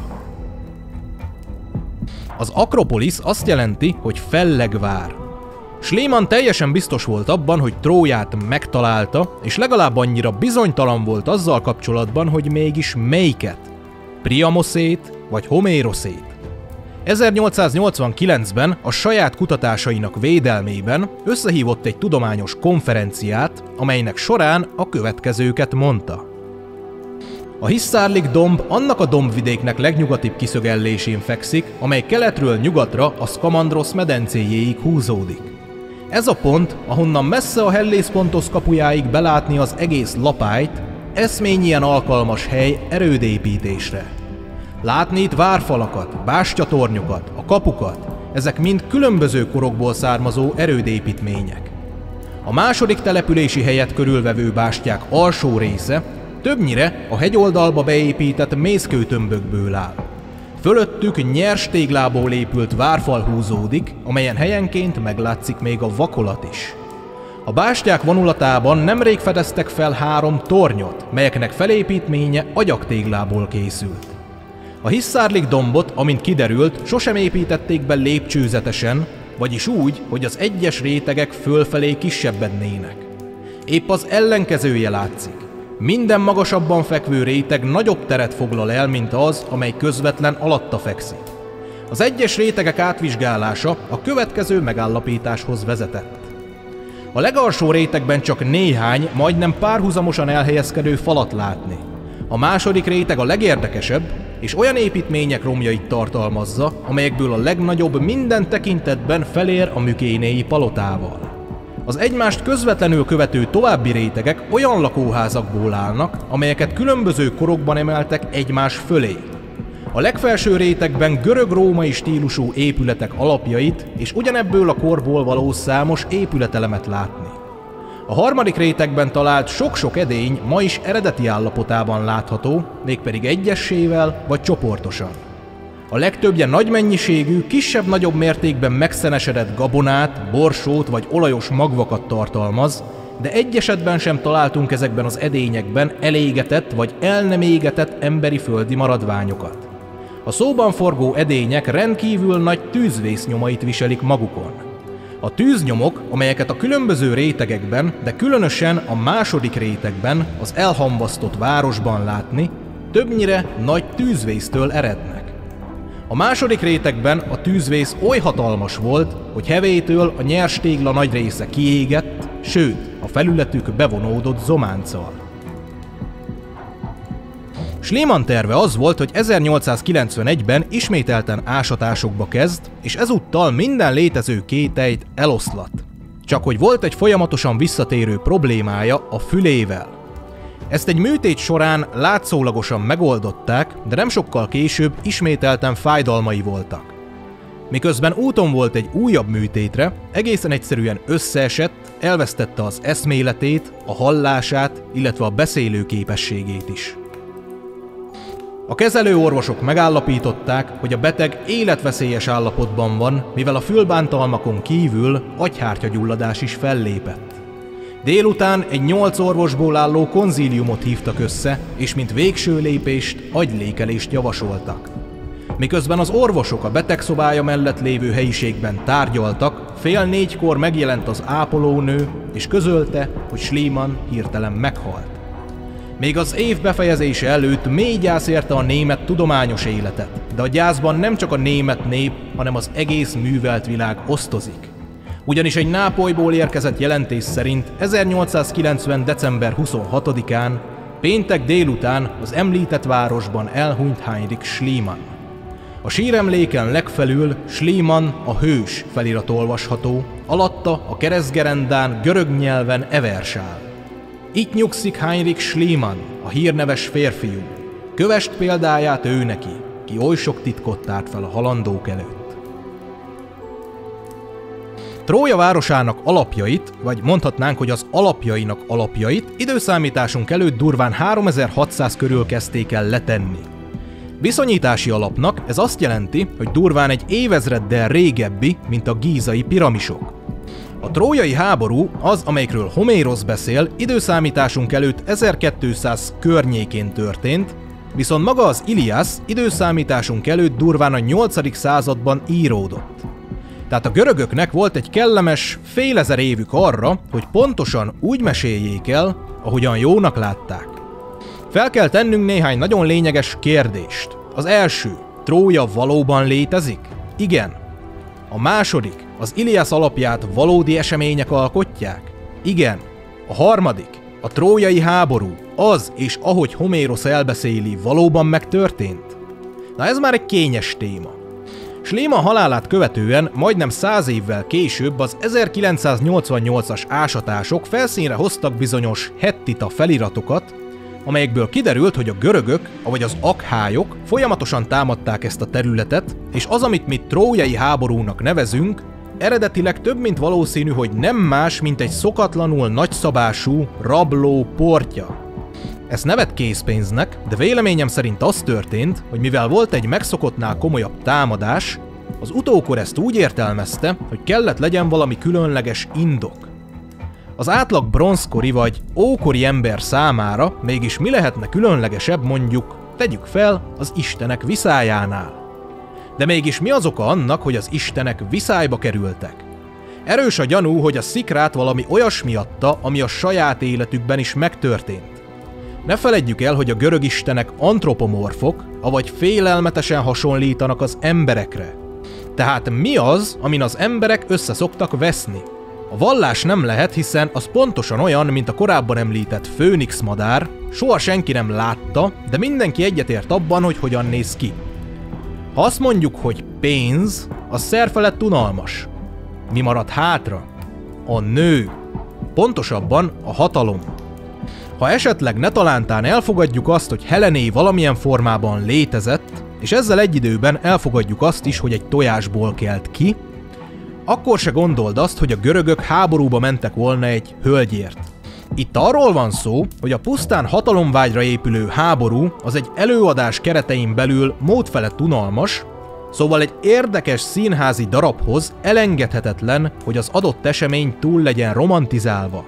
[SPEAKER 1] Az Akropolisz azt jelenti, hogy fellegvár. Schliemann teljesen biztos volt abban, hogy Tróját megtalálta, és legalább annyira bizonytalan volt azzal kapcsolatban, hogy mégis melyiket, Priamoszét vagy Homéroszét. 1889-ben a saját kutatásainak védelmében összehívott egy tudományos konferenciát, amelynek során a következőket mondta. A Hisarlik-domb annak a dombvidéknek legnyugatibb kiszögellésén fekszik, amely keletről nyugatra a Skamandrosz medencéjéig húzódik. Ez a pont, ahonnan messze a Helléspontosz kapujáig belátni az egész Lapályt, eszményien alkalmas hely erődépítésre. Látni itt várfalakat, bástyatornyokat, a kapukat, ezek mind különböző korokból származó erődépítmények. A második települési helyet körülvevő bástyák alsó része többnyire a hegyoldalba beépített mészkőtömbökből áll. Fölöttük nyers téglából épült várfal húzódik, amelyen helyenként meglátszik még a vakolat is. A bástyák vonulatában nemrég fedeztek fel 3 tornyot, melyeknek felépítménye agyaktéglából készült. A Hisarlik-dombot, amint kiderült, sosem építették be lépcsőzetesen, vagyis úgy, hogy az egyes rétegek fölfelé kisebbednének. Épp az ellenkezője látszik. Minden magasabban fekvő réteg nagyobb teret foglal el, mint az, amely közvetlen alatta fekszik. Az egyes rétegek átvizsgálása a következő megállapításhoz vezetett. A legalsó rétegben csak néhány, majdnem párhuzamosan elhelyezkedő falat látni. A második réteg a legérdekesebb, és olyan építmények romjait tartalmazza, amelyekből a legnagyobb minden tekintetben felér a Mykénéi palotával. Az egymást közvetlenül követő további rétegek olyan lakóházakból állnak, amelyeket különböző korokban emeltek egymás fölé. A legfelső rétegben görög-római stílusú épületek alapjait és ugyanebből a korból való számos épületelemet látni. A harmadik rétegben talált sok-sok edény ma is eredeti állapotában látható, mégpedig egyessével vagy csoportosan. A legtöbbje nagy mennyiségű, kisebb-nagyobb mértékben megszenesedett gabonát, borsót vagy olajos magvakat tartalmaz, de egy esetben sem találtunk ezekben az edényekben elégetett vagy el nem égetett emberi földi maradványokat. A szóban forgó edények rendkívül nagy tűzvész nyomait viselik magukon. A tűznyomok, amelyeket a különböző rétegekben, de különösen a második rétegben, az elhamvasztott városban látni, többnyire nagy tűzvésztől erednek. A második rétegben a tűzvész oly hatalmas volt, hogy hevétől a nyers tégla nagy része kiégett, sőt, a felületük bevonódott zománccal. Schliemann terve az volt, hogy 1891-ben ismételten ásatásokba kezd, és ezúttal minden létező kételyt eloszlat. Csak hogy volt egy folyamatosan visszatérő problémája a fülével. Ezt egy műtét során látszólagosan megoldották, de nem sokkal később ismételten fájdalmai voltak. Miközben úton volt egy újabb műtétre, egészen egyszerűen összeesett, elvesztette az eszméletét, a hallását, illetve a beszélő képességét is. A kezelőorvosok megállapították, hogy a beteg életveszélyes állapotban van, mivel a fülbántalmakon kívül agyhártyagyulladás is fellépett. Délután egy 8 orvosból álló konzíliumot hívtak össze, és mint végső lépést agylékelést javasoltak. Miközben az orvosok a betegszobája mellett lévő helyiségben tárgyaltak, 3:30 megjelent az ápolónő, és közölte, hogy Schliemann hirtelen meghalt. Még az év befejezése előtt mély gyász érte a német tudományos életet, de a gyászban nem csak a német nép, hanem az egész művelt világ osztozik. Ugyanis egy Nápolyból érkezett jelentés szerint 1890. december 26-án, péntek délután az említett városban elhunyt Heinrich Schliemann. A síremléken legfelül Schliemann a hős felirat olvasható, alatta a keresztgerendán görög nyelven eversál. Itt nyugszik Heinrich Schliemann, a hírneves férfiú. Kövest példáját ő neki, ki oly sok titkot tárt fel a halandók előtt. Trója városának alapjait, vagy mondhatnánk, hogy az alapjainak alapjait időszámításunk előtt durván 3600 körül kezdték el letenni. Viszonyítási alapnak ez azt jelenti, hogy durván egy évezreddel régebbi, mint a gízai piramisok. A trójai háború az, amelyikről Homérosz beszél, időszámításunk előtt 1200 környékén történt, viszont maga az Iliász időszámításunk előtt durván a 8. században íródott. Tehát a görögöknek volt egy kellemes fél ezer évük arra, hogy pontosan úgy meséljék el, ahogyan jónak látták. Fel kell tennünk néhány nagyon lényeges kérdést. Az első, Trója valóban létezik? Igen. A második, az Iliász alapját valódi események alkotják? Igen. A harmadik, a trójai háború, az és ahogy Homérosz elbeszéli, valóban megtörtént? Na ez már egy kényes téma. Schliemann halálát követően majdnem 100 évvel később az 1988-as ásatások felszínre hoztak bizonyos hettita feliratokat, amelyekből kiderült, hogy a görögök, avagy az akhályok folyamatosan támadták ezt a területet, és az, amit mi trójai háborúnak nevezünk, eredetileg több mint valószínű, hogy nem más, mint egy szokatlanul nagyszabású rabló portja. Ezt nevet készpénznek, de véleményem szerint az történt, hogy mivel volt egy megszokottnál komolyabb támadás, az utókor ezt úgy értelmezte, hogy kellett legyen valami különleges indok. Az átlag bronzkori vagy ókori ember számára mégis mi lehetne különlegesebb, mondjuk, tegyük fel, az istenek viszályánál. De mégis mi az oka annak, hogy az istenek viszályba kerültek? Erős a gyanú, hogy a szikrát valami olyasmi adta, ami a saját életükben is megtörtént. Ne feledjük el, hogy a görög istenek antropomorfok, avagy félelmetesen hasonlítanak az emberekre. Tehát mi az, amin az emberek össze szoktak veszni? A vallás nem lehet, hiszen az pontosan olyan, mint a korábban említett főnix madár, soha senki nem látta, de mindenki egyetért abban, hogy hogyan néz ki. Ha azt mondjuk, hogy pénz, az szerfelett unalmas. Mi marad hátra? A nő. Pontosabban a hatalom. Ha esetleg netalántán elfogadjuk azt, hogy Helené valamilyen formában létezett, és ezzel egy időben elfogadjuk azt is, hogy egy tojásból kelt ki, akkor se gondold azt, hogy a görögök háborúba mentek volna egy hölgyért. Itt arról van szó, hogy a pusztán hatalomvágyra épülő háború az egy előadás keretein belül módfelett unalmas, szóval egy érdekes színházi darabhoz elengedhetetlen, hogy az adott esemény túl legyen romantizálva.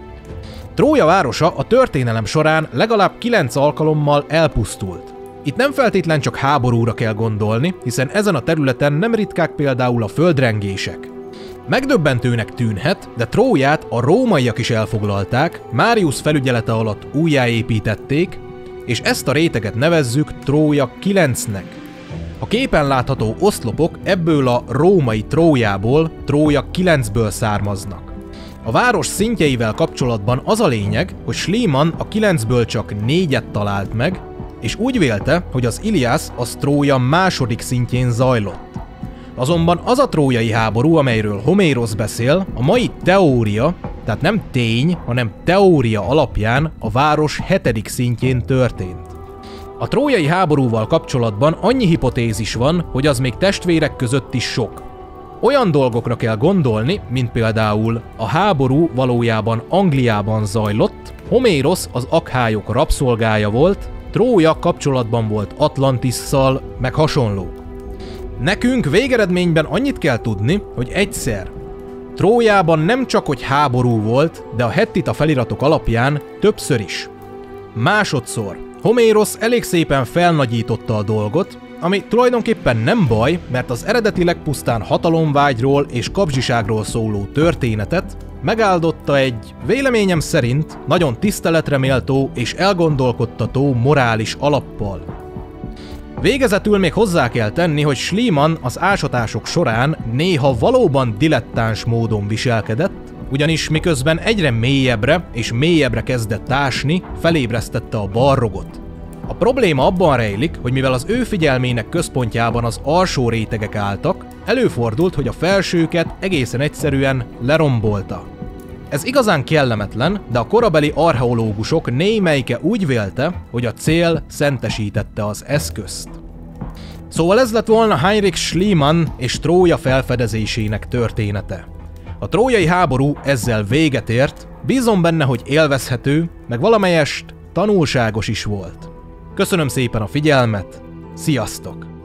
[SPEAKER 1] Trója városa a történelem során legalább 9 alkalommal elpusztult. Itt nem feltétlen csak háborúra kell gondolni, hiszen ezen a területen nem ritkák például a földrengések. Megdöbbentőnek tűnhet, de Tróját a rómaiak is elfoglalták, Marius felügyelete alatt újjáépítették, és ezt a réteget nevezzük Trója 9-nek. A képen látható oszlopok ebből a római Trójából, Trója 9-ből származnak. A város szintjeivel kapcsolatban az a lényeg, hogy Schliemann a 9-ből csak 4-et talált meg, és úgy vélte, hogy az Iliász az Trója második szintjén zajlott. Azonban az a trójai háború, amelyről Homérosz beszél, a mai teória, tehát nem tény, hanem teória alapján a város 7. szintjén történt. A trójai háborúval kapcsolatban annyi hipotézis van, hogy az még testvérek között is sok. Olyan dolgokra kell gondolni, mint például a háború valójában Angliában zajlott, Homérosz az akhályok rabszolgája volt, Trója kapcsolatban volt Atlantisszal, meg hasonlók. Nekünk végeredményben annyit kell tudni, hogy egyszer Trójában nem csak hogy háború volt, de a hettita feliratok alapján többször is. Másodszor Homérosz elég szépen felnagyította a dolgot, ami tulajdonképpen nem baj, mert az eredetileg pusztán hatalomvágyról és kapzsiságról szóló történetet megáldotta egy, véleményem szerint, nagyon tiszteletre méltó és elgondolkodtató morális alappal. Végezetül még hozzá kell tenni, hogy Schliemann az ásatások során néha valóban dilettáns módon viselkedett, ugyanis miközben egyre mélyebbre és mélyebbre kezdett ásni, felébresztette a balrogot. A probléma abban rejlik, hogy mivel az ő figyelmének központjában az alsó rétegek álltak, előfordult, hogy a felsőket egészen egyszerűen lerombolta. Ez igazán kellemetlen, de a korabeli archeológusok némelyike úgy vélte, hogy a cél szentesítette az eszközt. Szóval ez lett volna Heinrich Schliemann és Trója felfedezésének története. A trójai háború ezzel véget ért, bízom benne, hogy élvezhető, meg valamelyest tanulságos is volt. Köszönöm szépen a figyelmet, sziasztok!